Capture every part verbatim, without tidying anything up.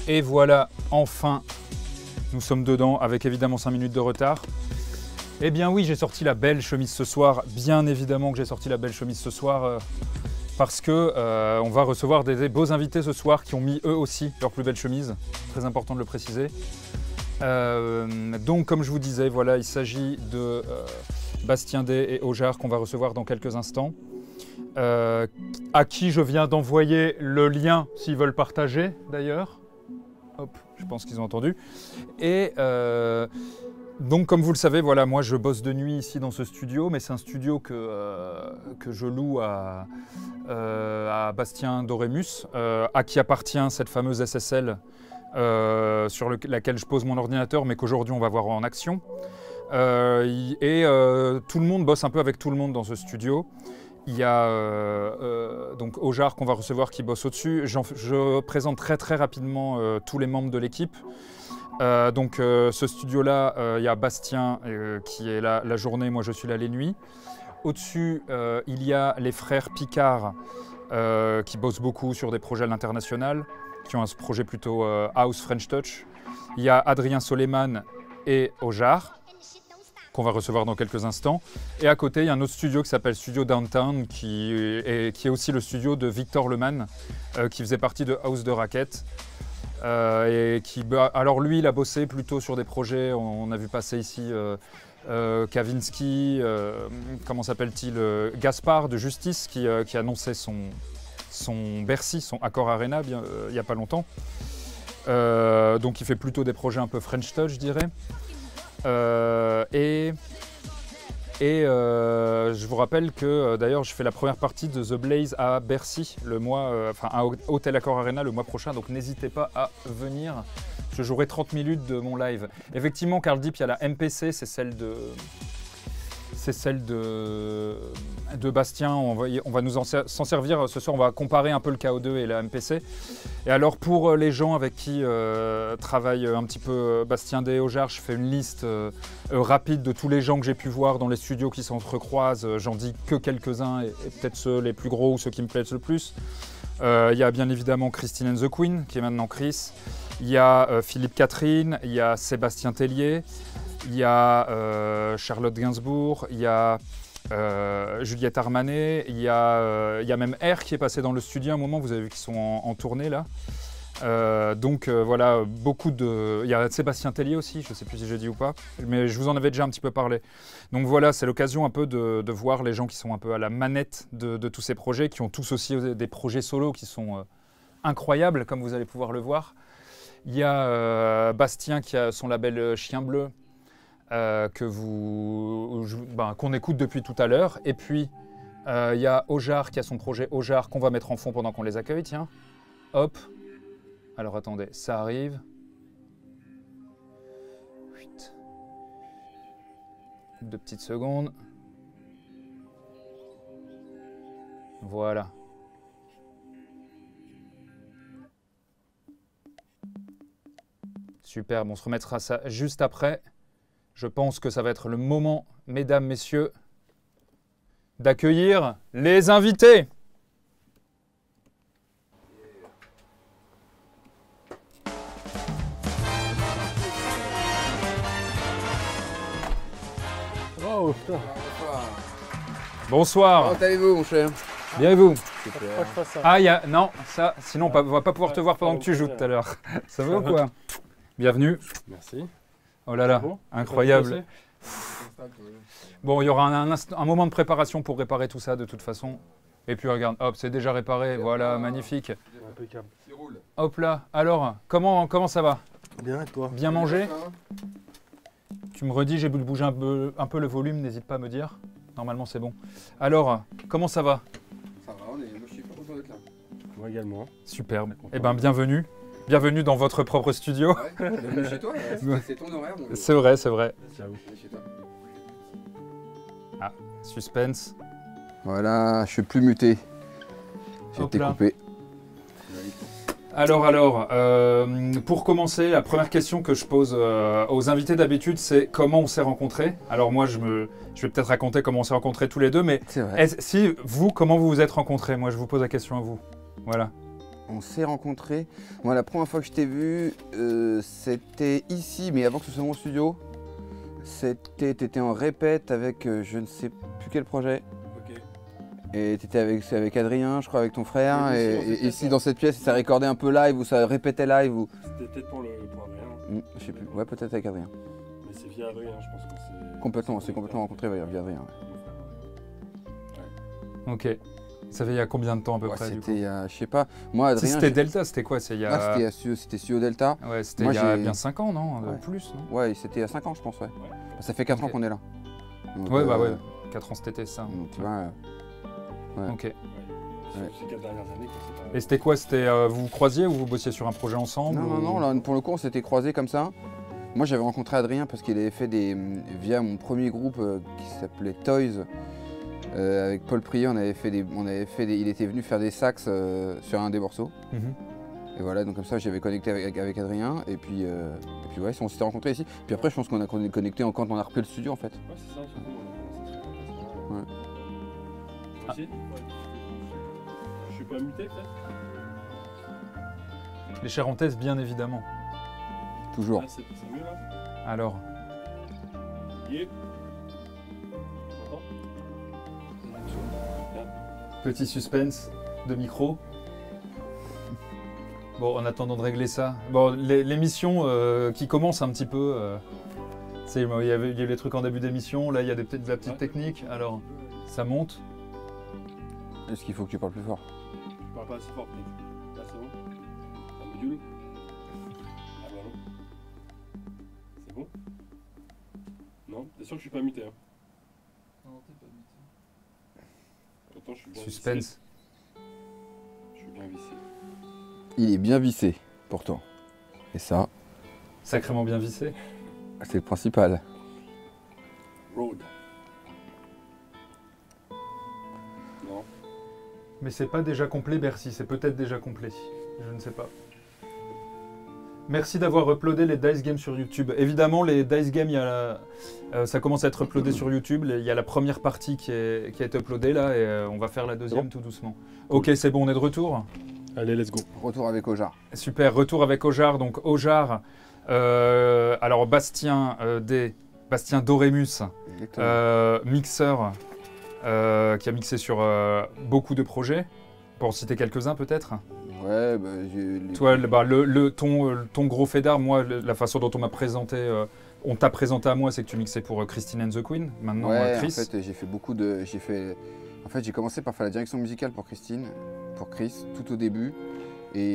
Et voilà, enfin, nous sommes dedans avec évidemment cinq minutes de retard. Eh bien oui, j'ai sorti la belle chemise ce soir. Bien évidemment que j'ai sorti la belle chemise ce soir euh, parce que euh, on va recevoir des, des beaux invités ce soir qui ont mis eux aussi leur plus belle chemise. Très important de le préciser. Euh, donc comme je vous disais, voilà, il s'agit de euh, Bastien Day et Aujar qu'on va recevoir dans quelques instants. Euh, à qui je viens d'envoyer le lien s'ils veulent partager d'ailleurs. Hop, je pense qu'ils ont entendu. Et euh, donc, comme vous le savez, voilà, moi je bosse de nuit ici dans ce studio, mais c'est un studio que, euh, que je loue à, euh, à Bastien Dorémus, euh, à qui appartient cette fameuse S S L euh, sur le, laquelle je pose mon ordinateur, mais qu'aujourd'hui on va voir en action. Euh, et euh, tout le monde bosse un peu avec tout le monde dans ce studio. Il y a euh, euh, donc Aujar qu'on va recevoir qui bosse au-dessus. Je présente très très rapidement euh, tous les membres de l'équipe. Euh, donc euh, ce studio-là, euh, il y a Bastien euh, qui est là la journée, moi je suis là les nuits. Au-dessus, euh, il y a les frères Picard euh, qui bossent beaucoup sur des projets à l'international, qui ont un projet plutôt euh, House French Touch. Il y a Adrien Soleiman et Aujar, qu'on va recevoir dans quelques instants. Et à côté, il y a un autre studio qui s'appelle Studio Downtown, qui est, qui est aussi le studio de Victor Leman, euh, qui faisait partie de House de Racket. Euh, et qui, bah, alors lui, il a bossé plutôt sur des projets, on, on a vu passer ici euh, euh, Kavinsky, euh, comment s'appelle-t-il, euh, Gaspard de Justice, qui, euh, qui annonçait son, son Bercy, son Accor Arena, bien, euh, il n'y a pas longtemps. Euh, donc il fait plutôt des projets un peu French Touch, je dirais. Euh, et et euh, je vous rappelle que euh, d'ailleurs je fais la première partie de The Blaze à Bercy, le mois, euh, enfin à Hôtel Accor Arena le mois prochain, donc n'hésitez pas à venir. Je jouerai trente minutes de mon live. Effectivement, Carl Deep, il y a la M P C, c'est celle de, c'est celle de, de Bastien. On va, on va nous en s'en servir ce soir. On va comparer un peu le K O deux et la M P C. Et alors pour les gens avec qui euh, travaille un petit peu Bastien Day et Aujar, je fais une liste euh, rapide de tous les gens que j'ai pu voir dans les studios qui s'entrecroisent. J'en dis que quelques-uns et, et peut-être ceux les plus gros ou ceux qui me plaisent le plus. Il euh, y a bien évidemment Christine and the Queen, qui est maintenant Chris. Il y a euh, Philippe Catherine, il y a Sébastien Tellier, il y a euh, Charlotte Gainsbourg, il y a euh, Juliette Armanet, il y, euh, il y a même R qui est passé dans le studio à un moment, vous avez vu qu'ils sont en, en tournée là. Euh, donc euh, voilà, beaucoup de... Il y a Sébastien Tellier aussi, je ne sais plus si j'ai dit ou pas, mais je vous en avais déjà un petit peu parlé. Donc voilà, c'est l'occasion un peu de, de voir les gens qui sont un peu à la manette de, de tous ces projets, qui ont tous aussi des projets solos qui sont euh, incroyables, comme vous allez pouvoir le voir. Il y a euh, Bastien qui a son label Chien Bleu, euh, que vous, ben, qu'on écoute depuis tout à l'heure. Et puis, euh, il y a Aujar qui a son projet Aujar qu'on va mettre en fond pendant qu'on les accueille. Tiens, hop. Alors attendez, ça arrive. Huit. Deux petites secondes. Voilà. Superbe, on se remettra ça juste après. Je pense que ça va être le moment, mesdames, messieurs, d'accueillir les invités. Oh, bonsoir. Comment allez-vous, mon cher? Bien et vous? Super. Ah, il y a... Non, ça, sinon on ne va pas pouvoir te voir pendant que tu joues tout à l'heure. Ça va ou quoi? Bienvenue. Merci. Oh là là, bon incroyable. Bon, il y aura un, un, un moment de préparation pour réparer tout ça de toute façon. Et puis regarde, hop, c'est déjà réparé, voilà, magnifique. Impeccable. Hop là, alors, comment, comment ça va? Bien, et toi? Bien mangé? Tu me redis, j'ai voulu bouger un peu, un peu le volume, n'hésite pas à me dire. Normalement, c'est bon. Alors, comment ça va? Ça va, on est... moi je suis pas content d'être là. Moi également. Superbe. Eh bien, bienvenue. Bienvenue dans votre propre studio. Ouais, bienvenue chez toi, c'est ton horaire. Mon c'est vrai, c'est vrai. Ciao. Chez toi. Ah, suspense. Voilà, je suis plus muté. J'ai Hop été là. coupé. Alors, alors, euh, pour commencer, la première question que je pose euh, aux invités d'habitude, c'est comment on s'est rencontrés. Alors moi, je, me, je vais peut-être raconter comment on s'est rencontrés tous les deux, mais C'est vrai. est si vous, comment vous vous êtes rencontrés? Moi, je vous pose la question à vous. Voilà. On s'est rencontrés. Moi, la première fois que je t'ai vu, euh, c'était ici, mais avant que ce soit mon studio. C'était, t'étais en répète avec euh, je ne sais plus quel projet. Ok. Et t'étais avec, avec Adrien, je crois, avec ton frère. Oui, et, ici, on et fait ici, ça. dans cette pièce, ça recordait un peu live ou ça répétait live. Ou... C'était peut-être pour le pour Adrien. Hmm, je sais plus. Ouais, peut-être avec Adrien. Mais c'est via Adrien, je pense que c'est. Complètement, on s'est complètement rencontrés via via Adrien. Ouais. Ok. Ça fait il y a combien de temps à peu Ouais, près du coup c'était, il y a, je sais pas. Moi, Si Adrien. c'était j'ai- Delta, c'était quoi? C'est il y Ah, a... c'était à Studio- c'était Studio Delta. Ouais, c'était Moi, il y a j'ai- bien cinq ans, non? Ouais. Plus, non? Ouais, c'était il y a cinq ans, je pense, ouais. Ça fait quatre ans Ok. qu'on est là. Donc, Ouais, bah euh, ouais. quatre ans cet été, ça. donc, tu vois. euh, Ouais. Ok. Ouais. Ces quatre dernières années, quoi, c'est pas. Et c'était quoi? C'était euh, vous vous croisiez ou vous bossiez sur un projet ensemble? Non, non, ou- non, là, pour le coup, on s'était croisés comme ça. Moi, j'avais rencontré Adrien parce qu'il avait fait des. Via mon premier groupe euh, qui s'appelait Toys. Euh, avec Paul Prieur, on avait fait des. On avait fait des il était venu faire des sax euh, sur un des morceaux. Mhm. Et voilà, donc comme ça, j'avais connecté avec, avec Adrien. Et puis, euh, et puis ouais, on s'était rencontrés ici. Puis après, je pense qu'on a con- connecté en- quand on a repris le studio, en fait. Ouais, c'est ça, surtout. on a commencé à se faire Ouais. Toi aussi? Ouais. Je suis pas muté, peut-être? Les Charentaises, bien évidemment. Toujours. Ah, c'est c'est mieux là? Alors, Yeah. T'entends? Bien. petit suspense de micro. Bon, en attendant de régler ça. Bon, l'é- l'émission euh, qui commence un petit peu. euh, c'est- bon, il y avait il y a eu les trucs en début d'émission. Là, il y a des petites, de la petite Ouais. technique. Alors, ça monte. Est-ce qu'il faut que tu parles plus fort? Je parle pas assez fort, peut-être. Là, c'est bon? Un module? Ah bah non. C'est bon? Non? T'es sûr que je suis pas muté, hein? Non, t'es pas muté. Pourtant, je suis bien Suspense. vissé. Je suis bien vissé. Il est bien vissé, pourtant. Et ça, Sacrément bien vissé. c'est le principal. Road. Non? Mais c'est pas déjà complet, Bercy. C'est peut-être déjà complet. Je ne sais pas. Merci d'avoir uploadé les Dice Games sur YouTube. Évidemment, les Dice Games, il y a la- euh, ça commence à être uploadé sur YouTube. Il y a la première partie qui, est, qui a été uploadée là et euh, on va faire la deuxième tout doucement. Ok, c'est bon, on est de retour. Allez, let's go. Retour avec Ojar. Super, retour avec Ojar. Donc Ojar, euh, alors Bastien euh, D, Bastien Dorémus, Exactement. euh, mixeur euh, qui a mixé sur euh, beaucoup de projets. Pour en citer quelques-uns peut-être. Ouais, bah, j'ai. les- Toi, le, bah, le, le- ton, euh, ton gros fait d'art, moi, le- la façon dont on m'a présenté, euh, on t'a présenté à moi, c'est que tu mixais pour euh, Christine and the Queen, maintenant Ouais, euh, en Chris. fait, j'ai fait beaucoup de. J'ai fait. En fait, j'ai commencé par faire la direction musicale pour Christine, pour Chris, tout au début. Et,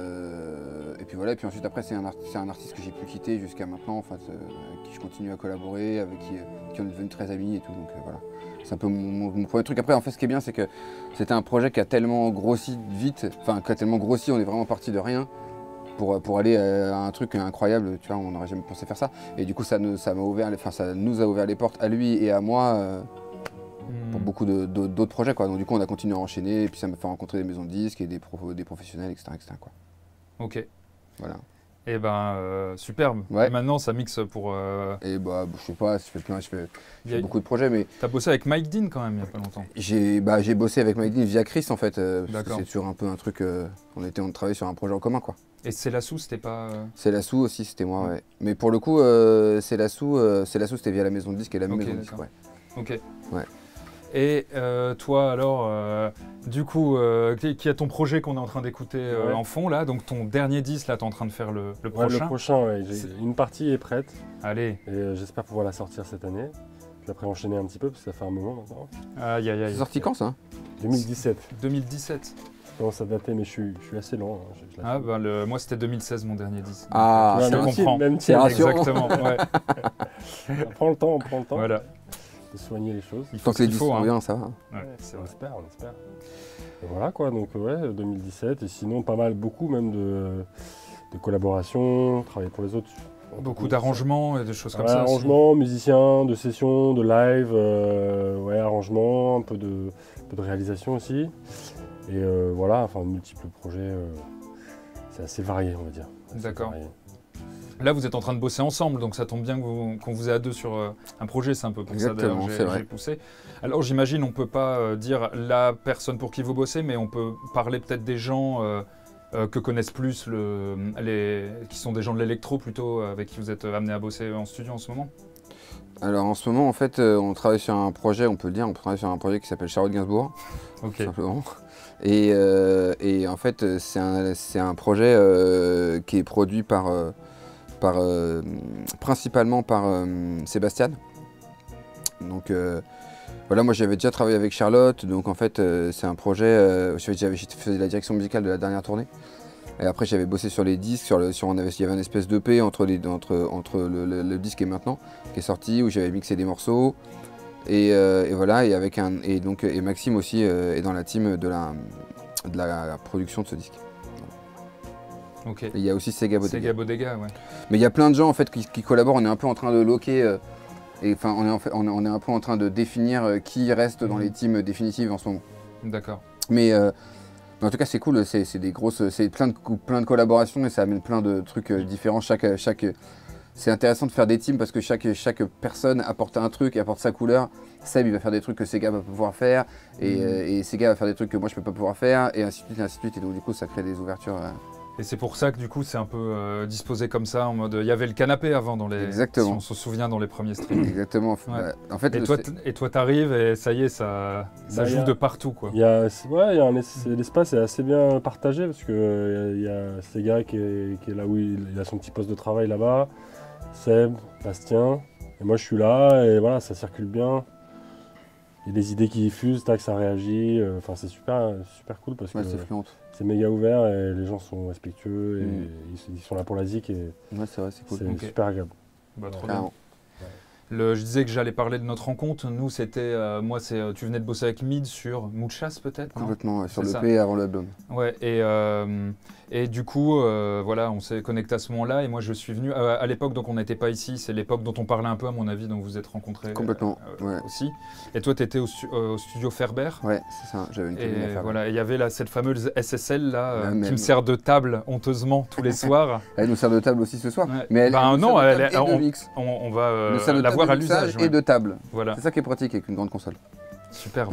euh, et puis voilà, et puis ensuite après c'est un, art- c'est un artiste que j'ai pu quitter jusqu'à maintenant, en fait, euh, avec qui je continue à collaborer, avec qui, euh, qui on est devenus très amis et tout, donc euh, voilà. C'est un peu mon, mon- mon premier truc. Après, en fait, ce qui est bien, c'est que c'était un projet qui a tellement grossi vite, enfin, qui a tellement grossi, on est vraiment parti de rien pour, pour aller à un truc incroyable, tu vois, on n'aurait jamais pensé faire ça. Et du coup, ça nous, ça m'a ouvert, les- enfin, ça nous a ouvert les portes à lui et à moi euh, Hmm. pour beaucoup de- de- d'autres projets, quoi. Donc du coup, on a continué à enchaîner, et puis ça m'a fait rencontrer des maisons de disques et des, pro- des professionnels, et cetera, et cetera, quoi. Ok. Voilà. Et ben, euh, superbe. Ouais. Et maintenant, ça mixe pour. Euh, Et bah, je sais pas, je fais plein, je fais, je y a- fais beaucoup de projets, mais T'as bossé avec Mike Dean quand même, il y a pas longtemps. j'ai bah, j'ai bossé avec Mike Dean via Chris, en fait, euh, parce que D'accord. c'est sur un peu un truc, euh, on était, on travaillait sur un projet en commun, quoi. Et c'est la sous, c'était pas. euh, C'est la sous aussi, c'était moi, ouais. Mais pour le coup, euh, c'est la sous, euh, c'est la sous, c'était via la maison de disques et la Ok, maison de disques, d'accord. ouais. Ok. Ouais. Et euh, toi alors, euh, du coup, euh, qui qui a ton projet qu'on est en train d'écouter euh, Ouais. en fond là, donc ton dernier disque là, t'es en train de faire le, le Ouais, prochain. le prochain, ouais, j'ai- C'est- une partie est prête Allez, et euh, j'espère pouvoir la sortir cette année. Puis après enchaîner un petit peu parce que ça fait un moment maintenant. aïe aïe aïe. C'est sorti quand, ça? deux mille dix-sept, deux mille dix-sept. je commence à dater mais je suis, je suis assez lent. hein, je- je la Ah fais. bah le, moi c'était deux mille seize mon dernier disque. Ah, Tu vois, je te même comprends. team, même C'est team. rassurant. Exactement. Ouais. On prend le temps, on prend le temps Voilà. de soigner les choses. Il faut Tant ce que les qu'il disques faut. sont Hein. bien, ça va. Ouais, Ouais, c'est on vrai. espère, on espère. Et voilà quoi, donc ouais, deux mille dix-sept, et sinon pas mal, beaucoup même de, de collaborations, travailler pour les autres. Beaucoup d'arrangements et des choses comme Ouais, ça. aussi. arrangements, musiciens, de sessions, de live, euh, ouais, arrangements, un peu de, un peu de réalisation aussi. Et euh, voilà, enfin multiples projets, euh, c'est assez varié on va dire. Assez D'accord. varié. Là, vous êtes en train de bosser ensemble, donc ça tombe bien que vous- qu'on vous ait à deux sur euh, un projet. C'est un peu pour Exactement, ça d'ailleurs, c'est j'ai- vrai. j'ai poussé. Alors, j'imagine, on peut pas euh, dire la personne pour qui vous bossez, mais on peut parler peut-être des gens euh, euh, que connaissent plus le, les, qui sont des gens de l'électro plutôt, avec qui vous êtes amené à bosser en studio en ce moment? Alors en ce moment, en fait, euh, on travaille sur un projet, on peut le dire, on travaille sur un projet qui s'appelle Charlotte Gainsbourg, Ok. tout simplement. Et, euh, et en fait, c'est un, c'est un projet euh, qui est produit par, euh, par euh, principalement par euh, Sébastien. Donc euh, voilà, moi j'avais déjà travaillé avec Charlotte, donc en fait euh, c'est un projet, euh, j'avais fait la direction musicale de la dernière tournée. Et après j'avais bossé sur les disques, sur le, sur, on avait, il y avait une espèce d'E P entre, les, entre, entre le, le, le disque et maintenant, qui est sorti, où j'avais mixé des morceaux. Et, euh, et voilà, et, avec un, et, donc, et Maxime aussi euh, est dans la team de la, de la production de ce disque. Ok. Et il y a aussi Sega Bodega. Sega Bodega, ouais. Mais il y a plein de gens en fait qui, qui collaborent, on est un peu en train de loquer, euh, et enfin on est, en fait, on, est, on est un peu en train de définir euh, qui reste dans Mhm. les teams définitives en ce moment. D'accord. Mais euh, Mais en tout cas, c'est cool, c'est c'est des grosses, c'est plein de, plein de collaborations et ça amène plein de trucs euh, différents. Chaque, chaque, c'est intéressant de faire des teams parce que chaque, chaque personne apporte un truc et apporte sa couleur. Seb, il va faire des trucs que Sega va pouvoir faire et, Mhm. euh, et Sega va faire des trucs que moi je peux pas pouvoir faire et ainsi de suite, et ainsi de suite. Et donc du coup, ça crée des ouvertures. euh, Et c'est pour ça que du coup c'est un peu euh, disposé comme ça, en mode il y avait le canapé avant dans les. Exactement. Si on se souvient dans les premiers streams. Exactement. Ouais. Bah, en fait, Et le- toi, c'est- t- et toi t'arrives et ça y est, ça, ça Bah, y joue a- de partout quoi. Il y a, ouais, il y a un es- c'est- l'espace est assez bien partagé parce que euh, il y a Sega qui est, qui est là où il, il a son petit poste de travail là-bas, Seb, Bastien, et moi je suis là et voilà, ça circule bien. Il y a des idées qui diffusent, tac, ça réagit. euh, Enfin, c'est super, super cool parce ouais, que c'est fluente. c'est méga ouvert et les gens sont respectueux et Mm. ils, ils sont là pour la zik et Ouais, c'est vrai, c'est cool. c'est Ok. super agréable. Bah, trop bien. Carrément. Le, je disais que j'allais parler de notre rencontre. Nous, c'était. euh, moi, c'est. euh, Tu venais de bosser avec Mid sur Muchas, peut-être, non? Complètement, ouais, sur C'est le ça. P avant l'album. Ouais, et, euh, et du coup, euh, voilà, on s'est connecté à ce moment-là. Et moi, je suis venu. euh, à l'époque, donc, on n'était pas ici. C'est l'époque dont on parlait un peu, à mon avis, dont vous vous êtes rencontrés. Complètement, euh, ouais. Aussi. Et toi, tu étais au, stu- euh, au studio Ferber. Ouais, c'est ça, j'avais une cabine à Et faire. voilà, et il y avait là, cette fameuse S S L là, euh, La qui même. me sert de table honteusement tous les soirs. Elle nous sert de table aussi ce soir. Ouais. Mais elle, Ben elle nous non, sert de elle table est- et de on- mix. On, on va euh, Elle nous sert de la table voir de à mixage l'usage. et ouais. de table. Voilà, C'est ça qui est pratique avec une grande console. superbe.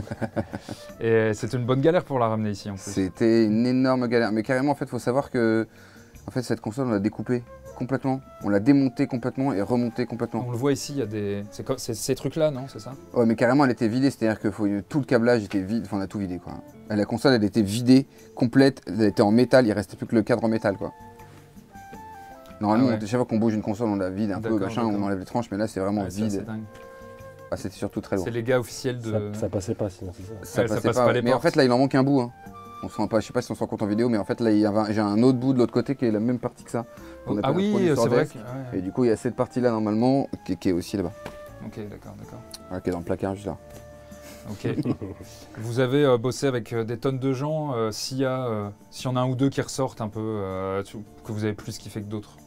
Et c'était une bonne galère pour la ramener ici en plus. C'était une énorme galère. Mais carrément, en fait, il faut savoir que en fait, cette console, on l'a découpée complètement. On l'a démontée complètement et remontée complètement. On le voit ici, il y a des. C'est co- c'est ces trucs-là, non? C'est ça? Ouais, mais carrément, elle était vidée. C'est-à-dire que faut- tout le câblage était vide. Enfin, on a tout vidé, quoi. La console, elle était vidée, complète. Elle était en métal. Il restait plus que le cadre en métal, quoi. Normalement, Ah ouais. on- chaque fois qu'on bouge une console, on la vide un peu, D'accord, machin, on d'accord. enlève les tranches. Mais là, c'est vraiment Ouais, ça, vide. c'est dingue. Ah, c'était surtout très lourd. C'est les gars officiels de. Ça, ça passait pas sinon, c'est ça. Ça Ouais, ça passait passe pas. pas ouais. les Mais en portes. fait, là, il en manque un bout. Hein. On se rend pas, je sais pas si on se rend compte en vidéo, mais en fait, là, il y avait un- j'ai un autre bout de l'autre côté qui est la même partie que ça. qu'on Ah appelle un oui, producer c'est vrai. desk. Que... ouais. Et du coup, il y a cette partie-là, normalement, qui, qui est aussi là-bas. Ok, d'accord, d'accord. Voilà, qui est dans le placard juste là. Ok. Vous avez euh, bossé avec euh, des tonnes de gens. euh, S'il y, a, euh, s'il y en a un ou deux qui ressortent un peu, euh, tu- que vous avez plus kiffé que d'autres.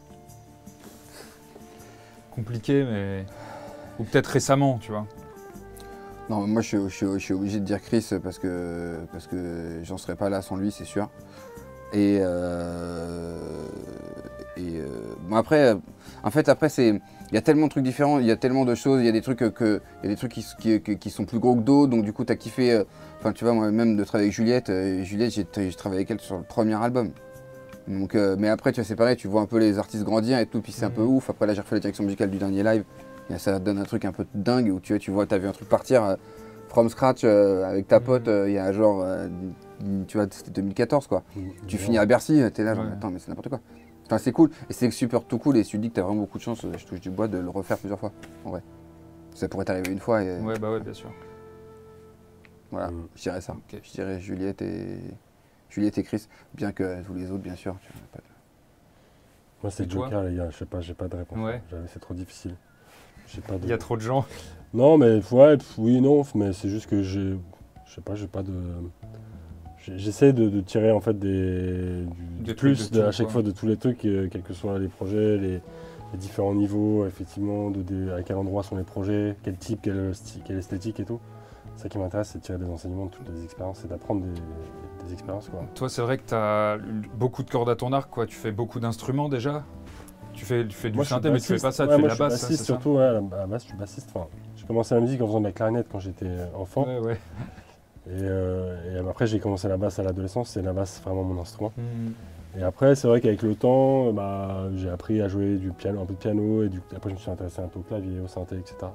Compliqué, mais. Ou peut-être récemment, tu vois. Non, moi, je suis, je suis- je suis obligé de dire Chris parce que, parce que j'en serais pas là sans lui, c'est sûr. Et, euh, et euh, bon, après, euh, en fait, après, c'est. Il y a tellement de trucs différents, il y a tellement de choses, il y a des trucs que, il y a des trucs qui, qui, qui- qui sont plus gros que d'autres, donc du coup, t'as kiffé. euh, Enfin, tu vois, moi-même de travailler avec Juliette, euh, Juliette, j'ai j'ai travaillé avec elle sur le premier album. Donc, euh, mais après, tu vois, c'est pareil, tu vois un peu les artistes grandir et tout, puis c'est un peu Mhm. ouf. Après, là, j'ai refait la direction musicale du dernier live, et ça donne un truc un peu dingue où tu vois, tu vois, t'as vu un truc partir euh, from scratch euh, avec ta pote, Mhm. euh, il y a genre, euh, tu vois, c'était deux mille quatorze quoi. Tu Ouais. finis à Bercy, t'es là, genre, Ouais. attends, mais c'est n'importe quoi. Enfin, c'est cool, et c'est super tout cool, et tu te dis que t'as vraiment beaucoup de chance, euh, je touche du bois, de le refaire plusieurs fois, en vrai. Ça pourrait t'arriver une fois, et Ouais, bah ouais, bien sûr. voilà, Mm. je dirais ça. Ok. Je dirais Juliette et Juliette et Chris, bien que tous les autres, bien sûr. Tu vois, pas de- Moi, c'est Et toi Joker, les gars. Je sais pas, j'ai pas de réponse. Ouais. J'avais- C'est trop difficile. J'ai pas de. Il y a trop de gens. Non, mais ouais, pff, oui, non, mais c'est juste que j'ai. Je sais pas, j'ai pas de. j'ai- J'essaie de, de tirer en fait des, du, Des du trucs plus de de- tout, à chaque quoi. fois de tous les trucs, euh, quels que soient les projets, les, les différents niveaux, effectivement, de, des- à quel endroit sont les projets, quel type, quelle, sti- quelle esthétique et tout. C'est ça qui m'intéresse, c'est de tirer des enseignements de toutes les expériences et d'apprendre des, des expériences. Quoi. Toi, c'est vrai que tu as beaucoup de cordes à ton arc, quoi. Tu fais beaucoup d'instruments déjà. Tu fais, tu fais du Moi, je suis synthé, mais tu fais bassiste. pas ça, Ouais, tu fais moi, de la je suis basse. bassiste c'est surtout, ouais, à la, à la base, je suis bassiste. Enfin, j'ai commencé la musique en faisant de la clarinette quand j'étais euh, ça enfant. Ouais, ouais. Et, euh, et après, j'ai commencé la basse à l'adolescence, c'est la basse vraiment mon instrument. Hmm. Et après, c'est vrai qu'avec le temps, bah, j'ai appris à jouer du piano, un peu de piano, et du, après je me suis intéressé un peu au clavier, au synthé, et cetera.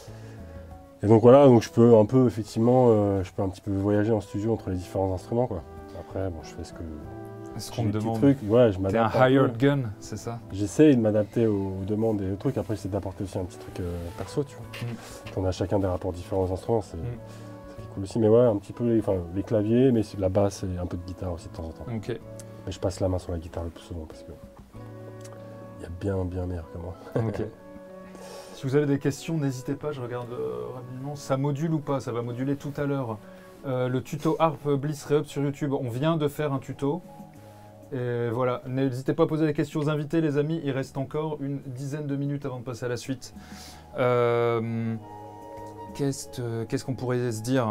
Et donc voilà, donc je peux un peu, effectivement, euh, je peux un petit peu voyager en studio entre les différents instruments, quoi. Après, bon, je fais ce que... Ce j'ai qu'on me des petits demande. trucs, ouais, je T'es un m'adapte un peu. hired gun, c'est ça? J'essaye de m'adapter aux, aux demandes et aux trucs. Après, j'essaie d'apporter aussi un petit truc euh, perso, tu vois. Mm. On a chacun des rapports différents aux instruments, c'est Mm. c'est cool aussi. Mais ouais, un petit peu les, enfin, les claviers, mais la basse et un peu de guitare aussi de temps en temps. Ok. Mais je passe la main sur la guitare le plus souvent parce que il y a bien, bien meilleur que moi. Ok. Si vous avez des questions, n'hésitez pas, je regarde euh, rapidement. Ça module ou pas? Ça va moduler tout à l'heure. Euh, le tuto Harp Bliss Rehab sur YouTube, on vient de faire un tuto. Et voilà, n'hésitez pas à poser des questions aux invités, les amis. Il reste encore une dizaine de minutes avant de passer à la suite. Euh, Qu'est-ce qu'est-ce qu'on pourrait se dire?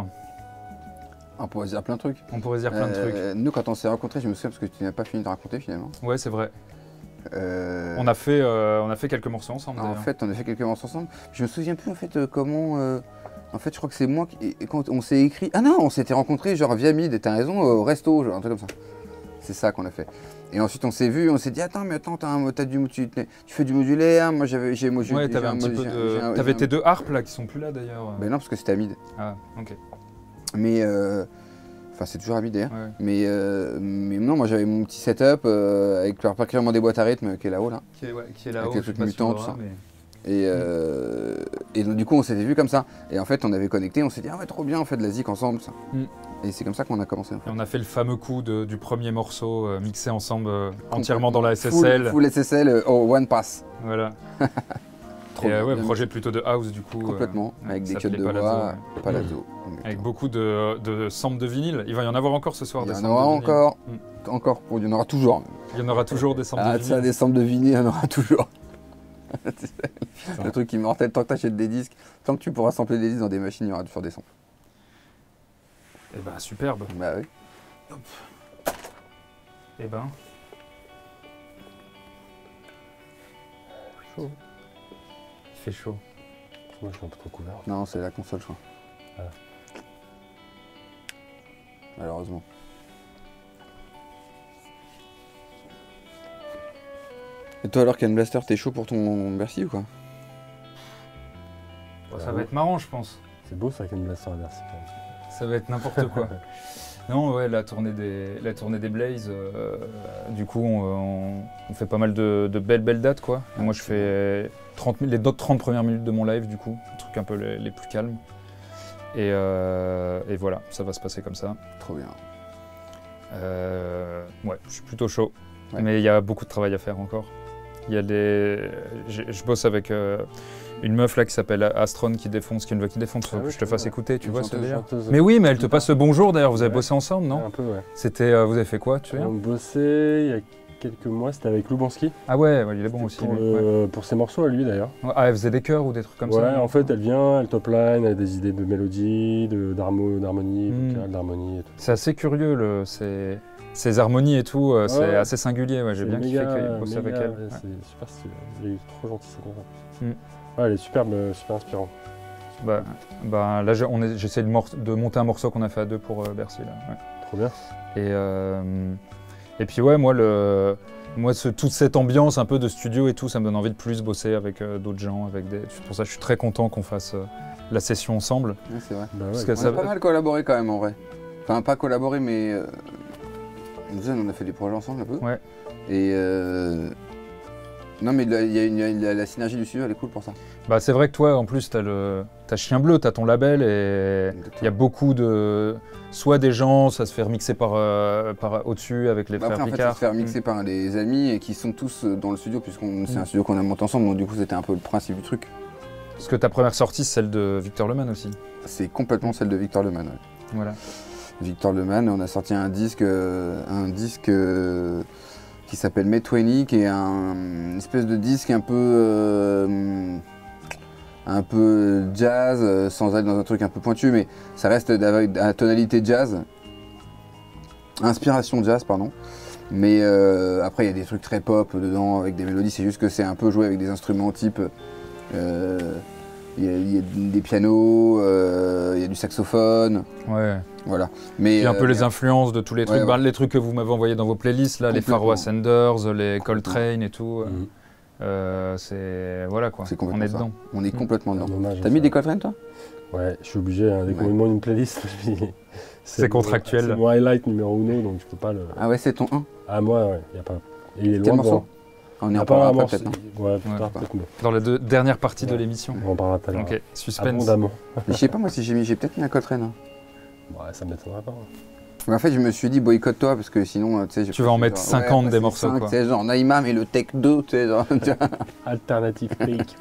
On pourrait se dire plein de trucs. On pourrait se dire plein de trucs. Euh, nous, quand on s'est rencontrés, je me souviens parce que tu n'as pas fini de raconter finalement. Ouais, c'est vrai. Euh, On a fait, euh, on a fait quelques morceaux ensemble. En d'ailleurs. fait, on a fait quelques morceaux ensemble. Je me souviens plus en fait euh, comment. euh, En fait, je crois que c'est moi qui. et- et quand on s'est écrit. Ah non, on s'était rencontrés genre via Mid, t'as raison, au resto, genre un truc comme ça. C'est ça qu'on a fait. Et ensuite, on s'est vu, on s'est dit attends, mais attends, t'as un- t'as du, tu, tu fais du modulaire. Moi, j'avais, j'ai modulé. Ouais, t'avais un petit peu de. T'avais tes deux harpes là qui sont plus là d'ailleurs. Ben non, parce que c'était à Mid. Ah, ok. Mais. euh, Enfin, c'est toujours à Mid d'ailleurs. Ouais. Mais, euh, mais non, moi j'avais mon petit setup euh, avec particulièrement des boîtes à rythme qui est là-haut là. Qui est, ouais, qui est Avec là-haut. les je sais trucs pas si on mutants, le tout verra, ça. mais- Et, euh, et donc, du coup, on s'était vu comme ça. Et en fait, on avait connecté, on s'est dit, ah ouais, trop bien, on fait de la zik ensemble. Ça. Mm. Et c'est comme ça qu'on a commencé. En fait. Et on a fait le fameux coup de- du premier morceau euh, mixé ensemble euh, entièrement dans la S S Full, L. full S S L euh, au One Pass. Voilà. Trop Et euh, bien, ouais, bien projet plutôt de house du coup. euh, complètement, ouais, avec qui des cuts s'appelait de Palazzo, voix, ouais. palazzo. Avec beaucoup de, de samples de vinyle. Il va y en avoir encore ce soir. Il des y en samples aura de vinyle. encore, Mm. encore, pour, il y en aura toujours. Il y en aura toujours des samples Ah, de ça, vinyle. des samples de vinyle, il y en aura toujours. Le truc qui est mortel, tant que tu achètes des disques, tant que tu pourras sampler des disques dans des machines, il y aura toujours des samples. Et bah superbe. Bah oui. Et ben. Chaud. Il fait chaud. Moi, je suis un peu trop couvert. Non, c'est la console, je crois. Ah. Malheureusement. Et toi alors, Ken Blaster, t'es chaud pour ton Bercy ou quoi? Bon, ça Ah va ouais. être marrant, je pense. C'est beau ça, avec une blaster à Bercy, quand même. Ça va être n'importe quoi. Non, ouais, la tournée des, la tournée des Blaze, euh, du coup, on, on- on fait pas mal de, de belles, belles dates, quoi. Et moi, je fais trente, mi- les d'autres trente premières minutes de mon live, du coup, les trucs un peu les, les plus calmes. Et, euh, et voilà, ça va se passer comme ça. Trop bien. Euh, ouais, je suis plutôt chaud. Ouais. Mais il y a beaucoup de travail à faire encore. Il y a des... j'ai- Je bosse avec euh, une meuf là qui s'appelle Astron qui défonce, qui est une voix qui défonce. Ah Faut que oui, je te je fasse vois. écouter, tu Une vois ce chanteuse, délire. Chanteuse. Mais oui, mais elle te Guitare. passe le bonjour d'ailleurs, vous avez Ouais. bossé ensemble, non? Un peu, ouais. C'était, euh, vous avez fait quoi, tu te souviens? On bossait il y a quelques mois, c'était avec Lubanski. Ah ouais, ouais, il est bon aussi. Pour, lui, le- pour ses morceaux à lui d'ailleurs. ouais. Ah, elle faisait des chœurs ou des trucs comme ouais, ça? en fait, elle vient, elle top line, elle a des idées de mélodie, de- d'harmo- d'harmonie, Mm. vocale, d'harmonie et tout. C'est assez curieux, le, ces, ces harmonies et tout, euh, c'est Ouais. assez singulier. Ouais, j'ai C'est bien kiffé méga- qu'elle bosse avec méga- elle. ouais, Ouais. C'est super stylé. Il est trop gentil, c'est comme ça. Mm. Ouais, elle est superbe, euh, super inspirante. Bah, bah, là, j'ai- on est- j'essaie de, mor- de monter un morceau qu'on a fait à deux pour euh, Bercy. Là, ouais. Trop bien. Et, euh, et puis ouais, moi, le, moi ce- toute cette ambiance un peu de studio et tout, ça me donne envie de plus bosser avec euh, d'autres gens. Avec des, c'est pour ça que je suis très content qu'on fasse euh, la session ensemble. Ouais, c'est vrai. Bah Parce ouais, que On ça a va- pas mal collaboré quand même en vrai. Enfin, pas collaboré, mais. Euh... Une dizaine, on a fait des projets ensemble un peu. Ouais. Et. Euh... Non, mais il y a, il y a une- il y a la synergie du studio, elle est cool pour ça. Bah, c'est vrai que toi, en plus, t'as le, t'as Chien Bleu, t'as ton label et il y a beaucoup de, soit des gens, ça se fait remixer par, euh, par au-dessus avec les Bah, frères après, en fait, ça Picard. se fait remixer par des amis et qui sont tous euh, dans le studio, puisqu'on c'est Mm. un studio qu'on a monté ensemble, donc du coup, c'était un peu le principe du truc. Parce que ta première sortie, c'est celle de Victor Leman aussi. C'est complètement celle de Victor Leman. Ouais. Voilà. Victor Leman, on a sorti un disque, euh, un disque euh, qui s'appelle May vingt, qui est un une espèce de disque un peu, euh, un peu jazz, euh, sans aller dans un truc un peu pointu, mais ça reste avec la tonalité jazz, inspiration jazz, pardon. Mais euh, après, il y a des trucs très pop dedans, avec des mélodies, c'est juste que c'est un peu joué avec des instruments type, euh, Il y, a, il y a des pianos, euh, il y a du saxophone, Ouais. voilà. Mais Puis un peu euh, les influences de tous les trucs, ouais, bah, ouais. les trucs que vous m'avez envoyés dans vos playlists, là, les Complètement. Pharoah Sanders, les Coltrane et tout. euh, Mhm. euh, c'est voilà quoi, C'est on complètement est ça. dedans. on est Mm. complètement Un dedans. hommage à T'as mis ça. des Coltrane toi? Ouais, je suis obligé, hein, dès qu'on Ouais. me demande une playlist, je dis- C'est mon- contractuel. C'est mon highlight numéro uno, donc je peux pas le. Ah ouais, c'est ton un. Ah, moi, ouais, y a pas. Et il est Quel loin morceau? devant. On Y y a en pas un parlera après morceau. peut-être. hein. Ouais, plus Ouais, tard, pas. peut-être. mais Dans la deux- dernière partie de Ouais. l'émission. On en parlera tout à l'heure. Ok, suspense. Abondamment. Mais je sais pas moi si j'ai mis, j'ai peut-être mis un Coltrane. hein. Ouais, ça m'étonnerait pas. Mais en fait, je me suis dit boycotte-toi parce que sinon, euh, tu sais. j'ai Tu pas vas en fait mettre genre, cinquante ouais, des c'est morceaux, cinq, quoi. Tu sais, genre Naïma mais le Tech deux, tu sais, genre. tu vois. Alternative take.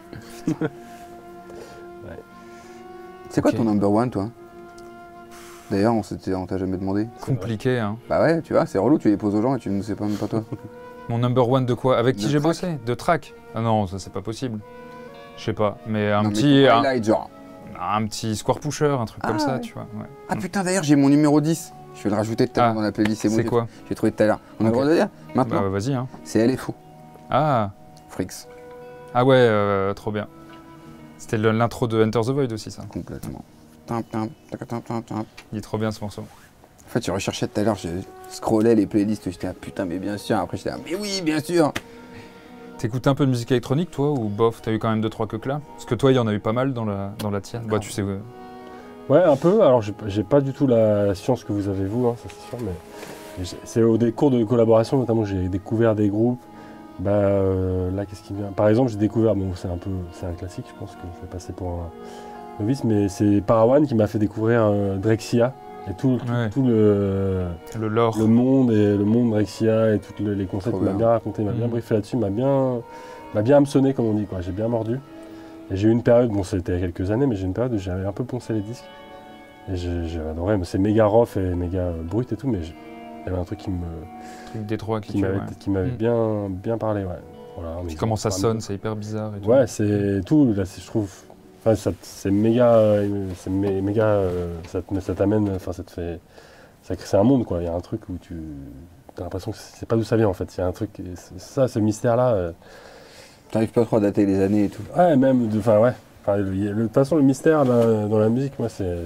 C'est quoi Ok. ton number one, toi? D'ailleurs, on s'était- on t'a jamais demandé. Compliqué, hein. Bah ouais, tu vois, c'est relou, tu les poses aux gens et tu ne sais pas même pas toi. Mon number one de quoi? Avec qui De j'ai track. bossé? De track? Ah non, ça c'est pas possible. Je sais pas, mais un Non, mais petit, ton un, highlight, genre. un petit square pusher, un truc Ah comme ça, ouais. tu vois. Ouais. Ah putain, d'ailleurs, j'ai mon numéro dix. Je vais le rajouter tout à l'heure Ah, dans la playlist. C'est bon, C'est j'ai- quoi? J'ai trouvé tout à l'heure. On a Ok. le droit de le dire maintenant. Bah vas-y, hein. C'est Elle est fou. Ah, Frix, ah ouais, euh, trop bien. C'était le- l'intro de Enter the Void aussi, ça. complètement. Tin, tin, tac, tin, tin, tin. Il est trop bien ce morceau. En fait, je recherchais tout à l'heure, je scrollais les playlists, j'étais ah putain, mais bien sûr. Après, j'étais ah, mais oui, bien sûr. T'écoutais un peu de musique électronique, toi, ou bof? T'as eu quand même deux trois que là? Parce que toi, il y en a eu pas mal dans la, dans la tienne. Bah, tu sais, ouais. Ouais, un peu. Alors, j'ai j'ai pas du tout la science que vous avez, vous, hein, ça c'est sûr, mais mais j'ai- c'est au des cours de collaboration, notamment, j'ai découvert des groupes. Bah, euh, là, qu'est-ce qui vient? Par exemple, j'ai découvert, bon, c'est un peu, c'est un classique, je pense que je vais passer pour un novice, mais c'est Parawan qui m'a fait découvrir euh, Drexcia et tout, tout, Ouais. tout le, le lore. le monde et le monde Drexcia et tous les concepts. Trop Il m'a bien. bien raconté, il m'a bien Mhm. briefé là-dessus, il m'a bien, m'a bien hameçonné, comme on dit, quoi. J'ai bien mordu. Et j'ai eu une période, bon, c'était il y a quelques années, mais j'ai eu une période où j'avais un peu poncé les disques. Et j'ai j'ai adoré, mais c'est méga rough et méga euh, brut et tout, mais j'ai- il y avait un truc qui me, Truc Détroit qui qui m'avait ouais. qui m'avait Mm. bien, bien parlé, ouais. Voilà, un Puis exemple comment ça parmi sonne, d'autres. c'est hyper bizarre et tout. Ouais, c'est tout, là, c'est- je trouve. Enfin, ça t- c'est méga. euh, C'est mé- méga. euh, ça te- ça t'amène. Enfin, ça te fait. ça crée- C'est un monde, quoi. Il y a un truc où tu. T'as l'impression que c'est pas d'où ça vient, en fait. Il y a un truc. c'est- Ça, ce mystère-là. euh, T'arrives pas trop à dater les années et tout. Ouais, même. de- Enfin, ouais. Enfin, le- le- de toute façon, le mystère là, dans la musique, moi, c'est.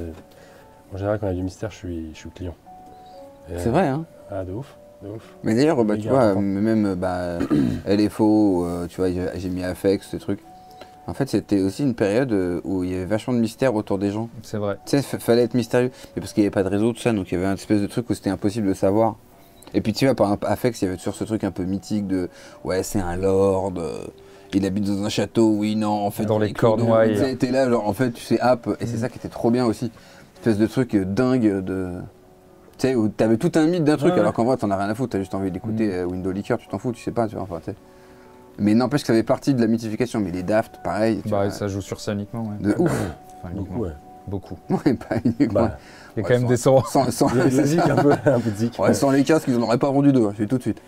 En général, quand il y a du mystère, je suis, je suis client. Et- C'est vrai, hein. Ah, de ouf. De ouf. Mais d'ailleurs, bah, tu Méga vois, important. même bah, Elle est faux, euh, tu vois, j'ai j'ai mis Afex, ce truc. En fait, c'était aussi une période euh, où il y avait vachement de mystère autour des gens. C'est vrai. Tu sais, fa- fallait être mystérieux. Mais parce qu'il n'y avait pas de réseau, tout ça, donc il y avait un espèce de truc où c'était impossible de savoir. Et puis tu vois, par exemple, Afex, il y avait toujours ce truc un peu mythique de ouais, c'est un lord, euh, il habite dans un château, oui, non, en fait. Dans il les est que Cornouailles. dedans. Tu sais, t'es là, genre, en fait, tu sais, app, et c'est Mm. ça qui était trop bien aussi. Espèce de truc euh, dingue de. Tu sais, où t'avais tout un mythe d'un truc, Ouais, ouais. alors qu'en vrai, t'en as rien à foutre, t'as juste envie d'écouter Mm. euh, Window Liquor, tu t'en fous, tu sais pas, tu vois, enfin, tu sais. Mais n'empêche que ça fait partie de la mythification. Mais les Daft, pareil. tu Bah, vois, ça joue sur ça uniquement, ouais. de ouf. Enfin, Beaucoup, uniquement. ouais. Beaucoup. Ouais, pas uniquement. Bah, Il y a Ouais, quand même sans- des sons. Sans, sans, il y a de la c'est zik, ça. un peu, un peu de zik. Ouais, sans les casques, ils en auraient pas vendu deux, hein, je dis tout de suite.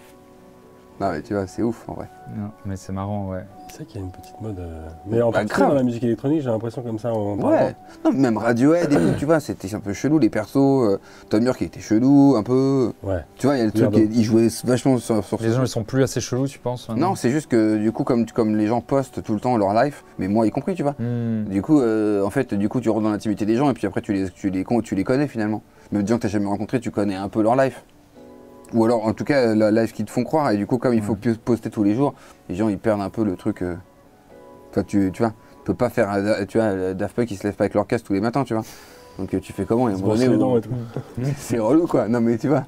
Non, mais tu vois, c'est ouf en vrai. Non, mais c'est marrant, ouais. C'est vrai qu'il y a une petite mode. euh, Mais en Bah, particulier grave. dans la musique électronique, j'ai l'impression comme ça en parlant. Ouais. Non, mais même Radiohead et tout, tu vois, c'était un peu chelou, les persos. Euh, Tom York qui était chelou, un peu. Ouais. Tu vois, il y a le truc, Weirdo. il jouait vachement sur, sur Les ce gens, truc. ils sont plus assez chelous, tu penses maintenant Non, c'est juste que du coup, comme, comme les gens postent tout le temps leur life, mais moi y compris, tu vois. Hmm. Du coup, euh, en fait, du coup, tu rentres dans l'intimité des gens et puis après, tu les, tu les, con- tu les connais finalement. Même des gens que tu n'as jamais rencontrés, tu connais un peu leur life. Ou alors, en tout cas, la life qu'ils te font croire. Et du coup, comme il faut Ouais. pi- poster tous les jours, les gens ils perdent un peu le truc. euh, Toi, tu, tu vois, tu peux pas faire, un- tu vois, Daft Punk qui se lève pas avec l'orchestre tous les matins, tu vois. Donc euh, tu fais comment et à un Se moment brosser donné, les dents où- et tout. c'est relou quoi. Non mais tu vois.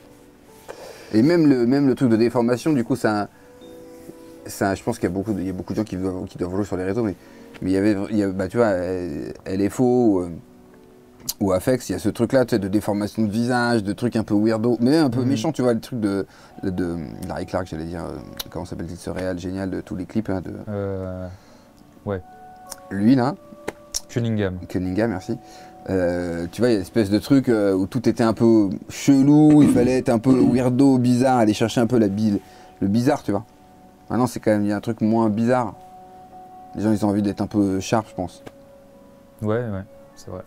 Et même le, même le truc de déformation, du coup, ça, ça je pense qu'il y a beaucoup, de, il y a beaucoup de gens qui doivent, qui doivent jouer sur les réseaux, mais mais il y avait, il y a, bah tu vois, elle, elle est faux. euh, ou Afex, il y a ce truc-là, tu sais, de déformation de visage, de trucs un peu weirdo, mais un peu Mhm. méchant, tu vois, le truc de, de, de Larry Clark, j'allais dire, euh, comment s'appelle-t-il, ce réal génial de tous les clips, hein, de Euh, lui là, Cunningham. Cunningham, merci. Euh, tu vois, il y a une espèce de truc euh, où tout était un peu chelou, il fallait être un peu weirdo, bizarre, aller chercher un peu la bile, le bizarre, tu vois. Maintenant, c'est quand même, il y a un truc moins bizarre. Les gens, ils ont envie d'être un peu sharp, je pense. Ouais, ouais, c'est vrai.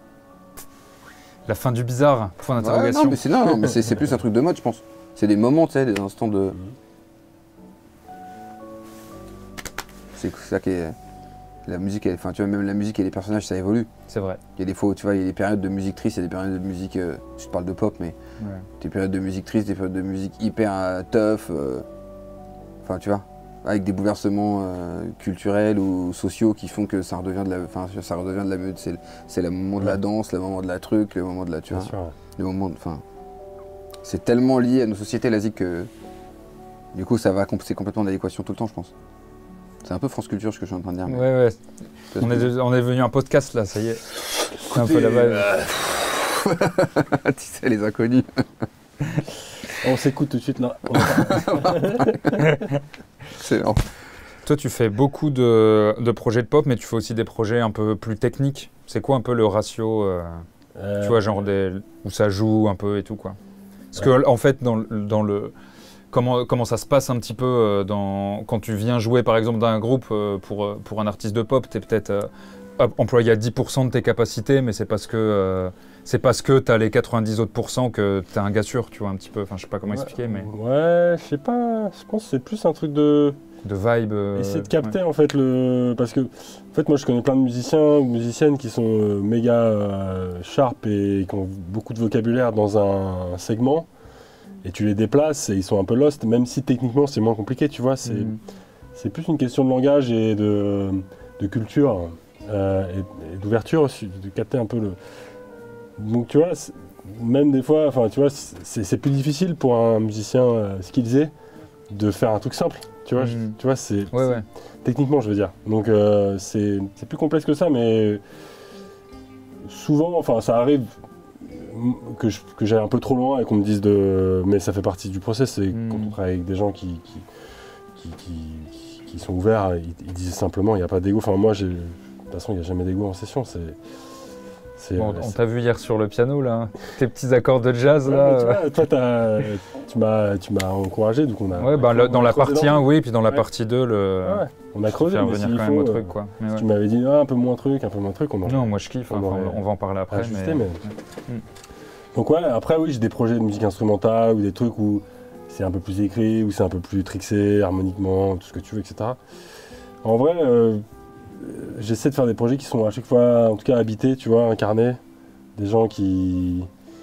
La fin du bizarre, point Ouais, d'interrogation. non, mais c'est non, non, mais c'est c'est plus un truc de mode, je pense. C'est des moments, tu sais, des instants de. C'est ça qui est. La musique, elle, enfin, tu vois, même la musique et les personnages, ça évolue. C'est vrai. Il y a des fois où, tu vois, il y a des périodes de musique triste, il y a des périodes de musique, euh, je te parle de pop, mais Ouais. des périodes de musique triste, des périodes de musique hyper euh, tough, euh, enfin, tu vois, avec des bouleversements euh, culturels ou sociaux qui font que ça redevient de la, enfin, ça redevient de la mode. C'est, c'est le moment de la Ouais. danse, le moment de la truc, le moment de la, tu Bien vois, sûr. Ouais. le moment, de, enfin, c'est tellement lié à nos sociétés, la zik, que du coup, ça va, c'est complètement en adéquation tout le temps, je pense. C'est un peu France Culture ce que je suis en train de dire. mais- Ouais, ouais. Parce On que- est, on est devenu un podcast là, ça y est. C'est un peu la Écoutez, vibe. tu sais, les inconnus. On s'écoute tout de suite là. Excellent. Toi, tu fais beaucoup de, de projets de pop, mais tu fais aussi des projets un peu plus techniques. C'est quoi un peu le ratio, euh, Euh, tu vois, genre des, où ça joue un peu et tout, quoi. Parce que, en fait, dans, le- dans le... Comment, comment ça se passe un petit peu euh, dans, quand tu viens jouer, par exemple, dans un groupe euh, pour, euh, pour un artiste de pop, tu es peut-être euh, hop, employé à dix pour cent de tes capacités, mais c'est parce que euh, c'est parce que tu as les quatre-vingt-dix autres pourcents que tu es un gars sûr, tu vois, un petit peu. Enfin, je sais pas comment ouais, expliquer, mais Ouais, je sais pas. Je pense que c'est plus un truc de. de vibe. euh, Essayer de capter en fait le. Parce que, en fait, moi je connais plein de musiciens ou musiciennes qui sont euh, méga euh, sharp et qui ont beaucoup de vocabulaire dans un segment. Et tu les déplaces et ils sont un peu lost, même si techniquement c'est moins compliqué, tu vois. C'est Mm. c'est plus une question de langage et de, de culture euh, et, et d'ouverture, aussi, de capter un peu le. Donc tu vois, c'est- même des fois, enfin tu vois, c'est c'est plus difficile pour un musicien euh, skillsé de faire un truc simple. Tu vois, je- Mm. tu vois, c'est Ouais, ouais. techniquement, je veux dire. Donc euh, c'est c'est plus complexe que ça, mais souvent, enfin ça arrive que je- que j'aille un peu trop loin et qu'on me dise de. Mais ça fait partie du process. C'est Mm. quand on travaille avec des gens qui, qui, qui, qui- qui sont ouverts, ils, ils disent simplement il n'y a pas d'ego. Enfin, moi, j'ai- de toute façon, il n'y a jamais d'ego en session. C'est. c'est- Bon, euh, on c'est- t'a vu hier sur le piano, là. hein. Tes petits accords de jazz, Ouais, là. mais tu euh, vois, toi, t'as- tu m'as tu m'as encouragé, donc on a. Ouais, bah, on le- a dans la creusé partie un, le- oui, puis dans la Ouais. partie deux, le... Ouais, on a je creusé, préfère mais revenir s'il quand même au faut, truc, euh, quoi. Mais si ouais. tu m'avais dit ah, un peu moins truc, un peu moins truc, on en Non, moi je kiffe, on hein, enfin, aurait on va en parler après. ajusté, mais... mais- Donc ouais, après oui, j'ai des projets de musique instrumentale ou des trucs où c'est un peu plus écrit, où c'est un peu plus trixé, harmoniquement, tout ce que tu veux, et cetera. En vrai, euh, j'essaie de faire des projets qui sont à chaque fois, en tout cas, habités, tu vois, incarnés. Des gens qui...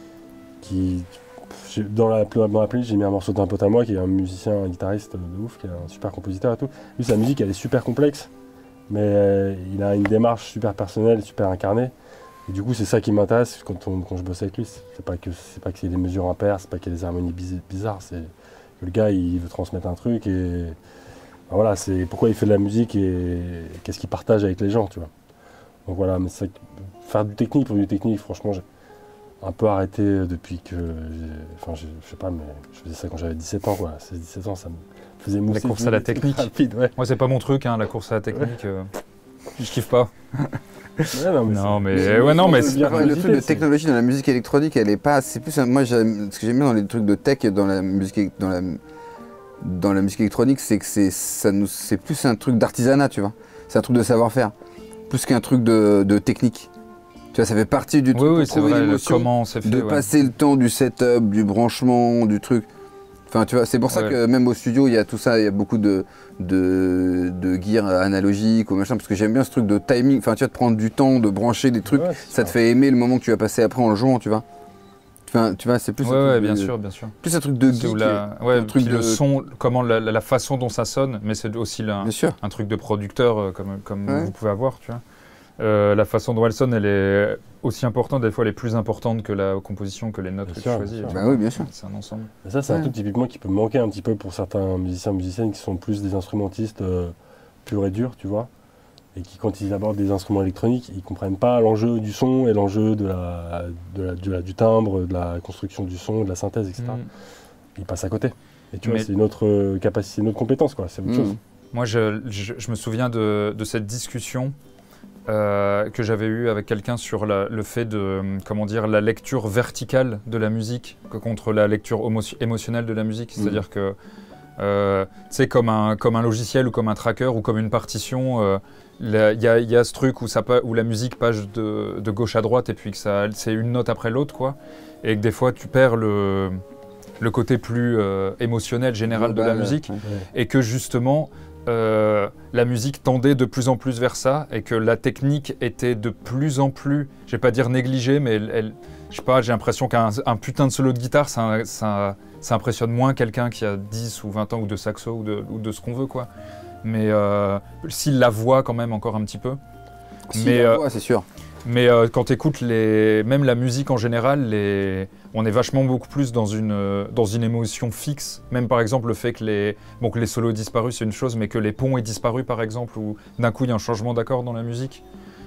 qui j'ai- dans, la, dans la playlist, j'ai mis un morceau d'un pote à moi qui est un musicien, un guitariste de ouf, qui est un super compositeur et tout. Lui, sa musique, elle est super complexe, mais euh, il a une démarche super personnelle, super incarnée. Et du coup, c'est ça qui m'intéresse quand, on- quand je bosse avec lui. C'est pas que c'est pas qu'il y ait des mesures impaires, c'est pas qu'il y ait des harmonies biz- bizarres. C'est que le gars, il veut transmettre un truc et ben voilà, c'est pourquoi il fait de la musique et qu'est-ce qu'il partage avec les gens, tu vois. Donc voilà, mais c'est faire du technique pour du technique, franchement, j'ai un peu arrêté depuis que, j'ai- enfin, je je sais pas, mais je faisais ça quand j'avais dix-sept ans, quoi. seize dix-sept ans, ça me faisait mousser. course à la des trucs technique. rapides, ouais. Moi, c'est pas mon truc, hein, la course à la technique. euh, Je kiffe pas. Ouais, non, mais Non, c'est- mais c'est- ouais, non, mais c'est c'est- bien Ouais, le visité, truc de c'est- technologie dans la musique électronique, elle est pas. C'est plus. un- Moi, j'aime- ce que j'aime bien dans les trucs de tech et dans la musique, é- dans la, dans la musique électronique, c'est que c'est ça nous, c'est plus un truc d'artisanat, tu vois. C'est un truc de savoir-faire, plus qu'un truc de, de technique. Tu vois, ça fait partie du Oui, truc oui, pour c'est trouver vrai, le l'émotion, comment c'est fait. de ouais. passer le temps du setup, du branchement, du truc. Enfin, tu vois, c'est pour ça Ouais. que même au studio, il y a tout ça, il y a beaucoup de, de, de gear analogique ou machin, parce que j'aime bien ce truc de timing, enfin, tu vois, de prendre du temps, de brancher des trucs, Ouais, c'est ça te ça. fait aimer le moment que tu vas passer après en le jouant, tu vois. Enfin, tu vois, c'est plus, Ouais, un ouais, truc bien de, sûr, bien sûr. plus un truc de C'est où geek. la... ouais, un truc puis le de- son, comment la, la- la façon dont ça sonne, mais c'est aussi la- Bien sûr. un truc de producteur euh, comme, comme Ouais. vous pouvez avoir, tu vois. Euh, la façon dont elle sonne, elle est aussi importante, des fois elle est plus importante que la composition, que les notes Bien que sûr, tu choisis. bien tu sûr. Bah vois. oui, bien sûr. C'est un ensemble. Et ça, c'est un Ouais. truc typiquement qui peut manquer un petit peu pour certains musiciens, musiciennes qui sont plus des instrumentistes euh, purs et durs, tu vois. Et qui, quand ils abordent des instruments électroniques, ils comprennent pas l'enjeu du son et l'enjeu de la, de la- de la- du timbre, de la construction du son, de la synthèse, et cetera. Mm. Ils passent à côté. Et tu Mais- vois, c'est une autre euh, capacité, une autre compétence, quoi. C'est autre Mmh. chose. Moi, je, je- je me souviens de, de cette discussion euh, que j'avais eue avec quelqu'un sur la- le fait de, euh, comment dire, la lecture verticale de la musique que contre la lecture homo- émotionnelle de la musique. Mhm. C'est-à-dire que, euh, tu sais, comme un, comme un logiciel ou comme un tracker ou comme une partition, euh, la- il y, a- il y a ce truc où, ça, pa- où la musique passe de, de gauche à droite et puis que ça, c'est une note après l'autre, quoi. Et que des fois, tu perds le, le côté plus euh, émotionnel, général de la Global, musique. ouais. Et que justement, euh, la musique tendait de plus en plus vers ça et que la technique était de plus en plus, je vais pas dire négligée, mais elle, elle, je sais pas, j'ai l'impression qu'un un putain de solo de guitare, ça, ça, ça impressionne moins quelqu'un qui a dix ou vingt ans ou de saxo ou de, ou de ce qu'on veut, quoi. Mais euh, s'il la voit quand même encore un petit peu. Si, mais euh, euh, ouais, c'est sûr. mais euh, quand tu écoutes les, même la musique en général, les, on est vachement beaucoup plus dans une, euh, dans une émotion fixe. Même par exemple le fait que les, bon, que les solos aient disparu, c'est une chose, mais que les ponts aient disparu par exemple, ou d'un coup il y a un changement d'accord dans la musique.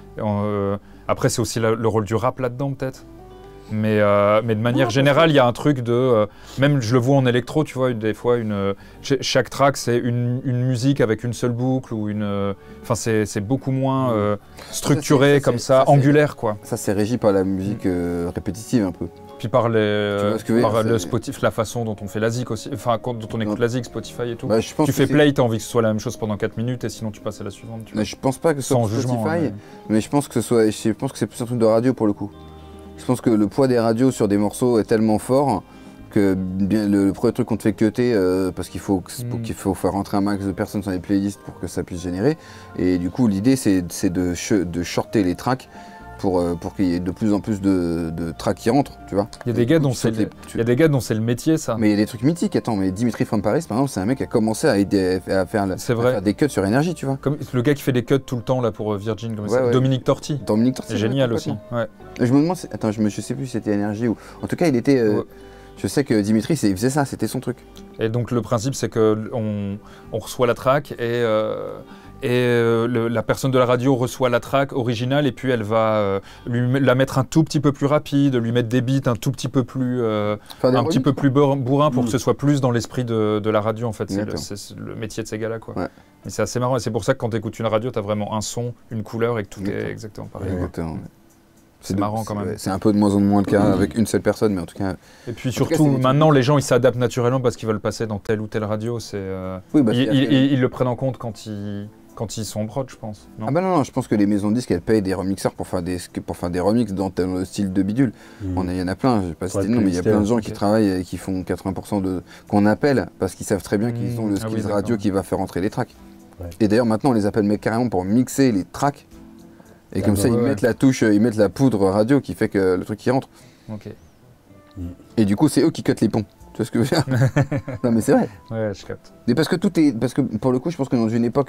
Euh, après c'est aussi la, le rôle du rap là-dedans peut-être. Mais, euh, mais de manière générale, il y a un truc de... Euh, même je le vois en électro, tu vois, des fois, une, euh, chaque track, c'est une, une musique avec une seule boucle ou une... Enfin, euh, c'est beaucoup moins euh, structuré, ça, ça, comme ça, ça angulaire, quoi. Ça, c'est régi par la musique euh, répétitive, un peu. Puis par, les, euh, par dire, le Spotify, la façon dont on fait la zik aussi, enfin, dont on écoute non. la zik, Spotify et tout. Bah, je pense tu fais play, t'as envie que ce soit la même chose pendant quatre minutes et sinon tu passes à la suivante. Tu vois. Je pense pas que ce soit Sans Spotify, jugement, mais... mais je pense que ce soit... Je pense que c'est plus un truc de radio, pour le coup. Je pense que le poids des radios sur des morceaux est tellement fort que bien, le, le premier truc qu'on te fait cutter euh, parce qu'il faut, mm. qu'il faut faire rentrer un max de personnes sur les playlists pour que ça puisse générer. Et du coup, l'idée, c'est de, de shorter les tracks pour, euh, pour qu'il y ait de plus en plus de, de tracks qui rentrent, tu vois. Il y a des gars dont c'est le, tu... le métier, ça. Mais il y a des trucs mythiques. Attends, mais Dimitri from Paris, par exemple, c'est un mec qui a commencé à, aider, à, faire, à faire des cuts sur énergie, tu vois. Comme le gars qui fait des cuts tout le temps là pour Virgin, comme ouais, ouais. Dominique Torti. Dominique Torti, c'est génial aussi. Ouais. Je me demande, attends, je, me, je sais plus si c'était énergie ou. En tout cas, il était. Euh, ouais. Je sais que Dimitri, il faisait ça, c'était son truc. Et donc le principe, c'est que on, on reçoit la track et. Euh, Et euh, le, la personne de la radio reçoit la track originale et puis elle va euh, lui la mettre un tout petit peu plus rapide, lui mettre des beats un tout petit peu plus, euh, un petit peu plus bourrin pour mmh. que ce soit plus dans l'esprit de, de la radio en fait. C'est le, le métier de ces gars-là quoi. Ouais. Et c'est assez marrant et c'est pour ça que quand tu écoutes une radio, tu as vraiment un son, une couleur et que tout exactement. est exactement pareil. Exactement. Ouais. C'est marrant quand même. C'est un peu de moins en moins le cas mmh. avec une seule personne, mais en tout cas. Et puis surtout, cas, maintenant, les gens ils s'adaptent naturellement parce qu'ils veulent passer dans telle ou telle radio. C'est. Euh, oui, bah, ils, ils, ils, ils le prennent en compte quand ils. Quand ils sont en prod, je pense. Non ah bah non, non, je pense que les maisons de disques, elles payent des remixeurs pour faire des, pour faire des remixes dans le style de bidule. Mmh. Il y en a plein, je ne vais pas citer de nom, mais il y a plein de gens okay. qui travaillent et qui font quatre-vingts pour cent de... qu'on appelle parce qu'ils savent très bien qu'ils mmh. ont le skills ah oui, radio qui va faire entrer les tracks. Ouais. Et d'ailleurs, maintenant, on les appelle mais carrément pour mixer les tracks. Et comme ça, ouais, ils ouais. mettent la touche, ils mettent la poudre radio qui fait que le truc qui rentre. Okay. Mmh. Et du coup, c'est eux qui cutent les ponts. Tu vois ce que je veux dire? Non, mais c'est vrai. Ouais, je capte. Mais parce que tout est... Parce que pour le coup, je pense que dans une époque...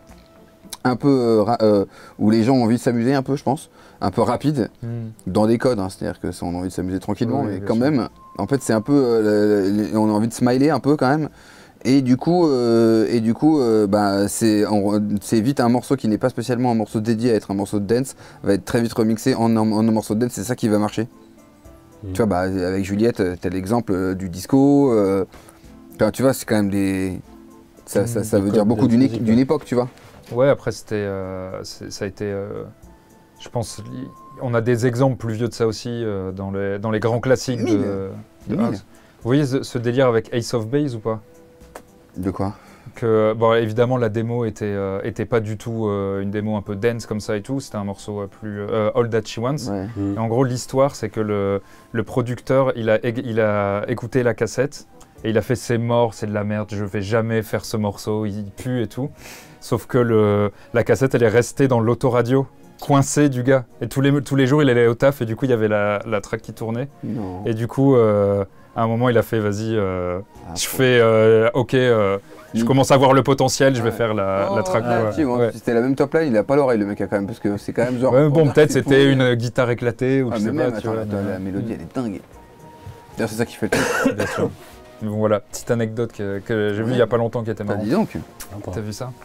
un peu euh, euh, où les gens ont envie de s'amuser un peu, je pense, un peu rapide, mm. dans des codes, hein, c'est-à-dire que ça, on a envie de s'amuser tranquillement, oui, mais quand sûr. même, en fait, c'est un peu, euh, les, on a envie de smiler un peu quand même, et du coup, euh, et du coup, euh, bah, c'est vite un morceau qui n'est pas spécialement un morceau dédié à être un morceau de dance, va être très vite remixé en, en, en un morceau de dance, c'est ça qui va marcher. Mm. Tu vois, bah, avec Juliette, t'as l'exemple euh, du disco, euh, enfin, tu vois, c'est quand même des, ça, mm. ça, ça veut dire beaucoup d'une d'une époque, tu vois. Ouais, après, c'était, euh, ça a été, euh, je pense, on a des exemples plus vieux de ça aussi euh, dans, les, dans les grands classiques de, de House. Vous voyez ce, ce délire avec Ace of Base ou pas? De quoi? Que, bon, évidemment, la démo était, euh, était pas du tout euh, une démo un peu dance comme ça et tout, c'était un morceau euh, plus euh, All That She Wants. Ouais. Mmh. Et en gros, l'histoire, c'est que le, le producteur, il a, il a écouté la cassette et il a fait « c'est mort, c'est de la merde, je vais jamais faire ce morceau, il pue et tout ». Sauf que le, la cassette, elle est restée dans l'autoradio, coincée du gars. Et tous les, tous les jours, il allait au taf et du coup, il y avait la, la track qui tournait. Non. Et du coup, euh, à un moment, il a fait, vas-y, euh, ah, je fais, euh, ok, euh, je mmh. commence à voir le potentiel, je vais ouais. faire la, oh, la track. Ah, ouais. Ouais. Si c'était la même top line, il a pas l'oreille, le mec, quand même, parce que c'est quand même genre... Ouais, bon, peut-être c'était une guitare éclatée ou ah, je sais même, pas. Attends, tu vois, attends, la mélodie, elle est dingue. D'ailleurs, c'est ça qui fait le truc. Bien sûr. Bon, voilà, petite anecdote que, que j'ai vue il y a pas longtemps qui était marrante. Dis donc. T'as vu ça?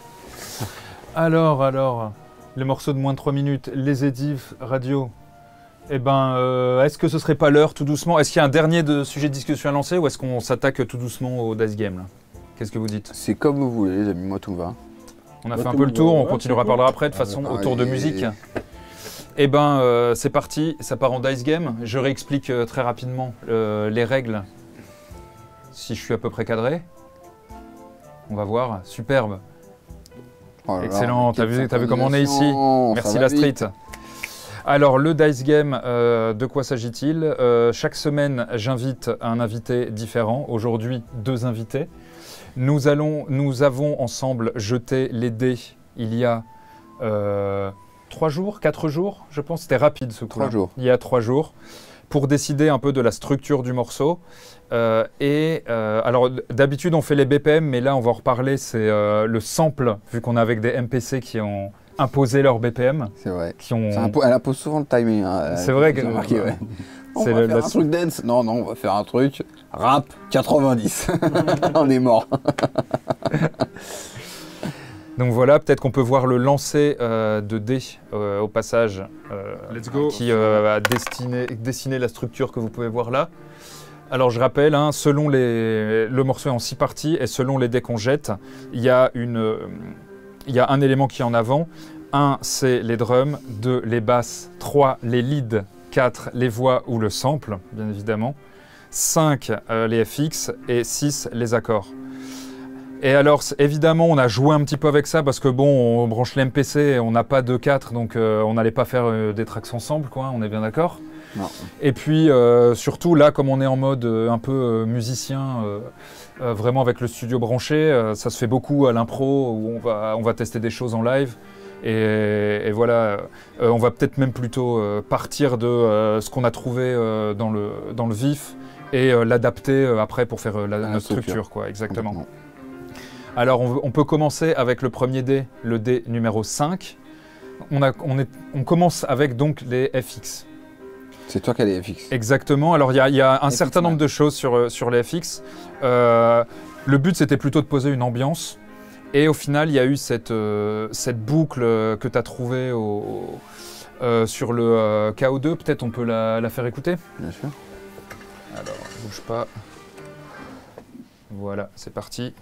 Alors, alors, les morceaux de moins de trois minutes, les édifs radio. Eh ben, euh, est-ce que ce serait pas l'heure tout doucement? Est-ce qu'il y a un dernier de sujet de discussion à lancer ou est-ce qu'on s'attaque tout doucement au Dice Game là? Qu'est-ce que vous dites? C'est comme vous voulez, les amis, moi tout va. On a moi, fait un peu le tour, on continuera par là après de toute façon, ah, autour de musique. Eh ben, euh, c'est parti, ça part en Dice Game. Je réexplique euh, très rapidement euh, les règles. Si je suis à peu près cadré. On va voir, superbe. Oh là, excellent, t'as vu, t'as vu comment on est ici? Merci la street. Vite. Alors le Dice Game, euh, de quoi s'agit-il? euh, Chaque semaine, j'invite un invité différent. Aujourd'hui, deux invités. Nous, allons, nous avons ensemble jeté les dés il y a euh, trois jours, quatre jours, je pense. C'était rapide ce coup. Trois jours. Il y a trois jours, pour décider un peu de la structure du morceau. Euh, et euh, alors d'habitude on fait les B P M, mais là on va en reparler. C'est euh, le sample, vu qu'on est avec des M P C qui ont imposé leur B P M. C'est vrai. Qui ont... impo- Elle impose souvent le timing. Hein. C'est vrai que. Remarqué, ouais. On C'est va le- faire la- un truc dance. Non, non, on va faire un truc rap quatre-vingt-dix. On est mort. Donc voilà, peut-être qu'on peut voir le lancer euh, de dés euh, au passage, euh, Let's go. qui euh, a dessiné, dessiné la structure que vous pouvez voir là. Alors je rappelle, hein, selon les, le morceau est en six parties et selon les dés qu'on jette, il y a une, euh, il y a un élément qui est en avant. un, c'est les drums. deux, les basses. trois, les leads. quatre, les voix ou le sample, bien évidemment. cinq, euh, les F X. Et six, les accords. Et alors, c- évidemment, on a joué un petit peu avec ça parce que bon, on branche l'M P C et on n'a pas deux quatre, donc euh, on n'allait pas faire euh, des tracks ensemble, quoi, on est bien d'accord. Non. Et puis, euh, surtout, là, comme on est en mode euh, un peu euh, musicien, euh, euh, vraiment avec le studio branché, euh, ça se fait beaucoup à l'impro, où on va, on va tester des choses en live. Et, et voilà, euh, on va peut-être même plutôt euh, partir de euh, ce qu'on a trouvé euh, dans, le, dans le vif et euh, l'adapter euh, après pour faire euh, la, La notre structure. structure, quoi, exactement. Complètement. Alors, on, on peut commencer avec le premier dé, le dé numéro cinq. On, a, on, est, on commence avec donc les F X. C'est toi qui as les F X. Exactement. Alors, il y a, il y a un F X, certain nombre ouais. de choses sur, euh, sur les F X. Euh, le but, c'était plutôt de poser une ambiance. Et au final, il y a eu cette, euh, cette boucle euh, que tu as trouvée au, euh, sur le euh, K O deux. Peut-être on peut la, la faire écouter. Bien sûr. Alors, bouge pas. Voilà, c'est parti.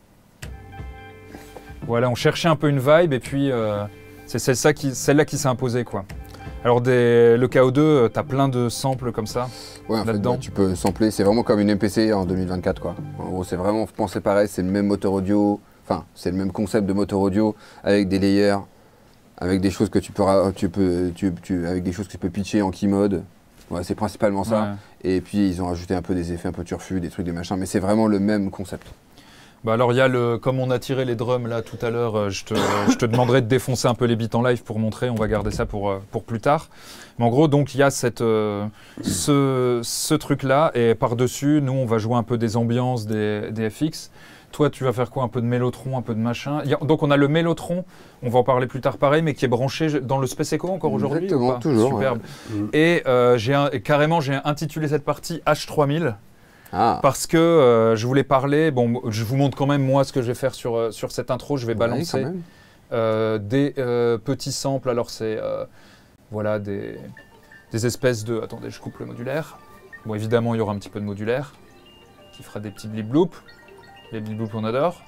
Voilà, on cherchait un peu une vibe et puis euh, c'est celle-là qui, celle-là qui s'est imposée, quoi. Alors, des, le K O deux, tu as plein de samples comme ça. Ouais, en fait, Là-dedans. bah, tu peux sampler. C'est vraiment comme une M P C en deux mille vingt-quatre, quoi. En gros, c'est vraiment pensé pareil. C'est le même moteur audio. Enfin, c'est le même concept de moteur audio avec des layers, avec des choses que tu peux, ra- tu peux, tu, tu- avec des choses que tu peux pitcher en key mode. Ouais, c'est principalement ça. Ouais. Et puis ils ont rajouté un peu des effets un peu turfus, des trucs, des machins. Mais c'est vraiment le même concept. Bah alors, il y a le, comme on a tiré les drums là tout à l'heure, euh, je te, je te demanderai de défoncer un peu les beats en live pour montrer. On va garder ça pour, euh, pour plus tard. Mais en gros, donc il y a cette, euh, ce, ce truc-là. Et par-dessus, nous, on va jouer un peu des ambiances, des, des F X. Toi, tu vas faire quoi? Un peu de mélotron, un peu de machin. Il y a- donc, on a le mélotron, on va en parler plus tard pareil, mais qui est branché dans le Space Echo encore aujourd'hui. Exactement, ou pas toujours, Superbe. ouais. Et euh, j'ai un- et carrément, j'ai intitulé cette partie H trois mille. Ah, Parce que euh, je voulais parler, bon, je vous montre quand même moi ce que je vais faire sur, euh, sur cette intro. Je vais ouais, balancer quand même. euh, des euh, petits samples. Alors, c'est euh, voilà, des, des espèces de. Attendez, je coupe le modulaire. Bon, évidemment, il y aura un petit peu de modulaire qui fera des petits blip-bloops. Les blip-bloops, on adore.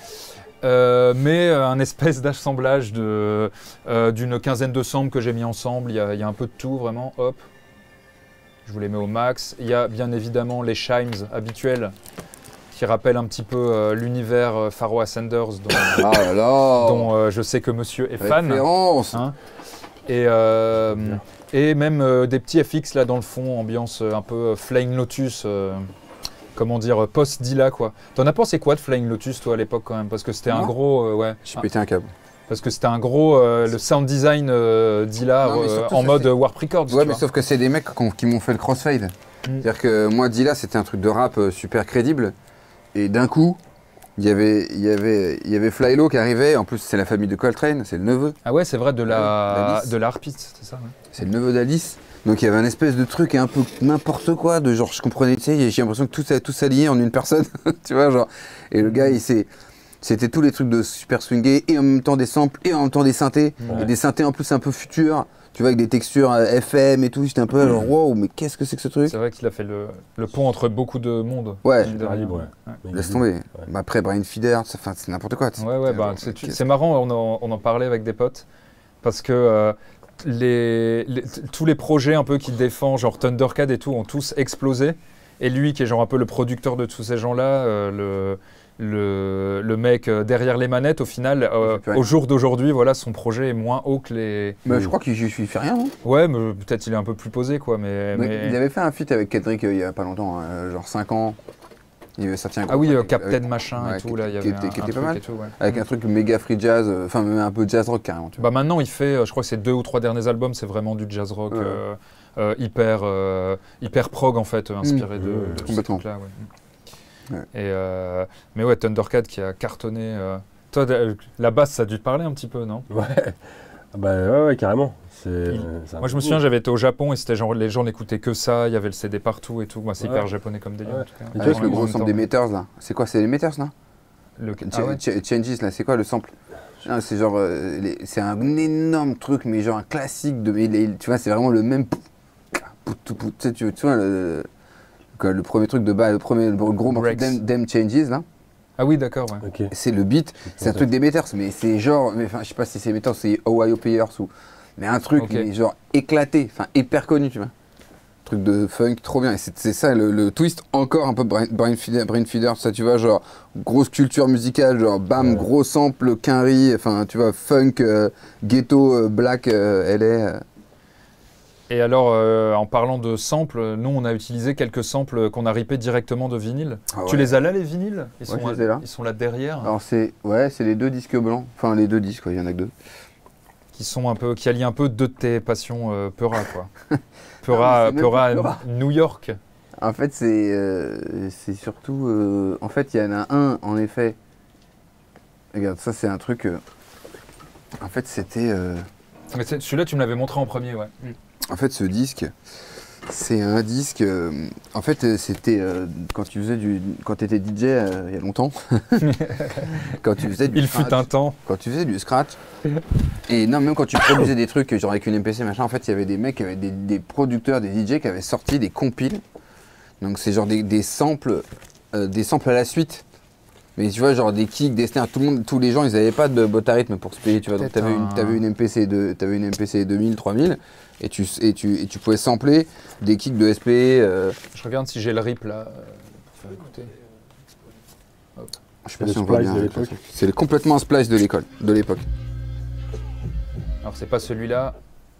Euh, mais euh, un espèce d'assemblage de, euh, d'une quinzaine de samples que j'ai mis ensemble. Il y, a, il y a un peu de tout, vraiment. Hop. Je vous les mets au max. Il y a bien évidemment les chimes habituels qui rappellent un petit peu euh, l'univers euh, Pharaoh Ascenders dont, Ah là là. dont, euh, je sais que monsieur est fan. Référence. Hein. Et, euh, Bien. et même euh, des petits F X là dans le fond, ambiance euh, un peu euh, Flying Lotus, euh, comment dire, euh, post-Dilla quoi. T'en as pensé quoi de Flying Lotus toi à l'époque quand même? Parce que c'était un Moi gros, euh, ouais. J'ai pété un câble. Parce que c'était un gros, euh, le sound design euh, Dilla Non, mais euh, surtout, en ça mode fait- euh, Warp Records. Ouais, tu mais vois. sauf que c'est des mecs qu'on- qui m'ont fait le crossfade. C'est-à-dire que moi, Dilla, c'était un truc de rap euh, super crédible. Et d'un coup, il y avait, il y avait, il y avait Flylo qui arrivait. En plus, c'est la famille de Coltrane, c'est le neveu. Ah ouais, c'est vrai, de la, d'Alice. de la harpiste, c'est ça. Ouais. C'est le neveu d'Alice. Donc il y avait un espèce de truc un peu n'importe quoi, de genre, je comprenais, tu sais, j'ai l'impression que tout, s'est- tout s'alliait en une personne, tu vois, genre. Et le gars, il s'est. C'était tous les trucs de super swingé, et en même temps des samples, et en même temps des synthés. Ouais. Et des synthés en plus un peu futurs, tu vois, avec des textures euh, F M et tout. J'étais un peu genre, wow, mais qu'est-ce que c'est que ce truc? C'est vrai qu'il a fait le, le pont entre beaucoup de monde. Ouais. mine de Super rien. libre, ouais. Ouais. Mais Laisse il- tomber. ouais. Mais après, Brian Feeder, ça- enfin, c'est n'importe quoi. tu sais. Ouais, ouais, bah, Genre, c'est qu'est-ce- c'est marrant, on en, on en parlait avec des potes, parce que euh, les, les- t- tous les projets un peu qu'il défend, genre Thundercat et tout, ont tous explosé. Et lui, qui est genre un peu le producteur de tous ces gens-là, euh, le, le, le mec euh, derrière les manettes, au final, euh, Il fait plus rien. au jour d'aujourd'hui, voilà, son projet est moins haut que les... Mais je crois qu'il il fait rien, non? Ouais, mais peut-être il est un peu plus posé, quoi, mais... Mais mais- Il avait fait un feat avec Kendrick euh, il y a pas longtemps, hein, genre cinq ans. Il avait sorti un gros Ah oui, track euh, avec- Captain avec- machin ouais, et tout, qui là, il y était- avait qui un, était- qui un était pas truc mal. et tout, ouais. Avec un truc méga free jazz, euh, enfin même un peu jazz rock carrément. Tu vois. Bah maintenant, il fait, euh, je crois que ses deux ou trois derniers albums, c'est vraiment du jazz rock Ouais. euh, euh, hyper, euh, hyper prog en fait, euh, inspiré Mmh. de, Ouais, de ces complètement. trucs-là. Ouais. Ouais. Et, euh, mais ouais, Thundercat qui a cartonné. euh, Toi, de- la basse, ça a dû te parler un petit peu, non? Ouais. Ah bah ouais, ouais, carrément. C'est, Il- c'est un Moi, je peu me souviens, cool. j'avais été au Japon et c'était genre les gens n'écoutaient que ça, il y avait le C D partout et tout. Moi, c'est Ouais. hyper japonais comme délire Ouais. en tout cas. Et tu vois, Avec Ouais, le en gros même sample temps. des Meters là. C'est quoi, c'est les Meters là? Le- Ch- Ah ouais. Ch- Changes là, c'est quoi le sample? Non, c'est genre, euh, les- c'est un énorme truc, mais genre un classique de, mais les- tu vois, c'est vraiment le même. Tu sais, tu tu vois le, quoi, le premier truc de bas, le premier le gros morceau Breaks. Dem Dem Changes là, Ah oui, d'accord, ouais. Ok. c'est le beat, c'est un truc des Meters, mais c'est genre, mais enfin, je sais pas si c'est Meters, c'est Ohio Players ou, mais un truc, Ok. mais genre éclaté, enfin hyper connu, tu vois. Truc de funk, trop bien. Et c'est c'est ça le, le twist, encore un peu brain, brain, feeder, brain feeder, ça tu vois, genre grosse culture musicale, genre bam, Ouais. gros sample, quinri, enfin tu vois, funk, euh, ghetto, euh, black, euh, L A. euh. Et alors, euh, en parlant de samples, nous, on a utilisé quelques samples qu'on a ripés directement de vinyle. Ah Tu ouais. les as là, les vinyles? Ils Ouais, sont, je les ai là. Ils sont là derrière, Alors c'est, ouais, c'est les deux disques blancs, enfin les deux disques, quoi, il y en a que deux. qui sont un peu, qui allient un peu deux de tes passions euh, Peura, quoi. Ah, Peura, mais c'est même Peura, pas Peura. New York. En fait, c'est, euh, c'est surtout, euh, en fait, il y en a un, en effet. Regarde, ça c'est un truc. euh, en fait, c'était. euh, Mais c'est- celui-là, tu me l'avais montré en premier, ouais. En fait, ce disque, c'est un disque. euh, en fait, euh, c'était euh, quand tu faisais du, quand tu étais D J euh, il y a longtemps. quand tu faisais du Il fut scratch, un temps. Quand tu faisais du scratch. Et non, même quand tu produisais des trucs, genre avec une M P C machin, en fait, il y avait des mecs, qui avaient des, des producteurs, des D J qui avaient sorti des compiles. Donc c'est genre des, des samples, euh, des samples à la suite. Mais tu vois, genre des kicks, des snares, tout le monde, tous les gens, ils n'avaient pas de boîte à rythme pour se payer, tu vois. Donc Peut-être t'avais une, un- t'avais une M P C de, t'avais une M P C deux mille, trois mille, et tu, et tu, et tu pouvais sampler des kicks de S P. euh, Je regarde si j'ai le rip, là, euh, pour faire écouter. je sais pas Le si on voit splice bien de avec le l'époque. truc. C'est complètement un splice de l'école, de l'époque. Alors, c'est pas celui-là,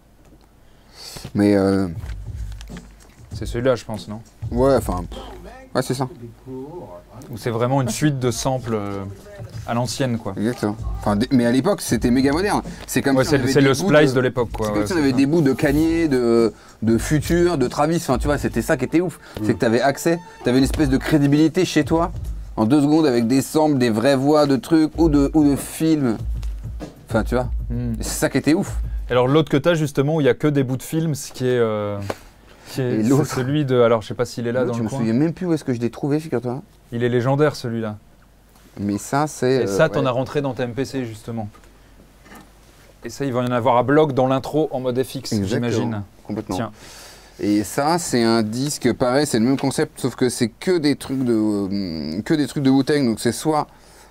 Mais euh, c'est celui-là, je pense, non? ouais, enfin, pff, ouais, c'est ça, Ou c'est vraiment une suite de samples euh, à l'ancienne, quoi. exactement. Enfin, des- mais à l'époque, c'était méga moderne. C'est comme Ouais, si c'est on le, avait c'est des le bouts splice de, l'époque, quoi. C'est ouais, comme si on c'est avait ça. des bouts de Kanye, de, de Future, de Travis, enfin tu vois, c'était ça qui était ouf. C'est que tu avais accès, tu avais une espèce de crédibilité chez toi, en deux secondes avec des samples, des vraies voix de trucs ou de, ou de films. Enfin tu vois, Hmm. et c'est ça qui était ouf. Alors l'autre que t'as justement où il y a que des bouts de films, ce qui est, euh, qui est Et c'est l'autre celui de, alors je sais pas s'il est là L'autre, dans je le me coin. souviens même plus où est-ce que je l'ai trouvé, figure-toi. Il est légendaire celui-là. Mais ça c'est... Et ça euh, t'en ouais. as rentré dans ta M P C justement. Et ça il va y en avoir à bloc dans l'intro en mode F X, Exactement. j'imagine. Complètement. Tiens. Et ça, c'est un disque pareil, c'est le même concept, sauf que c'est que des trucs de, euh, que des trucs de Wu-Tang. Donc c'est soit,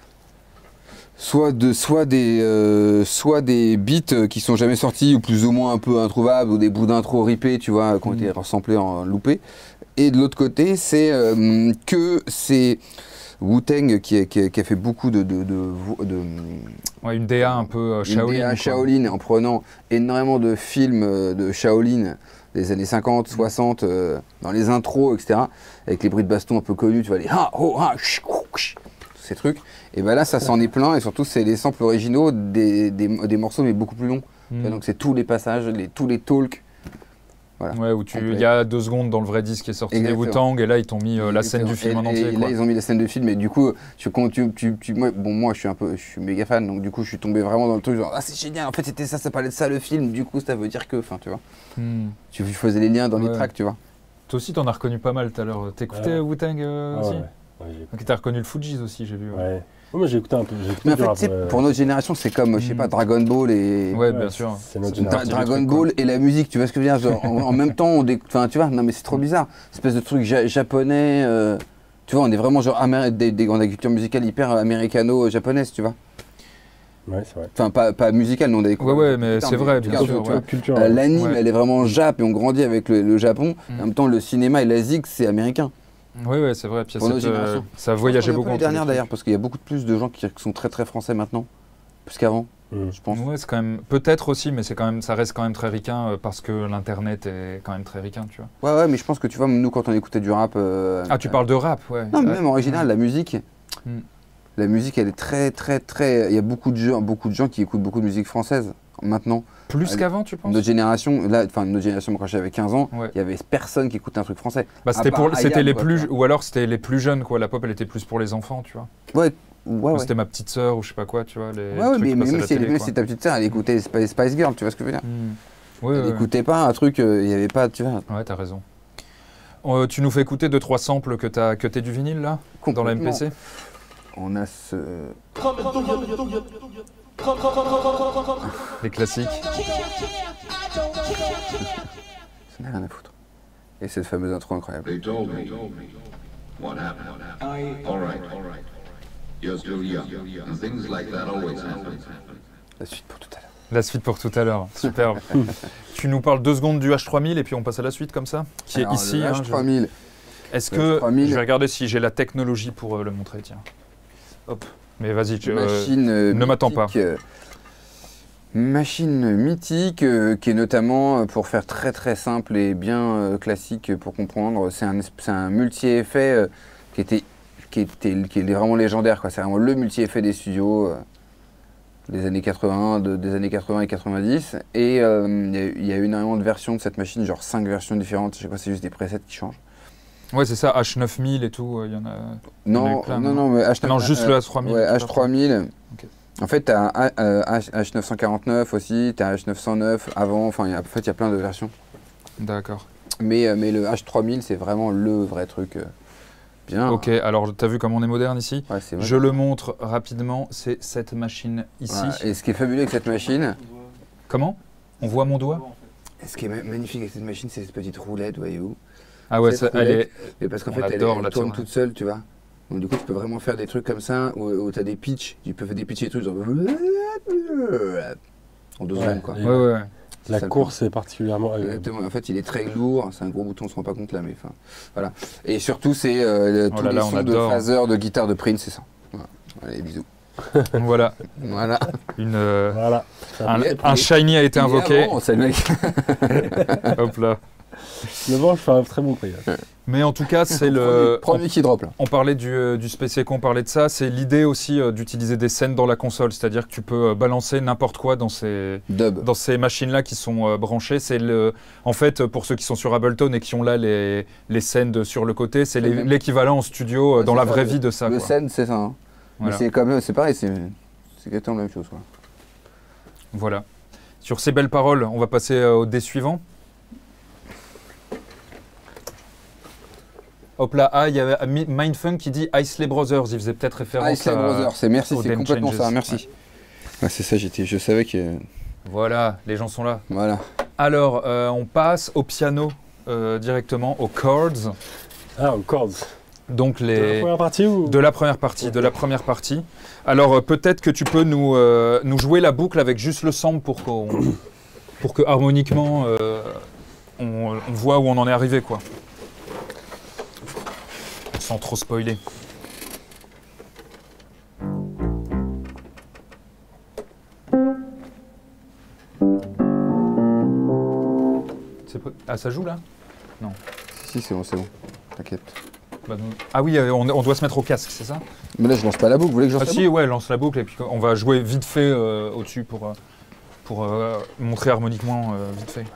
soit de, soit des, euh, soit des beats qui sont jamais sortis ou plus ou moins un peu introuvables ou des bouts d'intro ripés, tu vois, qui ont été ressemblés en loupés. Et de l'autre côté, c'est euh, que c'est Wu-Tang qui, a- qui a- qui a fait beaucoup de, de, de, vo- de Ouais, une D A un peu euh, une Shaolin. D A quoi. Shaolin en prenant énormément de films euh, de Shaolin des années cinquante, soixante, euh, dans les intros, et cetera. Avec les bruits de baston un peu connus, tu vois, les ha, ho, ha, ch, ch, ch, tous ces trucs. Et ben là, ça s'en est plein, et surtout, c'est les samples originaux des, des, des morceaux, mais beaucoup plus longs. Tu vois, Hmm. donc c'est tous les passages, les, tous les talks. Voilà. Ouais, où tu, Complet. il y a deux secondes dans le vrai disque qui est sorti Exactement. des Wu-Tang et là ils t'ont mis euh, la scène du film en Et- entier. Et, quoi. là, ils ont mis la scène de film, et du coup, tu, quand tu, tu, tu- moi, bon, moi, je suis un peu, je suis méga fan, donc du coup, je suis tombé vraiment dans le truc, genre, ah, c'est génial, en fait, c'était ça, ça parlait de ça, le film, du coup, ça veut dire que, enfin, tu vois. Hmm. Tu faisais les liens dans les Ouais. tracks, tu vois. Toi aussi t'en as reconnu pas mal tout à l'heure. T'écoutais Ouais. Wu-Tang euh, Ah aussi? ouais, ouais, j'ai- Donc t'as reconnu le Fujis aussi, j'ai vu. Ouais, ouais. Ouais, moi j'ai écouté un peu. j'ai écouté Mais en du fait, rap, tu sais, euh, pour notre génération, c'est comme, je sais Mm. pas, Dragon Ball et. Ouais, ouais, bien sûr. C'est notre C'est Dra- génération. Dragon truc, Ball et la musique, tu vois ce que je veux dire, genre, en, en même temps, on déc- enfin, tu vois, non mais c'est trop bizarre. Espèce de truc ja- japonais, euh, tu vois, on est vraiment genre améri- des, des, on a une culture musicale hyper américano-japonaise, tu vois. Ouais, c'est vrai. Enfin, pas, pas musicale, non, on a des Ouais, ouais, mais putain, c'est vrai, tu bien regardes, sûr, tu ouais. vois, Culture. euh, ouais. L'anime, Ouais. elle est vraiment jap et on grandit avec le, le Japon. Mm. En même temps, le cinéma et la zig, c'est américain. Oui, ouais, c'est vrai. Puis il y a Pour nos cette, euh, générations. ça a voyagé On est un peu beaucoup. les entre les dernières trucs. d'ailleurs, parce qu'il y a beaucoup de plus de gens qui, qui sont très très français maintenant, plus qu'avant. Mm. je pense. Ouais, c'est quand même peut-être aussi, mais c'est quand même, ça reste quand même très ricain euh, parce que l'internet est quand même très ricain, tu vois. Ouais, ouais, mais je pense que tu vois, nous, quand on écoutait du rap. euh, Ah, tu euh, parles de rap, ouais. Non, mais Ah, même original, la musique. Mm. La musique, elle est très, très, très. Il y a beaucoup de gens, beaucoup de gens qui écoutent beaucoup de musique française maintenant. Plus Elle- qu'avant, tu penses? Notre génération, là, enfin notre génération, moi, quand j'avais quinze ans, il Ouais. y avait personne qui écoutait un truc français. Bah, À c'était part pour, c'était Ayam, les quoi, plus, tu vois. ou alors c'était les plus jeunes, quoi. La pop, elle était plus pour les enfants, tu vois. Ouais, ouais, Ou ouais. C'était ma petite sœur ou je sais pas quoi, tu vois. Les Ouais, ouais, trucs mais qui passaient à même la si, télé, même quoi. si ta petite sœur, elle écoutait Spice, Spice Girl, tu vois ce que je veux dire? Mm. Ouais, Elle ouais, écoutait pas un truc, euh, il y avait pas, tu vois. ouais, t'as raison. Euh, tu nous fais écouter deux trois samples que t'as, que t'es du vinyle là, dans la M P C. On a ce. Les classiques. Ça n'a rien à foutre. Et cette fameuse intro incroyable. They told me. What happened? All right, all right. You're still young, and things like that always happen. La suite pour tout à l'heure. La suite pour tout à l'heure, superbe. Tu nous parles deux secondes du H trois mille et puis on passe à la suite comme ça, qui Alors, est ici. le hein, H je- trois mille. Est-ce le que H trois mille. je vais regarder si j'ai la technologie pour euh, le montrer, tiens. Hop. Mais vas-y, tu, euh, Machine euh, ne m'attends pas. mythique, euh, Machine mythique euh, qui est notamment, euh, pour faire très très simple et bien euh, classique pour comprendre, c'est un, es- c'est un multi-effet euh, qui était qui était qui est vraiment légendaire, quoi. C'est vraiment le multi-effet des studios euh, des années quatre-vingts, de- des années quatre-vingts et quatre-vingt-dix. Et euh, il y a eu- il y a eu énormément de versions de cette machine, genre cinq versions différentes. Je sais pas, c'est juste des presets qui changent. ouais, c'est ça, H neuf mille et tout, il y en a. en a Non, eu plein, non, non non, mais H Ah non, juste le H trois mille. Ouais, tout à H trois mille. Ok. En fait, tu as H neuf cent quarante-neuf aussi, tu as H neuf cent neuf avant, enfin, il y a- en fait, il y a plein de versions. fait. D'accord. Mais, euh, mais le H trois mille, c'est vraiment le vrai truc euh, bien. Ok, alors t'as vu comme on est moderne ici? Ouais, c'est vrai. Je le montre rapidement, c'est cette machine ici. Voilà. Et ce qui est fabuleux avec cette machine, Comment? On voit mon doigt? et ce qui est ma- magnifique avec cette machine, c'est cette petite roulette, voyez-vous. Ah ouais, Cette ça, elle est. roulette, Et parce qu'en On fait, elle, adore elle la tourne tourne. toute seule, tu vois. Donc du coup, tu peux vraiment faire des trucs comme ça, où, tu as des pitchs, tu peux faire des pitchs et des trucs, genre... en deux Ouais. secondes, quoi. Et- Ouais, ouais, ouais. La Ça, course est particulièrement agréable. Exactement. En fait, il est très lourd. C'est un gros bouton, on se rend pas compte là, mais enfin, voilà. Et surtout, c'est euh, Oh tous là les là, on sons de adore. phaser, de guitare, de Prince, c'est ça. Voilà. Allez, bisous. Voilà, Voilà. une, euh, Voilà. un, Il est- un shiny a été Il est invoqué. avant, c'est le mec. Hop là. Le vent, je fais un très bon prix. hein. Mais en tout cas, c'est le. Premier qui drop là. On parlait du, euh, du Space Echo, on parlait de ça. C'est l'idée aussi euh, d'utiliser des scènes dans la console, c'est-à-dire que tu peux euh, balancer n'importe quoi dans ces, Dub. dans ces machines-là qui sont euh, branchées. C'est le, en fait, pour ceux qui sont sur Ableton et qui ont là les, les scènes de- sur le côté, c'est C'est les- le même. l'équivalent en studio euh, Ouais, dans c'est la ça, vraie le- vie de ça. Le quoi. scène, c'est ça. hein. Voilà. Mais c'est comme, c'est pareil, c'est c'est exactement la même chose, quoi. Voilà. Sur ces belles paroles, on va passer euh, au dé suivant. Hop là, ah, il y a Mi- Mindfunk qui dit Isley Brothers. Il faisait peut-être référence Isley à... Brothers, c'est merci, au c'est Dame complètement Changes. ça, merci. Ouais, c'est ça, j'étais, je savais que. Voilà, les gens sont là. Voilà. Alors, euh, on passe au piano euh, directement, aux chords. Ah, aux chords. Donc De la les... première partie ou De la première partie, de la première partie. Alors euh, peut-être que tu peux nous, euh, nous jouer la boucle avec juste le sample pour, qu'on, pour que harmoniquement euh, on, on voit où on en est arrivé, quoi. Sans trop spoiler. C'est pas- Ah, ça joue là? Si, si, c'est bon, c'est bon. T'inquiète. Bah, nous- Ah oui, euh, on, on doit se mettre au casque, c'est ça? Mais là, je lance pas la boucle, vous voulez que je lance Ah la si, ouais, lance la boucle et puis on va jouer vite fait euh, au-dessus pour, euh, pour euh, montrer harmoniquement euh, vite fait.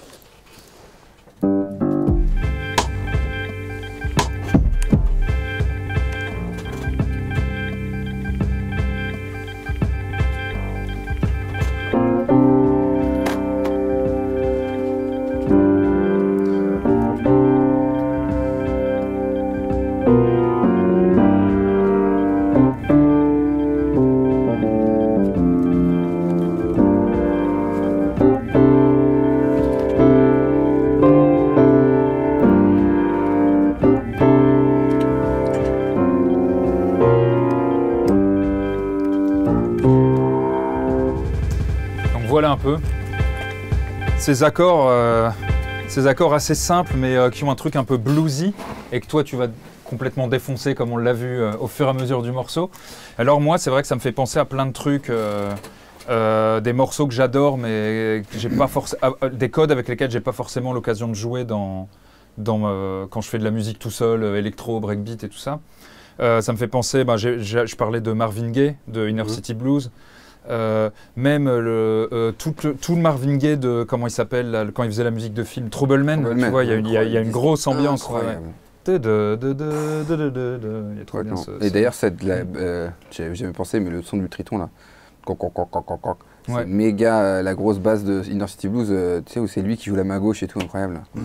Donc voilà un peu ces accords, euh, ces accords assez simples mais euh, qui ont un truc un peu bluesy et que toi tu vas complètement défoncer comme on l'a vu euh, au fur et à mesure du morceau. Alors moi c'est vrai que ça me fait penser à plein de trucs, euh, Euh, des morceaux que j'adore, mais que j'ai pas forcément, des codes avec lesquels j'ai pas forcément l'occasion de jouer dans, dans euh, quand je fais de la musique tout seul, euh, électro, breakbeat et tout ça. Euh, ça me fait penser, ben, j'ai, j'ai, je parlais de Marvin Gaye, de Inner mmh. City Blues. Euh, même le, euh, tout, le, tout le Marvin Gaye de, comment il s'appelle, là, quand il faisait la musique de film, Troubleman, tu vois, il y, y, y a une grosse ambiance. Ouais. De, de, de, de, de, de, de, de. Il y a trop ouais, bien ce, Et d'ailleurs, euh, j'avais jamais pensé, mais le son du triton là, coc, coc, coc, coc, coc, c'est ouais. méga euh, la grosse basse de Inner City Blues, euh, tu sais, où c'est lui qui joue la main gauche et tout, incroyable. Mmh.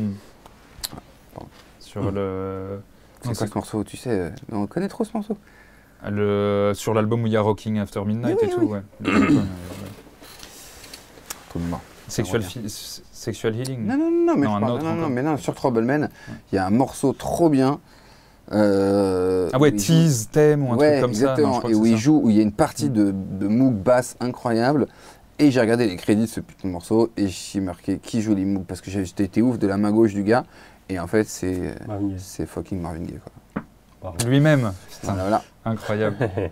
Bon. Sur mmh. le. C'est quoi ce morceau, tu sais, on connaît trop ce morceau. Le, sur l'album où il y a Rocking After Midnight oui, et oui, tout, oui. ouais. Trop de mort. Sexual, Sexual Healing. Non, non, non, mais, non, un autre non, non, mais non, sur Troubleman, il ouais. y a un morceau trop bien. Euh, ah ouais, Tease, Thème ou un ouais, truc comme exactement. ça. Non, et où il joue, où il y a une partie de, de Moog basse incroyable. Et j'ai regardé les crédits de ce putain de morceau et j'ai marqué qui joue les Moog parce que j'étais été ouf de la main gauche du gars. Et en fait, c'est c'est fucking Marvin Gaye, quoi. Lui-même. Voilà, voilà. Incroyable.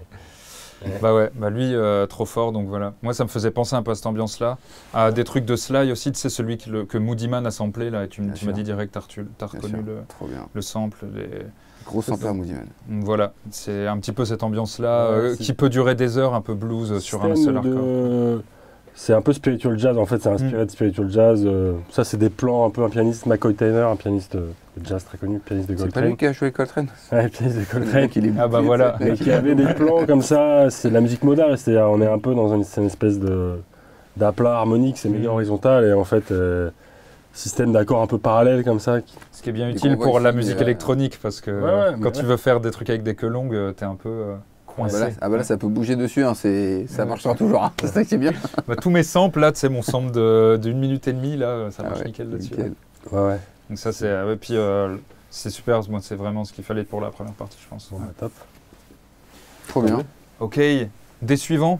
Bah ouais, bah lui, euh, trop fort, donc voilà. Moi, ça me faisait penser un peu à cette ambiance-là, à des trucs de Sly aussi, tu sais, celui qui le, que Moody Man a samplé, là, et tu, tu m'as dit direct, t'as reconnu le, le sample. Les... Gros sample à Moody Man. Voilà, c'est un petit peu cette ambiance-là, ouais, euh, qui peut durer des heures, un peu blues, sur un seul hardcore. De... C'est un peu spiritual jazz, en fait, c'est inspiré mm. de spiritual jazz. Euh, ça, c'est des plans un peu, un pianiste, McCoy Tyner, un pianiste de jazz très connu, pianiste de Coltrane. C'est pas lui qui a joué Coltrane? Ouais, pianiste de Coltrane. Il est ah bah voilà. Et qui avait des plans comme ça, c'est de la musique moderne, c'est-à-dire on est un peu dans une, une espèce de d'aplat harmonique, c'est méga horizontal, et en fait, euh, système d'accords un peu parallèles comme ça. Qui... Ce qui est bien utile pour la musique euh... électronique, parce que ouais, ouais, quand tu ouais. veux faire des trucs avec des queues longues, t'es un peu... Euh... Ah bah, là, ah bah là, ça peut bouger dessus, hein, ça ouais. marchera toujours, hein. C'est ça qui est bien. Bah, tous mes samples, là, tu sais, mon sample d'une minute et demie, là, ça marche ah ouais, nickel là-dessus. Ouais, ouais. Donc ça, c'est ouais, puis euh, c'est super, moi, c'est vraiment ce qu'il fallait pour la première partie, je pense. Ouais, ouais. Top. Trop bien. Ok, des suivants.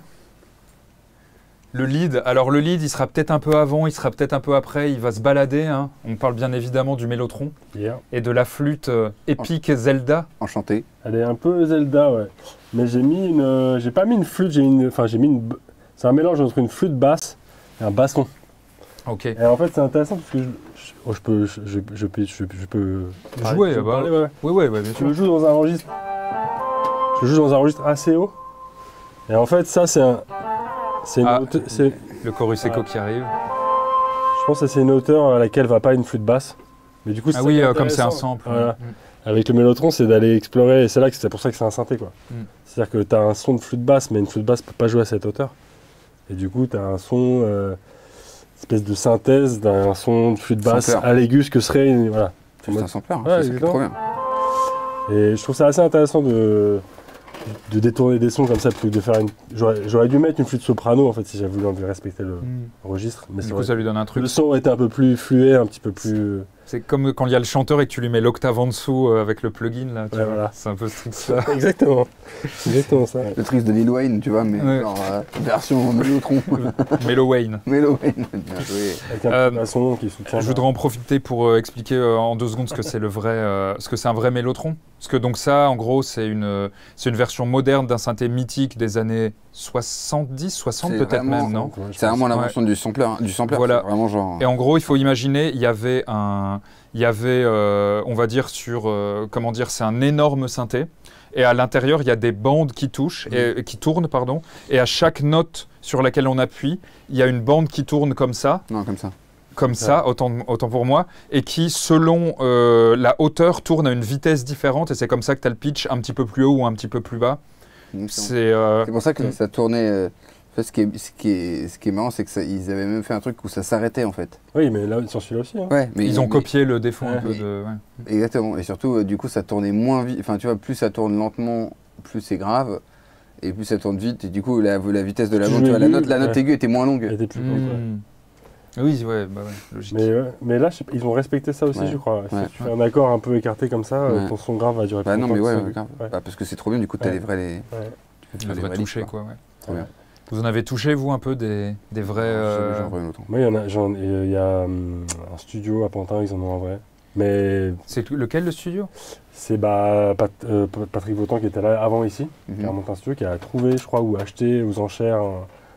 Le lead, alors le lead, il sera peut-être un peu avant, il sera peut-être un peu après, il va se balader. Hein. On parle bien évidemment du mélotron yeah. et de la flûte euh, épique en... Zelda. Enchanté. Elle est un peu Zelda, ouais. Mais j'ai mis une, euh, j'ai pas mis une flûte, j'ai une, enfin j'ai mis une, c'est un mélange entre une flûte basse et un basson. Ok. Et en fait, c'est intéressant parce que je, je, oh, je peux, je, je, je peux, je, je peux jouer. Je peux bah, parler, ouais. Oui, oui, ouais, bien sûr. Je joue dans un registre, je joue dans un registre assez haut. Et en fait, ça, c'est un C'est ah, hauteur, c'est... le chorus écho ah. qui arrive. Je pense que c'est une hauteur à laquelle va pas une flûte basse. Mais du coup, ah oui, euh, comme c'est un sample. Voilà. Mm. Avec le mélotron, c'est d'aller explorer, et c'est là que c'est pour ça que c'est un synthé, quoi. Mm. C'est-à-dire que tu as un son de flûte basse, mais une flûte basse ne peut pas jouer à cette hauteur. Et du coup, tu as un son, euh, espèce de synthèse d'un son de flûte basse Sampleur. à l'aigus que serait une... Voilà. C'est un sampleur, hein, ouais, c'est trop bien. Et je trouve ça assez intéressant de... de détourner des sons comme ça plutôt que de faire une... J'aurais dû mettre une flûte soprano en fait si j'avais voulu respecter le mm. registre. Mais du coup, ça lui donne un truc. Le son aurait été un peu plus fluet, un petit peu plus... C'est comme quand il y a le chanteur et que tu lui mets l'octave en dessous euh, avec le plugin là. Ouais, voilà. C'est un peu ce truc-là. Exactement. Exactement ça. Le truc de Lil Wayne, tu vois, mais ouais. genre euh, version mélotron. Mélo Wayne. Mélo Wayne, bien joué. Avec un euh, son qui soutient. Je voudrais en profiter pour euh, expliquer euh, en deux secondes ce que c'est le vrai, euh, ce que c'est un vrai mélotron. Parce que donc ça, en gros, c'est une, c'est une version moderne d'un synthé mythique des années soixante-dix, soixante peut-être même, non? C'est vraiment l'invention ouais. du sampler, du sampler. Voilà. Vraiment genre... Et en gros, il faut imaginer, il y avait un, il y avait, euh, on va dire sur, euh, comment dire, c'est un énorme synthé. Et à l'intérieur, il y a des bandes qui touchent, mmh. et, qui tournent, pardon. Et à chaque note sur laquelle on appuie, il y a une bande qui tourne comme ça. Non, comme ça. Comme ça, ça autant, autant pour moi, et qui, selon euh, la hauteur, tourne à une vitesse différente, et c'est comme ça que tu as le pitch un petit peu plus haut ou un petit peu plus bas. C'est euh, pour ça que ça tournait... Euh, en fait, ce, qui est, ce, qui est, ce qui est marrant, c'est qu'ils avaient même fait un truc où ça s'arrêtait, en fait. Oui, mais là, sur celui-là aussi. Hein. Ouais, mais ils ont mais, copié le défaut ouais, un peu de... Ouais. Exactement, et surtout, euh, du coup, ça tournait moins vite. Enfin, tu vois, plus ça tourne lentement, plus c'est grave. Et plus ça tourne vite, et du coup, la, la vitesse de la bande, tu vois, la note, la note ouais. aiguë était moins longue. Elle était plus longue, mmh. ouais. Oui, ouais, bah ouais, logique. Mais, ouais, mais là, ils ont respecté ça aussi, ouais. je crois. Si ouais. tu fais un accord un peu écarté comme ça, ouais. ton son grave va durer bah plus non, mais ouais, ouais, ouais, ouais. Bah, parce que c'est trop bien, du coup, tu as les vrais... Les... Ouais. Tu les vrais touchés, quoi. Ouais. Trop bien. Vous en avez touché, vous, un peu des, des vrais... Euh... Moi, il y, en a, genre, il y a um, un studio à Pantin, ils en ont un vrai. Mais... C'est lequel, le studio? C'est bah, Pat, euh, Patrick Vautan qui était là avant ici, mm-hmm. qui a monté un studio, qui a trouvé, je crois, ou acheté aux enchères un,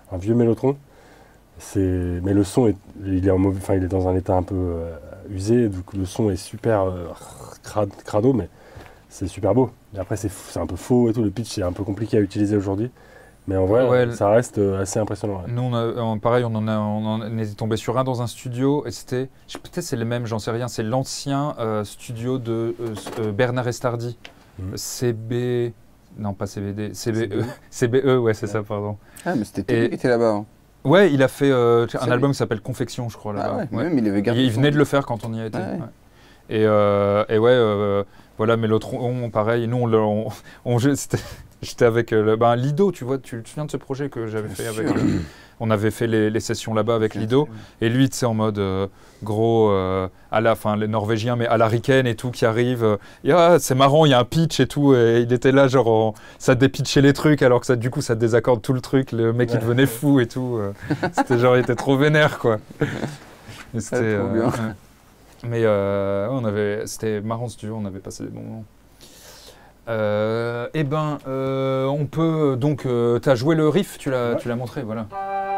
un vieux Mellotron. C'est, mais le son, est, il, est en mauvais, enfin, il est dans un état un peu euh, usé, donc le son est super euh, crade, crado, mais c'est super beau. Et après, c'est, c'est un peu faux et tout, le pitch est un peu compliqué à utiliser aujourd'hui. Mais en vrai, Ouais, ça reste euh, assez impressionnant. Ouais. Nous, on a, euh, pareil, on en, a, on en est tombé sur un dans un studio, et c'était, je- peut-être c'est le même, j'en sais rien, c'est l'ancien euh, studio de euh, euh, Bernard Estardi, Mhm. C B... Non, pas C B D, C B E. C B E. C B E, ouais, c'est Ouais. ça, pardon. Ah, mais c'était Et- lui qui était là-bas. Hein. Ouais, il a fait euh, un C'est album qui s'appelle Confection, je crois, là-bas. Ah ouais, Ouais. même il avait gardé. Il, il son- venait de le faire quand on y a été. Ouais. Ouais. Et, euh, et ouais, euh, voilà, Mellotron, pareil, nous, on, le- on, on- c'était- j'étais avec euh, le, ben, Lido, tu vois, tu te souviens de ce projet que j'avais fait Bien avec... sûr. euh, on avait fait les, les sessions là-bas avec Bien Lido, sûr. et lui, tu sais, en mode euh, gros, euh, à la fin, les Norvégiens, mais à la Riken et tout, qui arrive. euh, et, ah, c'est marrant, il y a un pitch et tout, et il était là, genre, en- ça dépitchait les trucs, alors que ça, du coup, ça désaccorde tout le truc, le mec, il Ouais. devenait fou et tout. euh, c'était genre, il était trop vénère, quoi. Et c'était, trop bien. ouais. Mais euh, ouais, on avait, c'était marrant ce duo, on avait passé des bons moments. Euh, eh ben, euh, on peut donc, euh, t'as joué le riff, tu l'as, Ouais. tu l'as montré, voilà.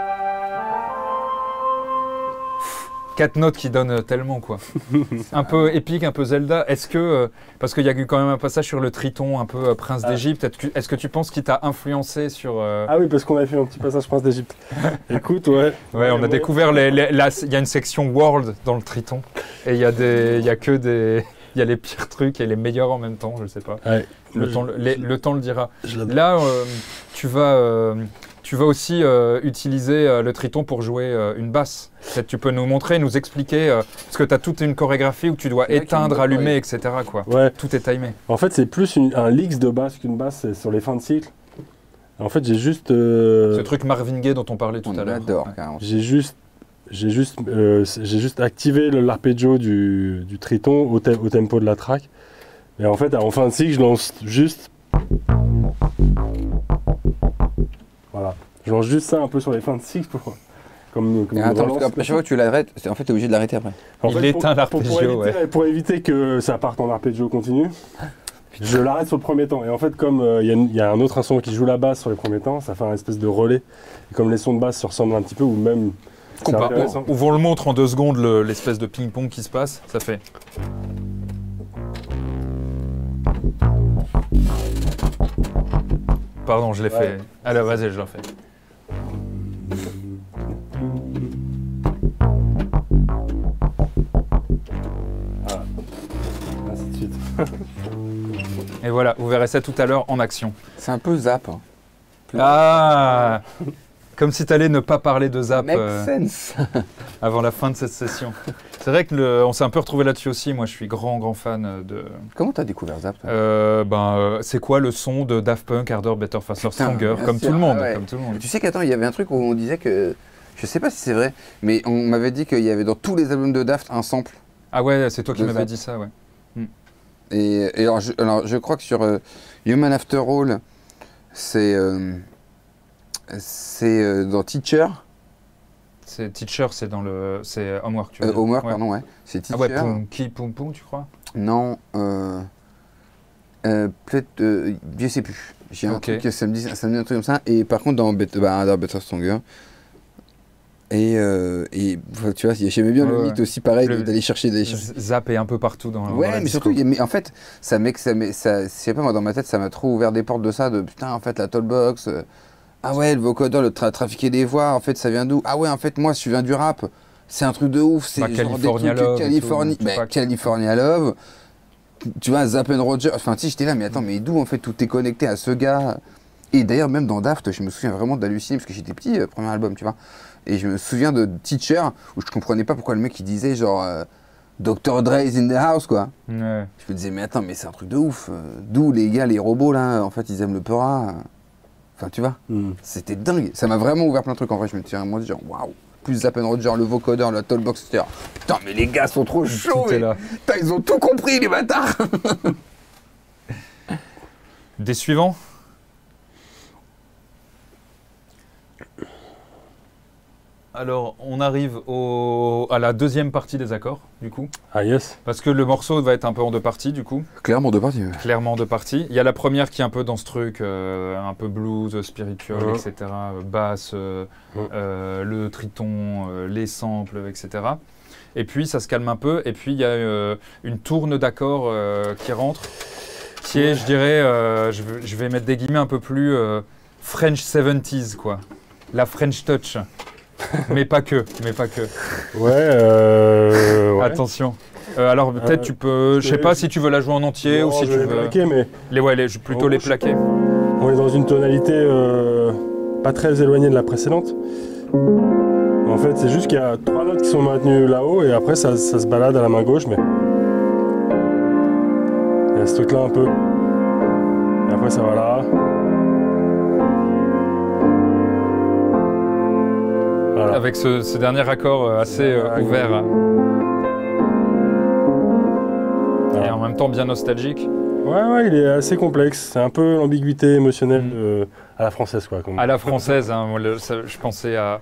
Quatre notes qui donnent tellement, quoi. Un peu épique, un peu Zelda. Est-ce que, euh, parce qu'il y a eu quand même un passage sur le Triton, un peu euh, Prince Ah. d'Égypte, est-ce que, est-ce que tu penses qu'il t'a influencé sur... euh, Ah oui, parce qu'on a fait un petit passage Prince d'Égypte. Écoute, ouais. Ouais, on a Ouais. découvert, les, les- là, il y a une section World dans le Triton, et il y a des, il y a que des, il y a les pires trucs et les meilleurs en même temps, je sais pas. Ouais. Le, Je- temps, le, les- je- le temps le dira. je l'adore. Là, euh, tu vas, euh, tu vas aussi euh, utiliser euh, le Triton pour jouer euh, une basse. Peut-être tu peux nous montrer, nous expliquer, euh, parce que tu as toute une chorégraphie où tu dois C'est vrai qu'il y a une éteindre, bonne allumer, choré. et cetera. Quoi. Ouais. Tout est timé. En fait, c'est plus une- un licks de basse qu'une basse, c'est sur les fins de cycle. En fait, j'ai juste, euh, Ce truc Marvin Gaye dont on parlait tout On à l'heure. adore, Ouais. carrément. j'ai juste, j'ai juste, euh, j'ai juste activé le- l'arpeggio du, du Triton au, te- au tempo de la track. Et en fait, en fin de cycle, je lance juste, voilà, je lance juste ça un peu sur les fins de cycle pour, comme, comme Et une attends, relance. parce qu'après, chaque fois que tu l'arrêtes, c'est- en fait, t'es obligé de l'arrêter après. En Il fait, éteint pour- pour- pour l'arpeggio, éviter- Pour éviter que ça parte en arpeggio continu, je l'arrête sur le premier temps. Et en fait, comme euh, il y a une- il y, a un autre instrument qui joue la basse sur les premiers temps, ça fait un espèce de relais. Et comme les sons de basse se ressemblent un petit peu, ou même... c'est Compa- intéressant. on, on le montre en deux secondes, le- l'espèce de ping-pong qui se passe. Ça fait. Pardon, je l'ai Ouais. fait. Allez, vas-y, je l'ai fait. Ainsi de suite. Et voilà, vous verrez ça tout à l'heure en action. C'est un peu zap. Hein. Ah Comme si t'allais ne pas parler de Zap Make euh, sense. avant la fin de cette session. C'est vrai que le- on s'est un peu retrouvé là-dessus aussi. Moi, je suis grand, grand fan euh, de. Comment t'as découvert Zap toi Euh, ben, euh, c'est quoi le son de Daft Punk, Harder, Better, Faster, Putain, Stronger, bien comme sûr, tout le monde, ah ouais. comme tout le monde. Tu sais qu'attends, il y avait un truc où on disait que. Je sais pas si c'est vrai, mais on m'avait dit qu'il y avait dans tous les albums de Daft un sample. Ah ouais, c'est toi qui De m'avais Zap. dit ça, ouais. Et, et alors, je, alors, je crois que sur euh, Human After All, c'est. euh, c'est euh, dans Teacher, C'est Teacher, c'est dans le, c'est Homework. Tu veux euh, dire. Homework, Ouais. pardon, ouais. C'est Ah Teacher. ouais, Poum, qui, Poum Poum, tu crois? Non, euh, euh, peut-être, euh, je sais plus. J'ai un Ok. truc, ça me, dit, ça me dit un truc comme ça. Et par contre, dans Bet- bah, Harder, Better, Stronger. Et, euh, et enfin, tu vois, j'aimais bien Ouais, le ouais. mythe aussi, pareil, Le- d'aller chercher, d'aller chercher. Z- Zap est un peu partout dans. dans Ouais, la mais disco. surtout, il y a- mais en fait, ça mec, ça, met- ça, je sais pas moi, dans ma tête, ça m'a trop ouvert des portes de ça, de putain, en fait, la tollbox. euh, ah ouais, le vocodeur, le tra trafiquer des voix, en fait, ça vient d'où? Ah ouais, en fait, moi, je viens du rap. C'est un truc de ouf. C'est Bah, genre California des trucs Love et Californie, tout, bah, Tupac. California Love. Tu vois, Zapp and Roger. Enfin, tu sais, j'étais là, mais attends, mais d'où en fait tout est connecté à ce gars? Et d'ailleurs, même dans Daft, je me souviens vraiment d'halluciner parce que j'étais petit, euh, premier album, tu vois. Et je me souviens de Teacher où je comprenais pas pourquoi le mec il disait genre euh, docteur Dre is in the house, quoi. Ouais. Je me disais, mais attends, mais c'est un truc de ouf. euh, D'où les gars, les robots là, en fait, ils aiment le peura. Enfin, tu vois, Hmm. c'était dingue. Ça m'a vraiment ouvert plein de trucs en vrai. Je me suis vraiment dit, genre, waouh. Plus Zapp and Roger, le vocodeur, la tollbox, et cetera. Putain, mais les gars sont trop chauds. Tout est mais- là. Putain, ils ont tout compris, les bâtards. Des suivants? Alors, on arrive au, à la deuxième partie des accords, du coup. Ah yes. Parce que le morceau va être un peu en deux parties, du coup. Clairement deux parties. Ouais. Clairement en deux parties. Il y a la première qui est un peu dans ce truc, euh, un peu blues, spirituel, Ouais. et cetera. Basse, euh, Ouais. euh, le triton, euh, les samples, et cetera. Et puis, ça se calme un peu. Et puis, il y a euh, une tourne d'accords euh, qui rentre, qui est, je dirais, euh, je, vais, je vais mettre des guillemets un peu plus euh, French seventies, quoi. La French touch. mais pas que, mais pas que. Ouais, euh, ouais. Attention. Euh, alors peut-être Euh, tu peux, je sais je- pas si tu veux la jouer en entier Non, ou si je tu vais les veux. plaquer, mais Les ouais, les, plutôt Oh, les je- plaquer. on est dans une tonalité euh, pas très éloignée de la précédente. En fait, c'est juste qu'il y a trois notes qui sont maintenues là-haut et après ça, ça se balade à la main gauche, mais il y a ce truc-là un peu. Et après ça va là. Voilà. Avec ce, ce dernier accord euh, assez euh, Ouais, ouvert hein. Voilà. et en même temps bien nostalgique. Ouais, ouais, il est assez complexe. C'est un peu l'ambiguïté émotionnelle Mm. euh, à la française, quoi. comme- À la française, hein, moi, le- ça- je pensais à,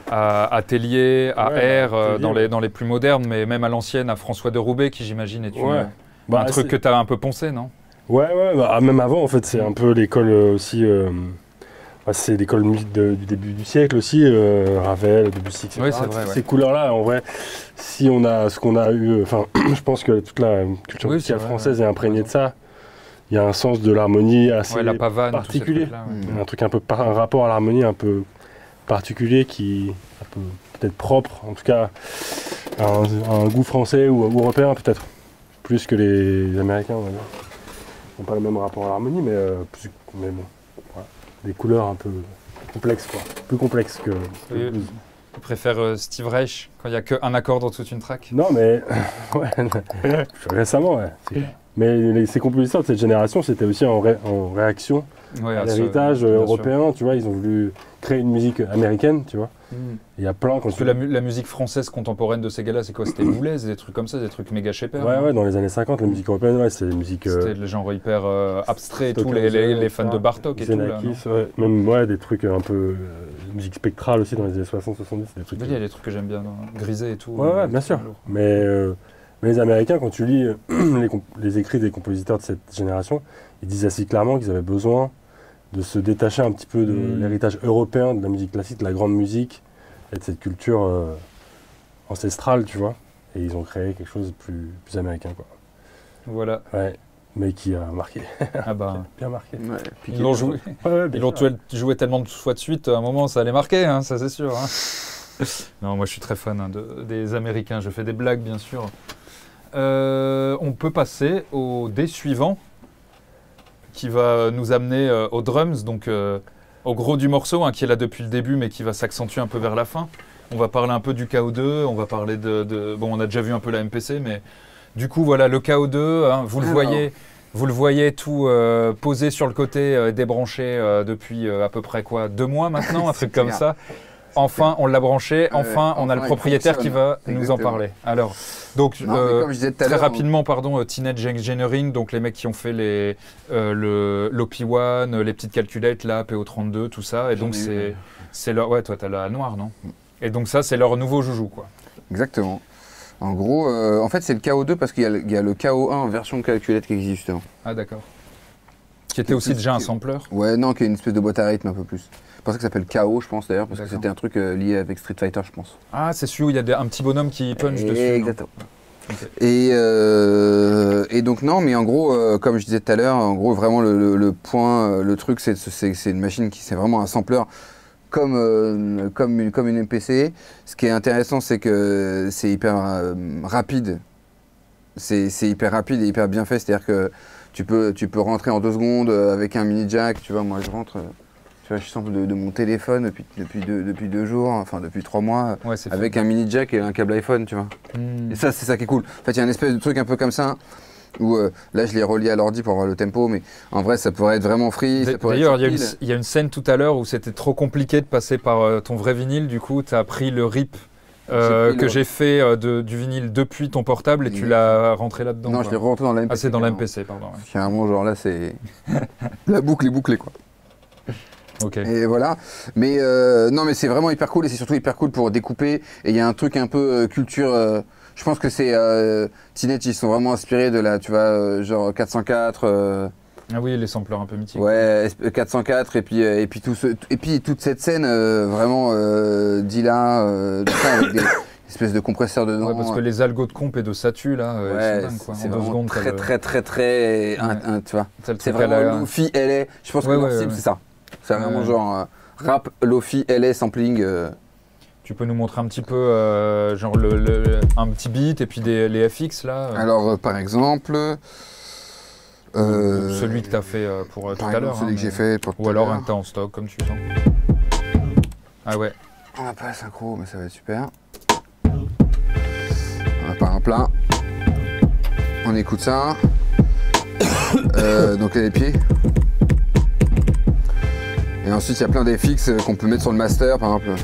à Atelier, à Ouais, R, euh, Atelier, dans, ouais. les, dans les plus modernes, mais même à l'ancienne, à François de Roubaix, qui j'imagine est une- Ouais. Bah, un truc c'est- que tu as un peu poncé, non? Ouais, ouais, bah, même avant, en fait, c'est un peu l'école euh, aussi. euh, bah, c'est l'école musique de- du début du siècle aussi, euh, Ravel, Debussy, et cetera. Oui, c'est vrai, ouais. Ces couleurs-là, en vrai, si on a ce qu'on a eu, enfin, je pense que toute la culture Oui, musicale c'est vrai, française ouais. est imprégnée de ça. Il y a un sens de l'harmonie assez Ouais, la pavane, tous ces particulier. trucs-là, ouais. Mm. Un truc un peu, par- un rapport à l'harmonie un peu particulier qui un peu peut-être propre, en tout cas à un, à un goût français ou, ou européen peut-être, plus que les Américains, on va dire. Ils n'ont pas le même rapport à l'harmonie, mais, euh, plus, mais bon, voilà. Des couleurs un peu complexes, quoi, plus complexes que, que le Oui. blues. Tu préfères euh, Steve Reich quand il n'y a qu'un accord dans toute une track? Non, mais ouais, récemment, ouais. c'est clair. Mais les- ces compositeurs de cette génération, c'était aussi en, ré- en réaction Ouais, à à ce- l'héritage bien euh, sûr. européen, tu vois, ils ont voulu créer une musique américaine, tu vois. Mm. Il y a plein quand Parce tu... que la, mu- la musique française contemporaine de ces gars-là, c'est quoi? C'était Boulez, des trucs comme ça, des trucs méga shaper. Ouais, hein. ouais, dans les années cinquante, la musique européenne, ouais, c'était des musiques... euh, C'était le genre hyper euh, abstrait et tout, Stockhausen, les, les- les fans et cetera. de Bartok et tout. Là, non Xenakis, ouais. Même ouais, des trucs un peu... euh, musique spectrale aussi dans les années soixante soixante-dix, des trucs... Il y a des trucs que j'aime bien, non Grisé et tout. Ouais, ouais, bien sûr. Lourd. Mais, euh, mais les Américains, quand tu lis euh, les, comp- les écrits des compositeurs de cette génération, ils disent assez clairement qu'ils avaient besoin de se détacher un petit peu de Mm. l'héritage européen, de la musique classique, de la grande musique, et de cette culture euh, ancestrale, tu vois. Et ils ont créé quelque chose de plus, plus américain, quoi. Voilà. Ouais, mais qui a marqué, Ah bah, bien marqué. Ouais, piqué. ils l'ont joué, Ouais, ouais, bien ils l'ont sûr. tué- joué tellement de fois de suite, à un moment ça allait marquer, hein, ça c'est sûr. hein. Non, moi je suis très fan hein, de- des Américains, je fais des blagues bien sûr. Euh, on peut passer au dé suivant qui va nous amener euh, aux drums, donc euh, au gros du morceau, hein, qui est là depuis le début mais qui va s'accentuer un peu vers la fin. On va parler un peu du K O deux, on va parler de, de- Bon, on a déjà vu un peu la M P C, mais du coup, voilà, le K O deux, hein, vous le Alors. voyez, vous le voyez tout euh, posé sur le côté, euh, débranché euh, depuis euh, à peu près quoi, deux mois maintenant, un C'est truc comme clair. ça. Enfin, on l'a branché, enfin, Ouais, on a enfin, le il propriétaire qui va fonctionne. nous en Exactement. parler. Alors, donc, Non, mais euh, comme je disais tout à très l'heure, rapidement, pardon, euh, Teenage Engineering, donc les mecs qui ont fait les, euh, le, l'O P un, euh, les petites calculettes, là, P O trente-deux, tout ça. Et J'en donc, ai eu, c'est, ouais. c'est leur. Ouais, toi, t'as la noire, non? Et donc, ça, c'est leur nouveau joujou, quoi. Exactement. En gros, euh, en fait, c'est le K O deux parce qu'il y a le, il y a le K O un en version calculette qui existe justement. Ah, d'accord. Qui était aussi plus- déjà un qui- sampler. Ouais, non, qui est une espèce de boîte à rythme un peu plus. C'est pour ça que ça s'appelle K O, je pense d'ailleurs, parce que D'accord. c'était un truc euh, lié avec Street Fighter, je pense. Ah, c'est celui où il y a des- un petit bonhomme qui punch Et- dessus. non Exactement. Ok. Et, euh, et donc non, mais en gros, euh, comme je disais tout à l'heure, en gros, vraiment le, le- le point, euh, le truc, c'est c'est- c'est une machine qui, c'est vraiment un sampler comme, euh, comme, une, comme une M P C. Ce qui est intéressant, c'est que c'est hyper euh, rapide. C'est c'est hyper rapide et hyper bien fait. C'est-à-dire que tu peux, tu peux rentrer en deux secondes euh, avec un mini jack. Tu vois, moi je rentre, euh, tu vois, je sample de, de mon téléphone depuis, depuis, deux, depuis deux jours, enfin depuis trois mois, Ouais, c'est avec un mini jack et un câble iPhone, tu vois. Hmm. Et ça, c'est ça qui est cool. En fait, il y a une espèce de truc un peu comme ça, où euh, là, je l'ai relié à l'ordi pour voir le tempo, mais en vrai, ça pourrait être vraiment free. ça pourrait D'ailleurs, être il y, a une- subtil. il y a une scène tout à l'heure où c'était trop compliqué de passer par euh, ton vrai vinyle. Du coup, tu as pris le rip euh, J'ai pris que le- j'ai fait euh, de- du vinyle depuis ton portable et tu l'as rentré là-dedans. Non, quoi. je l'ai rentré dans la M P C. Ah, c'est dans la carrément. M P C, pardon. ouais. Carrément, genre là, c'est. La boucle est bouclée, quoi. Ok. Et voilà. Mais euh, non, mais c'est vraiment hyper cool et c'est surtout hyper cool pour découper. Et il y a un truc un peu euh, culture. Euh, je pense que c'est euh, Teenage, ils sont vraiment inspirés de la, tu vois, euh, genre quatre cent quatre. Euh, Ah oui, les sampleurs un peu mythiques. ouais, quatre cent quatre et puis euh, et puis tout ce, et puis toute cette scène euh, vraiment euh, Dilla, euh, tout ça, avec des espèces de compresseurs dedans. Ouais, parce que les algos de comp et de Satu là, euh, Ouais, ils sont dingues quoi. c'est En deux vraiment secondes, très, t'as le- très très très Ouais. un- un- tu vois. t'as le C'est truc à vraiment la- Lofi L A. Je pense Ouais, que leur ouais, cible ouais. c'est ça. C'est Ouais, vraiment ouais. genre euh, rap Lofi L A sampling. euh, Tu peux nous montrer un petit peu, euh, genre le, le- un petit beat et puis des, les F X là euh, Alors euh, par exemple. euh, celui que tu as fait euh, pour euh, tout par à exemple, l'heure. celui hein, que j'ai mais- fait pour tout Ou à alors l'heure. un que tu as en stock comme tu sens. Ah ouais. On n'a pas la synchro, mais ça va être super. On n'a pas un plein. On écoute ça. Euh, donc les pieds. Et ensuite, il y a plein d'F X qu'on peut mettre sur le master, par exemple.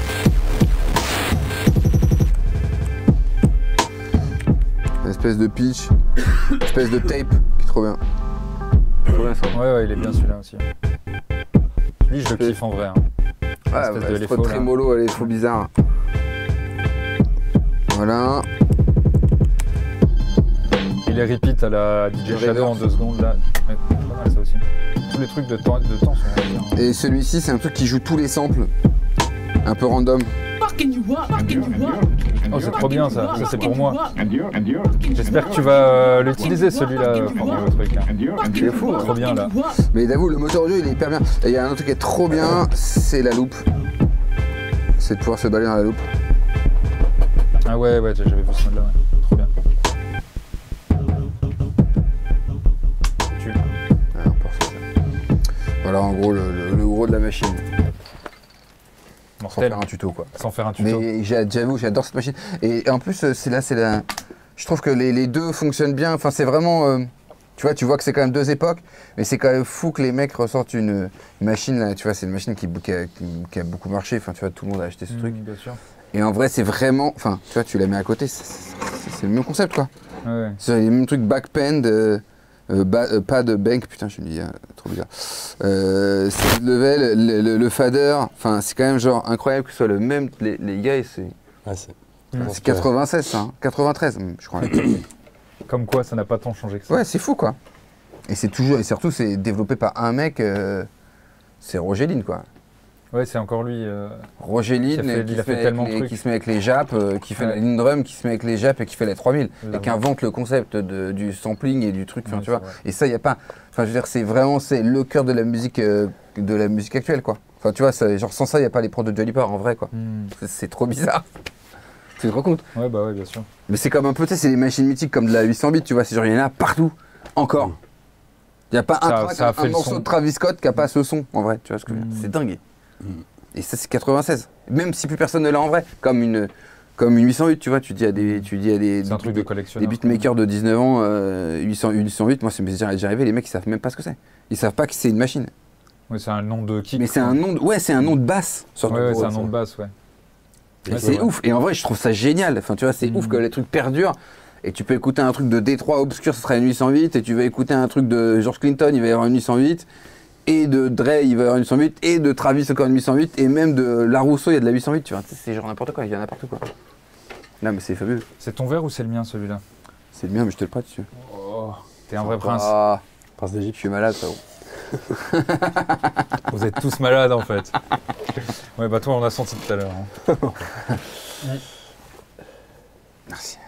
Une espèce de pitch, une espèce de tape qui est trop bien. Trop bien ça. Ouais, ouais, il est bien celui-là aussi. Lui, je le kiffe en vrai. hein. Ouais, espèce ouais, de c'est trop Lefo, là. trémolo, elle est trop bizarre. Voilà. Il les repeat à la D J Le Shadow en reverse. deux secondes là. Ouais, pas mal ça aussi. Tous les trucs de temps, de temps sont bien. hein. Et celui-ci, c'est un truc qui joue tous les samples. Un peu random. Oh, c'est trop bien ça. Ça, c'est pour moi. J'espère que tu vas euh, l'utiliser celui-là. euh, Enfin, le truc, là. C'est fou, hein. Trop bien là. Mais d'avoue, le moteur audio, il est hyper bien. Et il y a un autre truc qui est trop bien, c'est la loupe. C'est de pouvoir se balader dans la loupe. Ah ouais, ouais, j'avais vu ce mode là. Ouais. Trop bien. Tu- Ouais, on peut refaire ça. Voilà, en gros, le, le- le gros de la machine. Sans Mortel. faire un tuto, quoi. Sans faire un tuto. Mais j'ai- j'avoue, j'adore cette machine. Et en plus, euh, c'est là, c'est la. Je trouve que les, les deux fonctionnent bien. Enfin, c'est vraiment. euh, Tu vois, tu vois que c'est quand même deux époques, mais c'est quand même fou que les mecs ressortent une, une machine là. Tu vois, c'est une machine qui, qui a, qui- qui a beaucoup marché. Enfin, tu vois, tout le monde a acheté ce Mmh, truc. bien sûr. Et en vrai, c'est vraiment. Enfin, tu vois, tu la mets à côté, c'est- c'est c'est le même concept, quoi. Ouais, ouais. C'est les mêmes trucs backpend, euh, euh, ba- euh, pas de bank, putain, je me dis, euh, trop bizarre. Euh, c'est le level, le, le- le fader, enfin, c'est quand même genre incroyable que ce soit le même. Les, les gars, c'est Ah, c'est Mmh. c'est quatre-vingt-seize, ça, hein, quatre-vingt-treize, je crois. Comme quoi, ça n'a pas tant changé que ça. Ouais, c'est fou, quoi. Et c'est toujours, et surtout, c'est développé par un mec, euh, c'est Roger Lynn, quoi. Ouais, c'est encore lui. euh, Roger Lynn, Qui a fait- qui, il a se fait met tellement avec de les- trucs. qui se met avec les japs, euh, qui fait Ouais. la ligne drum, qui se met avec les japs et qui fait les trois mille. J'avoue. Et qui invente le concept de- du sampling et du truc, enfin, Ouais, tu c'est vois. vrai. Et ça, il n'y a pas. Enfin, je veux dire, c'est vraiment c'est le cœur de la musique, euh, de la musique actuelle, quoi. Enfin, tu vois, ça- genre sans ça, il n'y a pas les prods de Jolly Part en vrai, quoi. hmm. C'est- C'est trop bizarre. Tu te rends compte? Ouais, bah ouais, bien sûr. Mais c'est comme un peu, tu sais, c'est des machines mythiques comme de la huit cents bits, tu vois. C'est genre, il y en a partout, encore. Il n'y a pas un, Ça- track, ça a un- fait un le morceau son. de Travis Scott qui n'a pas ce son, en vrai, tu vois ce que je veux dire. Mm. C'est dingue. Et ça, c'est quatre-vingt-seize. Même si plus personne ne l'a en vrai, comme une, comme une huit cent huit, tu vois, tu dis à des, tu dis à des, C'est un truc de des, collectionneur. des beatmakers de dix-neuf ans, euh, huit cents, huit cent huit, moi, c'est déjà déjà arrivé, les mecs, ils savent même pas ce que c'est. Ils savent pas que c'est une machine. Ouais, c'est un nom de kick. Mais c'est un nom de, ouais, c'est un nom de basse. Sur Ouais, ouais, c'est un ça. nom de basse, ouais. Et Ouais, c'est vrai. ouf. Et en vrai, je trouve ça génial. Enfin, tu vois, c'est Mhm. ouf que les trucs perdurent. Et tu peux écouter un truc de Détroit obscur, ce sera une huit cent huit. Et tu vas écouter un truc de George Clinton, il va y avoir une huit cent huit. Et de Dre, il va y avoir une huit cent huit. Et de Travis, encore une huit cent huit. Et même de La Rousseau, il y a de la huit cent huit. Tu vois, c'est genre n'importe quoi. Il y en a partout, quoi. Non, mais c'est fabuleux. C'est ton verre ou c'est le mien celui-là? C'est bien, mais je te le prête, dessus. Oh, t'es un vrai prince. Ah, Prince je d'Égypte. suis malade, ça. Vous êtes tous malades en fait. Ouais, bah toi, on a senti tout à l'heure. hein. Merci.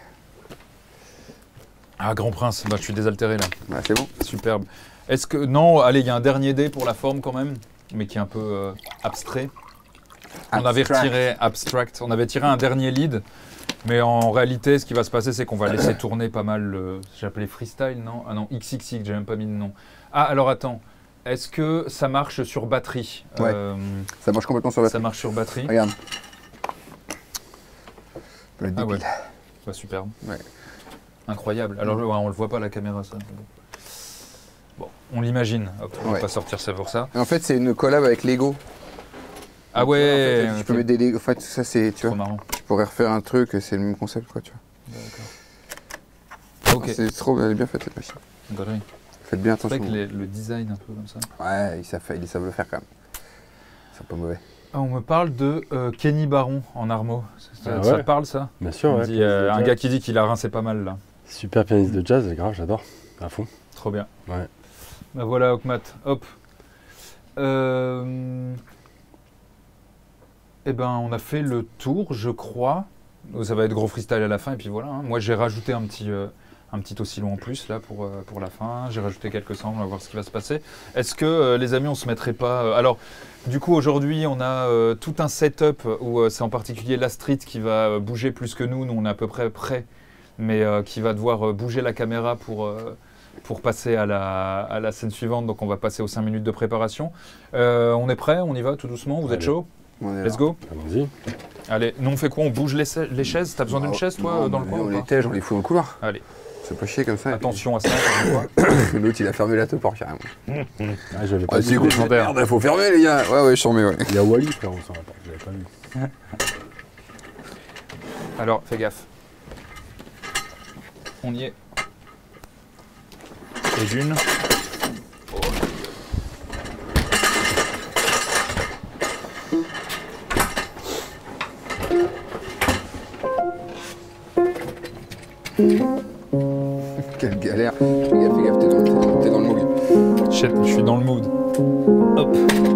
Ah, grand prince, bah je suis désaltéré là. Ouais, c'est bon. Superbe. Est-ce que. Non, allez, il y a un dernier dé pour la forme quand même, mais qui est un peu euh, abstrait. On avait Abstract. retiré abstract, on avait tiré un dernier lead, mais en réalité, ce qui va se passer, c'est qu'on va laisser tourner pas mal le. J'ai appelé freestyle, non? Ah non, X X X, j'ai même pas mis de nom. Ah, alors attends, est-ce que ça marche sur batterie? Ouais. Euh, Ça marche complètement sur la. ça marche sur batterie? Regarde. Le Ah débile. ouais. Bah, superbe. Ouais. Incroyable. Alors, ouais, on le voit pas à la caméra, ça. Bon, on l'imagine. Hop, on va Ouais. pas sortir ça pour ça. Et en fait, c'est une collab avec Lego. Ah Donc, tu vois, ouais, en fait, tu ok. peux mettre des Lego. En fait, ça, c'est. Tu Trop vois, marrant. tu pourrais refaire un truc, c'est le même concept, quoi, tu vois. D'accord. Ok. C'est trop elle est bien faite, cette machine. Galerie. Faites bien C'est vrai attention. que les- le design un peu comme ça. Ouais, ils savent, ils savent le faire quand même. c'est pas mauvais. On me parle de euh, Kenny Baron en armo. Ça, Ah ça ouais. te parle ça? Bien sûr, On ouais. dit, pianiste euh, de Un jazz. gars qui dit qu'il a rincé pas mal là. Super pianiste de jazz, c'est grave, j'adore. À fond. Trop bien. Ouais. Bah voilà, Okmat. Hop. Euh... Eh ben, on a fait le tour, je crois. Ça va être gros freestyle à la fin, et puis voilà. hein. Moi, j'ai rajouté un petit, euh, un petit oscillo en plus là pour, euh, pour la fin. J'ai rajouté quelques sons, on va voir ce qui va se passer. Est-ce que euh, les amis, on se mettrait pas euh, Alors, du coup, aujourd'hui, on a euh, tout un setup où euh, c'est en particulier la street qui va euh, bouger plus que nous. Nous, on est à peu près prêts, mais euh, qui va devoir euh, bouger la caméra pour. Euh, pour passer à la, à la scène suivante, donc on va passer aux cinq minutes de préparation. Euh, on est prêt, on y va tout doucement, vous êtes Allez. chaud? On est Let's là. go. Allons-y. Allez, nous on fait quoi? On bouge les, sa- les chaises? T'as besoin d'une Ah, chaise toi non, dans le mais coin On ou les pas? tège, on les fout dans le couloir. Allez, C'est pas chier comme ça. et puis- attention à ça. encore une fois. L'autre, il a fermé la teupe par carrément. Ah, j'avais pas Ah, vu. c'est cool, légendaire. merde, faut fermer les gars. Ouais, ouais, je t'en mets, ouais. Il y a Wally, frérot, sur la porte, j'avais pas vu. Alors, fais gaffe. On y est. Et d'une. Quelle galère. Fais gaffe, fais gaffe, t'es dans, t'es dans- t'es dans le mood. Shit, je suis dans le mood. Hop.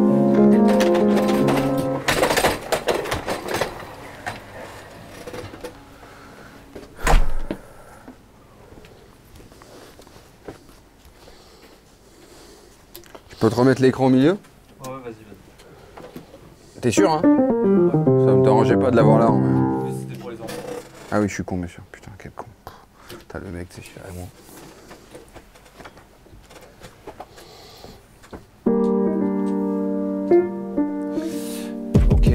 Je peux te remettre l'écran au milieu? Ouais, vas-y, vas-y. T'es sûr, hein? Ça me dérangeait pas de l'avoir là. Mais... Mais c'était pour les enfants. Ah oui, je suis con, bien sûr. Putain, quel con. T'as le mec, c'est chiant. Moi. Ok.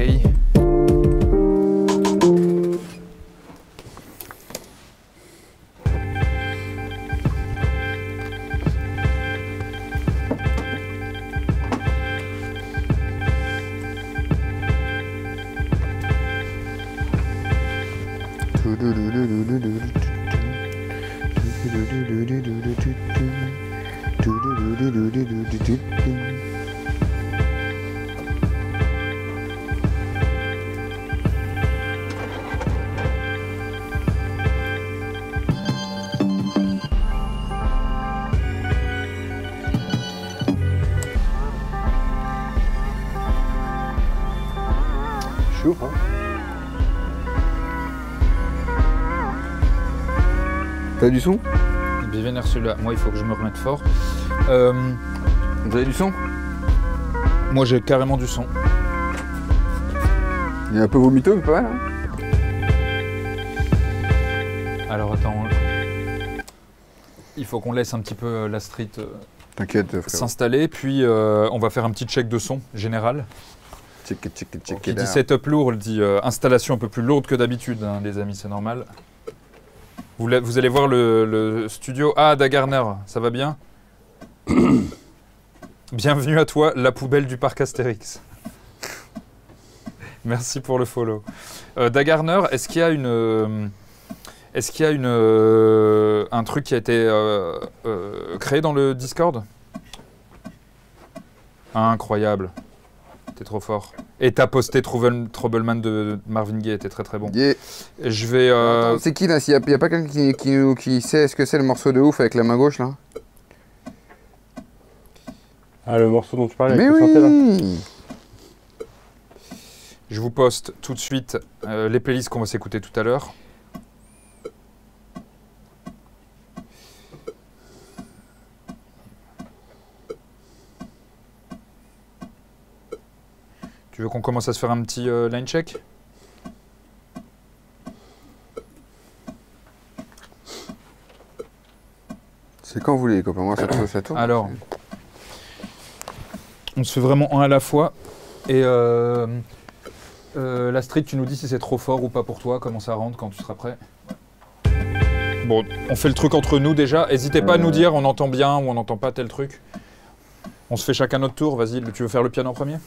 Je suis ouf, hein. T'as du son? Bien vénère celui-là. Moi, il faut que je me remette fort. Euh, Vous avez du son? moi, j'ai carrément du son. Il est un peu vomiteux, mais pas mal. Hein. Alors, attends. Il faut qu'on laisse un petit peu euh, la street euh, T'inquiète, frère. s'installer. Puis, euh, on va faire un petit check de son général. Check it, check it, check Qui it dit out. setup lourd, dit euh, installation un peu plus lourde que d'habitude, hein, les amis, c'est normal. Vous, la- vous allez voir le, le studio. Ah, Dagarner, ça va bien? Bienvenue à toi, la poubelle du parc Astérix. Merci pour le follow. Euh, Dagarner, est-ce qu'il y a une, euh, est-ce qu'il y a une, euh, un truc qui a été euh, euh, créé dans le Discord? Incroyable. T'es trop fort. Et t'as posté Trouble- Troubleman de Marvin Gaye, t'es très très bon. Yeah. Je vais... euh, Attends, c'est qui là? S'il y a, y a pas quelqu'un qui, qui, nous- qui sait ce que c'est le morceau de ouf avec la main gauche là? Ah, le morceau dont tu parlais Mais avec le synthé, là. oui! Je vous poste tout de suite euh, les playlists qu'on va s'écouter tout à l'heure. Tu veux qu'on commence à se faire un petit euh, line check? C'est quand vous voulez, les copains. Moi, ça tourne, ça tourne. Alors, on se fait vraiment un à la fois. Et euh, euh, la street, tu nous dis si c'est trop fort ou pas pour toi, comment ça rentre quand tu seras prêt. Bon, on fait le truc entre nous déjà. N'hésitez pas à nous dire on entend bien ou on n'entend pas tel truc. On se fait chacun notre tour. Vas-y, tu veux faire le piano en premier?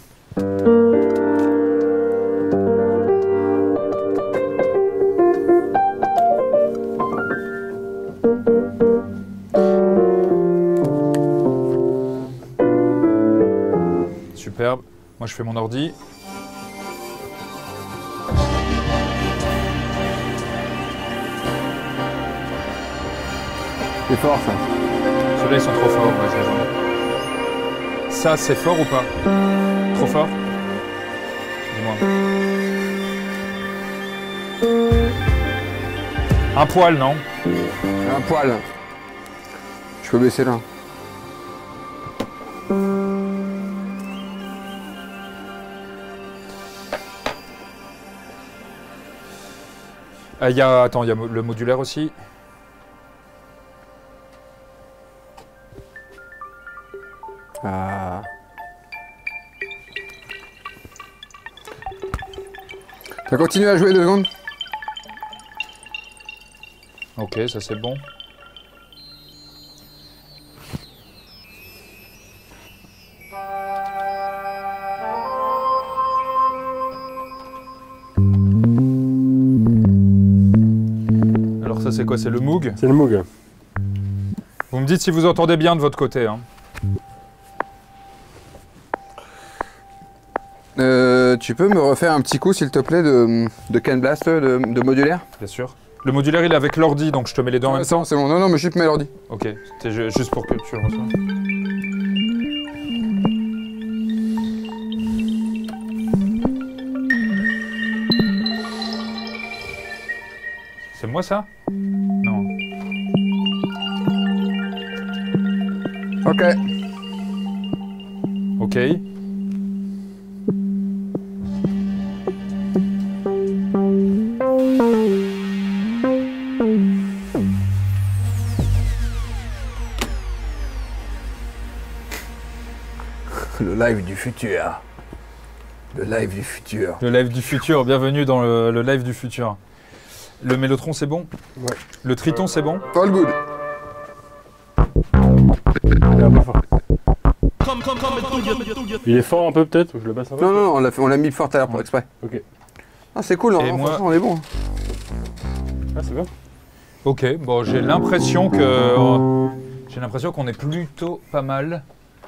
Superbe. Moi, je fais mon ordi. C'est fort ça. Ceux-là, ils sont trop forts. Ouais, je les enlève. Ça, c'est fort ou pas? Trop fort? Dis-moi. Un poil, non? Un poil. Je peux baisser là. Il euh, y a, attends, il y a le modulaire aussi. Ah. T'as continué à jouer deux secondes? Ok, ça c'est bon. Alors ça c'est quoi? C'est le Moog? C'est le Moog. Vous me dites si vous entendez bien de votre côté. Hein. Euh, tu peux me refaire un petit coup s'il te plaît de, de Can Blast, de, de modulaire? Bien sûr. Le modulaire il est avec l'ordi donc je te mets les deux en Ah, même c'est bon, temps. c'est bon. Non, non, mais juste mets l'ordi. Ok, c'était ju- juste pour que tu le reçoives. C'est moi ça? Non. Ok. Ok. Le live du futur. Le live du futur. Le live du futur, bienvenue dans le, le live du futur. Le Mélotron c'est bon? Ouais. Le Triton c'est bon? All good. Il est un peu fort. Il est fort un peu peut-être? Je le baisse un peu? Non, non, non, on l'a fait- on l'a mis fort à l'heure pour exprès. Ok. Ah, c'est cool, Et hein, moi- franchement, on est bon. Ah, c'est bien. Ok, bon j'ai l'impression que... euh, j'ai l'impression qu'on est plutôt pas mal.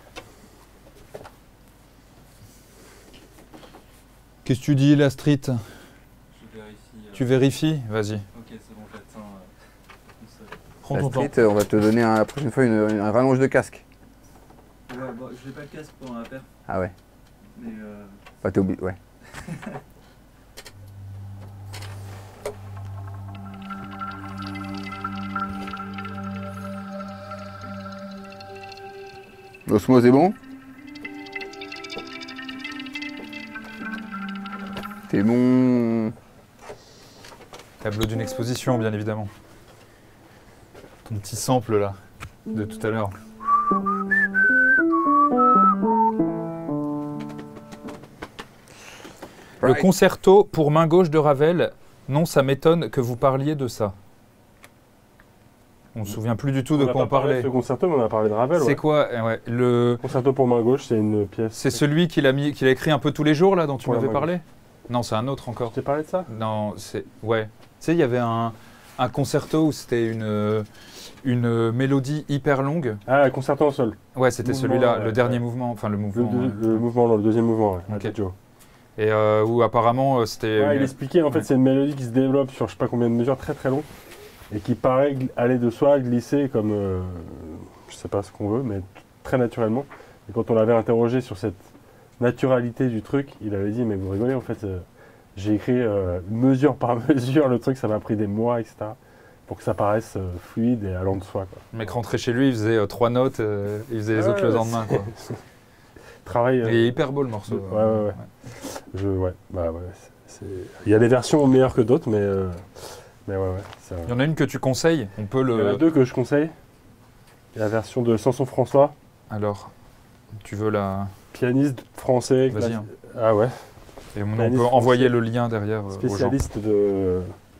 Qu'est-ce que tu dis la street? Je vérifie. euh, Tu vérifies? Vas-y. Ok, c'est bon, j'atteins. euh, une seule. Prends La ton temps. street, euh, on va te donner un- la prochaine fois une, une- un rallonge de casque. Ouais, bon, je n'ai pas le casque pendant la perf, Ah ouais. mais euh, Bah, t'es obligé, ouais. L'osmose est bon? T'es bon? Tableau d'une exposition, bien évidemment. Ton petit sample là, de tout à l'heure. Le Right. concerto pour main gauche de Ravel, non, ça m'étonne que vous parliez de ça. On ne se souvient plus du tout de On a quoi on pas parlé parlait. de ce concerto, mais on a parlé de Ravel. C'est Ouais. quoi euh, ouais, le... Concerto pour main gauche, c'est une pièce. C'est celui qu'il a, mis, qu'il a écrit un peu tous les jours là, dont tu Pour la m'avais main parlé? Non, c'est un autre encore. Je t'ai parlé de ça? Non, c'est... Ouais. Tu sais, il y avait un, un concerto où c'était une, euh, une mélodie hyper longue. Ah, concerto en sol. Ouais, c'était Mouvement, celui-là, ouais, le dernier ouais. mouvement, enfin le Le, mouvement. deux- euh, le mouvement, non, le deuxième mouvement, ouais. Ok. Adagio. Et euh, où apparemment euh, c'était... Ouais, une- il expliquait, en fait, Ouais. c'est une mélodie qui se développe sur je sais pas combien de mesures très très long et qui paraît gl- aller de soi, glisser comme, euh, je sais pas ce qu'on veut, mais très naturellement. Et quand on l'avait interrogé sur cette naturalité du truc, il avait dit, mais vous rigolez, en fait, euh, j'ai écrit euh, mesure par mesure le truc, ça m'a pris des mois, et cetera, pour que ça paraisse euh, fluide et allant de soi, quoi. Le mec rentrait chez lui, il faisait euh, trois notes, euh, il faisait les Ouais, autres le ouais, lendemain. Quoi. Travail. euh, Il est hyper beau le morceau. Ouais, ouais, ouais. Je, ouais, bah ouais. c'est- c'est- Il y a des versions meilleures que d'autres, mais, euh, mais ouais, ouais. ça- Il y en a une que tu conseilles, on peut Il y en a le... deux que je conseille. Il y a la version de Samson François, Alors, tu veux la... pianiste français. Vas-y, classi- hein. Ah ouais. Et on, on Pianiste peut envoyer français. le lien derrière euh, aux gens. Spécialiste de.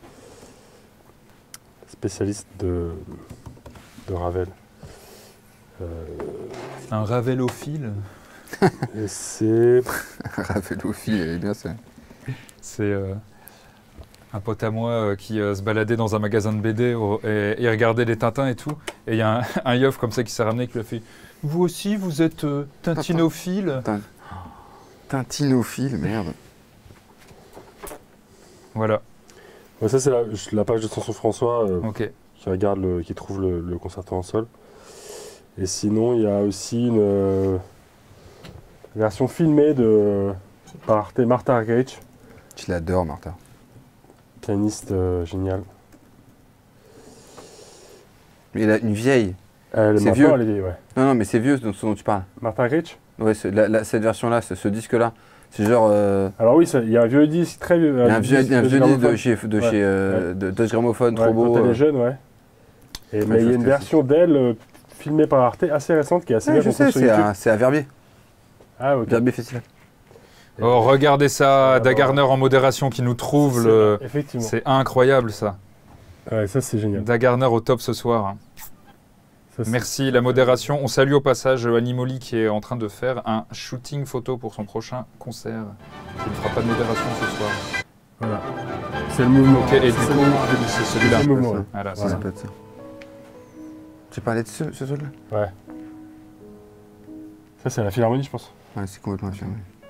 Spécialiste de. de Ravel. Euh, Un Ravelophile, et c'est. Ravelophile, elle est bien ça. c'est euh, un pote à moi euh, qui euh, se baladait dans un magasin de B D au- et, et regardait les Tintins et tout. Et il y a un, un yof comme ça qui s'est ramené qui lui a fait « Vous aussi, vous êtes euh, tintinophile ?» Tintinophile, merde. Voilà, Ouais, ça, c'est la, la page de Samson François euh, ok. qui regarde, le, qui trouve le, le concerto en sol. Et sinon, il y a aussi une euh, version filmée de, par Arte, Martha Argerich, Je l'adore, Martha. pianiste euh, géniale. Mais il a une vieille. Elle, C'est maintenant, vieux. elle est vieille, ouais. Non, non, mais c'est vieux ce dont, ce dont tu parles. Martha Argerich. Ouais, c'est- la- la- cette version-là, ce, ce disque-là, c'est genre. euh, Alors oui, ça- il y a un vieux disque, très vieux. Il y a un vieux, il y a un vieux disque de chez, de Ouais, chez euh, de Deutsche Grammophon, trop Ouais, beau. quand elle euh. est jeune, ouais. Et, Ouais, mais il y ça, a une c'est version d'elle euh, filmée par Arte assez récente qui est assez Ouais, bien je qu'on trouve sais, sur c'est YouTube. à, c'est à Verbier. Ah, ok. Verbier Festival. Oh, regardez ça, Ah, Dagarner en modération qui nous trouve C'est- le... Effectivement. C'est incroyable ça. Ouais, ça, c'est génial. Dagarner au top ce soir. Ça, c'est- Merci, la modération. On salue au passage Animoli qui est en train de faire un shooting photo pour son prochain concert. Il ne fera pas de modération ce soir. Voilà. C'est le mouvement. Ok, et du C'est coup, le mouvement. c'est celui-là. C'est le mouvement, ouais. Voilà, c'est Voilà. ça. peut être ça. Tu parlais de ce, ce truc-là? Ouais. Ça, c'est la Philharmonie, je pense. Ouais, c'est complètement affirmé.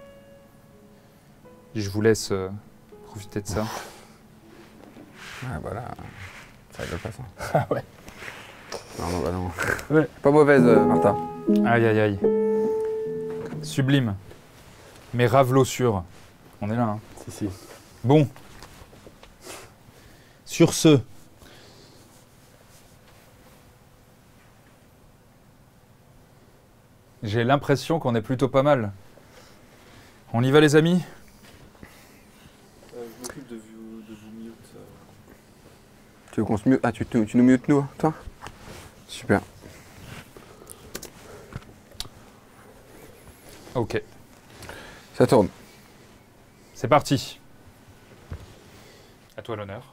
Je vous laisse euh, profiter de ça. Ouais, voilà. Ça rigole pas ça. Ah ouais. Non, non, bah non. Ouais. Pas mauvaise, euh, Martha. Aïe, aïe, aïe. Sublime. Mais Ravelot sûr. On est là, hein. Si, si. Bon. Sur ce. J'ai l'impression qu'on est plutôt pas mal. On y va les amis? Euh, je m'occupe de vous, de vous mute. euh. Tu veux qu'on se mute? Ah, tu, tu, tu nous mutes nous, toi? Super. Ok. Ça tourne. C'est parti. À toi l'honneur.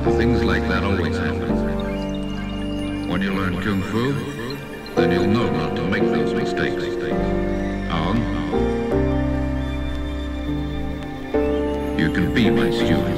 and things like that always happen. When you learn Kung Fu, then you'll know not to make those mistakes. On. You can be my student.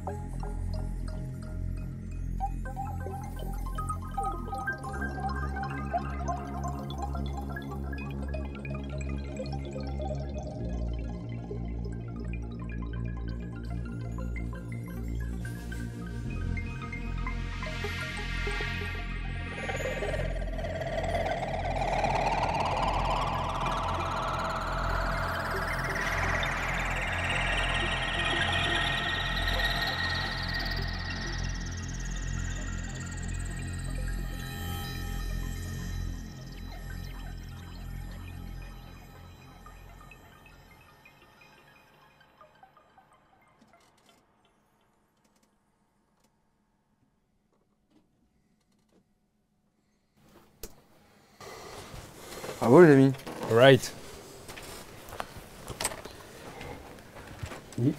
Bravo les amis. Right. Bonne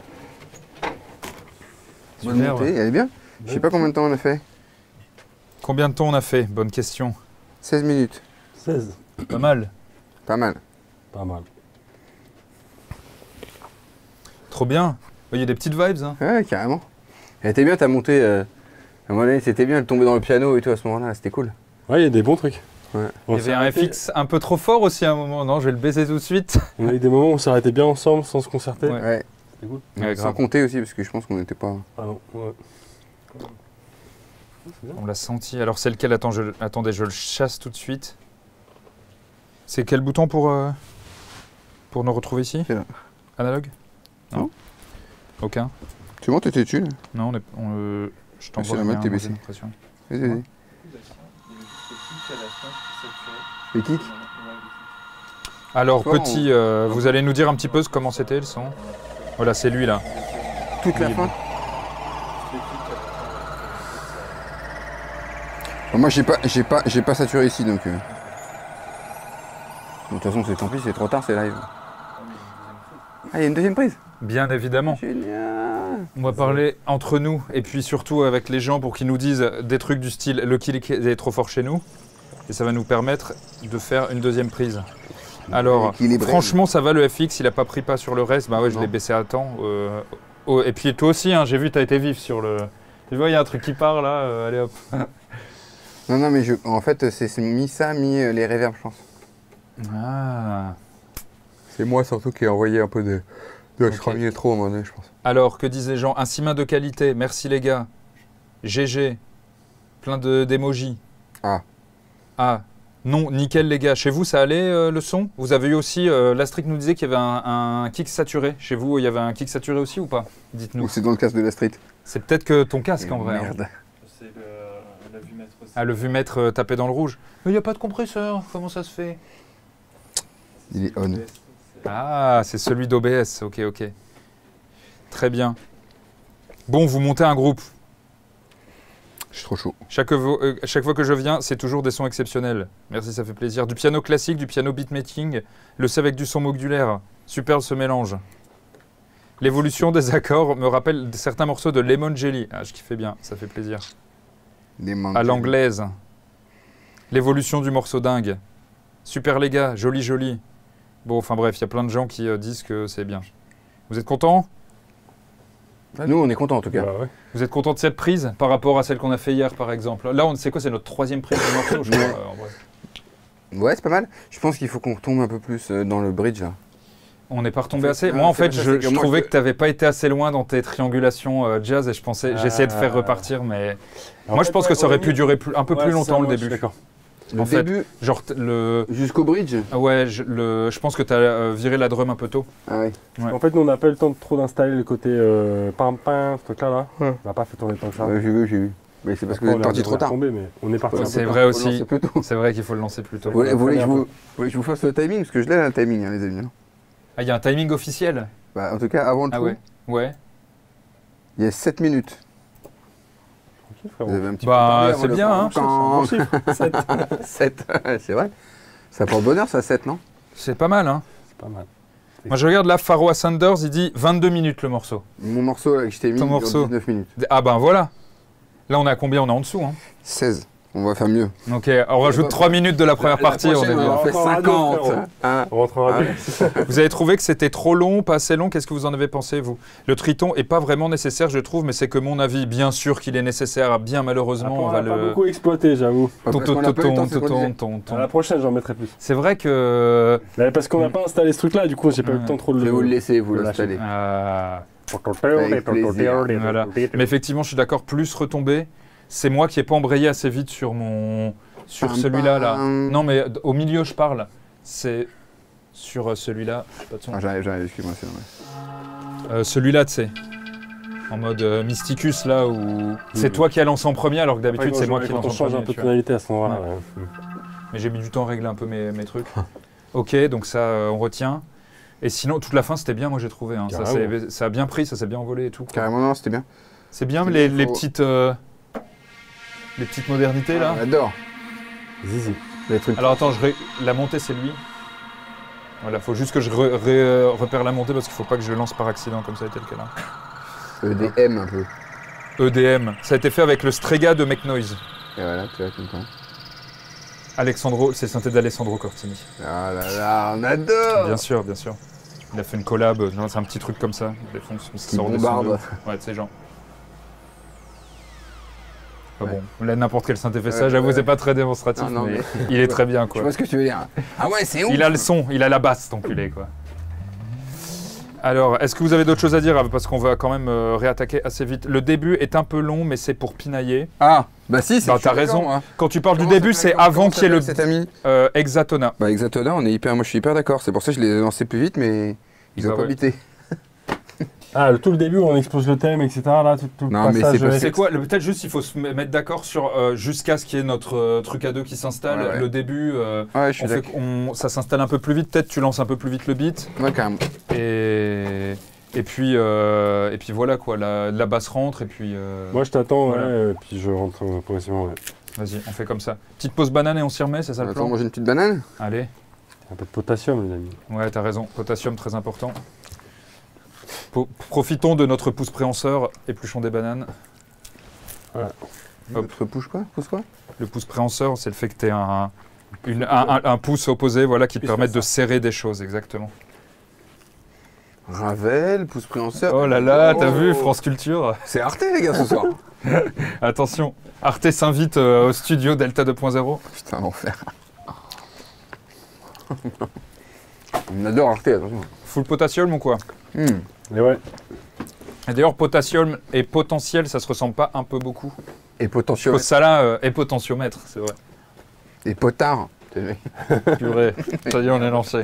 Super, montée, ouais. elle est bien. Je sais pas combien de temps on a fait. Combien de temps on a fait? Bonne question. seize minutes. seize. Pas mal. Pas mal. Pas mal. Trop bien. Il y a des petites vibes. Hein. Ouais, carrément. Elle était bien ta montée. Euh... À un moment donné, c'était bien de tomber dans le piano et tout à ce moment-là, c'était cool. Ouais, il y a des bons trucs. Ouais. On Il y s'est avait un arrêté- F X un peu trop fort aussi à un moment. Non, je vais le baiser tout de suite. On a eu des moments où on s'arrêtait bien ensemble sans se concerter. Ouais. Ouais. C'est cool. Ouais, Sans grave. compter aussi, parce que je pense qu'on n'était pas. Ah non, ouais. C'est bien. On l'a senti. Alors c'est lequel? Attends, je... Attendez, je le chasse tout de suite. C'est quel bouton pour, euh, pour nous retrouver ici? C'est là. Analogue? Non. Non. Aucun? Tu montes, t'étais dessus là? Non, on est... on, euh, je t'envoie c'est la le mode, lien, t'es moi, baissé. j'ai l'impression. Vas-y, vas-y. Ouais. Les kicks. Alors, Toi, petit, euh, vous allez nous dire un petit peu comment c'était le son? Voilà, c'est lui là. Toute la Oui, fin. Bon, moi j'ai pas j'ai pas j'ai pas saturé ici donc. euh. De toute façon c'est tant pis, c'est trop tard, c'est live. Ah, il y a une deuxième prise. Bien évidemment. Génial. On va parler entre nous et puis surtout avec les gens pour qu'ils nous disent des trucs du style le kill est trop fort chez nous. Et ça va nous permettre de faire une deuxième prise. Alors, Équilibré. franchement, ça va le F X, il a pas pris pas sur le reste. Bah ouais, je Non. l'ai baissé à temps. Euh, oh, et puis toi aussi, hein, j'ai vu, tu as été vif sur le. Tu vois, il y a un truc qui part là, euh, allez hop. Non non mais je en fait c'est c'est mi ça, mi euh, les reverbs je pense. Ah. C'est moi surtout qui ai envoyé un peu de. de Ok. Je crois mis trop à un moment donné, je pense. Alors, que disent les gens? Un six mains de qualité, merci les gars. G G. Plein de d'émojis. Ah. Ah. Non, nickel les gars. Chez vous, ça allait euh, le son? Vous avez eu aussi, euh, Lastric nous disait qu'il y avait un, un kick saturé. Chez vous, il y avait un kick saturé aussi ou pas? Dites-nous. Ou c'est dans le casque de la street. C'est peut-être que ton casque en vrai. hein. Merde. C'est le, la vue maître aussi. Ah, le vumètre euh, tapé dans le rouge. Mais il n'y a pas de compresseur, comment ça se fait? Il est on. Ah, c'est celui d'O B S, ok, ok. Très bien. Bon, vous montez un groupe. Je suis trop chaud. Chaque, vo- euh, chaque fois que je viens, c'est toujours des sons exceptionnels. Merci, ça fait plaisir. Du piano classique, du piano beatmaking, le C avec du son modulaire. Super ce mélange. L'évolution des accords me rappelle certains morceaux de Lemon Jelly. Ah, je kiffais bien, ça fait plaisir. Des mains. À l'anglaise. L'évolution du morceau dingue. Super les gars, joli joli. Bon, enfin bref, il y a plein de gens qui euh, disent que c'est bien. Vous êtes contents? Bah, nous on est contents en tout cas. Bah ouais. Vous êtes contents de cette prise par rapport à celle qu'on a fait hier par exemple? Là, on sait quoi? C'est notre troisième prise du morceau, je crois. Ouais. euh, en vrai. Ouais c'est pas mal. Je pense qu'il faut qu'on retombe un peu plus euh, dans le bridge là. On n'est pas retombé En assez. fait, Moi, non, en c'est fait, pas ça, je, c'est que je moi, trouvais je- que tu n'avais pas été assez loin dans tes triangulations euh, jazz et je pensais, Ah. j'essayais de faire repartir, mais En moi, fait, je pense ouais, que ça aurait Aurélie- pu durer plus- un peu Ouais, plus c'est longtemps ça, le moi, je suis début. D'accord. Le En fait, début Genre, t- le. jusqu'au bridge. Ouais, je, le, je pense que tu as viré la drum un peu tôt. Ah oui. Ouais. En fait, nous, on n'a pas eu le temps de trop d'installer le côté euh, pam pam, ce truc-là. Là. Ouais. On n'a pas fait tourner tant que ça. Ouais, j'ai vu, j'ai vu. Mais c'est parce que Après, vous on êtes a- parti on trop est tard. retombé, mais on est parti Ouais, un peu C'est tard. vrai Faut aussi. lancer plus tôt. C'est vrai qu'il faut le lancer plus tôt. Vous voulez, vous voulez que je un peu. vous, vous voulez que je vous fasse le timing? Parce que je l'ai le timing, hein, les amis. hein. Ah, il y a un timing officiel? Bah, en tout cas, avant le Ah trou, ouais. Ouais. il y a sept minutes. Ok, frérot. Vous avez un petit Bah, peu parlé avant c'est le bien, hein. C'est un bon chiffre. sept. sept, c'est vrai. Ça porte bonheur, ça, sept, non? C'est pas mal, hein. C'est pas mal. Moi, je regarde là, Pharoah Sanders, il dit vingt-deux minutes le morceau. Mon morceau là, que je t'ai mis, Ton il dure morceau. dix-neuf minutes. Ah ben voilà. Là, on est à combien? On est en dessous, hein. seize. On va faire mieux. Ok, on rajoute trois minutes de la première partie. On est on bien. en fait Encore un cinquante. autre, frérot. Hein. On rentrera Ah. bien. Vous avez trouvé que c'était trop long, pas assez long? Qu'est-ce que vous en avez pensé, vous? Le triton est pas vraiment nécessaire, je trouve, mais c'est que mon avis. Bien sûr qu'il est nécessaire, bien malheureusement, Après, on on va l'a pas le... beaucoup exploité, j'avoue. Parce qu'on a pas eu le temps, c'est ce qu'on disait. Ton, ton, ton. À la prochaine, j'en mettrai plus. C'est vrai que... Mais parce qu'on n'a pas installé ce truc-là, du coup, j'ai pas eu Ouais. le temps trop de Je vais vous le laisser, vous le l'installer. Ah. Avec plaisir. Voilà. Mais effectivement, je suis d'accord, plus retombé. C'est moi qui n'ai pas embrayé assez vite sur mon... Sur Pam, celui-là, là. pam. Non, mais d- au milieu, je parle. C'est sur euh, celui-là. je sais pas de son. Ah, j'arrive, j'arrive, excuse-moi, c'est vrai. Euh, celui-là, tu sais. En mode euh, Mysticus, là, où c'est toi qui as lancé en premier, alors que d'habitude, c'est moi qui lance Quand en on change premier. un peu tu de vois. tonalité à ce moment-là. Ouais. ouais. Mais j'ai mis du temps à régler un peu mes, mes trucs. Ok, donc ça, euh, on retient. Et sinon, toute la fin, c'était bien, moi, j'ai trouvé. hein. Ça, Carrément. s'est- ça a bien pris, ça s'est bien envolé et tout. quoi. Carrément, non, c'était bien. C'est bien, C'est les, bien, les faut- petites... euh, les petites modernités, là. On adore. Zizi. Les trucs. Alors attends, je ré- la montée c'est lui. Voilà, faut juste que je re- ré- euh, repère la montée parce qu'il faut pas que je le lance par accident comme ça a été le cas là. E D M un peu. E D M, ça a été fait avec le Strega de Make Noise. Et voilà, tu vois, content. Alexandro, c'est le synthé d'Alessandro Cortini. Ah là là, on adore. Bien sûr, bien sûr. Il a fait une collab, euh, non, c'est un petit truc comme ça. Il défonce, il Qui sort des bombarde. sons de ouf. Ouais, tu sais, genre. Pas Ouais. bon, là n'importe quel synthé fait Ouais, ça, j'avoue ouais. c'est pas très démonstratif, Non, non, mais, mais- il est très bien Je quoi. vois ce que tu veux dire. Ah ouais, c'est ouf. Il a le son, il a la basse, ton culé, quoi. Alors, est-ce que vous avez d'autres choses à dire? Parce qu'on va quand même euh, réattaquer assez vite. Le début est un peu long, mais c'est pour pinailler. Ah, bah si, c'est Non, je suis t'as d'accord, raison. moi. Quand tu parles Comment du début, s'appelle- c'est comment avant qu'il y ait le s'appelle cet ami. euh, Exatona. Bah Exatona, on est hyper, moi je suis hyper d'accord. C'est pour ça que je l'ai lancé plus vite, mais ils Bah ont pas ouais. bité. Ah, le- tout le début, on expose le thème, et cetera. Là, tout, tout le Non, mais passage, c'est parce euh, C'est quoi le- Peut-être juste il faut se m- mettre d'accord sur euh, jusqu'à ce qu'il y ait notre euh, truc à deux qui s'installe. Ouais, ouais. Le début, euh, Ouais, je suis on fait d'accord. qu'on- ça s'installe un peu plus vite. Peut-être tu lances un peu plus vite le beat. Ouais, carrément. Et, et, puis, euh, et puis voilà quoi, la, la basse rentre et puis... euh, Moi, je t'attends, Voilà. ouais, et puis je rentre euh, progressivement. Ouais. Vas-y, on fait comme ça. Petite pause banane et on s'y remet, c'est ça le Attends, plan? manger une petite banane. Allez. Un peu de potassium, les amis. Ouais, t'as raison. Potassium, très important. Po- profitons de notre pouce préhenseur, épluchons des bananes. Hop. Notre pouce quoi Pouce quoi Le pouce préhenseur, c'est le fait que tu aies un, une- un, un- un pouce opposé voilà, qui te Puis permet ça, de serrer des choses, exactement. Ravel, pouce préhenseur. Oh là là, t'as Oh. vu, France Culture. C'est Arte les gars ce soir. Attention, Arte s'invite euh, au studio Delta deux point zéro. Putain, l'enfer. On adore Arte, attention. Full potassium ou quoi? Hmm. Et ouais. Et d'ailleurs, potassium et potentiel, ça se ressemble pas un peu beaucoup? Et potentiel. Ça là euh, est potentiomètre, c'est vrai. Et potard. T'es- Purée, ça y est, on est lancé.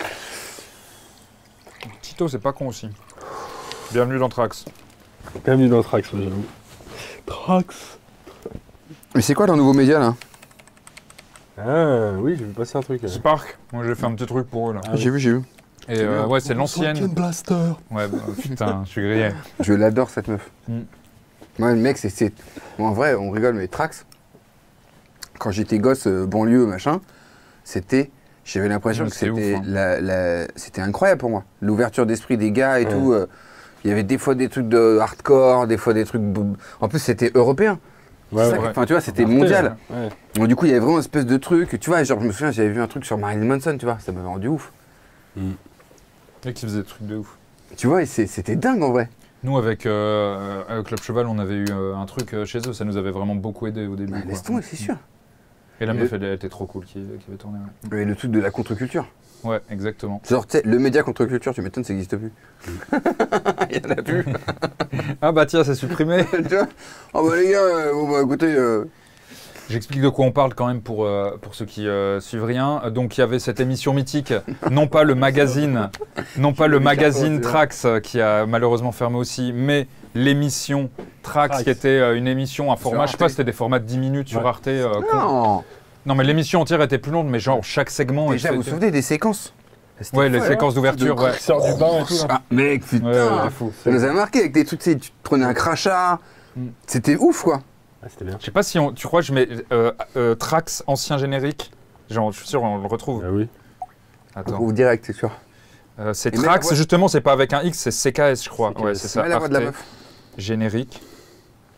Tito, c'est pas con aussi. Bienvenue dans Trax. Bienvenue dans Trax, ouais, j'avoue. Trax. Mais c'est quoi leur nouveau média là Ah, oui, j'ai vu passer un truc. euh. Spark, moi j'ai fait un petit truc pour eux là. Ah oui. J'ai vu, j'ai vu. Et euh, ouais, c'est l'ancienne. Blaster. Ouais, bah, putain, je suis grillé. Je l'adore cette meuf. Mm. Moi, le mec, c'est. c'est- Bon, en vrai, on rigole, mais Trax, quand j'étais gosse, euh, banlieue, machin, c'était. J'avais l'impression Ouais, que c'est c'était ouf, hein. la, la- c'était incroyable pour moi. L'ouverture d'esprit des gars et Ouais. tout. euh, Il y avait des fois des trucs de hardcore, des fois des trucs. bo- En plus, c'était européen. Ouais, C'est ça ouais. que- Enfin, tu vois, c'était Arte, mondial. Ouais. Donc, du coup, il y avait vraiment une espèce de truc. Tu vois, genre, je me souviens, j'avais vu un truc sur Marilyn Manson, tu vois, ça m'avait rendu ouf. Et qui faisait des trucs de ouf. Tu vois, et c'est- c'était dingue en vrai. Nous, avec euh, euh, Club Cheval, on avait eu euh, un truc euh, chez eux, ça nous avait vraiment beaucoup aidé au début. Bah, quoi. laisse tomber, c'est sûr. Et la Le- meuf, elle, elle était trop cool qui, qui avait tourné. Ouais, Et le truc de la contre-culture. ouais exactement. Genre, tu sais, le média contre-culture, tu m'étonnes, ça n'existe plus. Il y en a plus. Ah bah tiens, c'est supprimé. Tu vois Oh bah les gars, euh, bon bah écoutez, euh, J'explique de quoi on parle quand même pour, euh, pour ceux qui euh, suivent rien. Donc il y avait cette émission mythique, non pas le magazine, non pas le magazine Trax euh, qui a malheureusement fermé aussi, mais l'émission Trax, Trax. qui était euh, une émission, un format, Sur je sais pas, Arte. c'était des formats de dix minutes sur Ouais. Arte. euh, con- non. Non mais l'émission entière était plus longue, mais genre chaque segment... Déjà, était- vous vous souvenez des séquences C'était Ouais, les folle, séquences hein. d'ouverture, ouais. Il sort du bain et tout. Là. Ah mec, putain, Ouais, ouais, C'est fou. ça nous a marqué avec des trucs, tu sais, tu te prenais un crachat, Mm. c'était ouf quoi. Ah, c'était bien. Je sais pas si on... Tu crois que je mets euh, euh, Trax ancien générique? Genre, je suis sûr on le retrouve. Ah oui. On Attends. trouve direct, c'est sûr. Euh, c'est Et mets la Trax, voix- justement, c'est pas avec un X, c'est C K S, je crois. C K S. Ouais, c'est ça. Mets la voix de la Arte. meuf. Générique.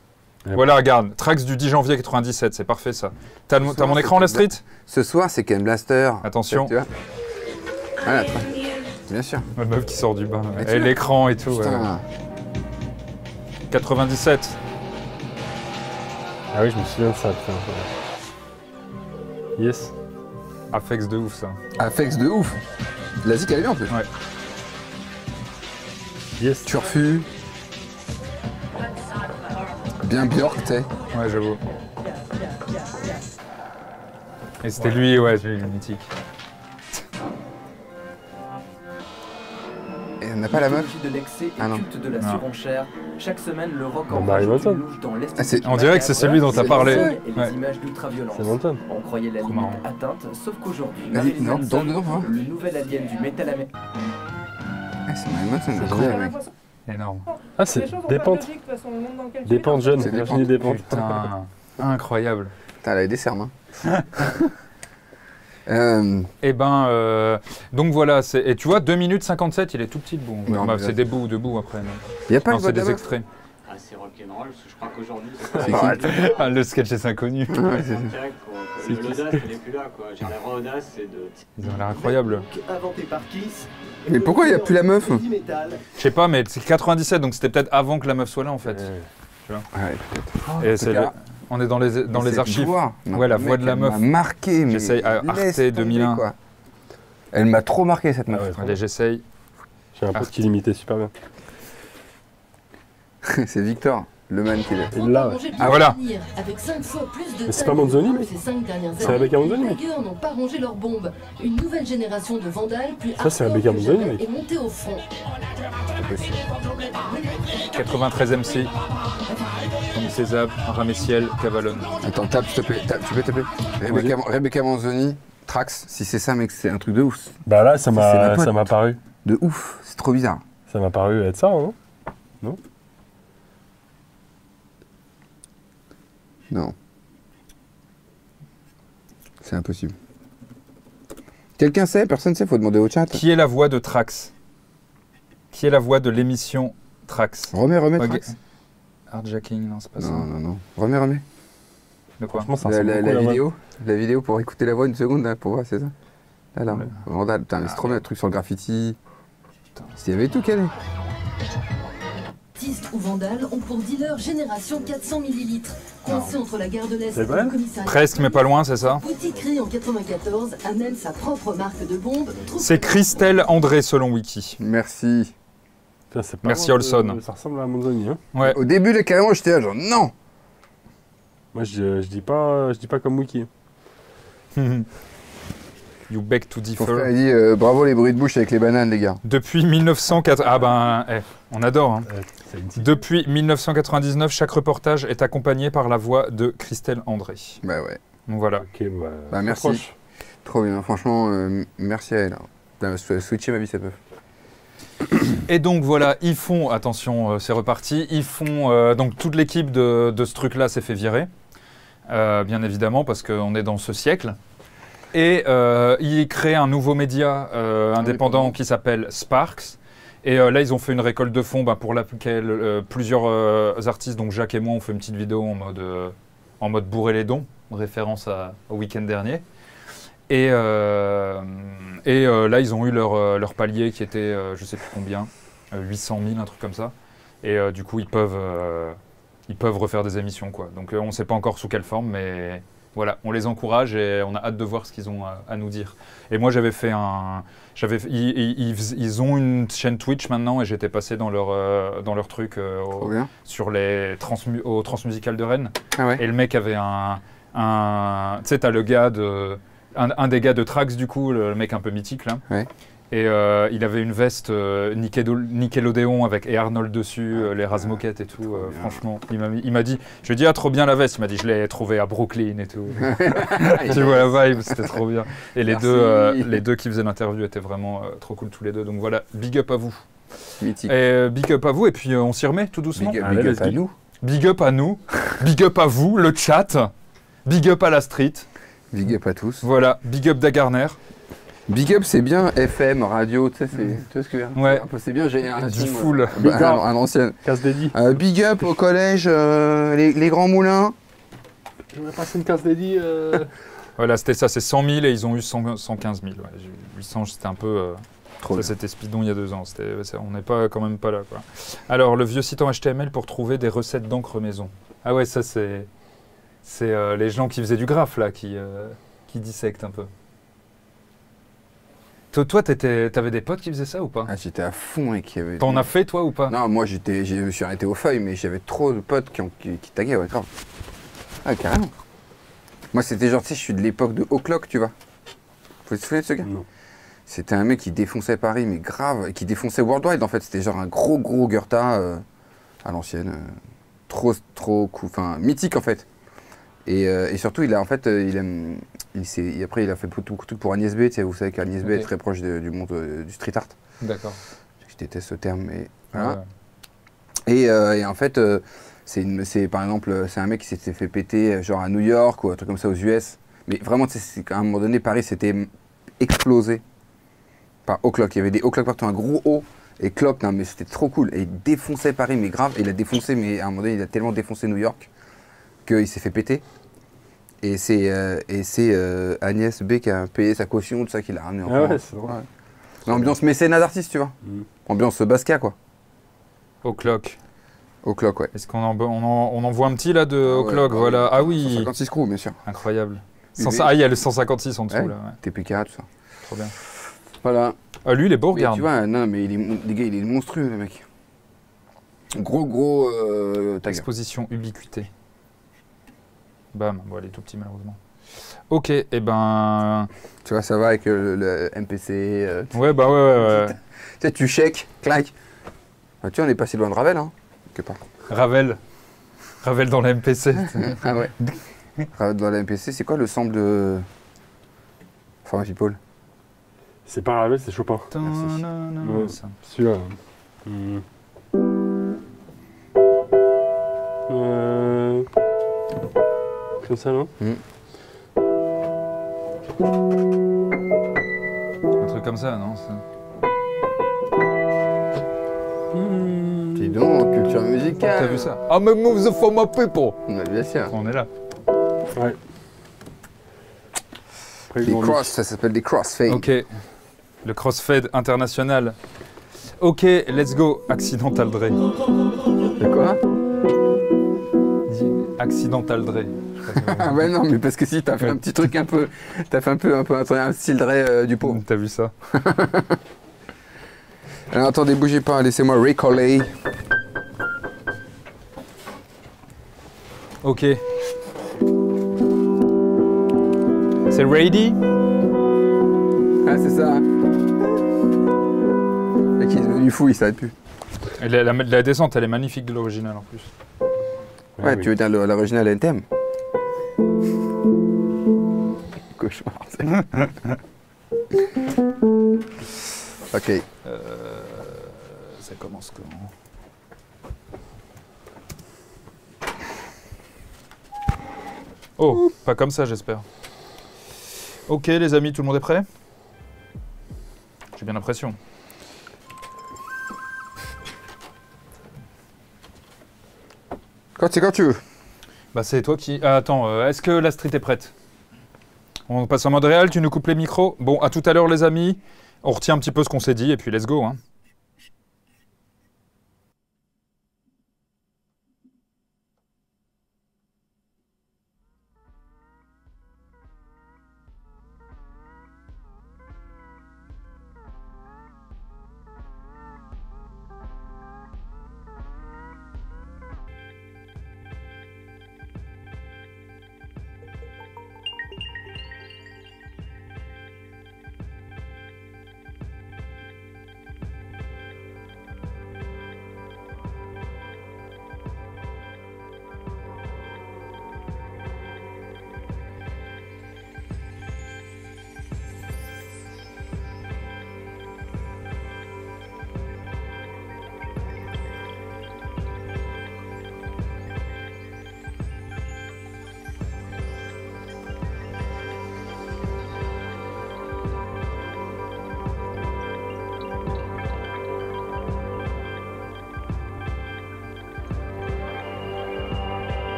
Yep. Voilà, regarde, Trax du dix janvier quatre-vingt-dix-sept, c'est parfait ça. T'as le- Ce t'as mon soir, écran, la c'était street? Ce soir, c'est Ken Blaster. Attention. Tu vois Voilà, tra- bien sûr. La meuf qui sort du bain. Mais tu Et vois. l'écran et tout. ouais. Putain. quatre-vingt-dix-sept. Ah oui, je me souviens de ça, putain. Yes. Afex de ouf ça. Afex de ouf. La zik, elle est bien en plus. Ouais. Yes. Turfu. Bien Björk, tu sais. Ouais, j'avoue. Et c'était lui, ouais, lui, le mythique. Et on n'a pas la meuf. Mythologie de l'excès et Ah non. culte de la Non. surenchère. Chaque semaine, le rock Bon, en Barry rajoute Manson. une louche dans l'esthétique Ah, c'est- On dirait que c'est celui dont t'as les parlé. scènes et les Ouais. images d'ultra-violence. C'est Manson. On croyait la Trop limite marrant. atteinte, sauf qu'aujourd'hui, Vas-y, Marilyn non, Manson, dans- dedans, hein. le nouvel alien du métal américain. Ah, c'est Marilyn Manson, incroyable, mec. Énorme. Ah, c'est Dépente. Dépente jeune, C'est Virginie Dépente. Putain, incroyable. Putain, elle avait des cernes. Hein. euh, Et ben, euh, donc voilà, c'est- et tu vois, deux minutes cinquante-sept, il est tout petit debout. Non, Bah, mais- c'est des bouts, debout après. Non, y a pas Non, le voix c'est de la des meuf. extraits. Ah, c'est rock'n'roll, parce que je crois qu'aujourd'hui, C'est c'est qui Ah, le sketch est inconnu. Ouais, c'est- direct, quoi. C'est Le- qui L'audace, elle est plus là, quoi. Genre, la vraie audace, c'est de. Ils ont l'air incroyables. Inventé par Kiss. Mais pourquoi il y a plus la meuf? Je sais pas, mais c'est quatre-vingt-dix-sept, donc c'était peut-être avant que la meuf soit là en fait. Ouais, peut-être. Et c'est cas, le- on est dans les, dans Mais les cette archives. voix, non, Ouais, la mec, voix de la elle meuf. m'a marqué, mais. J'essaye, à Arte laisse tomber, deux mille un. quoi. Elle m'a trop marqué cette meuf. Ah ouais, Allez, j'essaye. J'ai un pote Arte. qui l'imitait super bien. C'est Victor, le man qui est. Et là, ouais. Ah, voilà. Avec cinq fois plus de Mais c'est pas Manzoni, mec. Ces cinq dernières C'est années, Rebecca Manzoni, les mec. blagueurs n'ont pas rangé leurs bombes. Une nouvelle génération de vandales plus Ça, c'est hardcore Rebecca que Manzoni, jamais mec. est montée au front. quatre-vingt-treize M C. Comme César, Ramessiel, Cavalone. Attends, tape, s'il te plaît. Tape, tu peux taper. Rebecca, Rebecca Manzoni, Trax, si c'est ça, mec, c'est un truc de ouf. Bah là, ça C'est m'a ma pote. ça m'a paru. De ouf. C'est trop bizarre. Ça m'a paru être ça, hein. Non. C'est impossible. Quelqu'un sait? Personne sait? Faut demander au chat. Qui est la voix de Trax? Qui est la voix de l'émission Trax? Remets, remets, Ok. Trax. Hardjacking, non, c'est pas ça. Non, non, non. Remets, remets. De quoi? Franchement, ça La, ressemble la- beaucoup la à la voix. vidéo. La vidéo pour écouter la voix une seconde, là, pour voir, c'est ça? Là, là. Ouais. Vandal. Putain, mais c'est trop bien, le truc sur le graffiti. S'il y avait tout calé. Artistes ou vandales ont pour dealer Génération quatre cents millilitres. Coincé entre la gare de l'Est C'est et vrai le commissariat. Presque, mais pas loin, c'est ça? Boutique en quatre-vingt-quatorze amène sa propre marque de bombes. C'est Christelle André selon Wiki. Merci. Putain, c'est pas Merci, loin de- Olson. Ça ressemble à Manzoni, hein. Ouais. Au début, les carrément, j'étais là, genre, non! Moi, je, je dis pas, je dis pas comme Wiki. You beg to Ton frère differ. a dit euh, bravo les bruits de bouche avec les bananes, les gars. Depuis mille neuf cent quatre... Ah ben, eh, on adore. Hein. Euh, c'est une petite- Depuis mille neuf cent quatre-vingt-dix-neuf, chaque reportage est accompagné par la voix de Christelle André. Bah ouais. Donc voilà. Ok, bah, Bah, merci. proche. Trop bien. Franchement, euh, merci à elle. hein. Elle a sw- switché ma vie, cette meuf. Et donc voilà, ils font, attention, euh, c'est reparti, ils font, euh, donc toute l'équipe de, de ce truc-là s'est fait virer, euh, bien évidemment, parce qu'on est dans ce siècle. Et euh, ils créent un nouveau média euh, indépendant qui s'appelle Sparks. Et euh, là, ils ont fait une récolte de fonds bah, pour laquelle euh, plusieurs euh, artistes, donc Jacques et moi, ont fait une petite vidéo en mode, euh, en mode bourrer les dons, référence à- au week-end dernier. Et, euh, et euh, là, ils ont eu leur, euh, leur palier qui était, euh, je sais plus combien, euh, huit cent mille, un truc comme ça. Et euh, du coup, ils peuvent, euh, ils peuvent refaire des émissions, quoi. Donc, euh, on ne sait pas encore sous quelle forme, mais voilà, on les encourage et on a hâte de voir ce qu'ils ont à, à nous dire. Et moi, j'avais fait un, j'avais, fait- ils, ils- ils fais- ils ont une chaîne Twitch maintenant et j'étais passé dans leur, euh, dans leur truc euh, au- Trop bien. sur les transmu au Transmusical de Rennes. Ah ouais. Et le mec avait un, un tu sais, t'as le gars de Un, un des gars de Trax, du coup, le, le mec un peu mythique, là. Ouais. Et euh, il avait une veste euh, Nickedo- Nickelodeon avec et Arnold dessus, euh, les Razmoquettes et tout. euh, bien. franchement, il m'a mis- il m'a dit, je lui ai dit, ah, trop bien la veste. Il m'a dit, je l'ai trouvée à Brooklyn et tout. Tu vois la vibe, c'était trop bien. Et les Merci. deux, euh, les deux qui faisaient l'interview étaient vraiment euh, trop cool tous les deux. Donc voilà, big up à vous. Mythique. Et euh, big up à vous, et puis euh, on s'y remet tout doucement. Big up, Allez, big up let's à go. nous. Big up à nous, big up à vous, le chat, big up à la street. Big up à tous. Voilà, big up Dagarner. Big up, c'est bien, F M, radio, tu sais, c'est, tu vois ce que je veux dire. Ouais. Un peu, c'est bien génération. Du full. euh, bah, à, à l'ancienne. Casse dédié. Euh, big up au collège, euh, les, les grands moulins. J'aimerais passer une casse dédiée. Euh... Voilà, c'était ça, c'est cent mille et ils ont eu cent, cent quinze mille. Ouais. J'ai eu huit cents, c'était un peu... euh, Trop ça, bien. c'était Speedon il y a deux ans. C'était, c'est- on n'est pas, quand même pas là, quoi. Alors, le vieux site en H T M L pour trouver des recettes d'encre maison. Ah ouais, ça, c'est... C'est euh, les gens qui faisaient du graphe, là, qui, euh, qui dissectent un peu. Toi, toi t'étais- t'avais des potes qui faisaient ça ou pas? Ah, j'étais à fond et qui avait. T'en as fait, toi, ou pas? Non, moi j'étais, je me suis arrêté aux feuilles, mais j'avais trop de potes qui, ont, qui, qui taguaient, ouais, grave. Ah, carrément. Moi, c'était genre, tu sais, je suis de l'époque de O'Clock, tu vois. Vous vous souvenez de ce gars? Non. C'était un mec qui défonçait Paris, mais grave, qui défonçait Worldwide en fait. C'était genre un gros, gros Goethe euh, à l'ancienne. euh, trop, trop cool, enfin, mythique en fait. Et, euh, et surtout, il a en fait, euh, il, aime- il s'est- et après, il a fait beaucoup, beaucoup de trucs pour Agnès B. Tu sais, vous savez qu'Agnès B Ok. est très proche de- du monde euh, du street art. D'accord. Je déteste ce terme, mais voilà. Ouais. Et, euh, et en fait, euh, c'est une- c'est par exemple, euh, c'est un mec qui s'était fait péter euh, genre à New York ou un truc comme ça aux U S. Mais vraiment, tu sais, c'est qu'à un moment donné, Paris s'était explosé par O'Clock. Il y avait des O'Clock partout, un gros O. Et Clock, non mais c'était trop cool. Et il défonçait Paris, mais grave. Et il a défoncé, mais à un moment donné, il a tellement défoncé New York qu'il s'est fait péter. Et c'est euh, et c'est euh, Agnès B qui a payé sa caution, tout ça, qui l'a ramené en Ah ouais, France. c'est drôle. Ouais. L'ambiance mécénat d'artistes, tu vois. Mm. Ambiance Basquiat, quoi. O'Clock. O'Clock, ouais. Est-ce qu'on en, on en, on en voit un petit, là, de Ah ouais, O'Clock? bah Voilà. oui. Ah oui. cent cinquante-six crew, bien sûr. Incroyable. U V. Cent- ah, il y a le cent cinquante-six en dessous, Ouais. là. Ouais. T P K, tout ça. Trop bien. Voilà. Ah, lui, il est beau, Mais regarde. tu vois, non, mais il est, mon- les gars, il est monstrueux, le mec. Gros, gros euh, tag. Exposition ubiquité. Bam. Bon, elle est tout petit, malheureusement. Ok, et eh ben... Tu vois, ça va avec euh, le M P C. euh, tu Ouais, bah ouais, ouais, ouais. sais, tu check, clac. Ah, tu vois, on est pas si loin de Ravel, hein, quelque part. Ravel. Ravel dans la M P C. Ah ouais. Ravel dans la M P C, c'est quoi le sample de Format People? C'est pas Ravel, c'est Chopin. Merci. Ouais. Ça. Celui-là. Hmm. Euh... Comme ça, non? Un truc comme ça, non? ça- Dis donc, culture musicale. T'as vu ça? I'm a move the for my people. Ouais, bien sûr. On est là. Ouais. Après, ils Les ont mis- cross, ça s'appelle des crossfades. Ok. Le crossfade international. Ok, let's go. Accidental Dre. De quoi? Accidental Dre. Je sais pas si vous- Ah ouais, non, mais parce que si, t'as fait un petit truc un peu. T'as fait un peu un, peu, un, truc- un style Dre euh, du pot. T'as vu ça? Alors attendez, bougez pas, laissez-moi recoller. Ok. C'est ready? Ah, c'est ça. Le mec, il est devenu fou, il s'arrête plus. Et la, la- la descente, elle est magnifique de l'original en plus. Ouais, oui. tu veux dire le- l'original N T M? Cauchemar. c'est- ok. Euh, ça commence comment? Oh, pas comme ça, j'espère. Ok, les amis, tout le monde est prêt? J'ai bien l'impression. Quand c'est quand tu veux. Bah, c'est toi qui. Ah, attends, euh, est-ce que la street est prête? On passe en mode réel, tu nous coupes les micros. Bon, à tout à l'heure, les amis. On retient un petit peu ce qu'on s'est dit et puis let's go. Hein.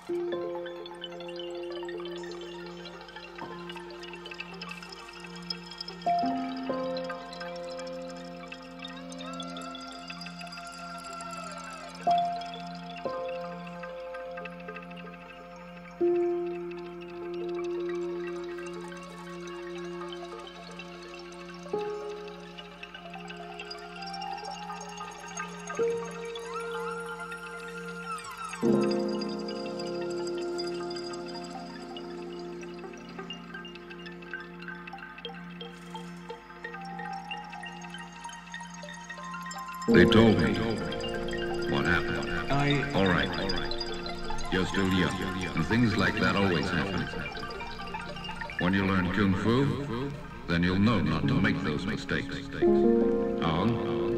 They told me. What happened? I... All right. You're still young, and things like that always happen. When you learn Kung Fu, then you'll know not to make those mistakes. On.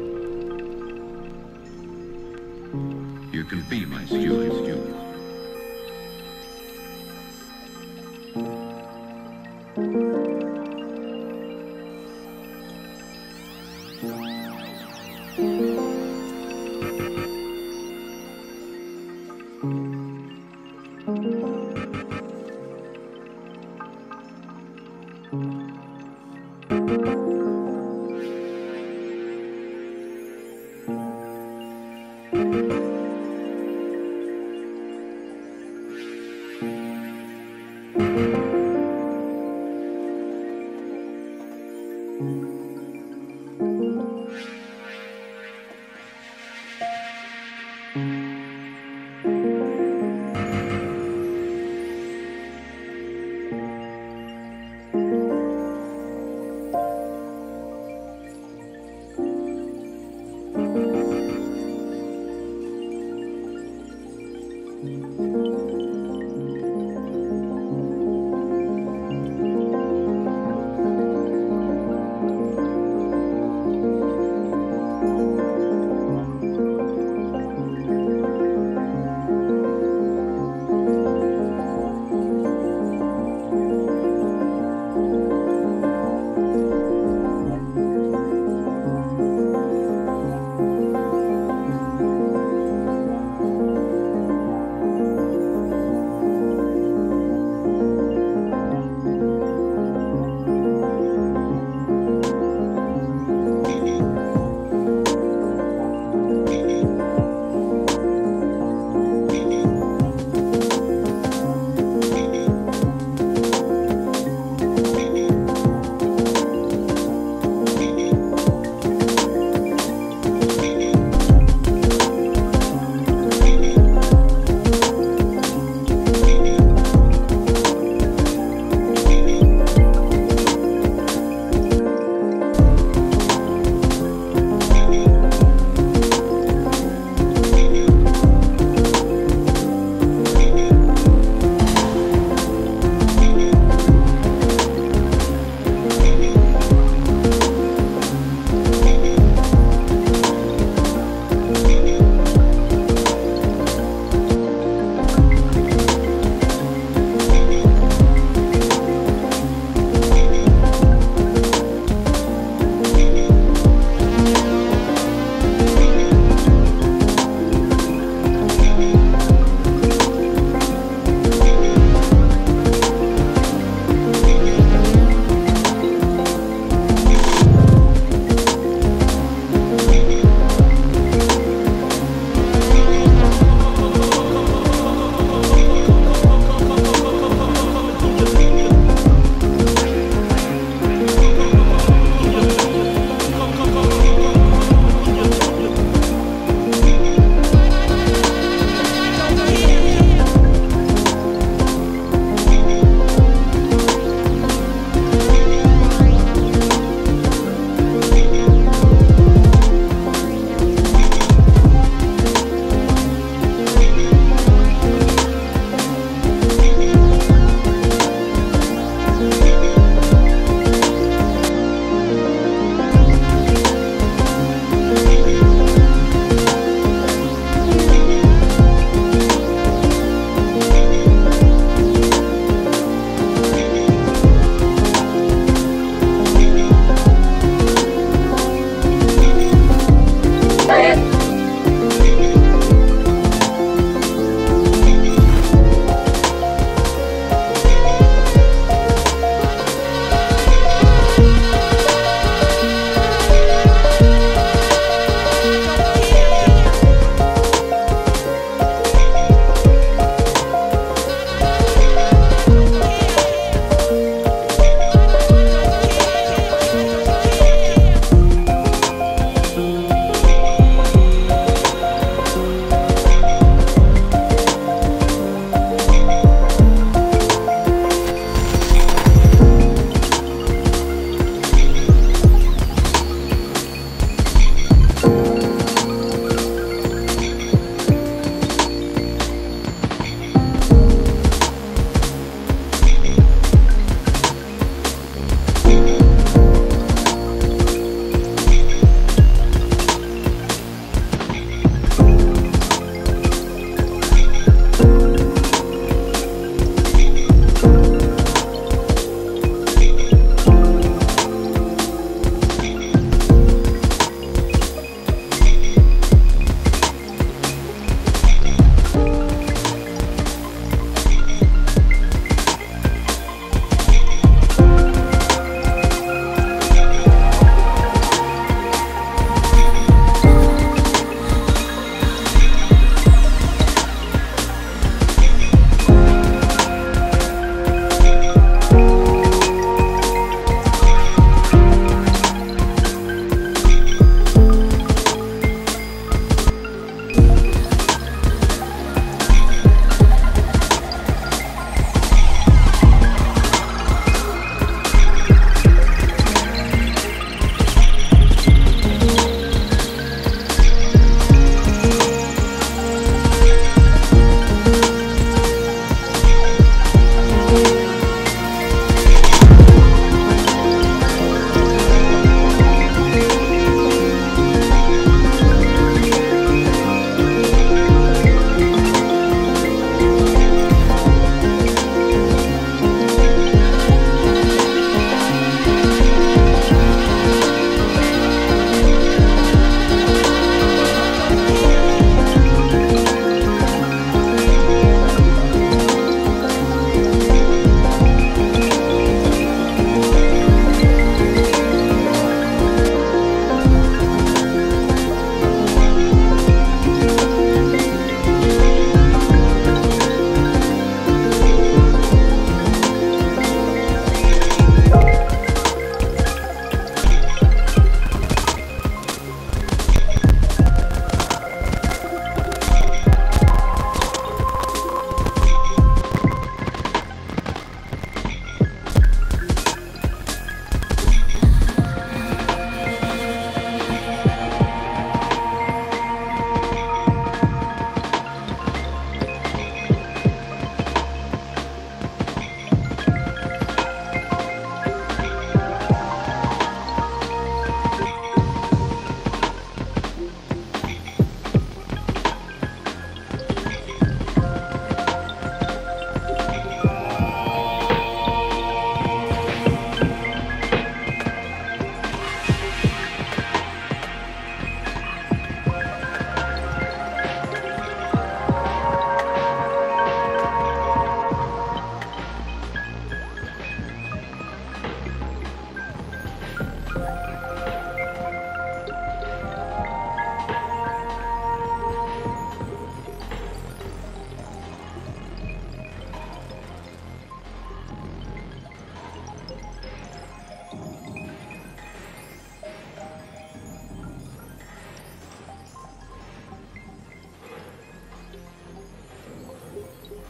You can be my student.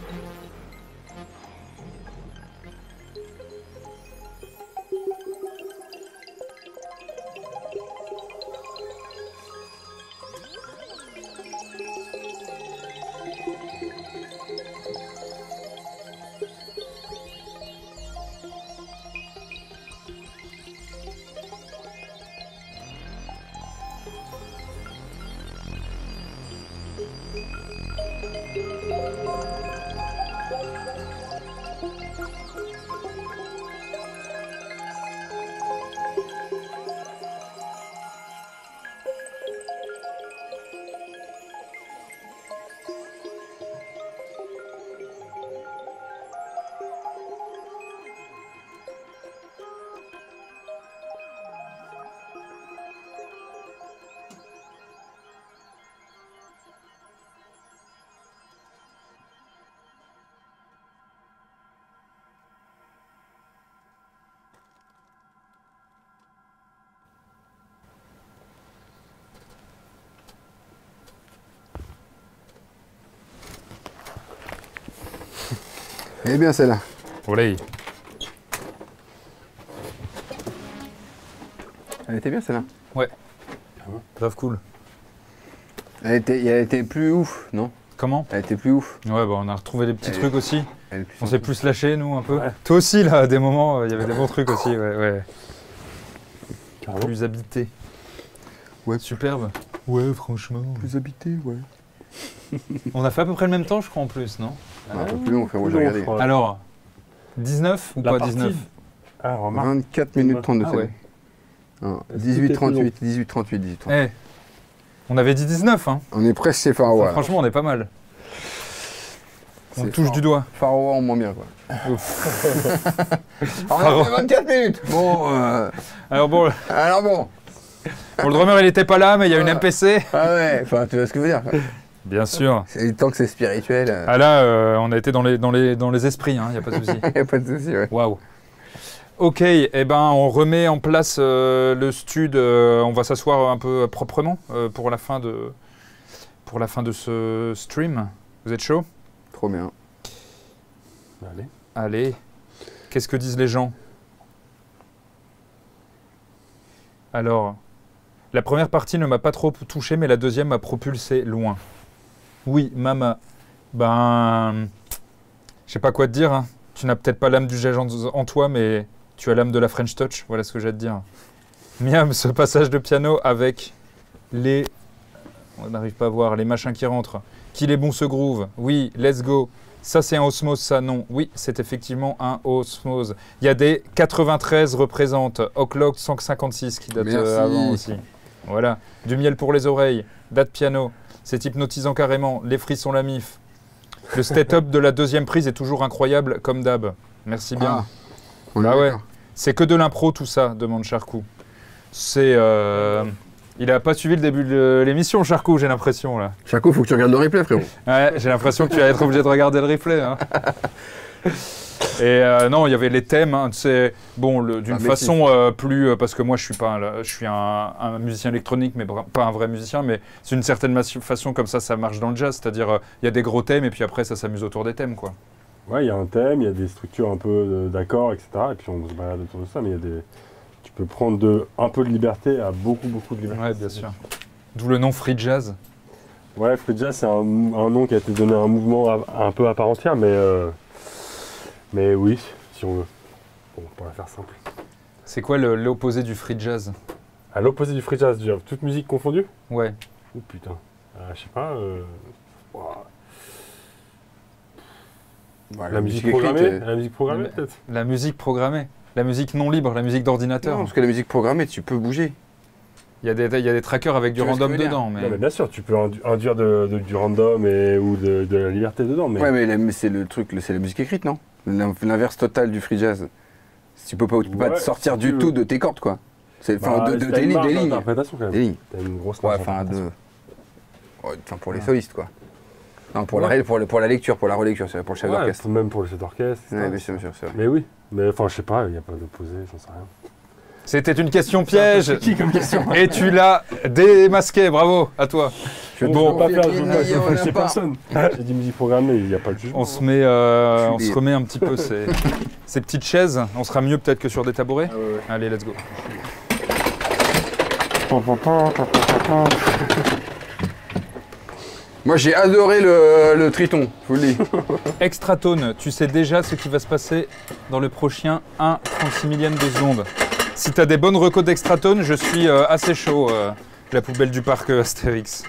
Elle est bien celle-là. Olé. Elle était bien celle-là. Ouais. Grave cool. Elle était, elle était plus ouf, non? Comment? Elle était plus ouf. Ouais, bah on a retrouvé des petits Elle trucs est- aussi. Elle est plus On s'est plus lâché, nous, un peu. Ouais. Toi aussi, là, à des moments, il y avait des bons trucs aussi, ouais, ouais. Carrément. Plus habité. Ouais. Superbe. Ouais, franchement. plus habité, ouais. On a fait à peu près le même temps, je crois, en plus, non? Un peu plus long, frérot, Plus j'ai long, regardé. je crois. Alors, dix-neuf ou La pas partie- dix-neuf? Ah, remarque. vingt-quatre minutes trente-deux Ah secondes. ouais. Non, Est-ce que dix-huit t'es trente-huit, dix-huit trente-huit, dix-huit trente-huit. Eh, on avait dit dix-neuf, hein. On est presque chez Pharaoh. Enfin, là. franchement, on est pas mal. On C'est touche fort. du doigt. Pharaoh en moins bien, quoi. Ouf. On a fait vingt-quatre minutes. Bon, euh, Alors bon, alors bon. bon, le drummer, il était pas là, mais il y a une M P C. Ah ouais, enfin, tu vois ce que je veux dire. quoi. Bien sûr. C'est tant que c'est spirituel, euh, Ah là, euh, on a été dans les, dans les, dans les esprits, il n'y a pas de souci. y a pas de souci, ouais. Waouh. Ok, eh ben, on remet en place euh, le stud. euh, on va s'asseoir un peu proprement euh, pour, la fin de, pour la fin de ce stream. Vous êtes chaud? Trop bien. Allez. Allez. Qu'est-ce que disent les gens? Alors, la première partie ne m'a pas trop touché, mais la deuxième m'a propulsé loin. Oui, Mama. Ben, je sais pas quoi te dire. Hein. Tu n'as peut-être pas l'âme du Jage en, en toi, mais tu as l'âme de la French Touch. Voilà ce que j'ai à te dire. Miam, ce passage de piano avec les... On n'arrive pas à voir, les machins qui rentrent. Qu'il est bon ce groove. Oui, let's go. Ça, c'est un osmose, ça, non. Oui, c'est effectivement un osmose. Il y a des quatre-vingt-treize représentent. O'Clock cent cinquante-six qui date Merci. euh, avant aussi. Voilà. Du miel pour les oreilles. Date piano. C'est hypnotisant carrément. Les frissons, la mif. Le setup de la deuxième prise est toujours incroyable, comme d'hab. Merci bien. Ah, on est Ah ouais. d'accord. C'est que de l'impro, tout ça, demande Charcou. C'est... euh, Il a pas suivi le début de l'émission, Charcou, j'ai l'impression, là. Chaco, faut que tu regardes le replay, frérot. Ouais, j'ai l'impression que tu vas être obligé de regarder le replay. Hein. Et euh, non, il y avait les thèmes, hein, tu sais, bon, le- d'une Ah, mais façon euh, plus, euh, parce que moi je suis pas, un, je suis un, un musicien électronique, mais bra- pas un vrai musicien, mais c'est une certaine mas- façon comme ça, ça marche dans le jazz, c'est-à-dire euh, il y a des gros thèmes et puis après ça s'amuse autour des thèmes, quoi. Ouais, il y a un thème, il y a des structures un peu euh, d'accords, et cetera. Et puis on se balade autour de ça, mais il y a des... Tu peux prendre de, un peu de liberté à beaucoup, beaucoup de liberté. Ouais, bien sûr. D'où le nom free jazz. Ouais, free jazz, c'est un, un nom qui a été donné à un mouvement à- un peu à part entière, mais, euh, mais oui, si on veut. Bon, pour la faire simple. C'est quoi le- l'opposé du free jazz? À l'opposé du free jazz, déjà, toute musique confondue? Ouais. Oh putain. Euh, je sais pas. euh, ouah. Voilà, La musique écrite, programmée euh, La musique programmée, Mais- peut-être? La musique programmée. La musique non libre, la musique d'ordinateur. Non, parce que la musique programmée, tu peux bouger. Il y, a des, il y a des trackers avec du Tu vois ce que random je veux dire dedans, mais... Non, mais bien sûr, tu peux indu- induire de, de- du random et, ou de, de la liberté dedans, mais... Ouais, mais, la- mais c'est le truc, le- c'est la musique écrite, non? L'in- L'inverse total du free jazz. Tu peux pas, tu peux pas Ouais, te sortir si du tu tout veux. de tes cordes, quoi. C'est Bah, enfin de, de t'as tes une lignes, marge des lignes. d'interprétation, quand même. Des lignes. T'as une grosse Ouais, marge enfin de. d'interprétation. Ouais, enfin pour les Ouais. solistes, quoi. Non, pour, la, Ouais. ré- pour, le- pour la lecture, pour la relecture, c'est pour le chef Ouais, d'orchestre. même pour le chef d'orchestre, et cetera. Ouais, bien sûr, bien sûr, c'est vrai. Mais oui, mais enfin, je sais pas, il n'y a pas d'opposé, j'en sais rien. C'était une question piège. Qui comme question? Et tu l'as démasqué, bravo, à toi. Je ne Bon, peux pas faire il y a- de il y a- il y a- jugement il y a chez pas. personne. J'ai dit musique programmée, il n'y a pas de jugement. On se met, euh, on Je suis se remet un petit peu ces, ces petites chaises. On sera mieux peut-être que sur des tabourets. Ah ouais, ouais. Allez, let's go. Moi j'ai adoré le, le Triton, je vous le dis. Extratone, tu sais déjà ce qui va se passer dans le prochain un trente-six millième de seconde. Si tu as des bonnes recos d'Extratone, je suis euh, assez chaud. euh, la poubelle du parc euh, Astérix.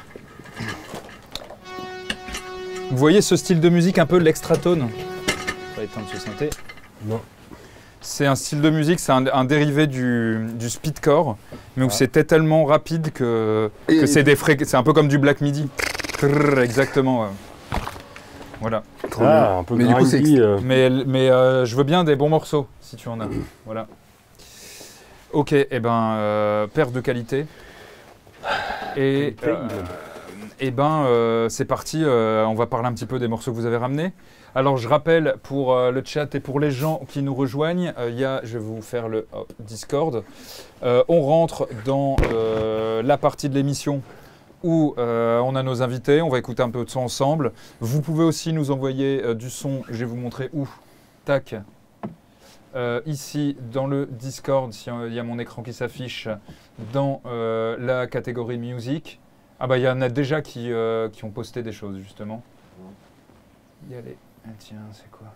Vous voyez ce style de musique un peu l'Extratone? On va éteindre ce synthé. Non. C'est un style de musique, c'est un, un dérivé du, du speedcore, mais où Ah. c'était tellement rapide que, que Et- c'est des fré- c'est un peu comme du Black Midi. Trrr, exactement. ouais. Voilà. Trop bien. Ah, un peu Mais du coup, c'est grindy, euh, Mais, mais euh, je veux bien des bons morceaux, si tu en as. Voilà. Ok, et eh ben, euh, paire de qualité. Et, Qualité, euh, eh ben, euh, c'est parti. euh, on va parler un petit peu des morceaux que vous avez ramenés. Alors, je rappelle pour euh, le chat et pour les gens qui nous rejoignent, euh, il y a, je vais vous faire le hop, Discord. Euh, on rentre dans euh, la partie de l'émission où euh, on a nos invités, on va écouter un peu de son ensemble. Vous pouvez aussi nous envoyer euh, du son, je vais vous montrer où. Tac. Euh, ici, dans le Discord, si, euh, il y a mon écran qui s'affiche, dans euh, la catégorie musique. Ah bah il y en a déjà qui, euh, qui ont posté des choses, justement. Y aller. Ah, tiens, c'est quoi?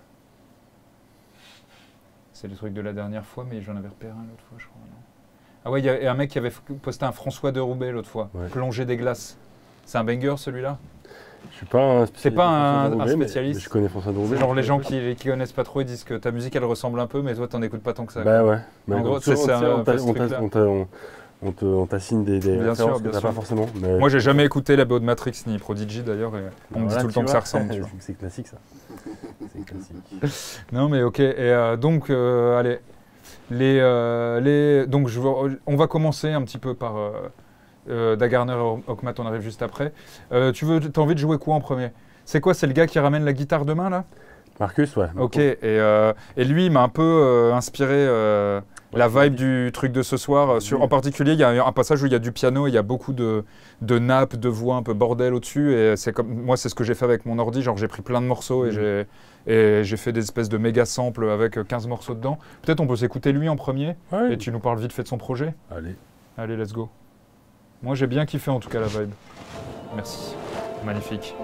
C'est le truc de la dernière fois, mais j'en avais repéré un l'autre fois, je crois, non? Ah ouais, il y a un mec qui avait f- posté un François de Roubaix l'autre fois, Ouais. Plongée des glaces. C'est un banger celui-là? Je suis pas un spécialiste. C'est pas de un- François un Drouet, mais- spécialiste. mais je connais François Drouet. C'est genre les gens qui, qui connaissent pas trop, ils disent que ta musique elle ressemble un peu, mais toi t'en écoutes pas tant que ça. Bah ouais. Mais En donc, gros, souvent, c'est ça, tu sais, un on t'a- peu ce on t'a- truc-là. on t'a- on- on te- on t'assigne des, des Bien références sûr, que bien t'as sûr. pas forcément. Mais Moi j'ai jamais écouté la B O de Matrix ni Prodigy d'ailleurs, et on me dit voilà, tout le tu temps que vois. ça ressemble. Tu vois. C'est classique ça. C'est classique. Non mais ok, et euh, donc euh, allez, les, euh, les, donc je, veux- on va commencer un petit peu par euh, euh, Dagarner et Okmat, on arrive juste après. Euh, tu veux, t'as envie de jouer quoi en premier? C'est quoi, c'est le gars qui ramène la guitare demain là? Marcus, ouais. Ok, et, euh, et lui il m'a un peu euh, inspiré euh, la vibe du truc de ce soir. euh, Sur, en particulier, il y a un passage où il y a du piano, et il y a beaucoup de, de nappes, de voix un peu bordel au-dessus. Et c'est comme moi, c'est ce que j'ai fait avec mon ordi. Genre, j'ai pris plein de morceaux et Mhm. j'ai et j'ai fait des espèces de méga samples avec quinze morceaux dedans. Peut-être on peut s'écouter lui en premier Ouais. et tu nous parles vite fait de son projet. Allez. Allez, let's go. Moi, j'ai bien kiffé en tout cas la vibe. Merci. Magnifique.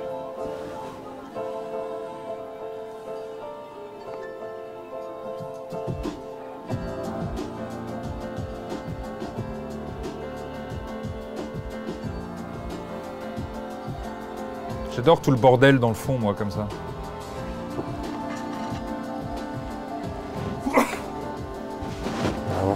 J'adore tout le bordel dans le fond, moi, comme ça. Vraiment.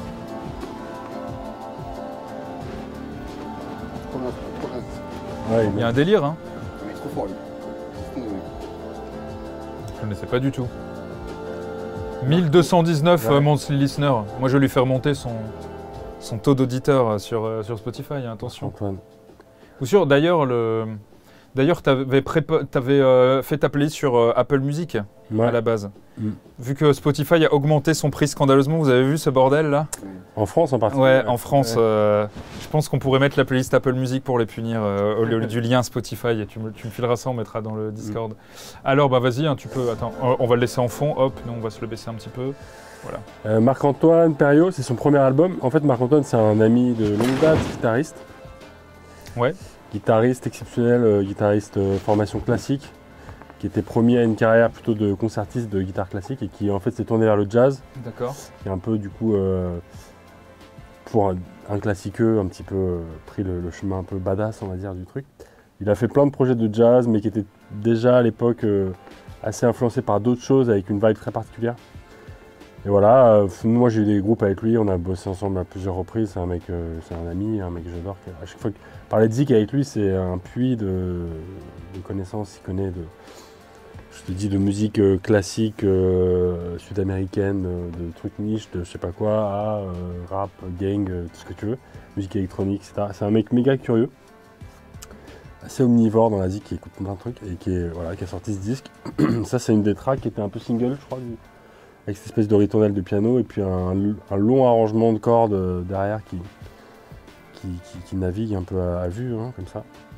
Trop bien, trop bien. Ouais, Il y a un délire, hein. Il est trop fort lui. Oui. Je ne connaissais pas du tout. mille deux cent dix-neuf Ouais. euh, monthly listener. Moi, je vais lui faire monter son, son taux d'auditeur euh, sur, euh, sur Spotify, hein, attention. Antoine. Ou sur, d'ailleurs, le... D'ailleurs, tu avais, euh, fait ta playlist sur euh, Apple Music Ouais. à la base. Mm. Vu que Spotify a augmenté son prix scandaleusement, vous avez vu ce bordel là? En France en particulier. Ouais, en France, Ouais. euh, je pense qu'on pourrait mettre la playlist Apple Music pour les punir euh, au lieu du lien Spotify. Et tu me, tu me fileras ça, on mettra dans le Discord. Alors, bah vas-y, hein, tu peux. Attends, on on va le laisser en fond. Hop, nous on va se le baisser un petit peu. Voilà. Euh, Marc-Antoine Perriot, c'est son premier album. En fait, Marc-Antoine, c'est un ami de longue date, guitariste. Ouais. Guitariste exceptionnel, euh, guitariste euh, formation classique, qui était promis à une carrière plutôt de concertiste de guitare classique et qui en fait s'est tourné vers le jazz, D'accord. qui est un peu du coup, euh, pour un, un classiqueux, un petit peu euh, pris le, le chemin un peu badass, on va dire, du truc. Il a fait plein de projets de jazz, mais qui étaient déjà à l'époque euh, assez influencés par d'autres choses avec une vibe très particulière. Et voilà, euh, moi j'ai eu des groupes avec lui, on a bossé ensemble à plusieurs reprises, c'est un mec, euh, c'est un ami, un mec que j'adore. À chaque fois que parler de Zik avec lui, c'est un puits de, de connaissances, il connaît de, je te dis, de musique euh, classique euh, sud-américaine, euh, de trucs niches, de je sais pas quoi, à euh, rap, gang, euh, tout ce que tu veux, musique électronique, et cetera. C'est un mec méga curieux, assez omnivore dans la Zik, qui écoute plein de trucs et qui, est, voilà, qui a sorti ce disque. Ça c'est une des tracks qui était un peu single, je crois, du, avec cette espèce de ritournelle de piano et puis un, un long arrangement de cordes euh, derrière qui, qui, qui, qui navigue un peu à, à vue, hein, comme ça.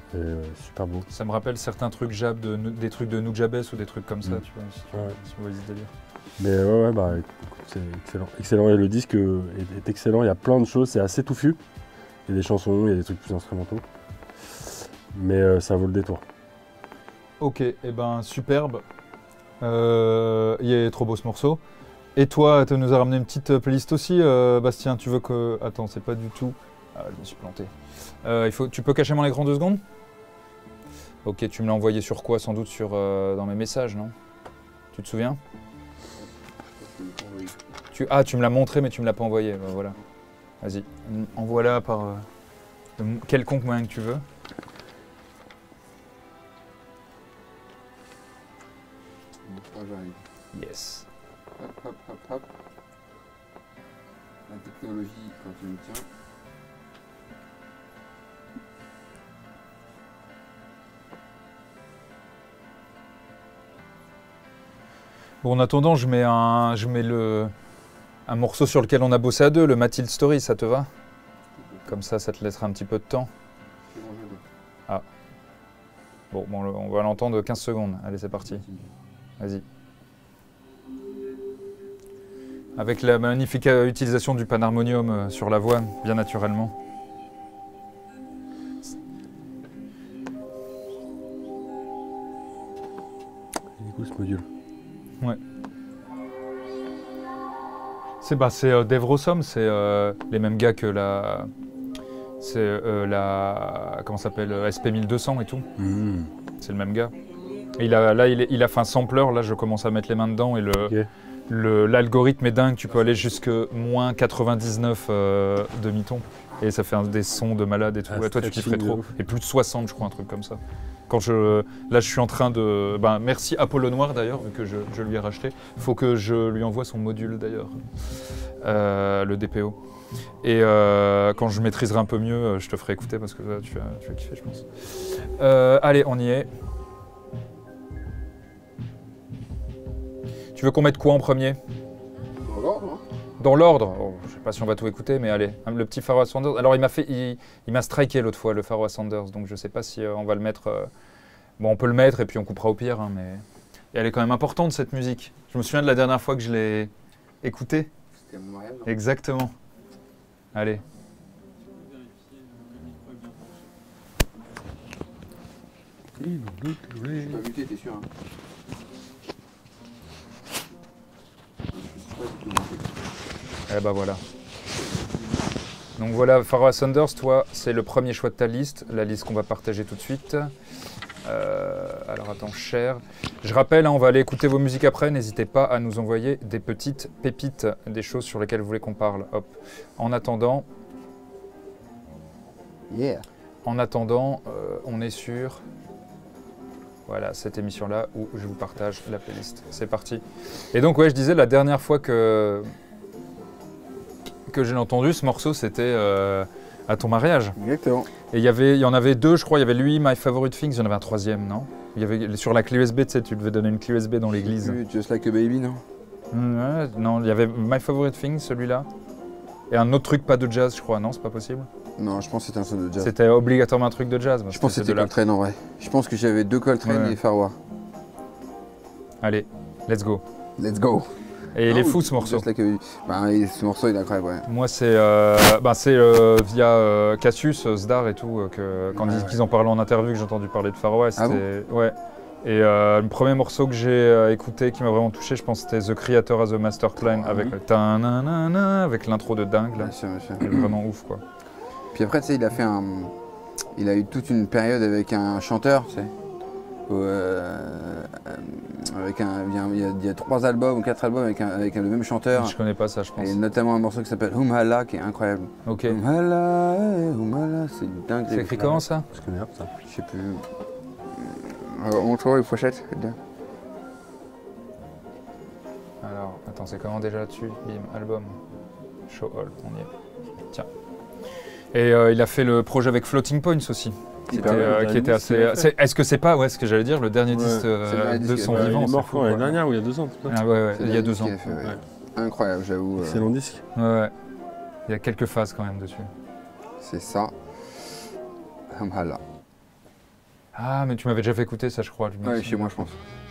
Et, euh, super beau. Ça me rappelle certains trucs jab, de, des trucs de Nujabes ou des trucs comme ça, Mm. tu vois, si tu, Ouais. si tu vois ce délire. Mais ouais, ouais, bah écoute, c'est excellent. Excellent. Et le disque euh, est, est excellent. Il y a plein de choses. C'est assez touffu. Il y a des chansons, il y a des trucs plus instrumentaux. Mais euh, ça vaut le détour. Ok, et eh ben superbe. Euh, il est trop beau ce morceau. Et toi, tu nous as ramené une petite playlist aussi, euh, Bastien. Tu veux que. Attends, c'est pas du tout. Ah, je me suis planté. Euh, il faut... Tu peux cacher mon écran deux secondes? Ok, tu me l'as envoyé sur quoi? Sans doute sur, euh, dans mes messages, non? Tu te souviens? tu... Ah, tu me l'as montré, mais tu me l'as pas envoyé. Ben, voilà. Vas-y, envoie-la par euh, de quelconque moyen que tu veux. Yes. Hop, hop, hop, hop. La technologie, quand tu me tiens. Bon, en attendant, je mets, un, je mets le, un morceau sur lequel on a bossé à deux, le Mathilde Story, ça te va? Comme ça, ça te laissera un petit peu de temps. Ah. Bon, bon on va l'entendre quinze secondes. Allez, c'est parti. Vas-y. Avec la magnifique utilisation du panharmonium sur la voix, bien naturellement. Il est cool ce module. Ouais. C'est bah, euh, Dave Rossum, c'est euh, les mêmes gars que la. C'est euh, la. Comment ça s'appelle S P mille deux cents et tout. Mmh. C'est le même gars. Et il a, là, il, est, il a fait un sampler, là, je commence à mettre les mains dedans et le. Okay. L'algorithme est dingue, tu peux aller jusque moins quatre-vingt-dix-neuf euh, demi-tons. Et ça fait un, des sons de malade et tout. Ah, et toi, tu kifferais trop. ouf. Et plus de soixante, je crois, un truc comme ça. Quand je, là, je suis en train de... Ben, merci Apollo Noir, d'ailleurs, vu que je, je lui ai racheté. Il faut que je lui envoie son module, d'ailleurs, euh, le D P O. Et euh, quand je maîtriserai un peu mieux, je te ferai écouter parce que là, tu vas, tu vas kiffer, je pense. Euh, allez, on y est. Tu veux qu'on mette quoi en premier? Dans l'ordre, hein? Dans l'ordre, oh, je sais pas si on va tout écouter, mais allez, le petit Pharoah Sanders. Alors il m'a fait, il, il m'a striké l'autre fois, le Pharoah Sanders, donc je sais pas si euh, on va le mettre. Euh... Bon, on peut le mettre et puis on coupera au pire, hein, mais et elle est quand même importante cette musique. Je me souviens de la dernière fois que je l'ai écoutée. C'était à Montréal, non? Exactement. Allez. Je suis pas muté, t'es sûr, hein? Eh ben voilà. Donc voilà, Pharoah Sanders, toi, c'est le premier choix de ta liste, la liste qu'on va partager tout de suite. Euh, alors attends, cher. Je rappelle, hein, on va aller écouter vos musiques après, n'hésitez pas à nous envoyer des petites pépites, des choses sur lesquelles vous voulez qu'on parle. Hop. En attendant, Yeah. en attendant, euh, on est sur... Voilà, cette émission-là où je vous partage la playlist. C'est parti. Et donc, ouais, je disais, la dernière fois que, que j'ai entendu ce morceau, c'était euh, à ton mariage. Exactement. Et il y avait, il y en avait deux, je crois. Il y avait lui, My Favorite Things, il y en avait un troisième, non? Il y avait, sur la clé U S B, tu sais, tu devais donner une clé U S B dans l'église. Just Like a Baby, non? Mmh, ouais, non, il y avait My Favorite Things, celui-là. Et un autre truc, pas de jazz, je crois. Non, c'est pas possible? Non, je pense que c'était un son de jazz. C'était obligatoirement un truc de jazz. Je pense que c'est c'était de là. Coltrane en vrai. Je pense que j'avais deux Coltrane Ouais. et Pharoah. Allez, let's go. Let's go. Et il Ah est oui, fou ce morceau. Just Like a Baby. Bah, et ce morceau il est incroyable, ouais. Moi, c'est euh, bah, c'est, euh, via euh, Cassius, euh, Zdar et tout, euh, que, quand Ouais, ils, ouais. qu'ils en parlaient en interview, que j'ai entendu parler de Pharoah. Ah C'était, ouais. Et euh, le premier morceau que j'ai euh, écouté, qui m'a vraiment touché, je pense, c'était The Creator as a Master Plan, Ah, avec oui. le ta-na-na-na, avec l'intro de dingue, là. Bien sûr, bien sûr. C'est vraiment ouf, quoi. Puis après, tu sais, il a fait un. Il a eu toute une période avec un chanteur, tu sais. Où, euh, euh, avec un, il, y a, il, y a, il y a trois albums ou quatre albums avec, un, avec un- le même chanteur. Je connais pas ça, je pense. Et notamment un morceau qui s'appelle Humala qui est incroyable. Ok. Humala, eh, Humala, c'est dingue. C'est écrit comment, ça? Je connais un, ça. Je sais plus. Alors, montre-moi les pochettes. Alors, attends, c'est comment déjà là-dessus? Bim, album. Show All, on y est. Tiens. Et euh, il a fait le projet avec Floating Points aussi. Qui était, Hyper bien, euh, le qui dernier était disque qu'il assez. a fait. c'est- Est-ce que c'est pas, ouais, ce que j'allais dire, le dernier Ouais, disque euh, c'est le dernier de disque, son ouais, vivant? Il est c'est mort fou, quand l'année quoi. dernière ou il y a deux ans, peut-être. Ah ouais, ouais, C'est il y a le deux disque ans. qu'il a fait, ouais. Ouais. Incroyable, j'avoue. euh, Excellent disque. Ouais, ouais. Il y a quelques phases quand même dessus. C'est ça. Humala. Ah, mais tu m'avais déjà fait écouter ça, je crois. Je me Ouais, souviens. chez moi, je pense.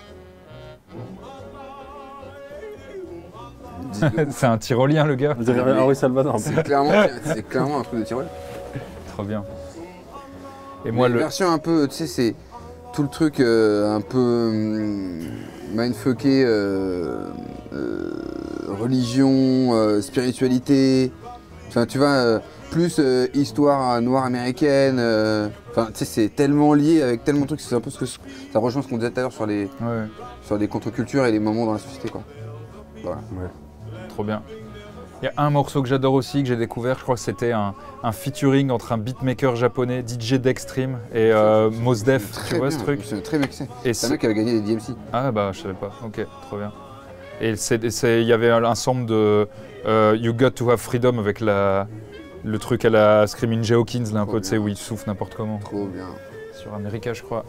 C'est un tyrolien, le gars. Vous dirait Henri Salvador. C'est clairement, c'est clairement un truc de Tyrol. Trop bien. Et Moi, moi, une le. version un peu, tu sais, c'est tout le truc euh, un peu hum, mindfucké, euh, euh, religion, euh, spiritualité. Enfin, tu vois, euh, plus euh, histoire noire américaine. euh, Enfin, tu sais, c'est tellement lié avec tellement de trucs. C'est un peu ce que ça rejoint ce qu'on disait tout à l'heure sur les, Ouais, sur les contre-cultures et les moments dans la société, quoi. Voilà. trop bien. Il y a un morceau que j'adore aussi, que j'ai découvert, je crois que c'était un, un featuring entre un beatmaker japonais, D J Dextreme, et euh, Mos Def, tu Très vois bien, ce truc? C'est très bien que c'est. Et C'est un mec qui avait gagné les D M C. Ah bah je savais pas, ok, trop bien. Et c'est- c'est- il y avait un sample de euh, You Got to Have Freedom avec la, le truc à la Screaming Jay Hawkins, là, un Trop peu, tu sais, bien. où il souffle n'importe comment. Trop bien. Sur America, je crois.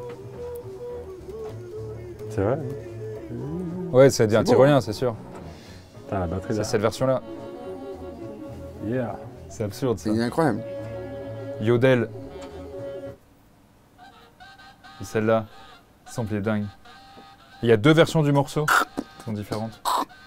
C'est vrai. Ouais, c'est un beau. tyrolien, c'est sûr. Putain, la batterie C'est là. cette version-là. Yeah. C'est absurde, ça. C'est incroyable. Yodel. Et celle-là, le sample est dingue. Il y a deux versions du morceau qui sont différentes.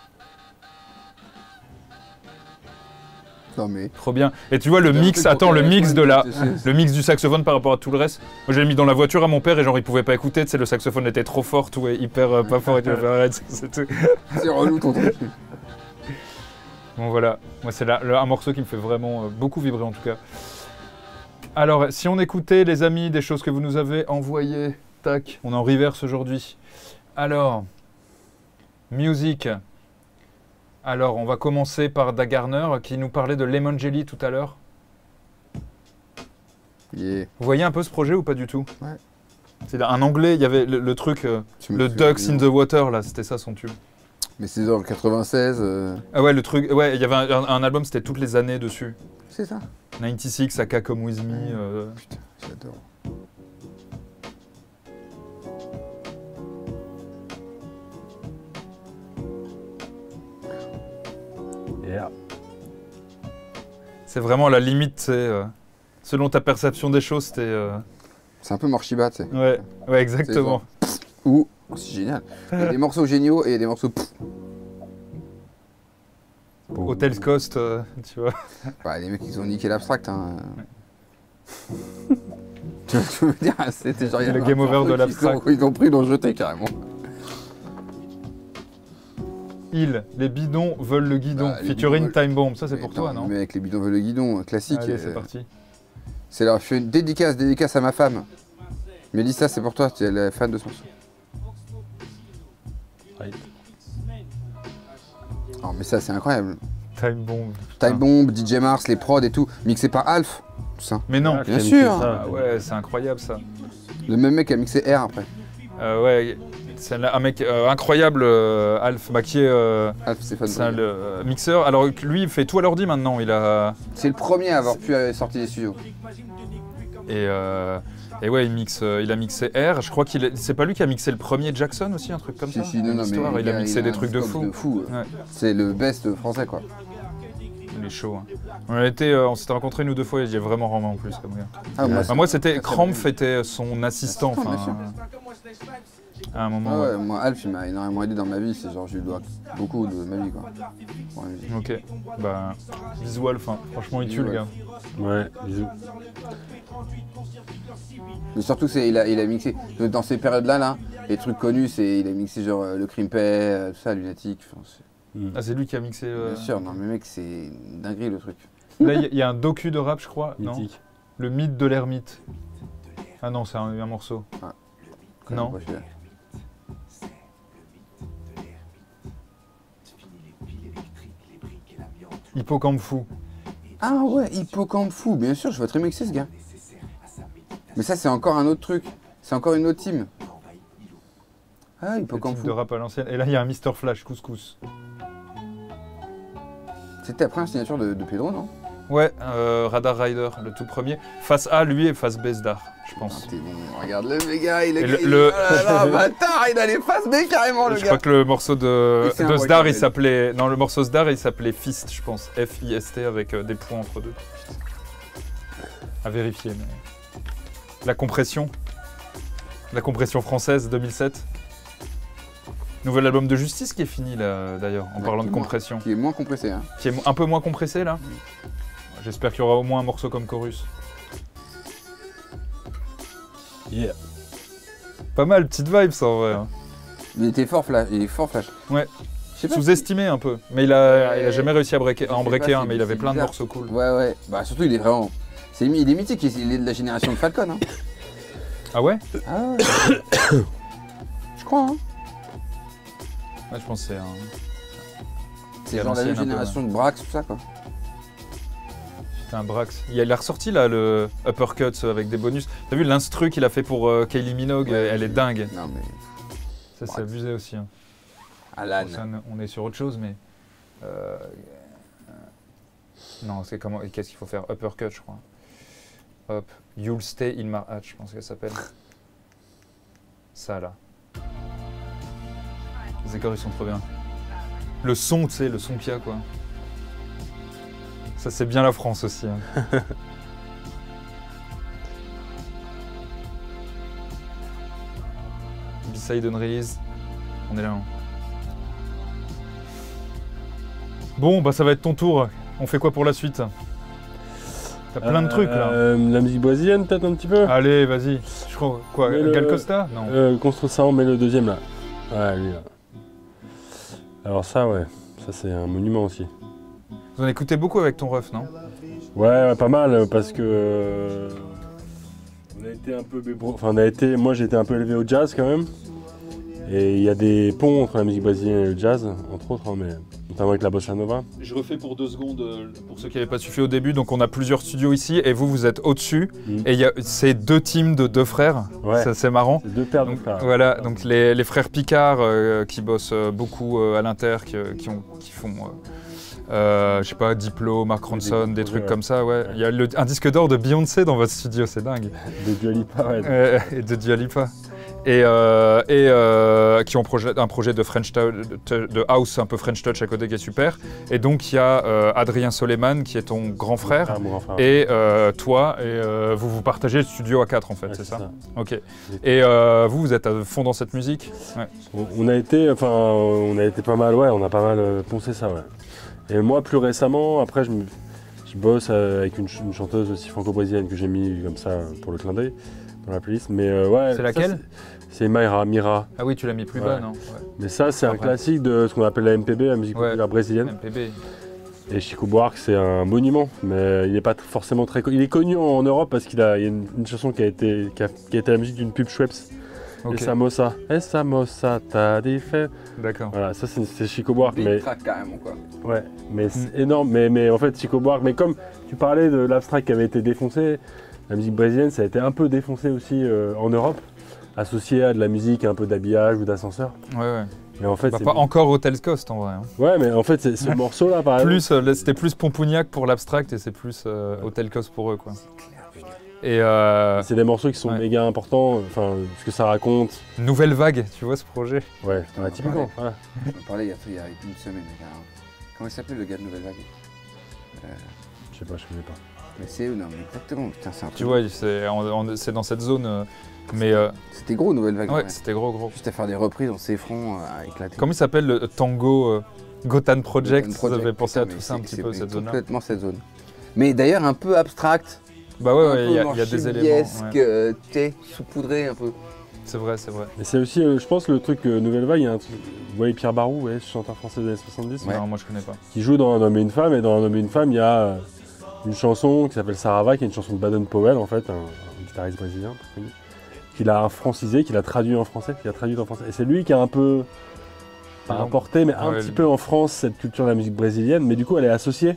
Non mais. Trop bien. Et tu vois le mix, attends, le mix de la, le mix du saxophone par rapport à tout le reste. Moi, je l'ai mis dans la voiture à mon père et genre il pouvait pas écouter. Tu sais, le saxophone était trop fort, tout est hyper euh, pas fort et tu vas faire arrête. C'est tout. C'est relou ton truc. Bon voilà, moi c'est là, le- un morceau qui me fait vraiment euh, beaucoup vibrer en tout cas. Alors, si on écoutait les amis des choses que vous nous avez envoyées, tac, on est en reverse aujourd'hui. Alors, musique. Alors, on va commencer par Da Garner qui nous parlait de Lemon Jelly tout à l'heure. Yeah. Vous voyez un peu ce projet ou pas du tout? Ouais. C'est un anglais, il y avait le, le truc, euh, Tu me le fais Ducks in bien. the Water là, c'était ça son tube. Mais c'est dans le quatre-vingt-seize. euh, Ah ouais, le truc, ouais, il y avait un, un album, c'était toutes les années dessus. C'est ça. quatre-vingt-six, Aka Come With Me. euh, J'adore. Yeah. C'est vraiment la limite, c'est euh, selon ta perception des choses, c'était. euh, C'est un peu Morshiba, tu sais. Ouais, ouais, exactement. Ou. Oh, c'est génial. Il y a des morceaux géniaux et il y a des morceaux. pff. Hotel Cost, euh, tu vois. Bah, les mecs, ils ont niqué l'abstract. Hein. tu vois ce que je veux dire? C'était genre. il y Le avait game un over truc, de ils l'abstract. ont- Ils ont pris, ils l'ont jeté carrément. Ils, les bidons veulent le guidon. Bah, les featuring bidons Time Bomb, ça c'est Mais pour toi, non? Mais avec les bidons veulent le guidon, classique. Allez, c'est euh, parti. C'est leur. Je fais une dédicace, dédicace à ma femme. Mélissa, c'est pour toi, tu es la fan de ce morceau. Right. Oh, mais ça, c'est incroyable. Time Bomb. putain. Time Bomb, D J Mars, les prods et tout, mixé par Alf, tout ça. Mais non. Ah, Bien j'aime sûr. ça. Ah ouais, c'est incroyable ça. Le même mec qui a mixé R après. Euh, ouais, c'est un un mec euh, incroyable, euh, Alf, bah, qui est euh, Alf, c'est fan c'est un de le, euh, mixeur. Alors que lui, il fait tout à l'ordi maintenant. Il a C'est le premier à avoir pu euh, sortir des studios. et, euh, et ouais, il mixe, euh, il a mixé R. Je crois qu'il est- c'est pas lui qui a mixé le premier Jackson aussi, un truc comme Si, ça. si, non, non, mais L'histoire, le il a gars, mixé a des un trucs de scope fou. de Ouais. C'est le best français, quoi. Il est chaud. Hein. On a été, euh, on s'était rencontrés une ou deux fois. Il est vraiment vraiment en plus comme gars. Ah, moi, Bah, moi, c'était très, très Krampf bien. était son assistant. Assistant, bien Enfin, à un moment. Ah ouais. ouais, moi, Alf, il m'a énormément aidé dans ma vie. C'est genre, je lui dois beaucoup de ma vie, quoi. Pour la musique. Ok. Bah, bisous Alf. hein. Franchement, il tue le Bisous, gars. Ouais, bisous. Mais surtout, c'est, il, a, il a mixé. Dans ces périodes-là, là, les trucs connus, c'est il a mixé genre euh, le Crimpet, euh, tout ça, Lunatic. Enfin, c'est- Mm. Ah, c'est lui qui a mixé. euh, Bien sûr, non, mais mec, c'est une dinguerie le truc. Là, il y, a- il y a un docu de rap, je crois. Non. Mythique. Le mythe de l'ermite. Ah non, c'est un, un morceau. Non. Moi, je suis là. Hippocampe fou. Ah ouais, Hippocampe fou, bien sûr, je vois très mixer ce gars. Mais ça, c'est encore un autre truc. C'est encore une autre team. Ah, Le Hippocampe type de fou. rap à l'ancienne. Et là, il y a un mister Flash, couscous. C'était après la signature de, de Pedro, non? Ouais, euh, Radar Rider, le tout premier. Face A, lui, et face B, Zdar, je pense. Ah, t'es bon, regarde le gars, il est. Et le- il- le- Oh là là, bâtard, il a les faces B carrément, le je gars. crois que le morceau de, Et c'est un de bois Zdar, qui il avait- s'appelait. Non, le morceau Zdar, il s'appelait Fist, je pense. F I S T avec euh, des points entre deux. À vérifier, mais. La compression. La compression française deux mille sept. Nouvel album de Justice qui est fini là d'ailleurs, en Ouais, parlant qui de est moins- compression. Qui est moins compressé. Hein. Qui est un peu moins compressé là. J'espère qu'il y aura au moins un morceau comme Chorus. Yeah. Pas mal, petite vibe ça en vrai. hein. Il était fort flash. Il est fort flash. Ouais. Je sais pas. Sous-estimé un peu. Mais il a, Ouais. il a jamais réussi à, breaker- à en Je sais breaker pas, un, c'est- mais il avait c'est plein de bizarre. morceaux cool. Ouais, ouais. Bah, surtout, il est vraiment. C'est, il est mythique. Il est de la génération de Falcon. Hein. Ah ouais? Ah ouais. Je crois. Hein. Ouais, je pense que c'est un. C'est à genre la l'ancienne, un peu, génération de Brax, tout ça, quoi. C'était un Brax. Il a, il a ressorti là le Uppercut avec des bonus. T'as vu l'instru qu'il a fait pour euh, Kylie Minogue? Ouais, Elle est j'ai- dingue. Non, mais. Ça, c'est Ouais. abusé aussi. hein. Alan. Ça, on est sur autre chose, mais. euh, Non, c'est comment. Qu'est-ce qu'il faut faire? Uppercut, je crois. Hop. You'll Stay in My Heart, je pense qu'elle s'appelle. Ça là. Les accords ils sont trop bien. Le son, tu sais, le son qu'il y a quoi. Ça c'est bien la France aussi. hein. B-side on release. On est là. hein. Bon, bah ça va être ton tour. On fait quoi pour la suite? T'as plein de trucs là. Euh, la musique brésilienne peut-être un petit peu. Allez, vas-y. Je crois quoi Mais le- Gal Costa? Non. Euh, Construire ça, on met le deuxième là. Ouais, lui là. Alors ça, ouais, ça c'est un monument aussi. Vous en écoutez beaucoup avec ton ref, non? Ouais, ouais, pas mal euh, parce que euh, on a été un peu bébro- enfin on a été, moi j'ai été un peu élevé au jazz quand même. Et il y a des ponts entre la musique brésilienne et le jazz, entre autres, hein, mais notamment avec la bossa nova. Je refais pour deux secondes euh, pour ceux qui n'avaient pas suffi au début. Donc on a plusieurs studios ici et vous vous êtes au-dessus. Mm. Et il y a c'est deux teams de deux frères. Ouais. Ça c'est marrant. C'est deux paires de Donc, frères. voilà, donc les, les frères Picard euh, qui bossent euh, beaucoup euh, à l'inter, qui, euh, qui, ont- qui font, euh, euh, je sais pas, Diplo, Mark Ronson, Des des, gros trucs projets, comme ça, ouais. Il y a le- un disque d'or de Beyoncé dans votre studio, c'est dingue. De Dua Lipa, ouais. Euh, et de Dua Lipa. Et, euh, et euh, qui ont projet, un projet de, French tou- de, de house un peu French Touch à côté qui est super. Et donc il y a euh, Adrien Soleiman qui est ton grand frère. Ah, mon grand frère. Et euh, toi, et euh, vous vous partagez le studio à quatre en fait, Ouais, c'est ça, Ok. Et euh, vous, vous êtes à fond dans cette musique? Ouais. On, on a été, enfin, on a été pas mal, ouais, on a pas mal euh, poncé ça, ouais. Et moi, plus récemment, après, je, me- je bosse euh, avec une, ch- une chanteuse aussi franco-brésilienne que j'ai mis comme ça pour le clin d'œil dans la playlist. Mais euh, ouais. C'est ça, laquelle? C'est Mayra, Mira. Ah oui, tu l'as mis plus bas, Ouais. non? Mais ça, c'est un Après. classique de ce qu'on appelle la M P B, la musique Ouais. populaire brésilienne. M P B. Et Chico Buarque, c'est un monument, mais il n'est pas t- forcément très connu. Il est connu en, en Europe parce qu'il a, il y a une, une chanson qui a été, qui a, qui a été la musique d'une pub Schweppes. Ok. Essa moça, Essa moça t'a dit fait. D'accord. Voilà, ça c'est c'est Chico Buarque, Big mais track carrément, quoi. ouais, mais c'est énorme. Mais, mais en fait, Chico Buarque, mais comme tu parlais de l'abstract qui avait été défoncé, la musique brésilienne, ça a été un peu défoncé aussi euh, en Europe, associé à de la musique, un peu d'habillage ou d'ascenseur. Ouais, ouais. Mais en fait, Bah, c'est- pas encore Hotel Coast en vrai. hein. ouais, mais en fait, c'est ce morceau-là, par exemple. Plus, euh, là, c'était plus Pompougnac pour l'abstract et c'est plus euh, Hotel Coast pour eux, quoi. Et euh, C'est des morceaux qui sont Ouais. méga importants, enfin, ce que ça raconte. Nouvelle Vague, tu vois ce projet? Ouais, on ouais, en typiquement. parlait. Voilà. On en parlait il y a, il y a une semaine. il y a un- Comment il s'appelait le gars de Nouvelle Vague? Je sais pas, je connais pas. Mais c'est non, mais exactement. Putain, c'est un Tu truc. vois, c'est on- on- c'est dans cette zone. euh, mais euh, C'était gros, Nouvelle Vague. ouais, ouais. c'était gros, gros. Juste à faire des reprises en s'effront à éclater. Comment il s'appelle le Tango euh, Gotan Project? Gotham Vous avez pensé à putain, tout mais ça un c'est- petit c'est peu, cette zone-là? complètement cette zone. Mais d'ailleurs, un peu abstract. Bah ouais, un ouais, il y, a- peu il y a des éléments. manchibiesque, ouais. euh, tu sais, saupoudré un peu. C'est vrai, c'est vrai. Et c'est aussi, euh, je pense, le truc euh, Nouvelle Vague, il y a un truc. Vous voyez Pierre Barou, ouais, ce chanteur français des années soixante-dix, Ouais. Non, moi je connais pas. qui joue dans Un homme et une femme. Et dans Un homme et une femme, il y a euh, une chanson qui s'appelle Sarava, qui est une chanson de Baden Powell, en fait, un, un guitariste brésilien, très connu, qu'il a francisé, qu'il a traduit en français, qu'il a traduit en français. Et c'est lui qui a un peu. Pas Non. apporté, mais un Ouais, petit lui. peu en France cette culture de la musique brésilienne. Mais du coup, elle est associée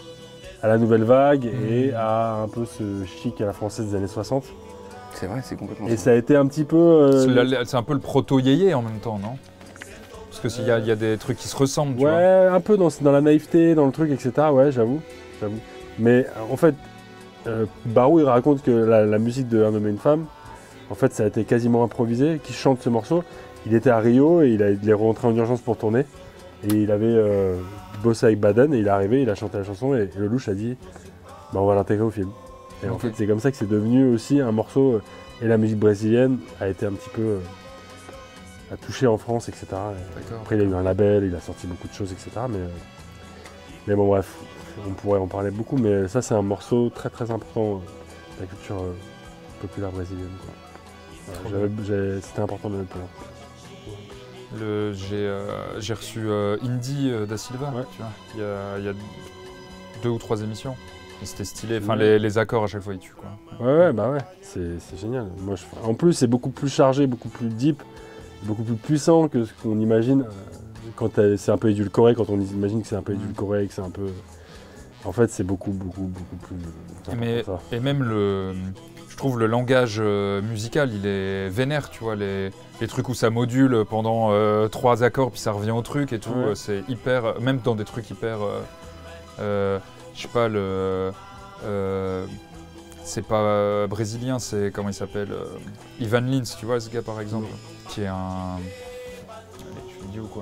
à la Nouvelle Vague et Mm. à un peu ce chic à la française des années soixante. C'est vrai, c'est complètement Et ça. ça a été un petit peu. euh, C'est la- C'est un peu le proto-yéyé en même temps, non? Parce que s'il y, a- il y a des trucs qui se ressemblent, tu vois. Ouais, un peu dans, dans la naïveté, dans le truc, et cetera. Ouais, j'avoue, j'avoue. Mais euh, en fait, euh, Barou, il raconte que la, la musique de Un homme et une femme, en fait, ça a été quasiment improvisé. Qui chante ce morceau, il était à Rio et il, a- il est rentré en urgence pour tourner. Et il avait euh, bossé avec Baden et il est arrivé, il a chanté la chanson et, et le louche a dit, bah, on va l'intégrer au film. Et en Ok. fait, c'est comme ça que c'est devenu aussi un morceau. euh, Et la musique brésilienne a été un petit peu euh, a touché en France, et cetera. Et D'accord. après, il a eu un label, il a sorti beaucoup de choses, et cetera. Mais, euh, mais bon, bref, on pourrait en parler beaucoup, mais ça, c'est un morceau très très important euh, de la culture euh, populaire brésilienne, quoi. Voilà, j'avais- j'ai- c'était important de le mettre. Le- J'ai euh, j'ai reçu euh, Indy euh, da Silva, Ouais. tu vois, il y, a, il y a deux ou trois émissions. Et c'était stylé, enfin Ouais. les, les accords à chaque fois ils tuent quoi. Ouais, ouais, bah ouais, c'est c'est génial. Moi, je- En plus, c'est beaucoup plus chargé, beaucoup plus deep, beaucoup plus puissant que ce qu'on imagine euh, quand t'as- c'est un peu édulcoré, quand on imagine que c'est un peu édulcoré, que c'est un peu... En fait, c'est beaucoup, beaucoup, beaucoup plus important Mais- que ça. Et même le, je trouve le langage euh, musical il est vénère, tu vois, les, les trucs où ça module pendant euh, trois accords puis ça revient au truc et tout, Ouais. euh, c'est hyper, même dans des trucs hyper, euh, euh, je sais pas, le, euh, c'est pas euh, brésilien, c'est comment il s'appelle, euh, Ivan Lins, tu vois ce gars par exemple, qui est un, allez, je suis idiot ou quoi.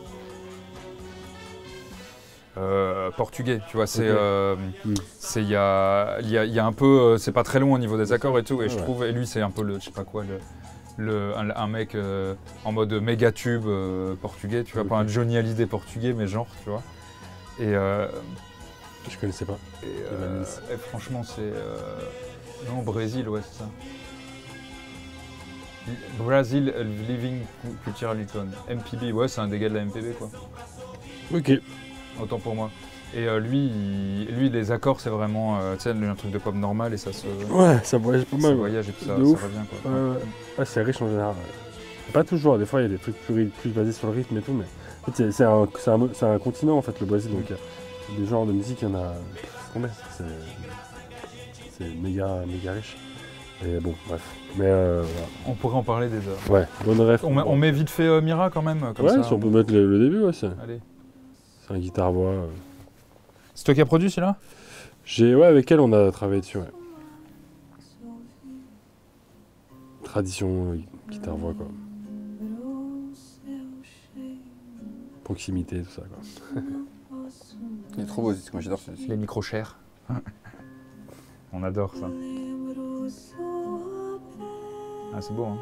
Euh, portugais, tu vois, c'est, Ok. euh, Mm. c'est, il y a, il y a- il y a un peu, euh, c'est pas très long au niveau des accords et tout, et je Ouais. trouve, et lui c'est un peu le, je sais pas quoi, le, le- un, un mec euh, en mode méga tube euh, portugais, tu vois, Ok. pas un Johnny Hallyday portugais, mais genre, tu vois. Et, euh, Je connaissais pas. et, Ivan euh, Lins. et franchement, c'est, euh, non, Brésil, ouais, c'est ça. Brazil Living Cultural Icon, M P B, ouais, c'est un des gars de la M P B quoi. Ok. Autant pour moi. Et euh, lui, il- lui, les accords, c'est vraiment euh, tu sais, un truc de pop normal et ça se Ouais, ça voyage pas ça mal. ouais. voyage et tout ça, De ça ouf. revient quoi. Ouais, ouais. Ouais, c'est riche en général. ouais. Pas toujours, des fois il y a des trucs plus, plus basés sur le rythme et tout, mais en fait, c'est- c'est un, c'est un, c'est un continent en fait le Brésil, donc il y a des genres de musique, il y en a. pff, combien C'est c'est méga, méga riche. Et bon, bref. Mais euh, On pourrait en parler des heures. voilà. Ouais, bonne ref. On met, on met vite fait euh, Mira quand même, comme Ouais, ça. si on peut mettre le, le début, ouais, c'est Allez. c'est un guitare-voix. euh. C'est toi qui as produit celui-là? J'ai, ouais, avec elle on a travaillé dessus, ouais. Tradition, euh, guitare-voix, quoi. Proximité, tout ça, quoi. Il est trop beau, c'est moi j'adore ce Les micros chers. On adore ça. Ah, c'est beau, hein.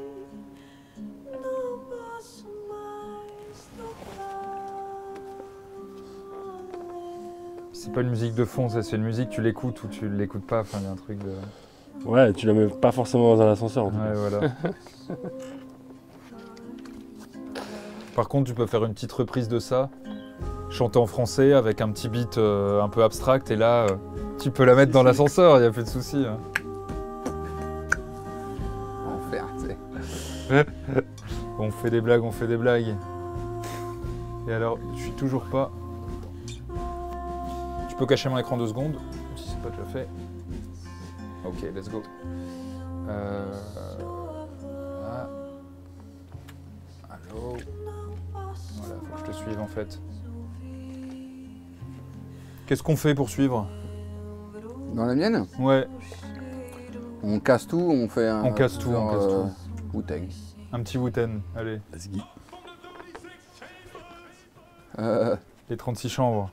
C'est pas une musique de fond, ça, c'est une musique, tu l'écoutes ou tu l'écoutes pas, enfin, il y a un truc de... Ouais, tu la mets pas forcément dans un ascenseur, en tout Ouais, cas. voilà. Par contre, tu peux faire une petite reprise de ça, chanter en français avec un petit beat euh, un peu abstract, et là, euh, tu peux la mettre dans l'ascenseur, il n'y a plus de souci. Hein. enfer, tu sais. On fait des blagues, on fait des blagues. Et alors, je suis toujours pas... Tu peux cacher mon écran deux secondes, si c'est pas déjà fait. Ok, let's go. Euh... Ah. Allô. Voilà, faut que je te suive en fait. Qu'est-ce qu'on fait pour suivre? Dans la mienne, Ouais, on casse tout, on fait un. On casse tout, on genre, casse euh, tout. Wu-Tang. un petit Wu-Tang, allez. Let's go. Euh, Les trente-six chambres.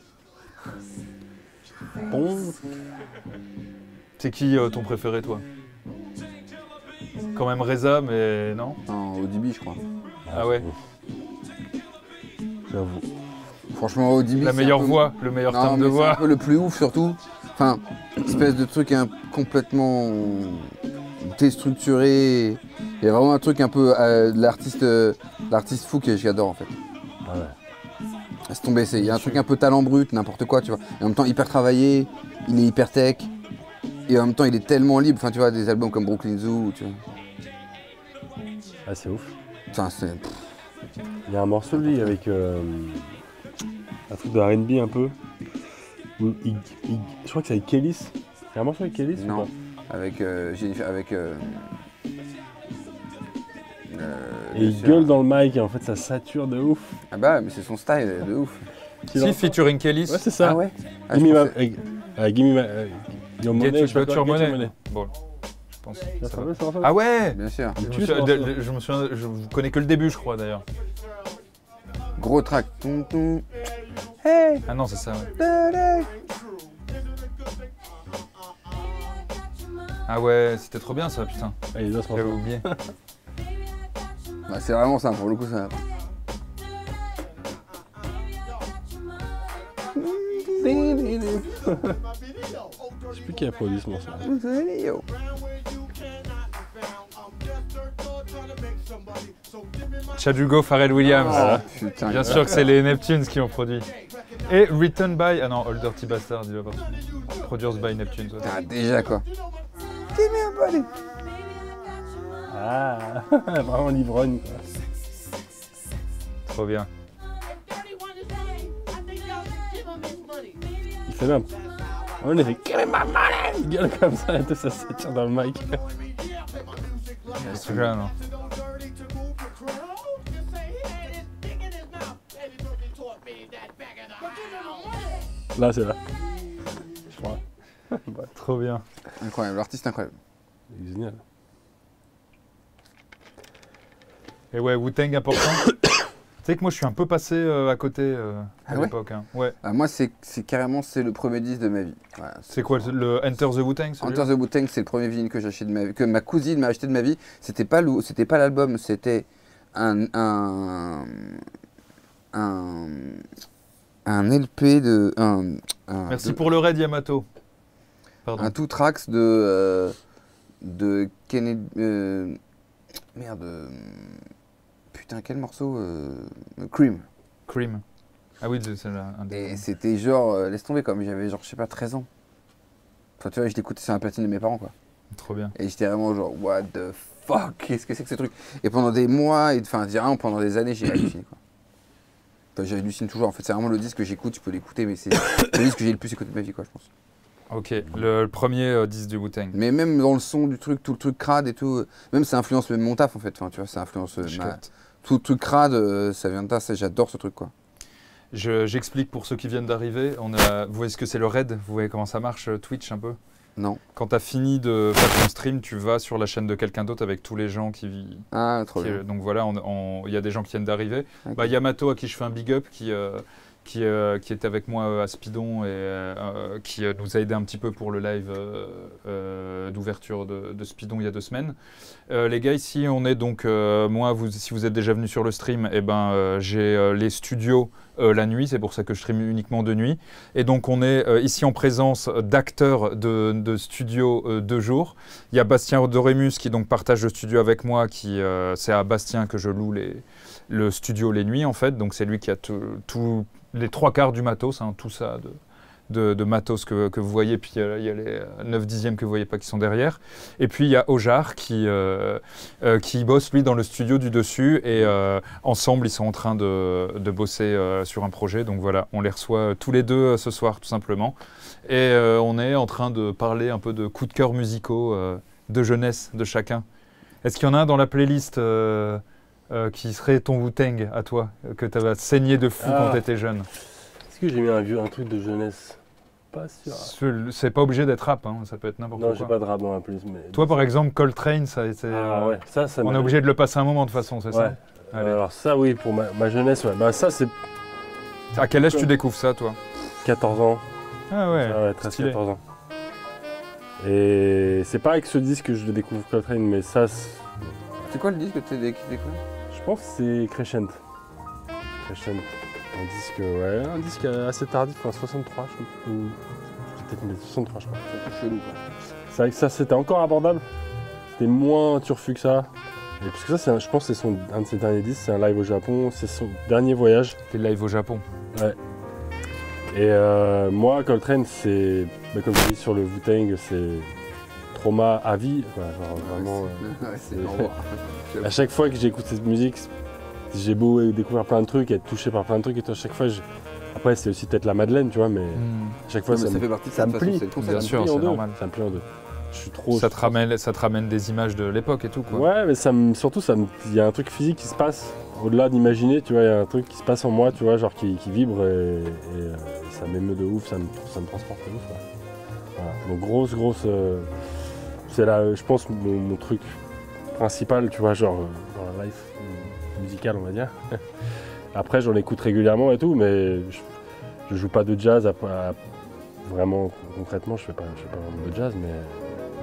Bon. C'est qui euh, ton préféré toi? Quand même Reza, mais non? non, O D B, je crois. Ah ouais. J'avoue. Franchement, O D B. La c'est meilleure un peu- voix, le meilleur Non, timbre de mais c'est voix. un peu le plus ouf surtout. Enfin, espèce de truc un- complètement déstructuré. Il y a vraiment un truc un peu euh, de l'artiste, euh, l'artiste fou que j'adore en fait. Ah ouais. Laisse tomber, c'est- il y a un truc un peu talent brut, n'importe quoi, tu vois. Et en même temps hyper travaillé, il est hyper tech. Et en même temps il est tellement libre, enfin tu vois, des albums comme Brooklyn Zoo, tu vois. Ah, c'est ouf. Enfin, c'est... Il y a un morceau de lui avec euh, un truc de R and B un peu. Où il- il- je crois que c'est avec Kélis. Il y a un morceau avec Kélis ou Non, pas avec euh, Jennifer, avec... euh, euh, Et bien il sûr. gueule dans le mic et en fait ça sature de ouf. Ah bah, mais c'est son style de ouf. Si, featuring Kelly. Ouais, c'est ça. Ah ouais ah, Gimme je ma- pensais- euh, euh, gimme ma- euh, your money, Get je sais pas Your quoi, get your Money. money. Bon, je pense. Ça ça se va. rappelle, ça, en fait Ah ouais. Bien sûr. Je me, tue, ce souviens, morceau. de- de- je me souviens, je connais que le début, je crois d'ailleurs. Gros track. Toum, toum. Ah non, c'est ça. Ouais. Ah ouais, c'était trop bien ça, putain. Ah, les os, J'avais franchement. oublié. Bah, c'est vraiment ça, pour le coup, ça. Je sais plus qui a produit ce morceau. Chad Hugo, Pharrell Williams. Oh, putain. Bien sûr que c'est les Neptunes qui ont produit. Et Written by... Ah non, Old Dirty Bastard, il va pas. Produced by Neptunes. Ouais. Ah, déjà quoi. Ah, vraiment l'ivrogne quoi. Trop bien. Il fait même. On est fait Give me my money! Il gueule comme ça et tout ça se tire dans le mic. C'est bien, non. Là c'est là. Je crois. Trop bien. Incroyable, l'artiste incroyable. Il est génial. Et ouais, Wu-Tang important. Tu sais que moi je suis un peu passé euh, à côté euh, à Ah ouais l'époque. Hein. Ouais. Ah, moi, c'est c'est carrément c'est le premier disque de ma vie. Voilà, C'est quoi le Enter the Wu-Tang celui-là Enter the Wu-Tang, c'est le premier vinyle que j'ai acheté de ma vie, que ma cousine m'a acheté de ma vie. C'était pas le- c'était pas l'album, c'était un un un un L P de un un, Merci de- pour le raid Yamato. Pardon. un two tracks de euh, de Kennedy euh, merde euh, putain quel morceau euh, Cream. Cream. Ah oui, c'est là, un des... Et c'était genre euh, laisse tomber comme j'avais genre je sais pas treize ans. Enfin tu vois, je l'écoutais sur la platine de mes parents quoi. Trop bien. Et j'étais vraiment genre, what the fuck, qu'est-ce que c'est que ce truc? Et pendant des mois, et enfin, vraiment pendant des années, j'ai halluciné quoi. Enfin, j'hallucine toujours, en fait, c'est vraiment le disque que j'écoute, tu peux l'écouter, mais c'est le disque que j'ai le plus écouté de ma vie, quoi, je pense. Ok, le, le premier euh, disque du Wu-Tang. Mais même dans le son du truc, tout le truc crade et tout, euh, même ça influence même mon taf, en fait, enfin, tu vois, ça influence euh, Je ma- capte. tout le truc crade, euh, ça vient de là, ça, j'adore ce truc, quoi. Je- J'explique pour ceux qui viennent d'arriver. On a, vous voyez ce que c'est le raid? Vous voyez comment ça marche, euh, Twitch un peu? Non. Quand tu as fini de faire ton stream, tu vas sur la chaîne de quelqu'un d'autre avec tous les gens qui... Ah, trop qui- bien. donc voilà, on- on- il y a des gens qui viennent d'arriver. Ok. Bah, Yamato, à qui je fais un big up, qui, euh, qui, euh, qui est avec moi euh, à Spidon et euh, euh, qui euh, nous a aidé un petit peu pour le live euh, euh, d'ouverture de, de Spidon il y a deux semaines. Euh, les gars, ici, on est donc, euh, moi, vous, si vous êtes déjà venus sur le stream, eh ben, euh, j'ai euh, les studios euh, la nuit, c'est pour ça que je stream uniquement de nuit. Et donc, on est euh, ici en présence d'acteurs de, de studios euh, de jour. Il y a Bastien Dorémus qui donc partage le studio avec moi, qui euh, c'est à Bastien que je loue les, le studio les nuits, en fait. Donc, c'est lui qui a tous les trois quarts du matos, hein, tout ça de... De, de matos que, que vous voyez, puis euh, il y a les neuf dixièmes que vous voyez pas qui sont derrière. Et puis il y a Ojar qui, euh, euh, qui bosse lui dans le studio du dessus et euh, ensemble ils sont en train de, de bosser euh, sur un projet. Donc voilà, on les reçoit euh, tous les deux euh, ce soir tout simplement. Et euh, on est en train de parler un peu de coups de cœur musicaux euh, de jeunesse de chacun. Est-ce qu'il y en a un dans la playlist euh, euh, qui serait ton Wu-Tang à toi, que tu avais saigné de fou Ah. quand tu étais jeune? Est-ce que j'ai mis un, vieux, un truc de jeunesse? Pas sûr. Ce- C'est pas obligé d'être rap, hein, ça peut être n'importe Non, quoi. j'ai pas de rap dans la playlist. Mais... Toi, par exemple, Coltrane, ça a été. Ah euh, ouais, ça, ça on est m'a- obligé de le passer un moment de toute façon, c'est Ouais. ça? Euh, Allez. alors ça, oui, pour ma, ma jeunesse, ouais. Bah ça, c'est À quel âge tu découvres ça, toi? quatorze ans. Ah ouais, Ah ouais, treize stylé. quatorze ans. Et c'est pas avec ce disque que je découvre Coltrane, mais ça, c'est- C'est quoi le disque que tu as découvert? je pense que c'est Crescent. Crescent. Un disque, ouais, un disque assez tardif, enfin soixante-trois, je crois. Ou peut-être mais soixante-trois, je crois. C'est un peu chelou, quoi. C'est vrai que ça, c'était encore abordable. C'était moins turfu que ça. Et parce que ça, c'est un- je pense que c'est son, un de ses derniers disques, c'est un live au Japon, c'est son dernier voyage. T'es live au Japon. Et euh, moi, Coltrane, c'est, bah, comme je dis sur le Wu-Tang, c'est trauma à vie. Voilà, genre, vraiment, Ouais, c'est c'est- normal. euh, à chaque fois que j'écoute cette musique, j'ai beau découvrir plein de trucs, être touché par plein de trucs, et tout, à chaque fois, je... après, c'est aussi peut-être la Madeleine, tu vois, mais à chaque fois, Non, mais ça, ça me, fait partie de ça ça, me de toute façon, plie. c'est le concept. Bien ça me sûr, plie en c'est deux. normal. Ça me plie en deux. Je suis trop. Ça je te, suis ramène, ça te ramène des images de l'époque et tout, quoi. Ouais, mais ça me, surtout, ça me- il y a un truc physique qui se passe, au-delà d'imaginer, tu vois, il y a un truc qui se passe en moi, tu vois, genre qui, qui vibre et, et, euh, ça m'émeut de ouf, ça me, ça me transporte de ouf. Ouais. Voilà. Donc grosse, grosse, euh, c'est là, je pense, mon, mon truc principal, tu vois, genre euh, dans la life euh, musicale, on va dire. Après, j'en écoute régulièrement et tout, mais je, je joue pas de jazz, à, à- vraiment concrètement, je fais pas, je fais pas vraiment de jazz, mais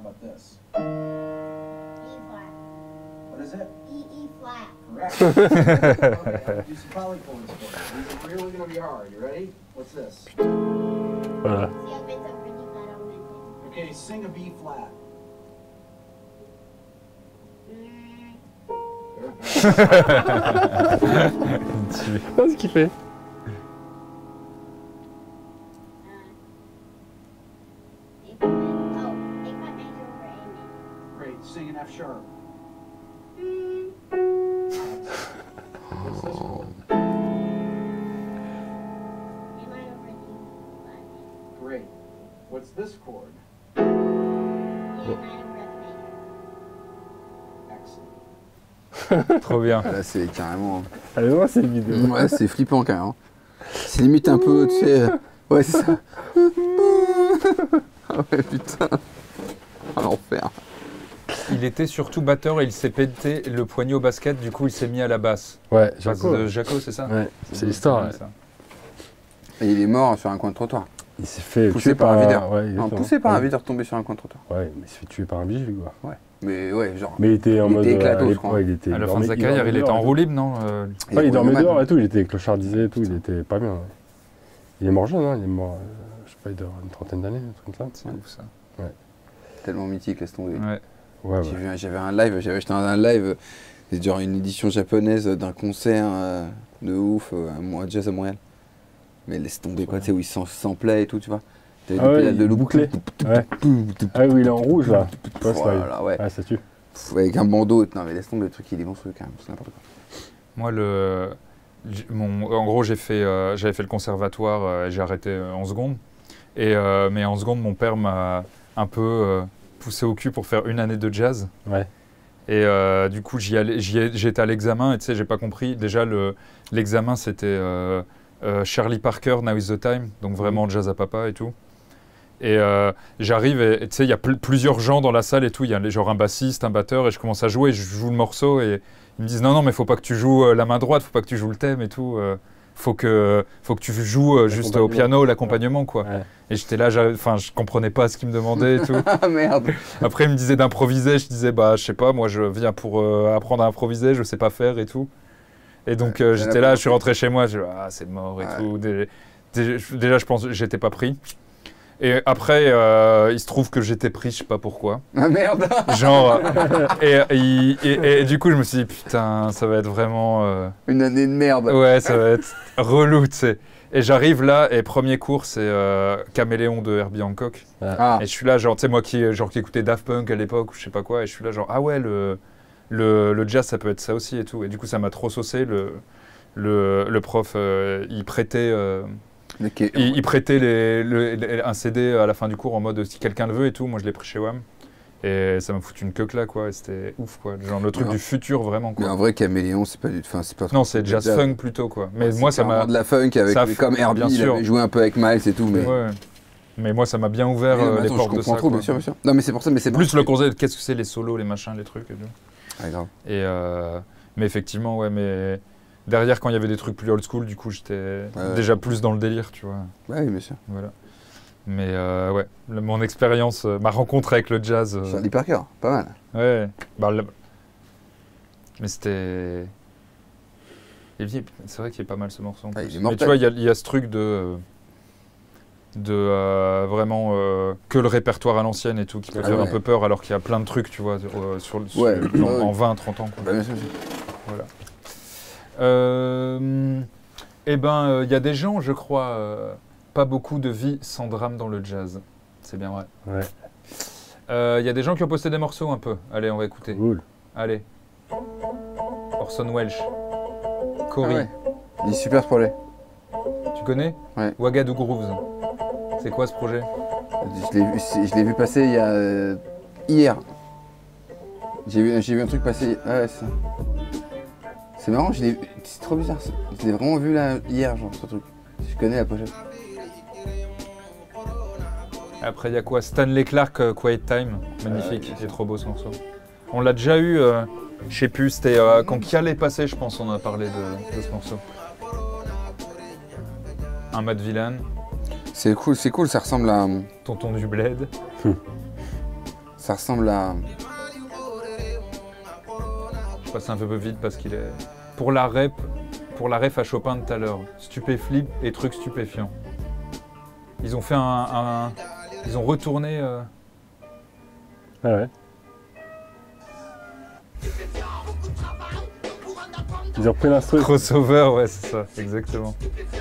about this? E flat. What is it? E E flat. Correct. Okay, I'll do some polychords for you. These are really going to be hard. You ready? What's this? Voilà. See, I've been so pretty flat on my thing. Okay, sing a B flat. C'est ce qu'il fait. Oh, A flat major over A major. Great. Sing an F sharp. What's this chord? A minor over D flat major. Great. What's this chord? A minor over F major. Excellent. Trop bien. Là, c'est carrément. Allez voir cette vidéo. Ouais, c'est flippant carrément. C'est limite un peu, tu sais. euh, Ouais, c'est ça. Ah ouais, putain. Ah, l'enfer. Il était surtout batteur et il s'est pété le poignet au basket, du coup il s'est mis à la basse. Ouais, Jaco, Jaco. Jaco, c'est ça? Ouais, c'est l'histoire. Ouais. ça. Et il est mort sur un coin de trottoir. Il s'est fait Poussé tuer par un videur. Ouais, Non, exactement. poussé par un Ouais. videur tombé sur un coin de trottoir. Ouais, mais il s'est fait tuer par un vigile, quoi. Mais ouais, genre. Mais il était en Il mode. était euh, éclato, à je l'époque, crois. ouais, il était. À la fin dormait- de sa carrière, il était dormait en dehors roue et tout. libre, non euh, Ouais, il dormait roulait dehors mal. et tout, il était clochardisé et tout, il était pas bien. Ouais. Il est mort jeune, hein, il est mort, euh, je sais pas, il doit avoir une trentaine d'années, un truc comme ça. C'est ouf ça. Tellement mythique, laisse tomber. Ouais. Ouais, J'ai ouais. vu un- J'avais un live, j'avais acheté un live, c'est genre une édition japonaise d'un concert euh, de ouf, euh, à Mo- à Jazz à Montréal. Mais laisse tomber quoi, tu sais, où il s'en s'emplait et tout, tu vois. T'avais Ah des ouais, pédales de il loop. bouclait. Ouais. Ah oui, il est en rouge là. Tu vois, ça, Voilà, ouais. ah, ça tue. Pff, avec un bandeau. Non mais laisse tomber, le truc il est monstrueux quand même, c'est n'importe quoi. Moi, le, j- mon, en gros, j'ai fait, euh, j'avais fait le conservatoire euh, et j'ai arrêté euh, en seconde. Et, euh, mais en seconde, mon père m'a un peu euh, poussé au cul pour faire une année de jazz. Ouais. Et euh, du coup, j'y allais, j'y ai- j'étais à l'examen et tu sais, j'ai pas compris. Déjà, le, l'examen, c'était euh, euh, Charlie Parker, Now is the Time, donc vraiment jazz à papa et tout. Et euh, j'arrive et et tu sais, il y a pl- plusieurs gens dans la salle et tout. Il y a les- genre un bassiste, un batteur et je commence à jouer. Et je joue le morceau et ils me disent non, non, mais faut pas que tu joues euh, la main droite, faut pas que tu joues le thème et tout. euh, faut que, faut que tu joues euh, juste au L'accompagnement. piano, l'accompagnement quoi. Ouais. Et j'étais là, j'arrive- enfin, je comprenais pas ce qu'ils me demandaient et tout. Ah merde. Après, il me disait d'improviser. Je disais, bah, je sais pas, moi, je viens pour euh, apprendre à improviser, je sais pas faire et tout. Et donc, euh, Ouais, j'étais là, là, pour- je suis rentré chez moi, je dis, ah, c'est mort et Ouais. tout. Dé- dé- Déjà, je pense que j'étais pas pris. Et après, euh, il se trouve que j'étais pris, je sais pas pourquoi. Ah merde. Genre, euh, et, et, et- et du coup, je me suis dit, putain, ça va être vraiment. euh, Une année de merde. Ouais, ça va être relou, tu sais. Et j'arrive là, et premier cours, c'est euh, Caméléon de Herbie Hancock. Ah. Et je suis là, genre, tu sais, moi qui, genre, qui écoutais Daft Punk à l'époque, ou je sais pas quoi, et je suis là, genre, ah ouais, le, le, le jazz, ça peut être ça aussi et tout. Et du coup, ça m'a trop saucé. Le, le, le prof, euh, il prêtait, euh, Ok. il, il prêtait les, le- les- un C D à la fin du cours en mode si quelqu'un le veut et tout. Moi, je l'ai pris chez W A M. Et ça m'a foutu une queue là, quoi. Et c'était ouf, quoi. Genre, le truc Ouais. du futur, vraiment, Mais quoi. en vrai, Caméléon, c'est pas du. Enfin, c'est pas. Non, c'est jazz funk plutôt, quoi. Mais Ouais, moi, c'est ça m'a. clairement de la funk avec ça mais f- comme Herbie, bien il sûr. avait joué un peu avec Miles et tout, mais. Ouais. Mais moi, ça m'a bien ouvert Mais non, euh, mais les attends, portes je de comprends ça. trop, quoi. bien sûr, bien sûr. Non, mais c'est pour ça, mais c'est Plus bon. le concept, qu'est-ce que c'est les solos, les machins, les trucs et tout. Ouais, grave. Et euh, mais effectivement, ouais, mais derrière, quand il y avait des trucs plus old school, du coup, j'étais ouais. déjà plus dans le délire, tu vois. Ouais, bien sûr. Voilà. Mais euh, ouais, le- mon expérience, euh, ma rencontre avec le jazz. euh, Charlie Parker, pas mal. Ouais. Bah, le- Mais c'était. Et puis, c'est vrai qu'il est pas mal ce morceau. En Ah, plus. il est Mais mortel. tu vois, il y, a- il y a ce truc de. euh, de euh, vraiment euh, que le répertoire à l'ancienne et tout qui peut Ah faire un ouais. peu peur alors qu'il y a plein de trucs, tu vois, euh, sur, le- sur- Ouais, en, ouais, ouais. en vingt trente ans. Quoi. Bah, bien sûr, bien sûr. Voilà. Euh, eh ben, il y a des gens, je crois, euh, pas beaucoup de vie sans drame dans le jazz. C'est bien vrai. Ouais. Il y a des gens qui ont posté des morceaux un peu. Allez, on va écouter. Cool. Allez. Orson Welles. Cory. Ah ouais. Il est super ce projet. Tu connais? Ouais. Ouagadougou Grooves. C'est quoi ce projet? Je l'ai vu, c'est- je l'ai vu passer il y a. euh, hier. J'ai vu, j'ai vu un truc passer. Ah ouais, c'est ça. C'est marrant, je l'ai- c'est trop bizarre. ça. Je l'ai vraiment vu là hier, genre ce truc. Je connais la pochette. Après, il y a quoi? Stanley Clark, euh, Quiet Time. Magnifique. bien Il est trop beau ce morceau. On l'a déjà eu, euh, je sais plus, c'était euh, quand Kial est passé, je pense, on a parlé de, de ce morceau. Un Matt Villain, C'est cool, c'est cool, ça ressemble à. Tonton du Bled. Ça ressemble à... Je passe un peu vite parce qu'il est... Pour la rep, pour la ref à Chopin de tout à l'heure, stupéflip et trucs stupéfiants. Ils ont fait un... un- Ils ont retourné... euh, Ah ouais. Ils ont repris l'instru. crossover, ouais, c'est ça, exactement.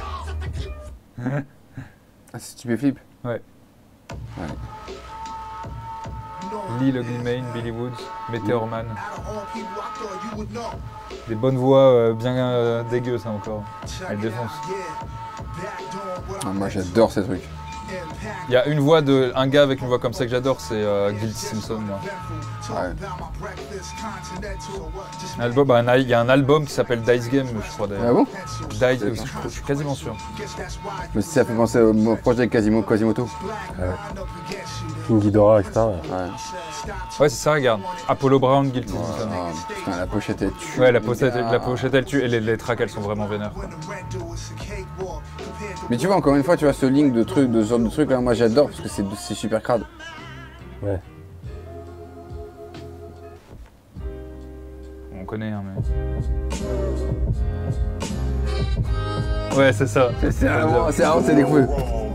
Ah, c'est Stupéflip. Ouais. Ouais. Lee Logley-Main, Billy Woods, Meteor Man. Des bonnes voix euh, bien euh, dégueu ça encore. Elle défonce. Ah, moi j'adore ces trucs. Il y a une voix de un gars avec une voix comme ça que j'adore, c'est euh, Guilty Simpson. Moi. Ouais. Un album, bah, un- il y a un album qui s'appelle Dice Game, je crois d'ailleurs. Ah bon? Dice, je, je suis quasiment sûr. Mais si ça fait penser au, au projet Quasimo, Quasimoto. King Ghidorah, et cetera. Ouais. Ouais, c'est ça, regarde. Apollo Brown, Guilty Oh, Simpson. non, putain, la pochette elle tue. Ouais, la les pochette, gars. la pochette elle tue et les, les tracks elles sont vraiment vénères. Quoi. Mais tu vois, encore une fois, tu vois ce link de trucs, de ce genre de trucs là, moi j'adore parce que c'est c'est super crade. Ouais. On connaît, hein, mais. Ouais, c'est ça. C'est vraiment, c'est vraiment, c'est des coups.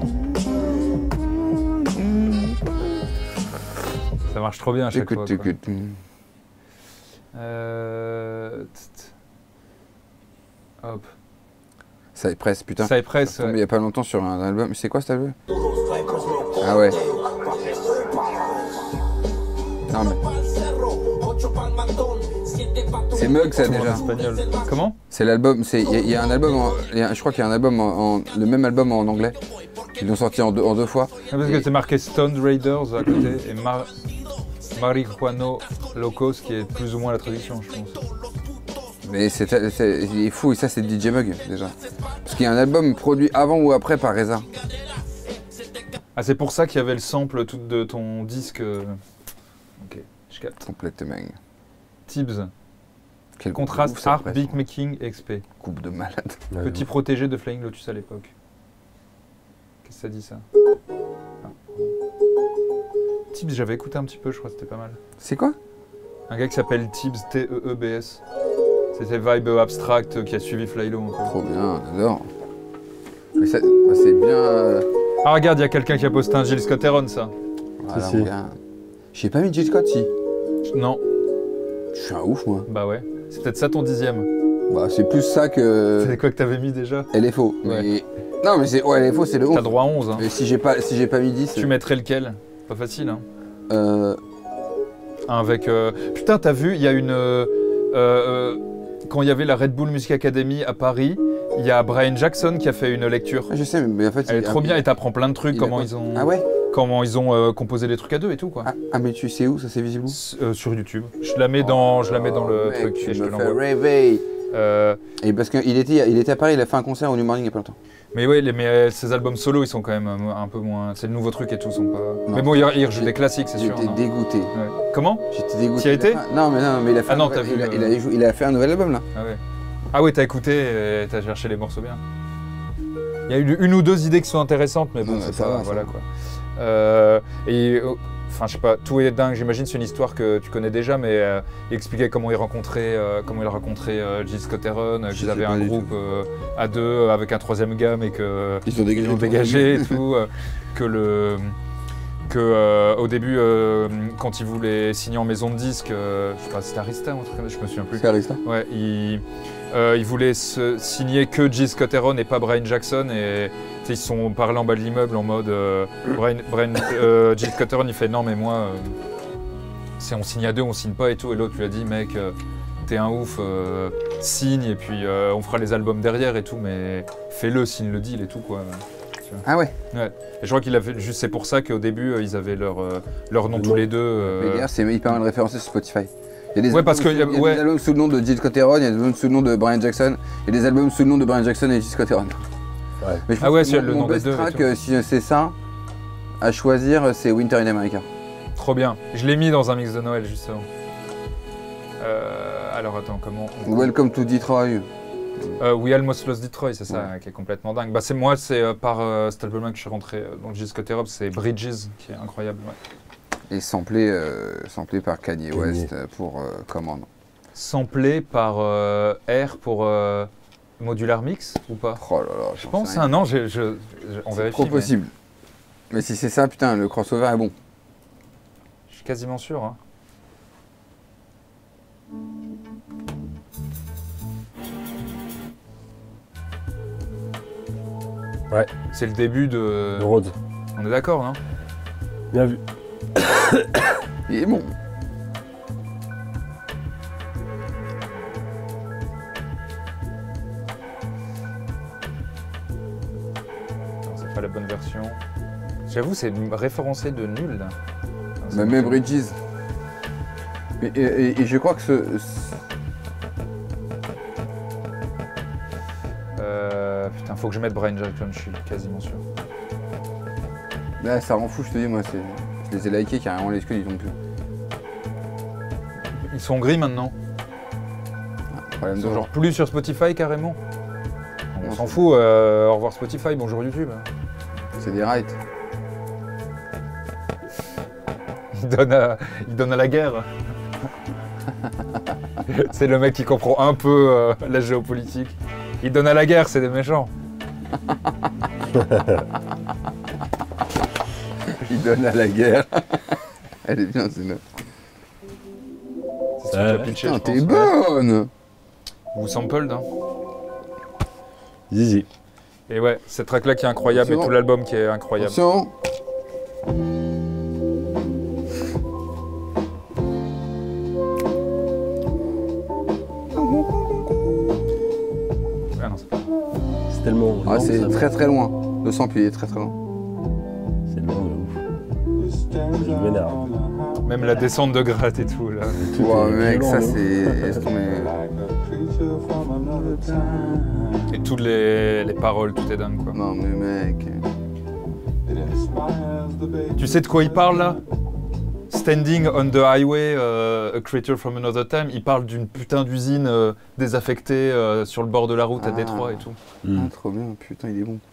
Ça marche trop bien à chaque Écoute, fois. quoi. écoute. Euh... t't- Hop. Cypress, putain. Cypress, Je suis retombé ouais. il y a pas longtemps sur un album. C'est quoi cet album? Ah ouais. Non mais. C'est Mug ça Tout le monde déjà. espagnol. Comment? C'est l'album, c'est il y, a- il y a un album, en- il y a- je crois qu'il y a un album en, en- le même album en anglais. Ils l'ont sorti en deux, en deux fois. Ah, parce que c'est marqué Stoned Raiders à côté et Mar... Marijuano Locos qui est plus ou moins la traduction, je pense. Mais c'est, c'est- il est fou et ça c'est D J Mug déjà. Parce qu'il y a un album produit avant ou après par Reza. Ah, c'est pour ça qu'il y avait le sample tout de ton disque. euh. Ok, je capte. Complètement. Tibbs. Quel Contraste, ouf, ça, art, presque. beatmaking, X P. Coupe de malade. Ouais, Petit ouais. protégé de Flying Lotus à l'époque. Qu'est-ce que ça dit ça? Ah. Tibbs, j'avais écouté un petit peu, je crois que c'était pas mal. C'est quoi? Un gars qui s'appelle Tibbs, T E E B S. C'était vibe abstract qui a suivi Flylo un peu. Trop bien, j'adore. Mais ça, bah, c'est bien. euh, Ah regarde, il y a quelqu'un qui a posté un Jill Scott Heron, ça. Voilà, si. mon gars. J'ai pas mis Jill Scott si. Non, Je suis un ouf moi. bah ouais. C'est peut-être ça ton dixième. Bah c'est plus ça que. C'est quoi que t'avais mis déjà? Elle est faux. Ouais. Mais... Non mais c'est. Ouais, elle est faux, c'est le T'as onze. droit à onze. Hein. Mais si j'ai pas, si j'ai pas mis dix. Tu mettrais lequel? Pas facile, hein. Euh. Un avec. euh, Putain, t'as vu, il y a une. euh, euh, Quand il y avait la Red Bull Music Academy à Paris, il y a Brian Jackson qui a fait une lecture. Je sais, mais en fait. Elle est il- trop ah, bien et t'apprends plein de trucs, il a comment quoi ils ont, Ah ouais. comment ils ont euh, composé des trucs à deux et tout quoi. Ah, ah, mais tu sais où ça c'est visible où? S- euh, sur YouTube. Je la mets dans, je la mets dans le Mec, truc tu et je me te fais l'envoie. rêver. Euh, Et parce qu'il était, il était à Paris, il a fait un concert au New Morning il y a pas longtemps. mais ouais, les, mais euh, ces albums solo, ils sont quand même euh, un peu moins. C'est le nouveau truc et tout, sont pas. Non. Mais bon, il, il rejoue J'ai- des classiques, c'est sûr. J'étais non dégoûté. Ouais. Comment? J'étais dégoûté. T'y as Il été fait un- Non mais non, mais il a fait Ah un non, nouvel- t'as vu, il a, euh, il a jou- il a fait un nouvel album là. Ah ouais. Ah ouais, t'as écouté et t'as cherché les morceaux bien. Il y a eu une ou deux idées qui sont intéressantes, mais bon, Ouais, c'est ça pas. va, ça voilà va. quoi. Euh, et. euh, Enfin, je sais pas, tout est dingue. J'imagine c'est une histoire que tu connais déjà, mais euh, il expliquait comment il rencontrait, euh, comment il rencontrait euh, Jill Scott Heron, euh, Je qu'ils sais avaient pas un du groupe euh, à deux euh, avec un troisième gars, mais que Ils ont dégagé. ils ont dégagé et tout, euh, que le que euh, au début euh, quand ils voulaient signer en maison de disque, euh, je sais pas, c'était Arista ou un truc comme ça, je me souviens plus. C'est Arista. Ouais, ils euh, ils voulaient se signer que Jill Scott Heron et pas Brian Jackson et tu sais, ils se sont parlé en bas de l'immeuble en mode euh, Brian, Brian euh, Jill Scott Heron il fait non mais moi euh, c'est on signe à deux, on signe pas et tout et l'autre lui a dit mec euh, t'es un ouf, euh, signe et puis euh, on fera les albums derrière et tout mais fais-le, signe le deal et tout quoi. Ah ouais. Ouais. Et je crois qu'il a fait juste c'est pour ça qu'au début euh, ils avaient leur euh, leur nom Le tous nom. les deux. euh, Mais d'ailleurs, c'est hyper mal référencé sur Spotify. Il y a des Ouais, parce albums que, sous- il y a ouais. des albums sous le nom de Jill Scott Heron, il y a des albums sous le nom de Brian Jackson, et des albums sous le nom de Brian Jackson et Jill Scott Heron. Ouais. Mais je Ah pense ouais, que c'est mon, le mon nom des best deux et track, tout. euh, si c'est ça, à choisir, c'est Winter in America. Trop bien. Je l'ai mis dans un mix de Noël justement. Euh, alors attends, comment on... Welcome to Detroit. Euh, We Almost Lost Detroit, c'est ça, Ouais. qui est complètement dingue. Bah c'est moi, c'est euh, par euh, cet album-là que je suis rentré euh, dans Jill Scott Heron, c'est Bridges, qui est incroyable. Ouais. Et samplé, euh, samplé par Kanye Kanye. West euh, pour euh, Command. Samplé par euh, R pour euh, Modular Mix ou pas? Oh là là, Je j'en pense, sais rien. hein, non, je, je, je- on C'est vérifie. trop mais possible. Mais si c'est ça, putain, le crossover est bon. Je suis quasiment sûr. Hein. Ouais. C'est le début de. De Rhodes. On est d'accord, non? Bien vu. Il est bon. Non, c'est pas la bonne version. J'avoue, c'est référencé de nul. Là. Non, c'est Bah, pas même bon. Bridges. Et, et- et je crois que ce. ce- Euh, putain, faut que je mette Brian Jackson, je suis quasiment sûr. Là, ça rend fou, je te dis, moi, c'est. Je les ai likés carrément, les scuds, ils tombent plus. Ils sont gris maintenant. Problème Ils de sont genre. genre plus sur Spotify carrément. On Non, s'en c'est- fout, euh, au revoir Spotify, bonjour YouTube. C'est des rights. Il donne à, il donne à la guerre. C'est le mec qui comprend un peu euh, la géopolitique. Il donne à la guerre, c'est des méchants. Ils donnent à la guerre. Elle est bien, c'est neuf. C'est ce que tu as Ouais. pitché, Putain, je t'es pense, ouais. bonne. Ou sampled. Hein. Zizi. Et ouais, cette track là qui est incroyable et Attention. tout l'album qui est incroyable. Attention. Ah non, c'est pas- C'est tellement. Ah, lent, c'est ça. très très loin. Le sample, il est très très loin. C'est lent de ouf. Je m'énerve. Même la descente de gratte et tout là. Tout Ouah, est mec, violent, ça non c'est. Laisse tomber. Et toutes les, les paroles, tout est dingue quoi. Non, mais mec. Tu sais de quoi il parle là? Standing on the highway, euh, a creature from another time. Il parle d'une putain d'usine euh, désaffectée euh, sur le bord de la route à Ah. Détroit et tout. Mm. Ah, trop bien, putain, il est bon.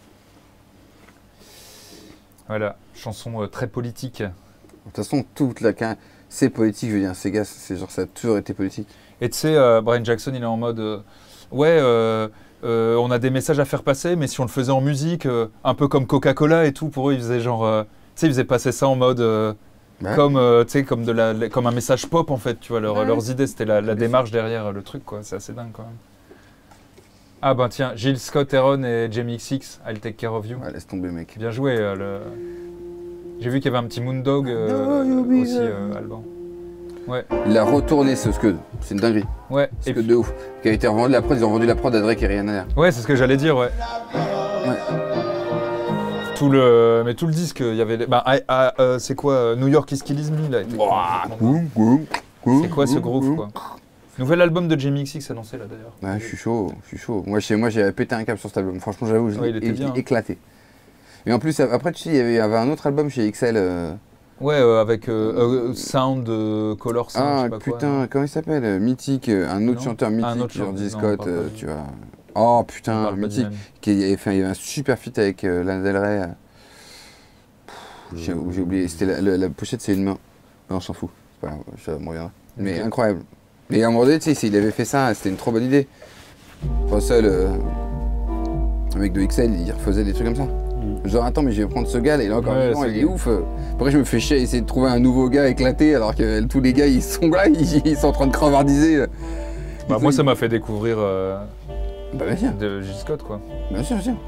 Voilà, chanson euh, très politique. De toute façon, toute la. ca- C'est politique, je veux dire, ces gars, c'est genre, ça a toujours été politique. Et tu sais, euh, Brian Jackson, il est en mode euh, ouais, euh, euh, on a des messages à faire passer, mais si on le faisait en musique, euh, un peu comme Coca-Cola et tout, pour eux, ils faisaient genre, euh, tu sais, ils faisaient passer ça en mode euh, Ouais. comme, euh, tu sais, comme de la, la- comme un message pop en fait, tu vois. Leur- Ouais. Leurs idées, c'était la, la démarche derrière euh, le truc, quoi. C'est assez dingue quand même. Ah ben tiens, Gilles Scott Heron et Jamie X X, I'll Take Care of You. Ouais, laisse tomber, mec. Bien joué. euh, le... J'ai vu qu'il y avait un petit Moondog euh, aussi, euh, Alban. Ouais, Il a retourné ce scud. C'est une dinguerie. ouais. Et Scud puis- de ouf. Qui a été revendu la prod, ils ont vendu la prod à Drake et Rihanna. derrière. ouais, c'est ce que j'allais dire, ouais. Ouais. Tout le, mais tout le disque, il y avait, les- bah, ah, ah, euh, c'est quoi, euh, New York is Killing Me là. était complètement- C'est quoi ce groove quoi? Nouvel album de Jamie X X annoncé là d'ailleurs. Ouais, je suis chaud, je suis chaud. Moi, chez moi, j'ai pété un câble sur cet album. Franchement, j'avoue, je Ouais, il l'ai était é- bien, hein. éclaté. Et en plus, après, tu sais, il y avait, il y avait un autre album chez X L. euh, Ouais, euh, avec euh, euh, Sound, euh, Color Sound, je Ah, sais pas quoi. putain, comment il s'appelle euh, Mythique, euh, un autre Non. chanteur mythique, Un autre Georgie chanteur, non, Scott, pas euh, lui. tu vois. Oh On putain, parle pas du mythique, même. qui avait fait il y avait un super feat avec euh, Lana Del Rey. euh. Pff, J'ai j'ai oublié, c'était la, la- la pochette, c'est une main. Non, on s'en fout, c'est pas grave, ça me reviendra. Mais Ok. incroyable. Et à un moment donné, tu sais, il avait fait ça, c'était une trop bonne idée. Russell, euh, un mec de X L, il refaisait des trucs comme ça. Mm. Genre, attends, mais je vais prendre ce gars là, il est encore Ouais, vivant, c'est il est bien. ouf. Après, je me fais chier à essayer de trouver un nouveau gars éclaté alors que euh, tous les gars ils sont là, ils, ils sont en train de crevardiser. euh. Bah, Il moi, faut- ça m'a fait découvrir euh, Bah, bien sûr, de Gilles Scott quoi. bien sûr, bien sûr.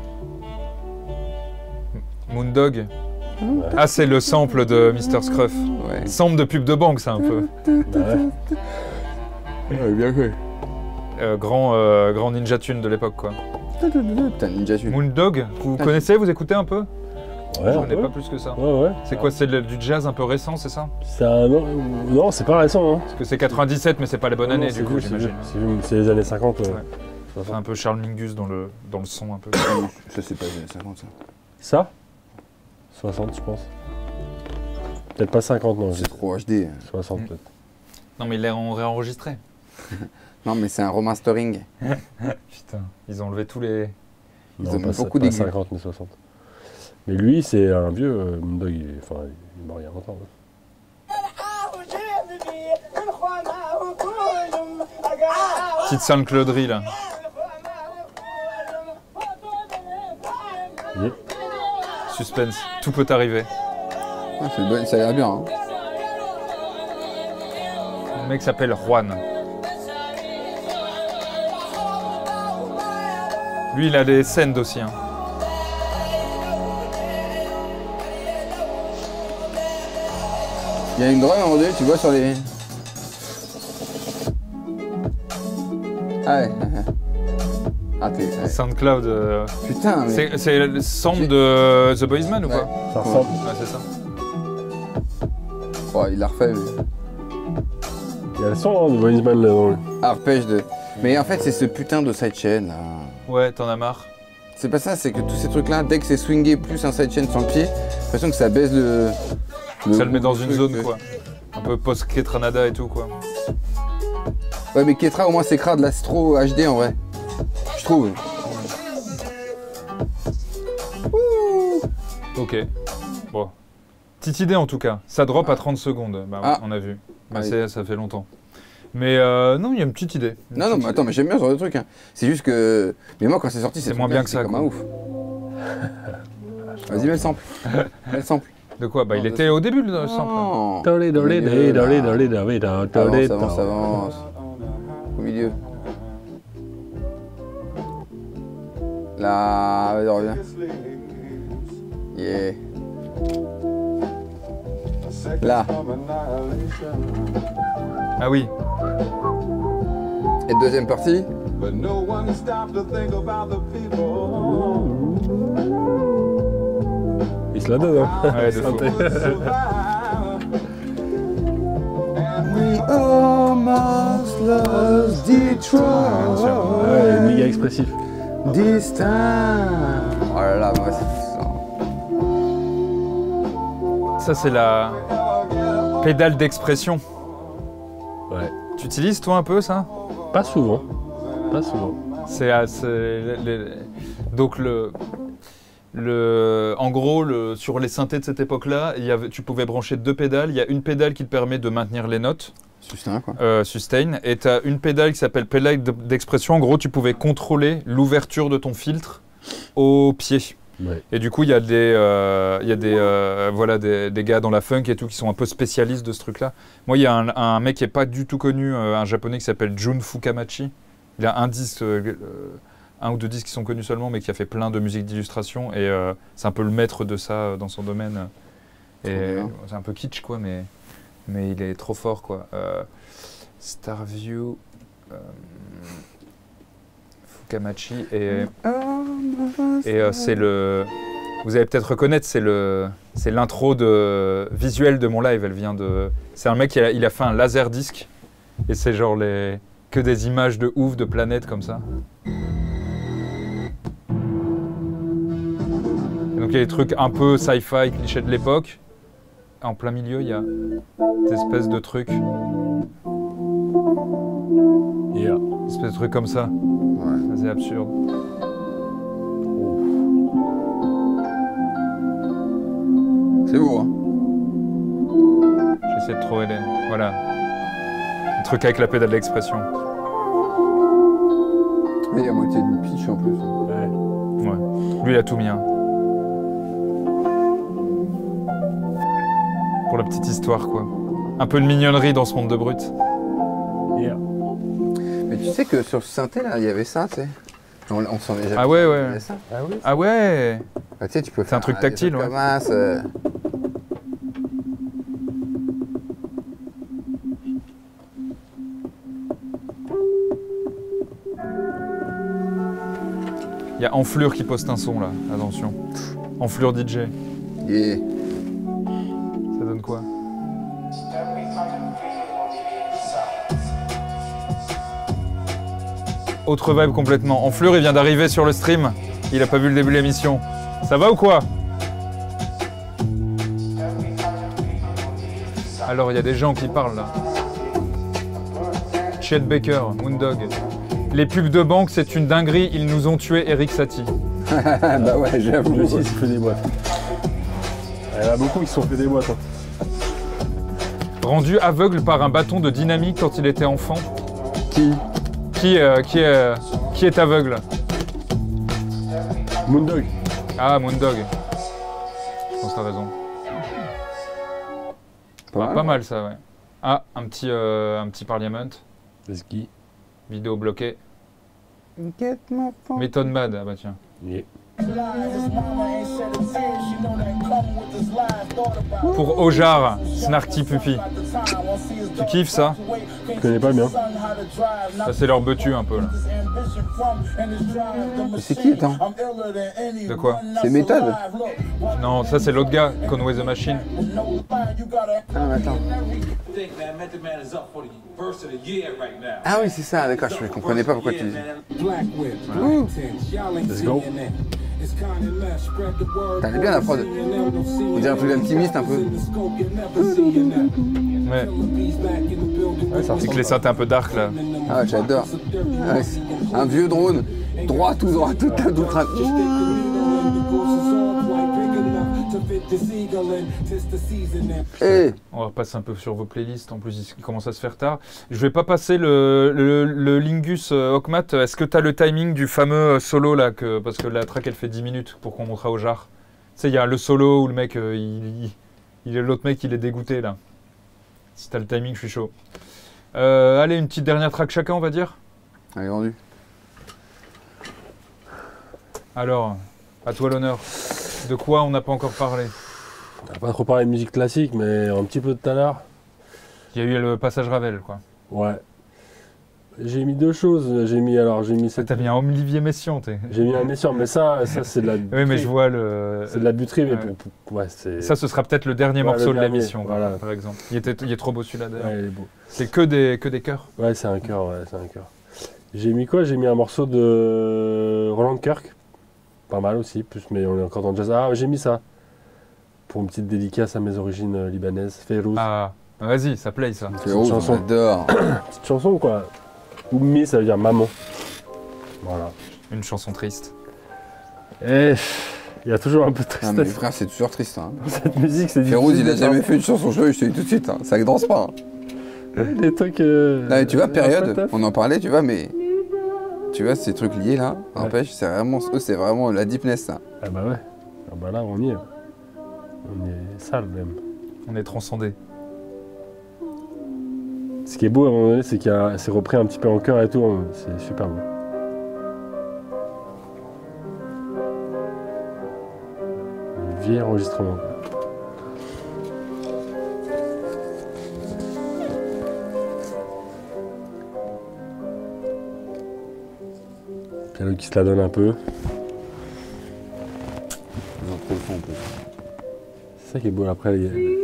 Moondog. Ah, c'est le sample de mister Scruff. Ouais, Sample de pub de banque, ça un peu. Bah ouais. ouais bien fait. Euh, grand, euh, grand ninja tune de l'époque quoi. Putain, Ninja Tune. Moondog, vous connaissez, vous écoutez un peu? Ouais, J'en un ai peu. pas plus que ça. Ouais, ouais. C'est quoi, c'est le- du jazz un peu récent, c'est ça? C'est un. Non, non, c'est pas récent, hein. Parce que c'est quatre-vingt-dix-sept, mais c'est pas les bonnes Non, années c'est du coup, vieux, c'est j'imagine. vieux. C'est vieux, C'est les années cinquante. Ouais. Ouais. Ça fait un peu Charles Mingus dans le, dans le son un peu. Ça, c'est pas les années cinquante, ça. Ça soixante, je pense. Peut-être pas cinquante, non. C'est trop H D. soixante, Mm. peut-être. Non mais ils l'ont réenregistré. Non, mais c'est un remastering. Putain, ils ont enlevé tous les... Ils Non, ont mis pas, beaucoup pas d'aigus. cinquante ni soixante. Mais lui, c'est un vieux. euh, Moondog, il est, enfin, il est mort il y a longtemps. Petite SoundClouderie là. Yeah. Suspense, tout peut arriver. Ah, c'est bon, ça a l'air bien. Hein. Le mec s'appelle Juan. Lui, il a des scènes aussi. Hein. Il y a une drum à un moment donné, tu vois sur les. Ah ouais. Ah t'es. Ouais. SoundCloud. Euh... Putain, mais. C'est, c'est le sample de The Boys Man ou Ouais. quoi? Ça ressemble. Ouais, c'est ça. Oh, il l'a refait, mais. Il y a le son hein, de Boysman là dans le. Arpège de. Mais en fait, c'est ce putain de sidechain là. Ouais, t'en as marre. C'est pas ça, c'est que tous ces trucs là, dès que c'est swingé plus un sidechain sur le pied, j'ai l'impression que ça baisse le. Ça le met dans une truc, zone euh. quoi. Un peu post-Ketranada et tout quoi. Ouais, mais Ketra au moins c'est crade, là c'est trop H D en vrai. Je trouve. Ok. Bon. Petite idée en tout cas. Ça drop à trente secondes. Bah, Ah. on a vu. Bah, Ah oui. c'est, ça fait longtemps. Mais euh, non, il y a une petite idée. Une Non, non, petite mais attends, mais j'aime bien ce genre de truc. Hein. C'est juste que. Mais moi quand c'est sorti, C'est ces moins trucs-là, bien que ça, c'était comme quoi. un ouf. Vas-y, mets le sample. Mets le sample. De quoi? Bah, Non, il de était ça. au début le sample. Non. Dolly, dolly, dolly, dolly, dolly, dolly, dolly, dolly, Avance, avance, avance. Au milieu. Là, vas-y, reviens. Yeah. Là. Ah oui. Et deuxième partie. Il se la donne hein. Ouais, de fou. Santé. We almost lost Detroit. Ouais, méga expressif. This time. Oh là là, moi c'est ça. Ça, c'est la pédale d'expression. Ouais. Tu utilises toi un peu ça? Pas souvent. Pas souvent. C'est assez. les- les- Donc le. Le, en gros, le, sur les synthés de cette époque-là, il y avait, tu pouvais brancher deux pédales. Il y a une pédale qui te permet de maintenir les notes, Sustain quoi. euh, sustain, et tu as une pédale qui s'appelle pédale d- d'expression. En gros, tu pouvais contrôler l'ouverture de ton filtre au pied. Ouais. Et du coup, il y a des, euh, il y a des, euh, voilà, des, des gars dans la funk et tout qui sont un peu spécialistes de ce truc-là. Moi, il y a un, un mec qui n'est pas du tout connu, euh, un japonais qui s'appelle Jun Fukamachi. Il a un disque, euh, euh, un ou deux disques qui sont connus seulement, mais qui a fait plein de musique d'illustration. Et euh, c'est un peu le maître de ça euh, dans son domaine. Et Trop bien. c'est un peu kitsch, quoi, mais, mais il est trop fort, quoi. Euh, Starview, euh, Fukamachi et... Et euh, c'est le... Vous allez peut-être reconnaître, c'est le, c'est l'intro de visuel de mon live. Elle vient de. C'est un mec qui a, il a fait un laser disc et c'est genre les que des images de ouf de planètes comme ça. Et donc il y a des trucs un peu sci-fi, clichés de l'époque. En plein milieu, il y a des espèces de trucs, Yeah. des espèces de trucs comme ça. Ouais. C'est absurde. C'est beau hein. J'essaie de trouver les. Voilà. Un truc avec la pédale d'expression. Mais il y a moitié du pitch en plus. Ouais. Ouais. Lui, il a tout mis. Hein. Pour la petite histoire, quoi. Un peu de mignonnerie dans ce monde de brut. Yeah. Mais tu sais que sur ce synthé là, il y avait ça, tu sais. On, on s'en est jamais. Ah ouais, Il y ouais. avait ça. Ah oui. Ah ouais. Bah, tu sais, tu peux C'est faire un truc des tactile, trucs ouais. comme ça, c'est- Il y a Enflure qui poste un son là. Attention. Enflure D J. Yeah. Ça donne quoi? Autre vibe complètement. Enflure, il vient d'arriver sur le stream. Il a pas vu le début de l'émission. Ça va ou quoi? Alors, il y a des gens qui parlent là. Chet Baker, Moondog. Les pubs de banque, c'est une dinguerie. Ils nous ont tué Eric Satie. Bah ouais, j'avoue. Lui aussi, il s'est fait des boîtes. Il y en a beaucoup qui se sont fait des boîtes. Hein. Rendu aveugle par un bâton de dynamite quand il était enfant. Qui Qui, euh, qui, est, qui est aveugle? Moondog. Ah, Moondog. Je pense que t'as raison. Pas Ah, mal. pas mal ça, ouais. Ah, un petit, euh, un petit Parliament. C'est qui? Vidéo bloquée. Get my phone. Method Mad, ah bah tiens. Yeah. Pour Ojar, Snarky Puppy. Tu kiffes ça? Je connais pas bien. Ça c'est leur betu un peu là. Mais c'est qui, attends? De quoi? C'est Méthode? Non, ça c'est l'autre gars, Conway the Machine. Ah, mais attends. Ah oui, c'est ça, d'accord, je ne comprenais pas pourquoi tu disais. Let's go. T'as bien la prod. On dirait un truc d'alchimiste un peu. Ouais. Ouais, ça C'est que les ressemble. synthés un peu dark là. Ah ouais, j'adore. Ah ouais, c'est un vieux drone, droit tout droit, tout tout train. Eh, On va repasser un peu sur vos playlists, en plus il commence à se faire tard. Je vais pas passer le, le, le Lingus euh, Hawkmat. Est-ce que tu as le timing du fameux euh, solo là que, parce que la track elle fait dix minutes pour qu'on montre à Ojar. Tu sais, il y a le solo où le mec, euh, il, il, il est l'autre mec il est dégoûté là. Si t'as le timing, je suis chaud. Euh, allez, une petite dernière track chacun on va dire. allez, vendu. Alors, à toi l'honneur. De quoi on n'a pas encore parlé? On n'a pas trop parlé de musique classique, mais un petit peu tout à l'heure. Il y a eu le passage Ravel quoi. Ouais. J'ai mis deux choses. J'ai mis alors j'ai mis cette. T'as mis un Olivier Messiaen, t'es. J'ai mis un Messiaen, mais ça, ça c'est de la. Oui, mais je vois le. C'est de la buterie, mais Ouais. pour, pour- ouais, c'est. Ça, ce sera peut-être le dernier Ouais, morceau le de dernier, l'émission, quoi, voilà. par exemple. Il, était, il est trop beau celui-là d'ailleurs. Ouais, il est beau. C'est que des, que des chœurs. Ouais, c'est un cœur, ouais, c'est un cœur. J'ai mis quoi? J'ai mis un morceau de Roland Kirk. Pas mal aussi, plus, mais on est encore dans le jazz. Ah, j'ai mis ça. Pour une petite dédicace à mes origines euh, libanaises. Fayrouz. Ah, vas-y, ça play ça. C'est rouge, chanson. j'adore. Petite chanson, quoi. Oummi, ça veut dire maman. Voilà. Une chanson triste. Et il y a toujours un peu de Ah, mais tristesse. frère, c'est toujours triste. Hein. Cette musique, c'est Férouz, il a difficile jamais de fait une chanson cheveux, je te dis tout de suite. Hein. Ça ne danse pas. Hein. Les trucs. euh, Non, mais tu vois, euh, période, pas on en parlait, tu vois, mais. Tu vois, ces trucs liés là, Ouais. n'empêche, c'est vraiment, eux, c'est vraiment la deepness ça. Ah bah ouais. Ah bah là, on y est. On est sale même. On est transcendé. Ce qui est beau à un moment donné, c'est qu'il y a- c'est repris un petit peu en chœur et tout. hein. C'est super beau. Un vieil enregistrement. quoi. Piano qui se la donne un peu. Ils ont trop le fond en plus. C'est ça qui est beau après. il y a-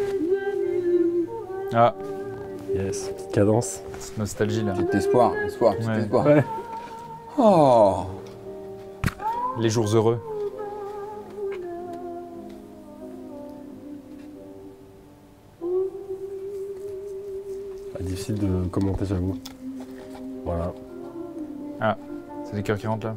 Ah, Yes, petite cadence. cette nostalgie là. Petit espoir, espoir, petit Ouais. espoir. Ouais. Oh, Les jours heureux. Ah, difficile de commenter, j'avoue. Voilà. C'est des cœurs qui rentrent là.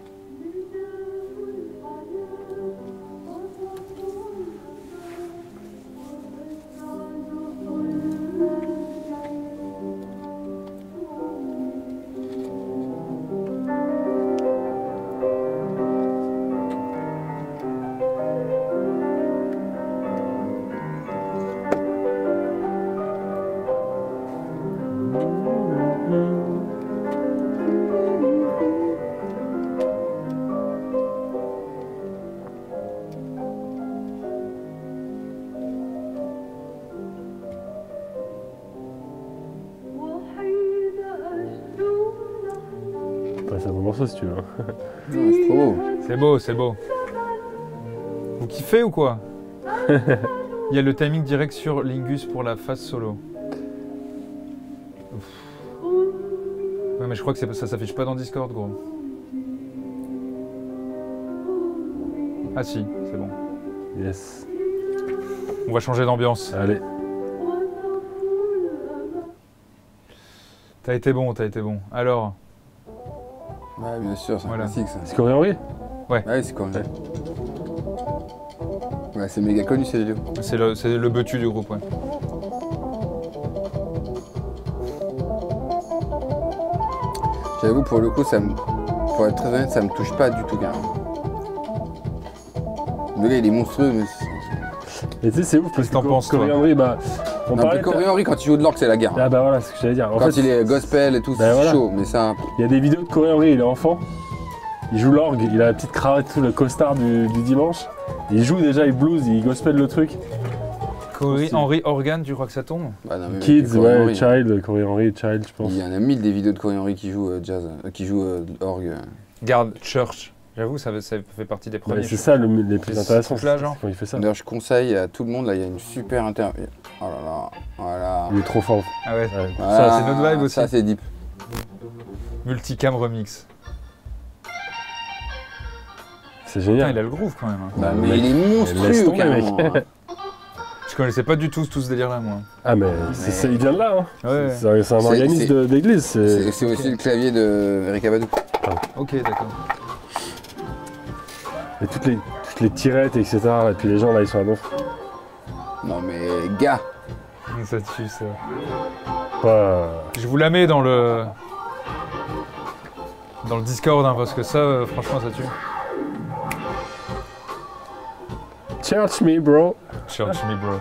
Je peux passer à ton morceau si tu veux. non, c'est trop beau. C'est beau, c'est beau. Vous kiffez ou quoi? Il y a le timing direct sur Lingus pour la phase solo. Ouf. Ouais, mais je crois que c'est- ça s'affiche pas dans Discord, gros. Ah si, c'est bon. Yes. On va changer d'ambiance. Allez. T'as été bon, t'as été bon. Alors, Ouais, bien sûr, c'est un Voilà. classique ça. C'est Corey Henry? Ouais, c'est quoi? Ouais, c'est méga connu ces vidéos. c'est le, c'est le betu du groupe, ouais. J'avoue, pour le coup, ça me... pour être très honnête, ça me touche pas du tout, carrément. Le gars, il est monstrueux, mais... Et tu sais, c'est ouf parce Qu'est-ce que t'en que penses, toi Corey Henry, bah. On Non, parlait mais de- Corey Henry, quand il joue de l'orgue, c'est la guerre. Ah bah voilà, c'est ce que j'allais dire. En Quand fait, il est gospel et tout, Ben c'est voilà. chaud, mais ça... il y a des vidéos de Corey Henry, il est enfant. Il joue l'orgue, il a la petite cravate, tout le costard du, du dimanche. Il joue déjà, il blues, il gospel le truc. Corey Style. Henry Organ, tu crois que ça tombe? Bah, non, mais mec, Kids, Corey ouais, Henry, Child, Corey Henry, Child, je pense. il y en a mille des vidéos de Corey Henry qui joue euh, jazz, euh, qui joue euh, orgue. euh. Garde Church. J'avoue, ça, ça fait partie des Ouais, premiers. c'est ça le, les plus C'est intéressants. ce là, genre. Quand il fait ça. D'ailleurs, je conseille à tout le monde, là, il y a une super interview. Oh là là, voilà. Il est trop fort. Ah ouais. Ouais. Voilà, c'est notre vibe aussi. Ça, c'est deep. Multicam remix. C'est Putain, génial. il a le groove quand même. hein. Bah, le mais mec, il est laisse monstrueux, tomber, carrément. mec. Je connaissais pas du tout tout ce délire là, moi. Ah mais, c'est- c'est- il vient de là, hein. Ouais. C'est un, c'est un C'est- organisme c'est- de- d'église. C'est C'est c'est aussi le clavier de Eric Abadou. Ok, d'accord. et toutes les toutes les tirettes, et cetera. Et puis les gens là, ils sont à donf. Non mais gars, Ça tue ça. Pas- Je vous la mets dans le. Dans le Discord, hein, parce que ça, euh, franchement, ça tue. Church me, bro. Church me, bro.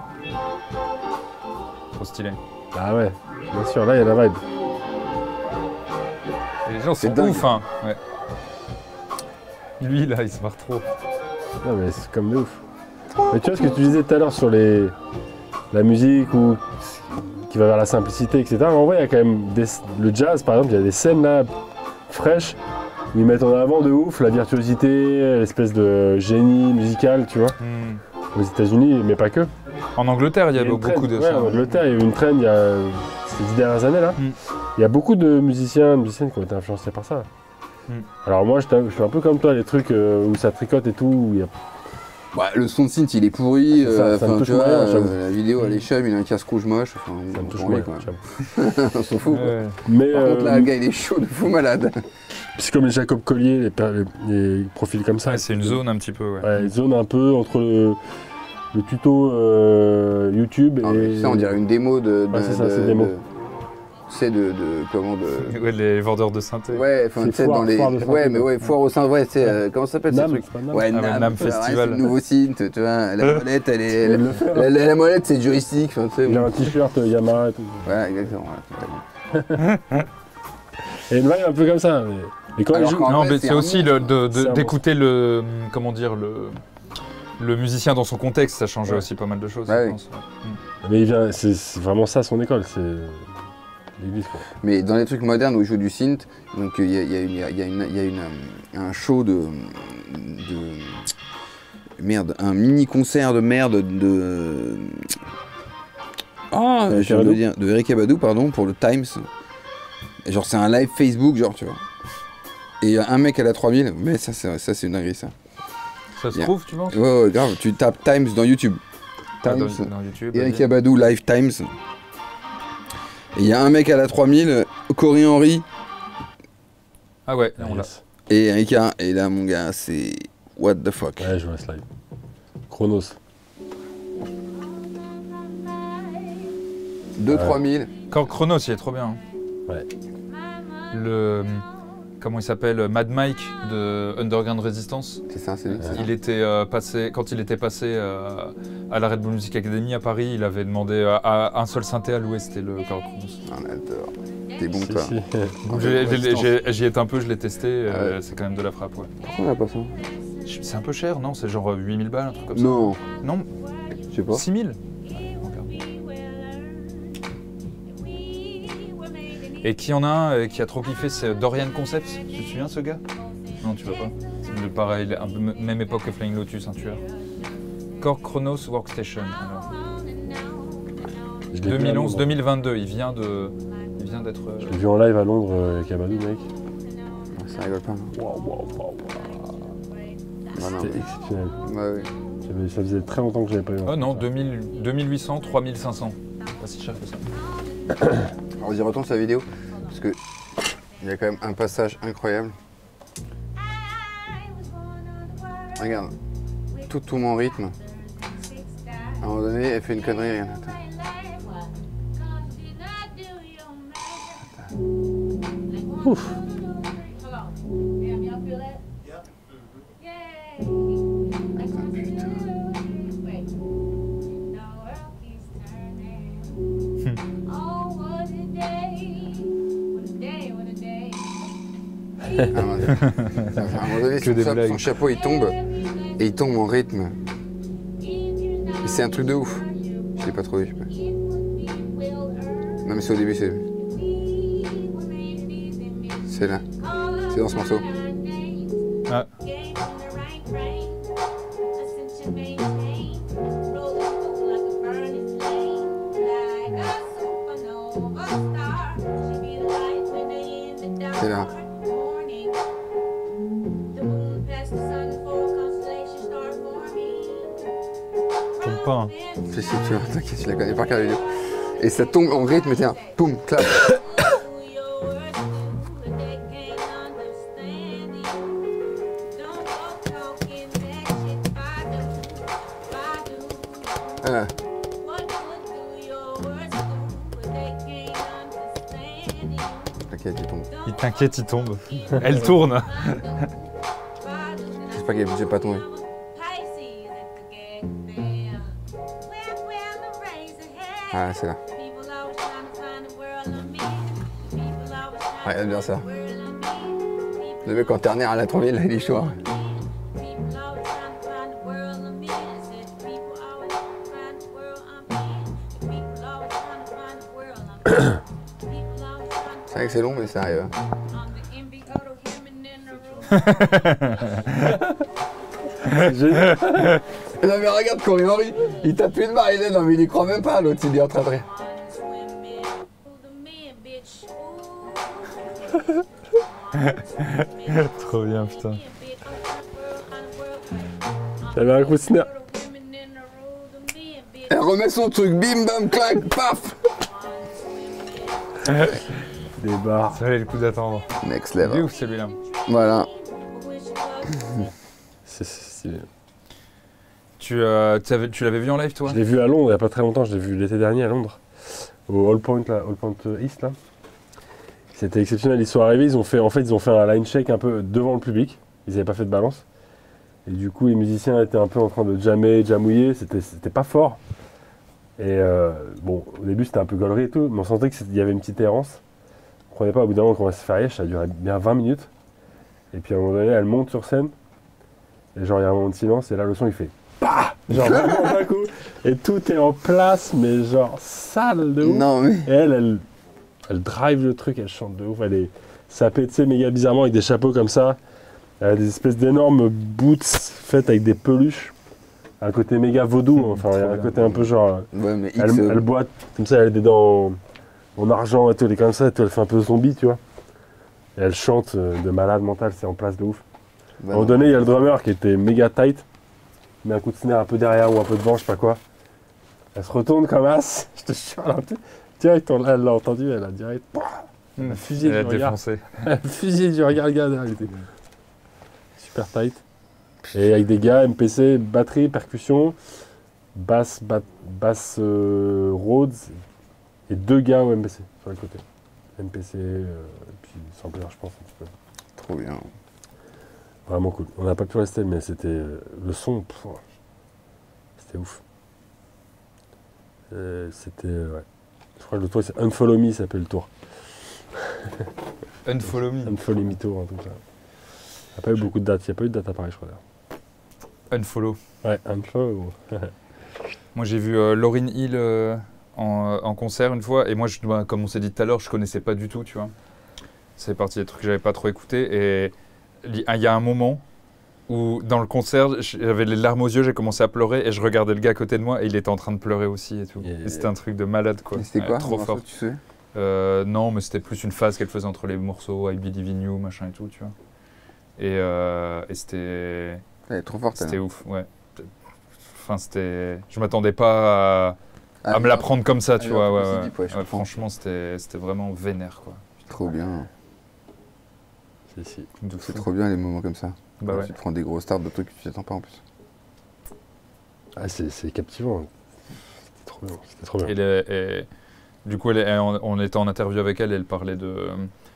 Trop stylé. Ah ouais, bien sûr. Là, il y a la vibe. Et les gens C'est sont dingue. ouf, hein. Ouais. Lui, là, il se marre trop. Non mais c'est comme de ouf. Mais tu vois ce que tu disais tout à l'heure sur les la musique ou qui va vers la simplicité, et cetera. En vrai, il y a quand même des... le jazz, par exemple, il y a des scènes là fraîches où ils mettent en avant de ouf la virtuosité, l'espèce de génie musical, tu vois, Hmm. aux États-Unis, mais pas que. En Angleterre, il y a, une beaucoup trend. de Ouais, ça. en Angleterre, il y a eu une trend il y a ces dix dernières années là. Mm. Il y a beaucoup de musiciens, de musiciennes qui ont été influencés par ça. Mm. Alors moi, je t'avoue, je suis un peu comme toi, les trucs euh, où ça tricote et tout, où il y a bah, le son de synth il est pourri, Ça, euh, ça me enfin, touche tu vois, moyen, euh, j'avoue. la vidéo elle est chum, il a un casque rouge moche, enfin, ça me on touche s'en moins. rit, quoi. j'avoue. On s'en fout. Ouais. Mais Par contre là euh, le gars il est chaud de fou malade. c'est comme les Jacob Collier, les, per- les- les profils comme ça. Ouais, c'est une zone un petit peu, ouais. Ouais, une zone un peu entre le, le tuto euh, YouTube Non, mais et. ça on dirait une démo de. de Ouais, c'est ça, de- c'est démo. de- C'est de, de. Comment de. Ouais, les vendeurs de synthé. Ouais, enfin C'est tu sais foire- dans les. foire de synthé, Ouais, mais quoi. ouais, foire au sein, ouais, c'est. euh, comment ça s'appelle ce Nam, truc c'est pas Nam. Ouais, Ah, ouais, Nam, Nam ouais, Festival. c'est le nouveau synth, tu vois. La molette, elle est. Il le fait, La, la- la molette c'est joystick, enfin tu sais. Il a un t-shirt euh, Yamaha et tout. Ouais, exactement. voilà. Et une vibe un peu comme ça. Mais... Et quand Alors il joue. qu'en Non, vrai, mais c'est c'est un aussi monstre. le- de- de- C'est un d'écouter le. Comment dire, le. Le musicien dans son contexte, ça changeait Ouais. aussi pas mal de choses, Ouais, je oui. pense. ouais. Mais il vient, c'est c'est vraiment ça son école, c'est l'église quoi. Mais dans les trucs modernes où il joue du synth, donc il y a, il y a une- il y a- il y a une- il y a une, euh, un show de, de- Merde, un mini concert de merde de. Ah, Eric je viens de Abadou. le dire, de Eric Abadou, pardon, pour le Times. Et genre, c'est un live Facebook, genre, tu vois. Et il y a un mec à la trois mille, mais ça, c'est ça, c'est une dinguerie, ça. Ça se Yeah. trouve, tu penses? Ouais, ouais, grave, tu tapes Times dans YouTube. Ah, Times, dans, dans YouTube. Eric vas-y. Abadou, Live Times. Et il y a un mec à la trois mille, Corey Henry, Ah ouais, on l'a. Yes. et Erika. Et là, mon gars, c'est. What the fuck. Ouais, je vois ce live. Chronos. deux trois mille. Encore Chronos, il est trop bien. hein. Ouais. Le. Comment il s'appelle? Mad Mike de Underground Resistance. C'est ça, c'est lui. c'est ça. Il était euh, passé, quand il était passé euh, à la Red Bull Music Academy à Paris, il avait demandé euh, à un seul synthé à louer, c'était le Chord Chronos. Ah, on adore. T'es bon, Si, toi. si. Donc j'ai- j'ai- j'ai- J'y étais un peu, je l'ai testé, euh, c'est quand même de la frappe. Ouais. Pourquoi on a pas ça? Je- C'est un peu cher, non? C'est genre huit mille balles, un truc comme ça. Non, Non, je sais pas. six mille. Regarde. Et qui en a un euh, qui a trop kiffé, c'est Dorian Concepts. Tu te souviens ce gars? Non, tu vois pas. C'est de pareil, un peu m- même époque que Flying Lotus, un tueur. Chord Chronos Workstation. Alors. Je l'ai vu à deux mille onze Londres. deux mille vingt-deux, il vient de. Il vient d'être. euh, Je l'ai vu en live à Londres euh, avec Abadou, mec. Ça rigole pas. Waouh, waouh, waouh. Bah non, C'était mais- exceptionnel. Ouais, ouais. J'avais- Ça faisait très longtemps que j'avais pas eu. un Oh truc non, comme ça. deux mille, deux mille huit cents, trois mille cinq cents. Pas si cher que ça. Alors, j'y retourne sa vidéo, parce que il y a quand même un passage incroyable. Regarde, tout, tout mon rythme. À un moment donné, elle fait une connerie, regarde. Attends. Ouf. À un moment donné, Que son, des cha- blagues. son chapeau il tombe et il tombe en rythme. Et c'est un truc de ouf. Je l'ai pas trouvé. Je sais pas. Non mais c'est au début, c'est. C'est là. C'est dans ce morceau. Ah. C'est là. Tombe pas. Hein. Si, si, tu vois, t'inquiète, je la connais par cœur la vidéo. Et ça tombe en rythme, tiens, poum, clap. Ah. T'inquiète, il tombe. Il t'inquiète, il tombe. Elle tourne. J'espère qu'elle n'est pas tombée. Ah, c'est là. Regarde bien ça. Le mec en ternaire à la trouvé, là, il est chaud. Hein. C'est vrai que c'est long, mais ça arrive. C'est génial. Non mais regarde Corey Henry, il tape une barre, il est non mais il y croit même pas, l'autre il est en train de rire. Trop bien, putain. Il y avait un coup de snare. Elle remet son truc, bim bam clac, paf. Des barres. Ça valait le coup d'attendre. Next Il est level. ouf celui-là. Voilà. C'est stylé. Tu, euh, tu avais- tu l'avais vu en live toi? Je l'ai vu à Londres il n'y a pas très longtemps, je l'ai vu l'été dernier à Londres, au All Point, là, All Point East. Là. C'était exceptionnel, ils sont arrivés, ils ont fait, en fait ils ont fait un line check un peu devant le public, ils n'avaient pas fait de balance. Et du coup les musiciens étaient un peu en train de jammer, jamouiller, c'était c'était pas fort. Et euh, bon, au début c'était un peu gaulerie et tout, mais on sentait qu'il y avait une petite errance. On ne croyait pas au bout d'un moment qu'on va se faire riche, ça a duré bien vingt minutes. Et puis à un moment donné, elle monte sur scène, et genre il y a un moment de silence, et là le son il fait PAH genre vraiment d'un coup, et tout est en place, mais genre sale de ouf. Non mais. Et elle, elle, elle drive le truc, elle chante de ouf, elle est sapée, tu sais, méga bizarrement avec des chapeaux comme ça. Elle a des espèces d'énormes boots faites avec des peluches. Un côté méga vaudou, enfin, il y a un côté un peu genre. Ouais mais X. Elle, euh, elle boite, comme ça, elle a des dents en, en argent et tout, elle est comme ça, et tout, elle fait un peu zombie, tu vois. Et elle chante euh, de malade mental, c'est en place de ouf. bah À un moment non. donné, il y a le drummer qui était méga tight, il met un coup de snare un peu derrière ou un peu devant, je sais pas quoi. Elle se retourne comme as, je te jure, elle a- direct, on- elle l'a entendu, elle a direct. Elle a fusillé Elle a du regard. défoncé. Elle a fusillé du regard, le gars, derrière, il était super tight. Et avec des gars, M P C, batterie, percussion, basse, bat- basse euh, Rhodes, et deux gars au M P C sur le côté. M P C, euh, et puis sampler, je pense, un petit peu. Trop bien. Vraiment cool. On n'a pas pu rester, mais c'était euh, le son, pff, c'était ouf. Euh, c'était, euh, ouais. Je crois que le tour, c'est Unfollow Me, ça s'appelle le tour. Unfollow me. Unfollow Me Tour, un truc comme ça. Il n'y a pas eu beaucoup de dates, il n'y a pas eu de date à Paris, je crois d'ailleurs. Unfollow. Ouais, Unfollow. Moi j'ai vu euh, Lauryn Hill euh, en, en concert une fois et moi je, bah, comme on s'est dit tout à l'heure je connaissais pas du tout tu vois. C'est parti des trucs que j'avais pas trop écouté et il y a un moment où dans le concert j'avais les larmes aux yeux, j'ai commencé à pleurer et je regardais le gars à côté de moi et il était en train de pleurer aussi et tout. Yeah. Et c'était un truc de malade quoi. Et c'était Ouais, quoi trop le fort. morceau, tu sais? Euh, non mais c'était plus une phase qu'elle faisait entre les morceaux I Believe in You machin et tout tu vois. Et, euh, et c'était Elle est trop forte. c'était elle. ouf ouais. Enfin c'était, je m'attendais pas à Ah, à me la prendre comme ça, tu Ah, vois. non, Ouais, c'est ouais. deep, ouais, je Ouais, comprends. franchement, c'était c'était vraiment vénère, quoi. Trop bien. Si, si. De C'est fou. trop bien les moments comme ça. Bah Quand ouais. Tu prends des gros starts de trucs que tu t'attends pas en plus. Ah, c'est c'est captivant. C'était trop bien. C'était trop bien. Et, les- et du coup, elle est- on, on était en interview avec elle, elle parlait de,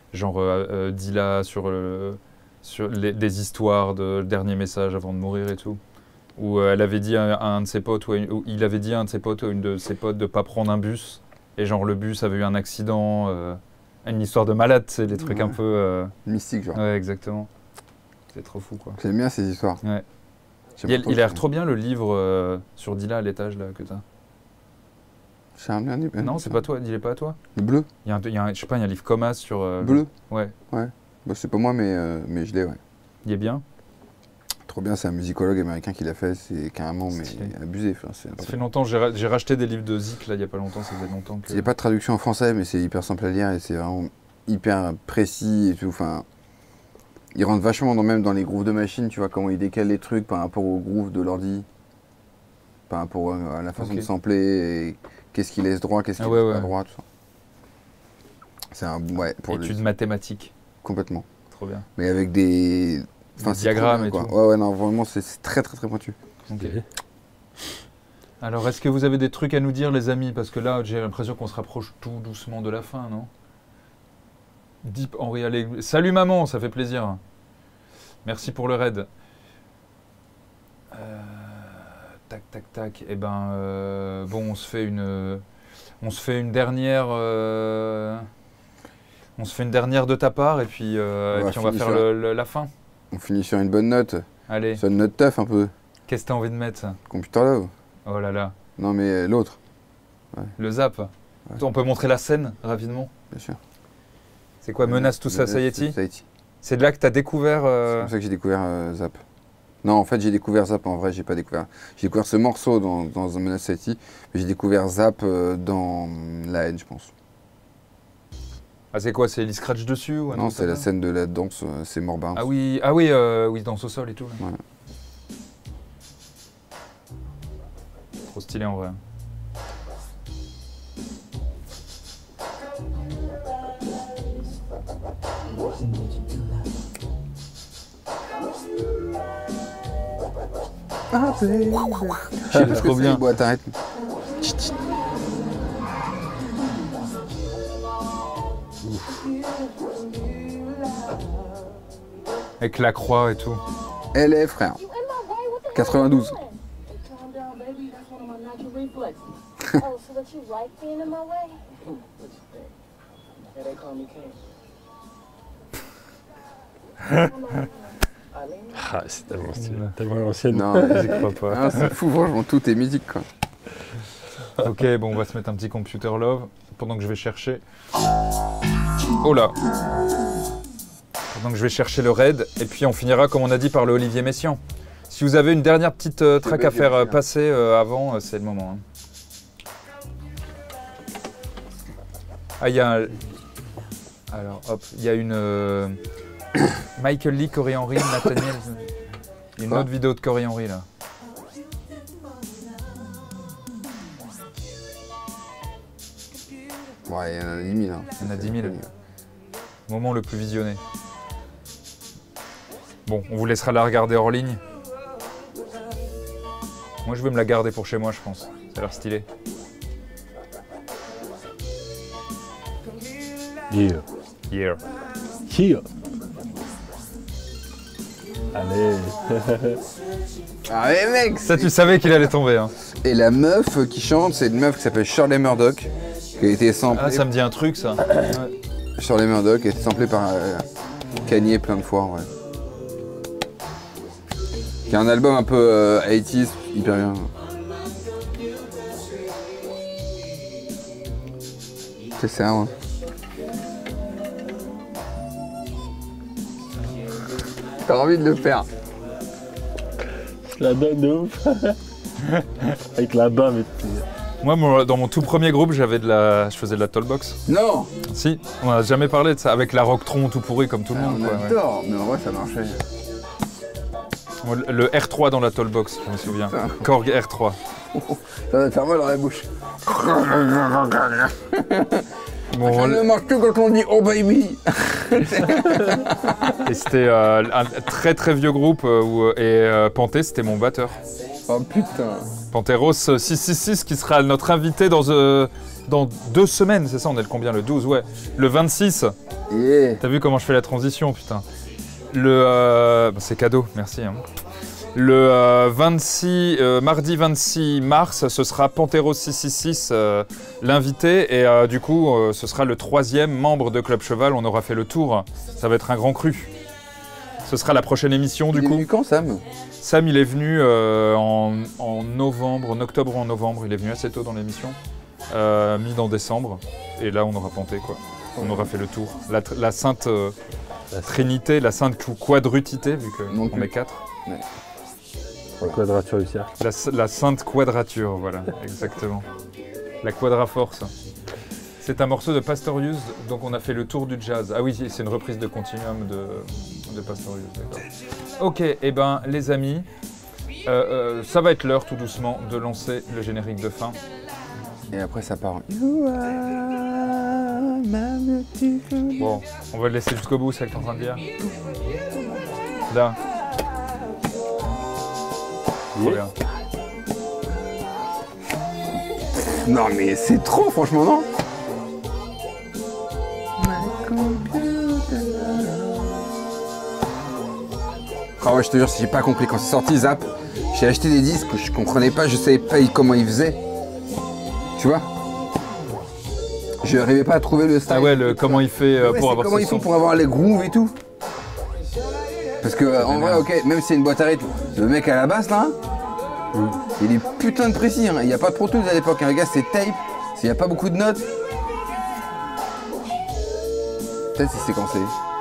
genre euh, euh, Dilla sur, le, sur les, des histoires de le dernier message avant de mourir et tout. Où euh, elle avait dit à, à un de ses potes, ou, à une- ou il avait dit à un de ses potes ou à une de ses potes de pas prendre un bus. Et genre le bus avait eu un accident, euh, une histoire de malade, c'est des trucs Ouais. un peu... euh, Mystique, genre. Ouais, exactement. C'est trop fou, quoi. J'aime bien ces histoires. Ouais. J'aime Il, pas trop il a l'air ça. trop bien le livre euh, sur Dilla à l'étage, là, que t'as. J'aime bien les- Non, c'est pas toi, dis-le pas à toi. Le bleu. Il y a un, il y a un- je sais pas, il y a un livre Comas sur... euh, Bleu. Ouais, Ouais. Bah, c'est pas moi, mais, euh, mais je l'ai, ouais. il est bien. Trop bien, c'est un musicologue américain qui l'a fait, c'est carrément mais Stylé. abusé. Enfin, c'est Ça fait longtemps, j'ai ra- j'ai racheté des livres de Zik, là, il y a pas longtemps, ça faisait longtemps que... Il n'y a pas de traduction en français, mais c'est hyper simple à lire et c'est vraiment hyper précis et tout. Enfin, il rentre vachement dans, même dans les grooves de machine, tu vois, comment il décale les trucs par rapport aux grooves de l'ordi, par rapport à la façon Ok. de sampler, et qu'est-ce qu'il laisse droit, qu'est-ce qu'il Ah ouais, laisse pas ouais. droit, tout ça. C'est un... Ouais, pour les- Études mathématiques, complètement. trop bien. Mais avec des... Enfin, Des c'est trop diagrammes bien, et quoi. tout. Ouais, ouais, non, vraiment, c'est c'est très, très, très pointu. Ok. Alors, est-ce que vous avez des trucs à nous dire, les amis? Parce que là, j'ai l'impression qu'on se rapproche tout doucement de la fin, non? Deep Henri Allais. Salut maman, ça fait plaisir. Merci pour le raid. Euh, tac, tac, tac. Eh ben, euh, bon, on se fait une, on se fait une dernière, euh, on se fait une dernière de ta part, et puis, euh, On et va puis on va finir faire sur- le- le- la fin. On finit sur une bonne note, Allez, sur une note tough un peu. qu'est-ce que t'as envie de mettre? Computer Love. Oh là là, Non, mais euh, l'autre, le zap. On peut montrer la scène rapidement? bien sûr. C'est quoi, Menace tout ça, Menace Sayeti? tout Sayeti. C'est de là que tu as découvert. C'est euh, comme ça que j'ai découvert euh, Zap. Non, en fait, j'ai découvert Zap. En vrai, j'ai pas découvert. J'ai découvert ce morceau dans, dans un Menace Society, mais j'ai découvert Zap euh, dans La haine, je pense. Ah, c'est quoi? C'est Ellie Scratch dessus ou un non, truc c'est comme la ça scène de la danse, euh, c'est Morbin. Ah oui, ah oui, euh, oui, danse au sol et tout. là. Ouais. Trop stylé en vrai. Ah, c'est Trop bien. Boîte à rythme. Avec la croix et tout. Elle est frère. quatre-vingt-douze. Calm down, baby. That's one of my natural reflexes. Oh, so that you like being in my way? What you think? Yeah, they call me King. Eileen? Ah, c'est tellement stylé. Tellement à l'ancienne. Non, J'y crois pas. ah, c'est fou, franchement, tout est musique, quoi. Ok, bon, on va se mettre un petit computer love pendant que je vais chercher. Oh là. Pendant que je vais chercher le raid, et puis on finira, comme on a dit, par le Olivier Messiaen. Si vous avez une dernière petite euh, track à belle, faire euh, bien. passer euh, avant, euh, c'est le moment. hein. Ah, il y a un... Alors, hop, il y a une... euh, Michael Lee, Corey Henry, Nathaniel... Il y a une Quoi autre vidéo de Corey Henry, là. Ouais, il y en a dix mille. Hein. Il y en a dix mille. Moment le plus visionné. Bon, on vous laissera la regarder hors ligne. Moi, je vais me la garder pour chez moi, je pense. Ça a l'air stylé. Yeah. Yeah. Yeah. Allez. Ah, mais mec! Ça, tu savais qu'il allait tomber. Hein. Et la meuf qui chante, c'est une meuf qui s'appelle Shirley Murdoch, qui a été samplée. Ah, ça me dit un truc, ça. Shirley Murdoch qui a été samplée par euh, Kanye plein de fois, en vrai. Qui a un album un peu euh, quatre-vingt-dix, hyper bien. C'est ça, ouais. T'as envie de le faire. Je la donne de ouf. Avec la bave et tout. Moi, mon- dans mon tout premier groupe, j'avais de la, je faisais de la tollbox. Non! Si, on n'a jamais parlé de ça, avec la Rocktron tout pourri comme tout le Ah, monde. on quoi, ouais. adore, mais en vrai ça marchait. Moi, le- le R trois dans la tollbox, je me souviens. Ah. Korg R trois. Ça va te faire mal dans la bouche. Bon, Ça ne marche que quand on dit oh baby. et c'était euh, un très très vieux groupe euh, où, et euh, Panthé, c'était mon batteur. Oh putain. Panteros six cent soixante-six qui sera notre invité dans, euh, dans deux semaines, c'est ça, on est le combien? Le douze, ouais. Le vingt-six, Yeah. T'as vu comment je fais la transition, putain. Le... Euh... bah, c'est cadeau, merci. Hein. Le euh, vingt-six, euh, mardi vingt-six mars, ce sera Panthéros six cent soixante-six, euh, l'invité. Et euh, du coup, euh, ce sera le troisième membre de Club Cheval. On aura fait le tour. Ça va être un grand cru. Ce sera la prochaine émission, du Il est coup. venu quand, Sam? Sam, il est venu euh, en, en novembre, en octobre ou en novembre. Il est venu assez tôt dans l'émission. Euh, mis dans décembre. Et là, on aura panté, quoi. On aura fait le tour. La, tr- la sainte euh, la trinité, la sainte quadrutité, vu qu'on est quatre. Ouais. La quadrature du cercle. La, la sainte quadrature, voilà, exactement. La quadraforce. C'est un morceau de Pastorius, donc on a fait le tour du jazz. Ah oui, c'est une reprise de Continuum de, de Pastorius, d'accord. Ok, et eh ben les amis, euh, euh, ça va être l'heure tout doucement de lancer le générique de fin. Et après ça part. Bon, on va le laisser jusqu'au bout, c'est ça que t'es en train de dire. Là. Trop bien. Non mais c'est trop franchement, non? Ah ouais, je te jure, si j'ai pas compris quand c'est sorti Zap, j'ai acheté des disques, je comprenais pas, je savais pas comment ils faisaient. Tu vois? Je n'arrivais pas à trouver le style. Ah ouais, le, comment il fait euh, ouais, pour avoir comment ce il son. faut pour avoir les grooves et tout. Parce que euh, en vrai, ok, même si c'est une boîte à rythme, le mec à la basse là, mm. il est putain de précis. Hein. Il n'y a pas de Pro Tools à l'époque. Hein. Les gars, c'est tape. Il n'y a pas beaucoup de notes. Peut-être c'est séquencé.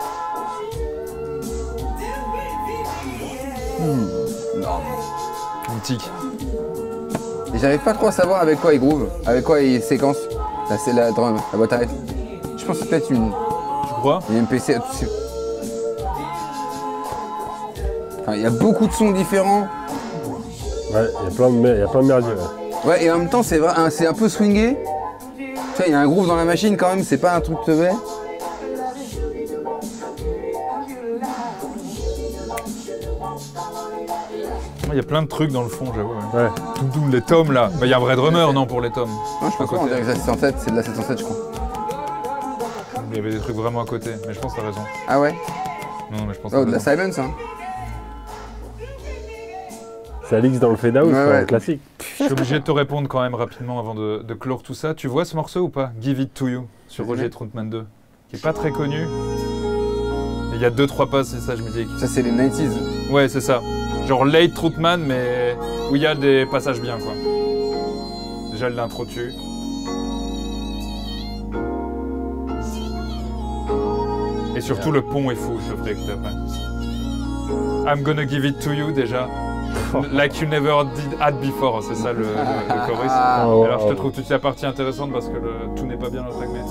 Hmm. Non. Mythique. Et j'arrive pas trop à savoir avec quoi il groove, avec quoi il séquence. Là, c'est la drum, la boîte à rythme. Je pense que c'est peut-être une. Tu crois? Une M P C. Enfin, il y a beaucoup de sons différents. Ouais, il y a plein de, il y a plein de merdier. Ouais. Ouais, et en même temps, c'est vrai, c'est un peu swingé. Tu vois, il y a un groove dans la machine quand même, c'est pas un truc teubé. Il y a plein de trucs dans le fond, j'avoue. Ouais. Ouais. Tout, tout, les tomes là. Il bah, y a un vrai drummer, non, pour les tomes? Non, je pense pas, on dirait que c'est sept cent sept, c'est de la sept cent sept, je crois. Il y avait des trucs vraiment à côté, mais je pense que t'as raison. Ah ouais? Non, mais je pense que oh, de la silence, hein. C'est Alix dans le fade out, ouais, ouais. Classique. Je suis obligé de te répondre quand même rapidement avant de, de clore tout ça. Tu vois ce morceau ou pas? Give It To You, sur Roger Troutman deux, qui est pas très connu. Il y a deux trois passes, c'est ça, je me dis. Ça, c'est les nineties. Ouais, c'est ça. Genre late Troutman, mais où il y a des passages bien, quoi. Déjà l'intro dessus. Et surtout le pont est fou, je te ferai écouter après. I'm gonna give it to you déjà. Like you never did had before, c'est ça le, le, le chorus. Oh, alors je te trouve toute la partie intéressante parce que le, tout n'est pas bien dans le track, mais...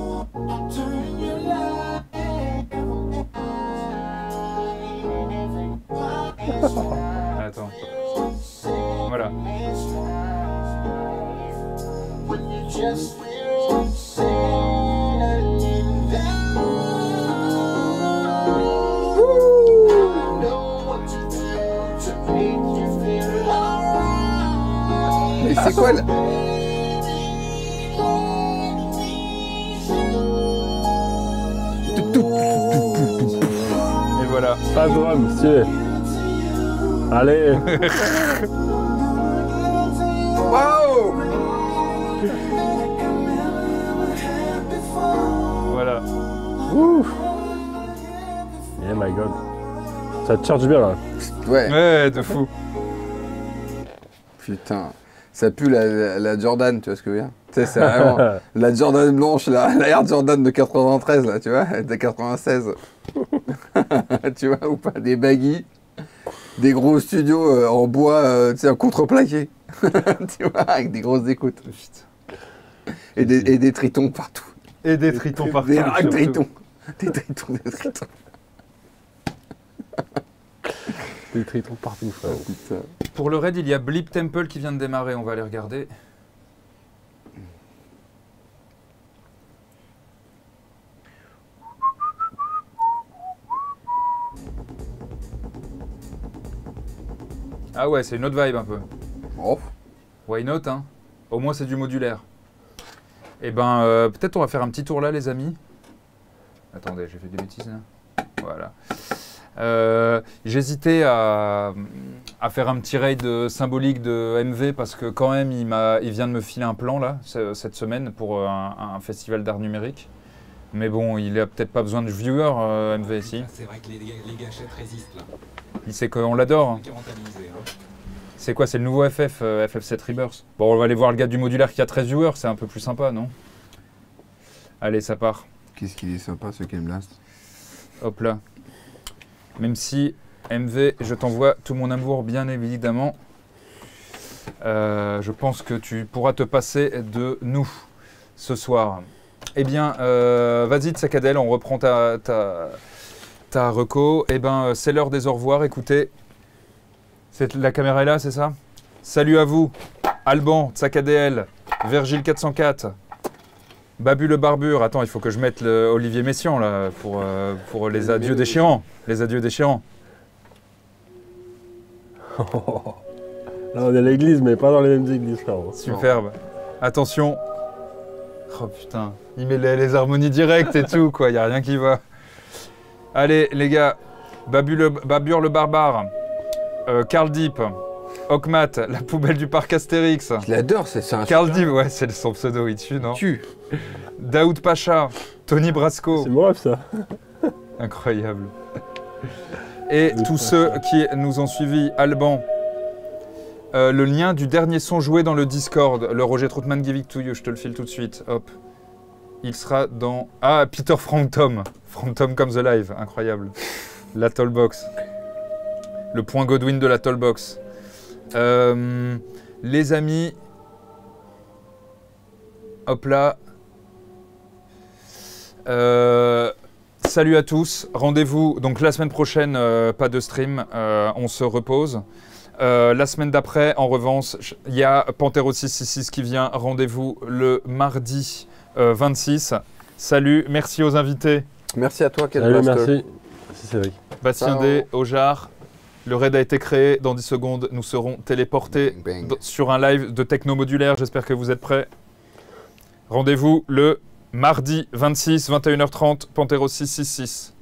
Attends. Voilà. Mais c'est quoi là? Et voilà. Pas de drum, monsieur. Allez. Waouh. Voilà. Ouh. Yeah, my god. Ça te charge bien là. Ouais. Ouais, de fou. Putain. Ça pue la, la, la Jordan, tu vois ce que je veux dire? Tu sais, c'est vraiment la Jordan blanche, la, la Air Jordan de quatre-vingt-treize, là, tu vois, de quatre-vingt-seize. Tu vois, ou pas? Des baggy, des gros studios euh, en bois, euh, tu sais, en contreplaqué. Tu vois, avec des grosses écoutes. Et des, et des tritons partout. Et des tritons partout. Des racks tritons. Des tritons, des tritons. Des tritons partout, frère. Oh, putain. Pour le raid, il y a Bleep Temple qui vient de démarrer, on va aller regarder. Ah ouais, c'est une autre vibe un peu. Oh. Why not, hein? Au moins c'est du modulaire. Eh ben, euh, peut-être on va faire un petit tour là, les amis. Attendez, j'ai fait des bêtises là. Voilà. Euh, J'hésitais à, à faire un petit raid symbolique de M V parce que quand même il, m'a, il vient de me filer un plan là cette semaine pour un, un festival d'art numérique. Mais bon, il a peut-être pas besoin de viewers euh, M V ici. C'est vrai que les, les gâchettes résistent là. Il sait qu'on l'adore. C'est quoi? C'est le nouveau F F, euh, F F sept Rebirth. Bon, on va aller voir le gars du modulaire qui a treize viewers, c'est un peu plus sympa, non? Allez, ça part. Qu'est-ce qu'il est sympa ce Ken Blast. Hop là. Même si M V, je t'envoie tout mon amour, bien évidemment. Euh, je pense que tu pourras te passer de nous ce soir. Eh bien, euh, vas-y, Tsakadel, on reprend ta, ta, ta reco. Eh bien, c'est l'heure des au revoir. Écoutez, la caméra est là, c'est ça? Salut à vous, Alban, Tsakadel, Virgile quatre cent quatre, Babu le Barbure. Attends, il faut que je mette le Olivier Messiaen là, pour, euh, pour les adieux déchirants. Les adieux déchirants. Là, on est à l'église, mais pas dans les mêmes églises, frère. Superbe. Attention. Oh putain, il met les, les harmonies directes et tout, quoi. Il n'y a rien qui va. Allez, les gars. Babu le, Babur le Barbare. Euh, Carl Deep. Okmat, la poubelle du parc Astérix. Je l'adore, c'est un. Carl Deep, ouais, c'est son pseudo, il tue, non? Tue. Daoud Pacha. Tony Brasco. C'est moi, ça. Incroyable. Et tous ceux qui nous ont suivis, Alban. Euh, le lien du dernier son joué dans le Discord, le Roger Troutman Give It To You, je te le file tout de suite, hop. Il sera dans... Ah, Peter Frampton, Frampton Comes Alive, incroyable. La Tollbox. Le point Godwin de la Tollbox. Euh, les amis, hop là. Euh, salut à tous, rendez-vous, donc la semaine prochaine, euh, pas de stream, euh, on se repose. Euh, la semaine d'après, en revanche, il y a Panthéro six cent soixante-six qui vient. Rendez-vous le mardi euh, vingt-six. Salut, merci aux invités. Merci à toi, Ken Salut, Blaster. merci. Merci Cédric. Bastien Ciao. D, Ojar. Le raid a été créé. Dans dix secondes, nous serons téléportés Bang, bang. sur un live de techno modulaire. J'espère que vous êtes prêts. Rendez-vous le mardi vingt-six, vingt et une heures trente, Panthéro six cent soixante-six.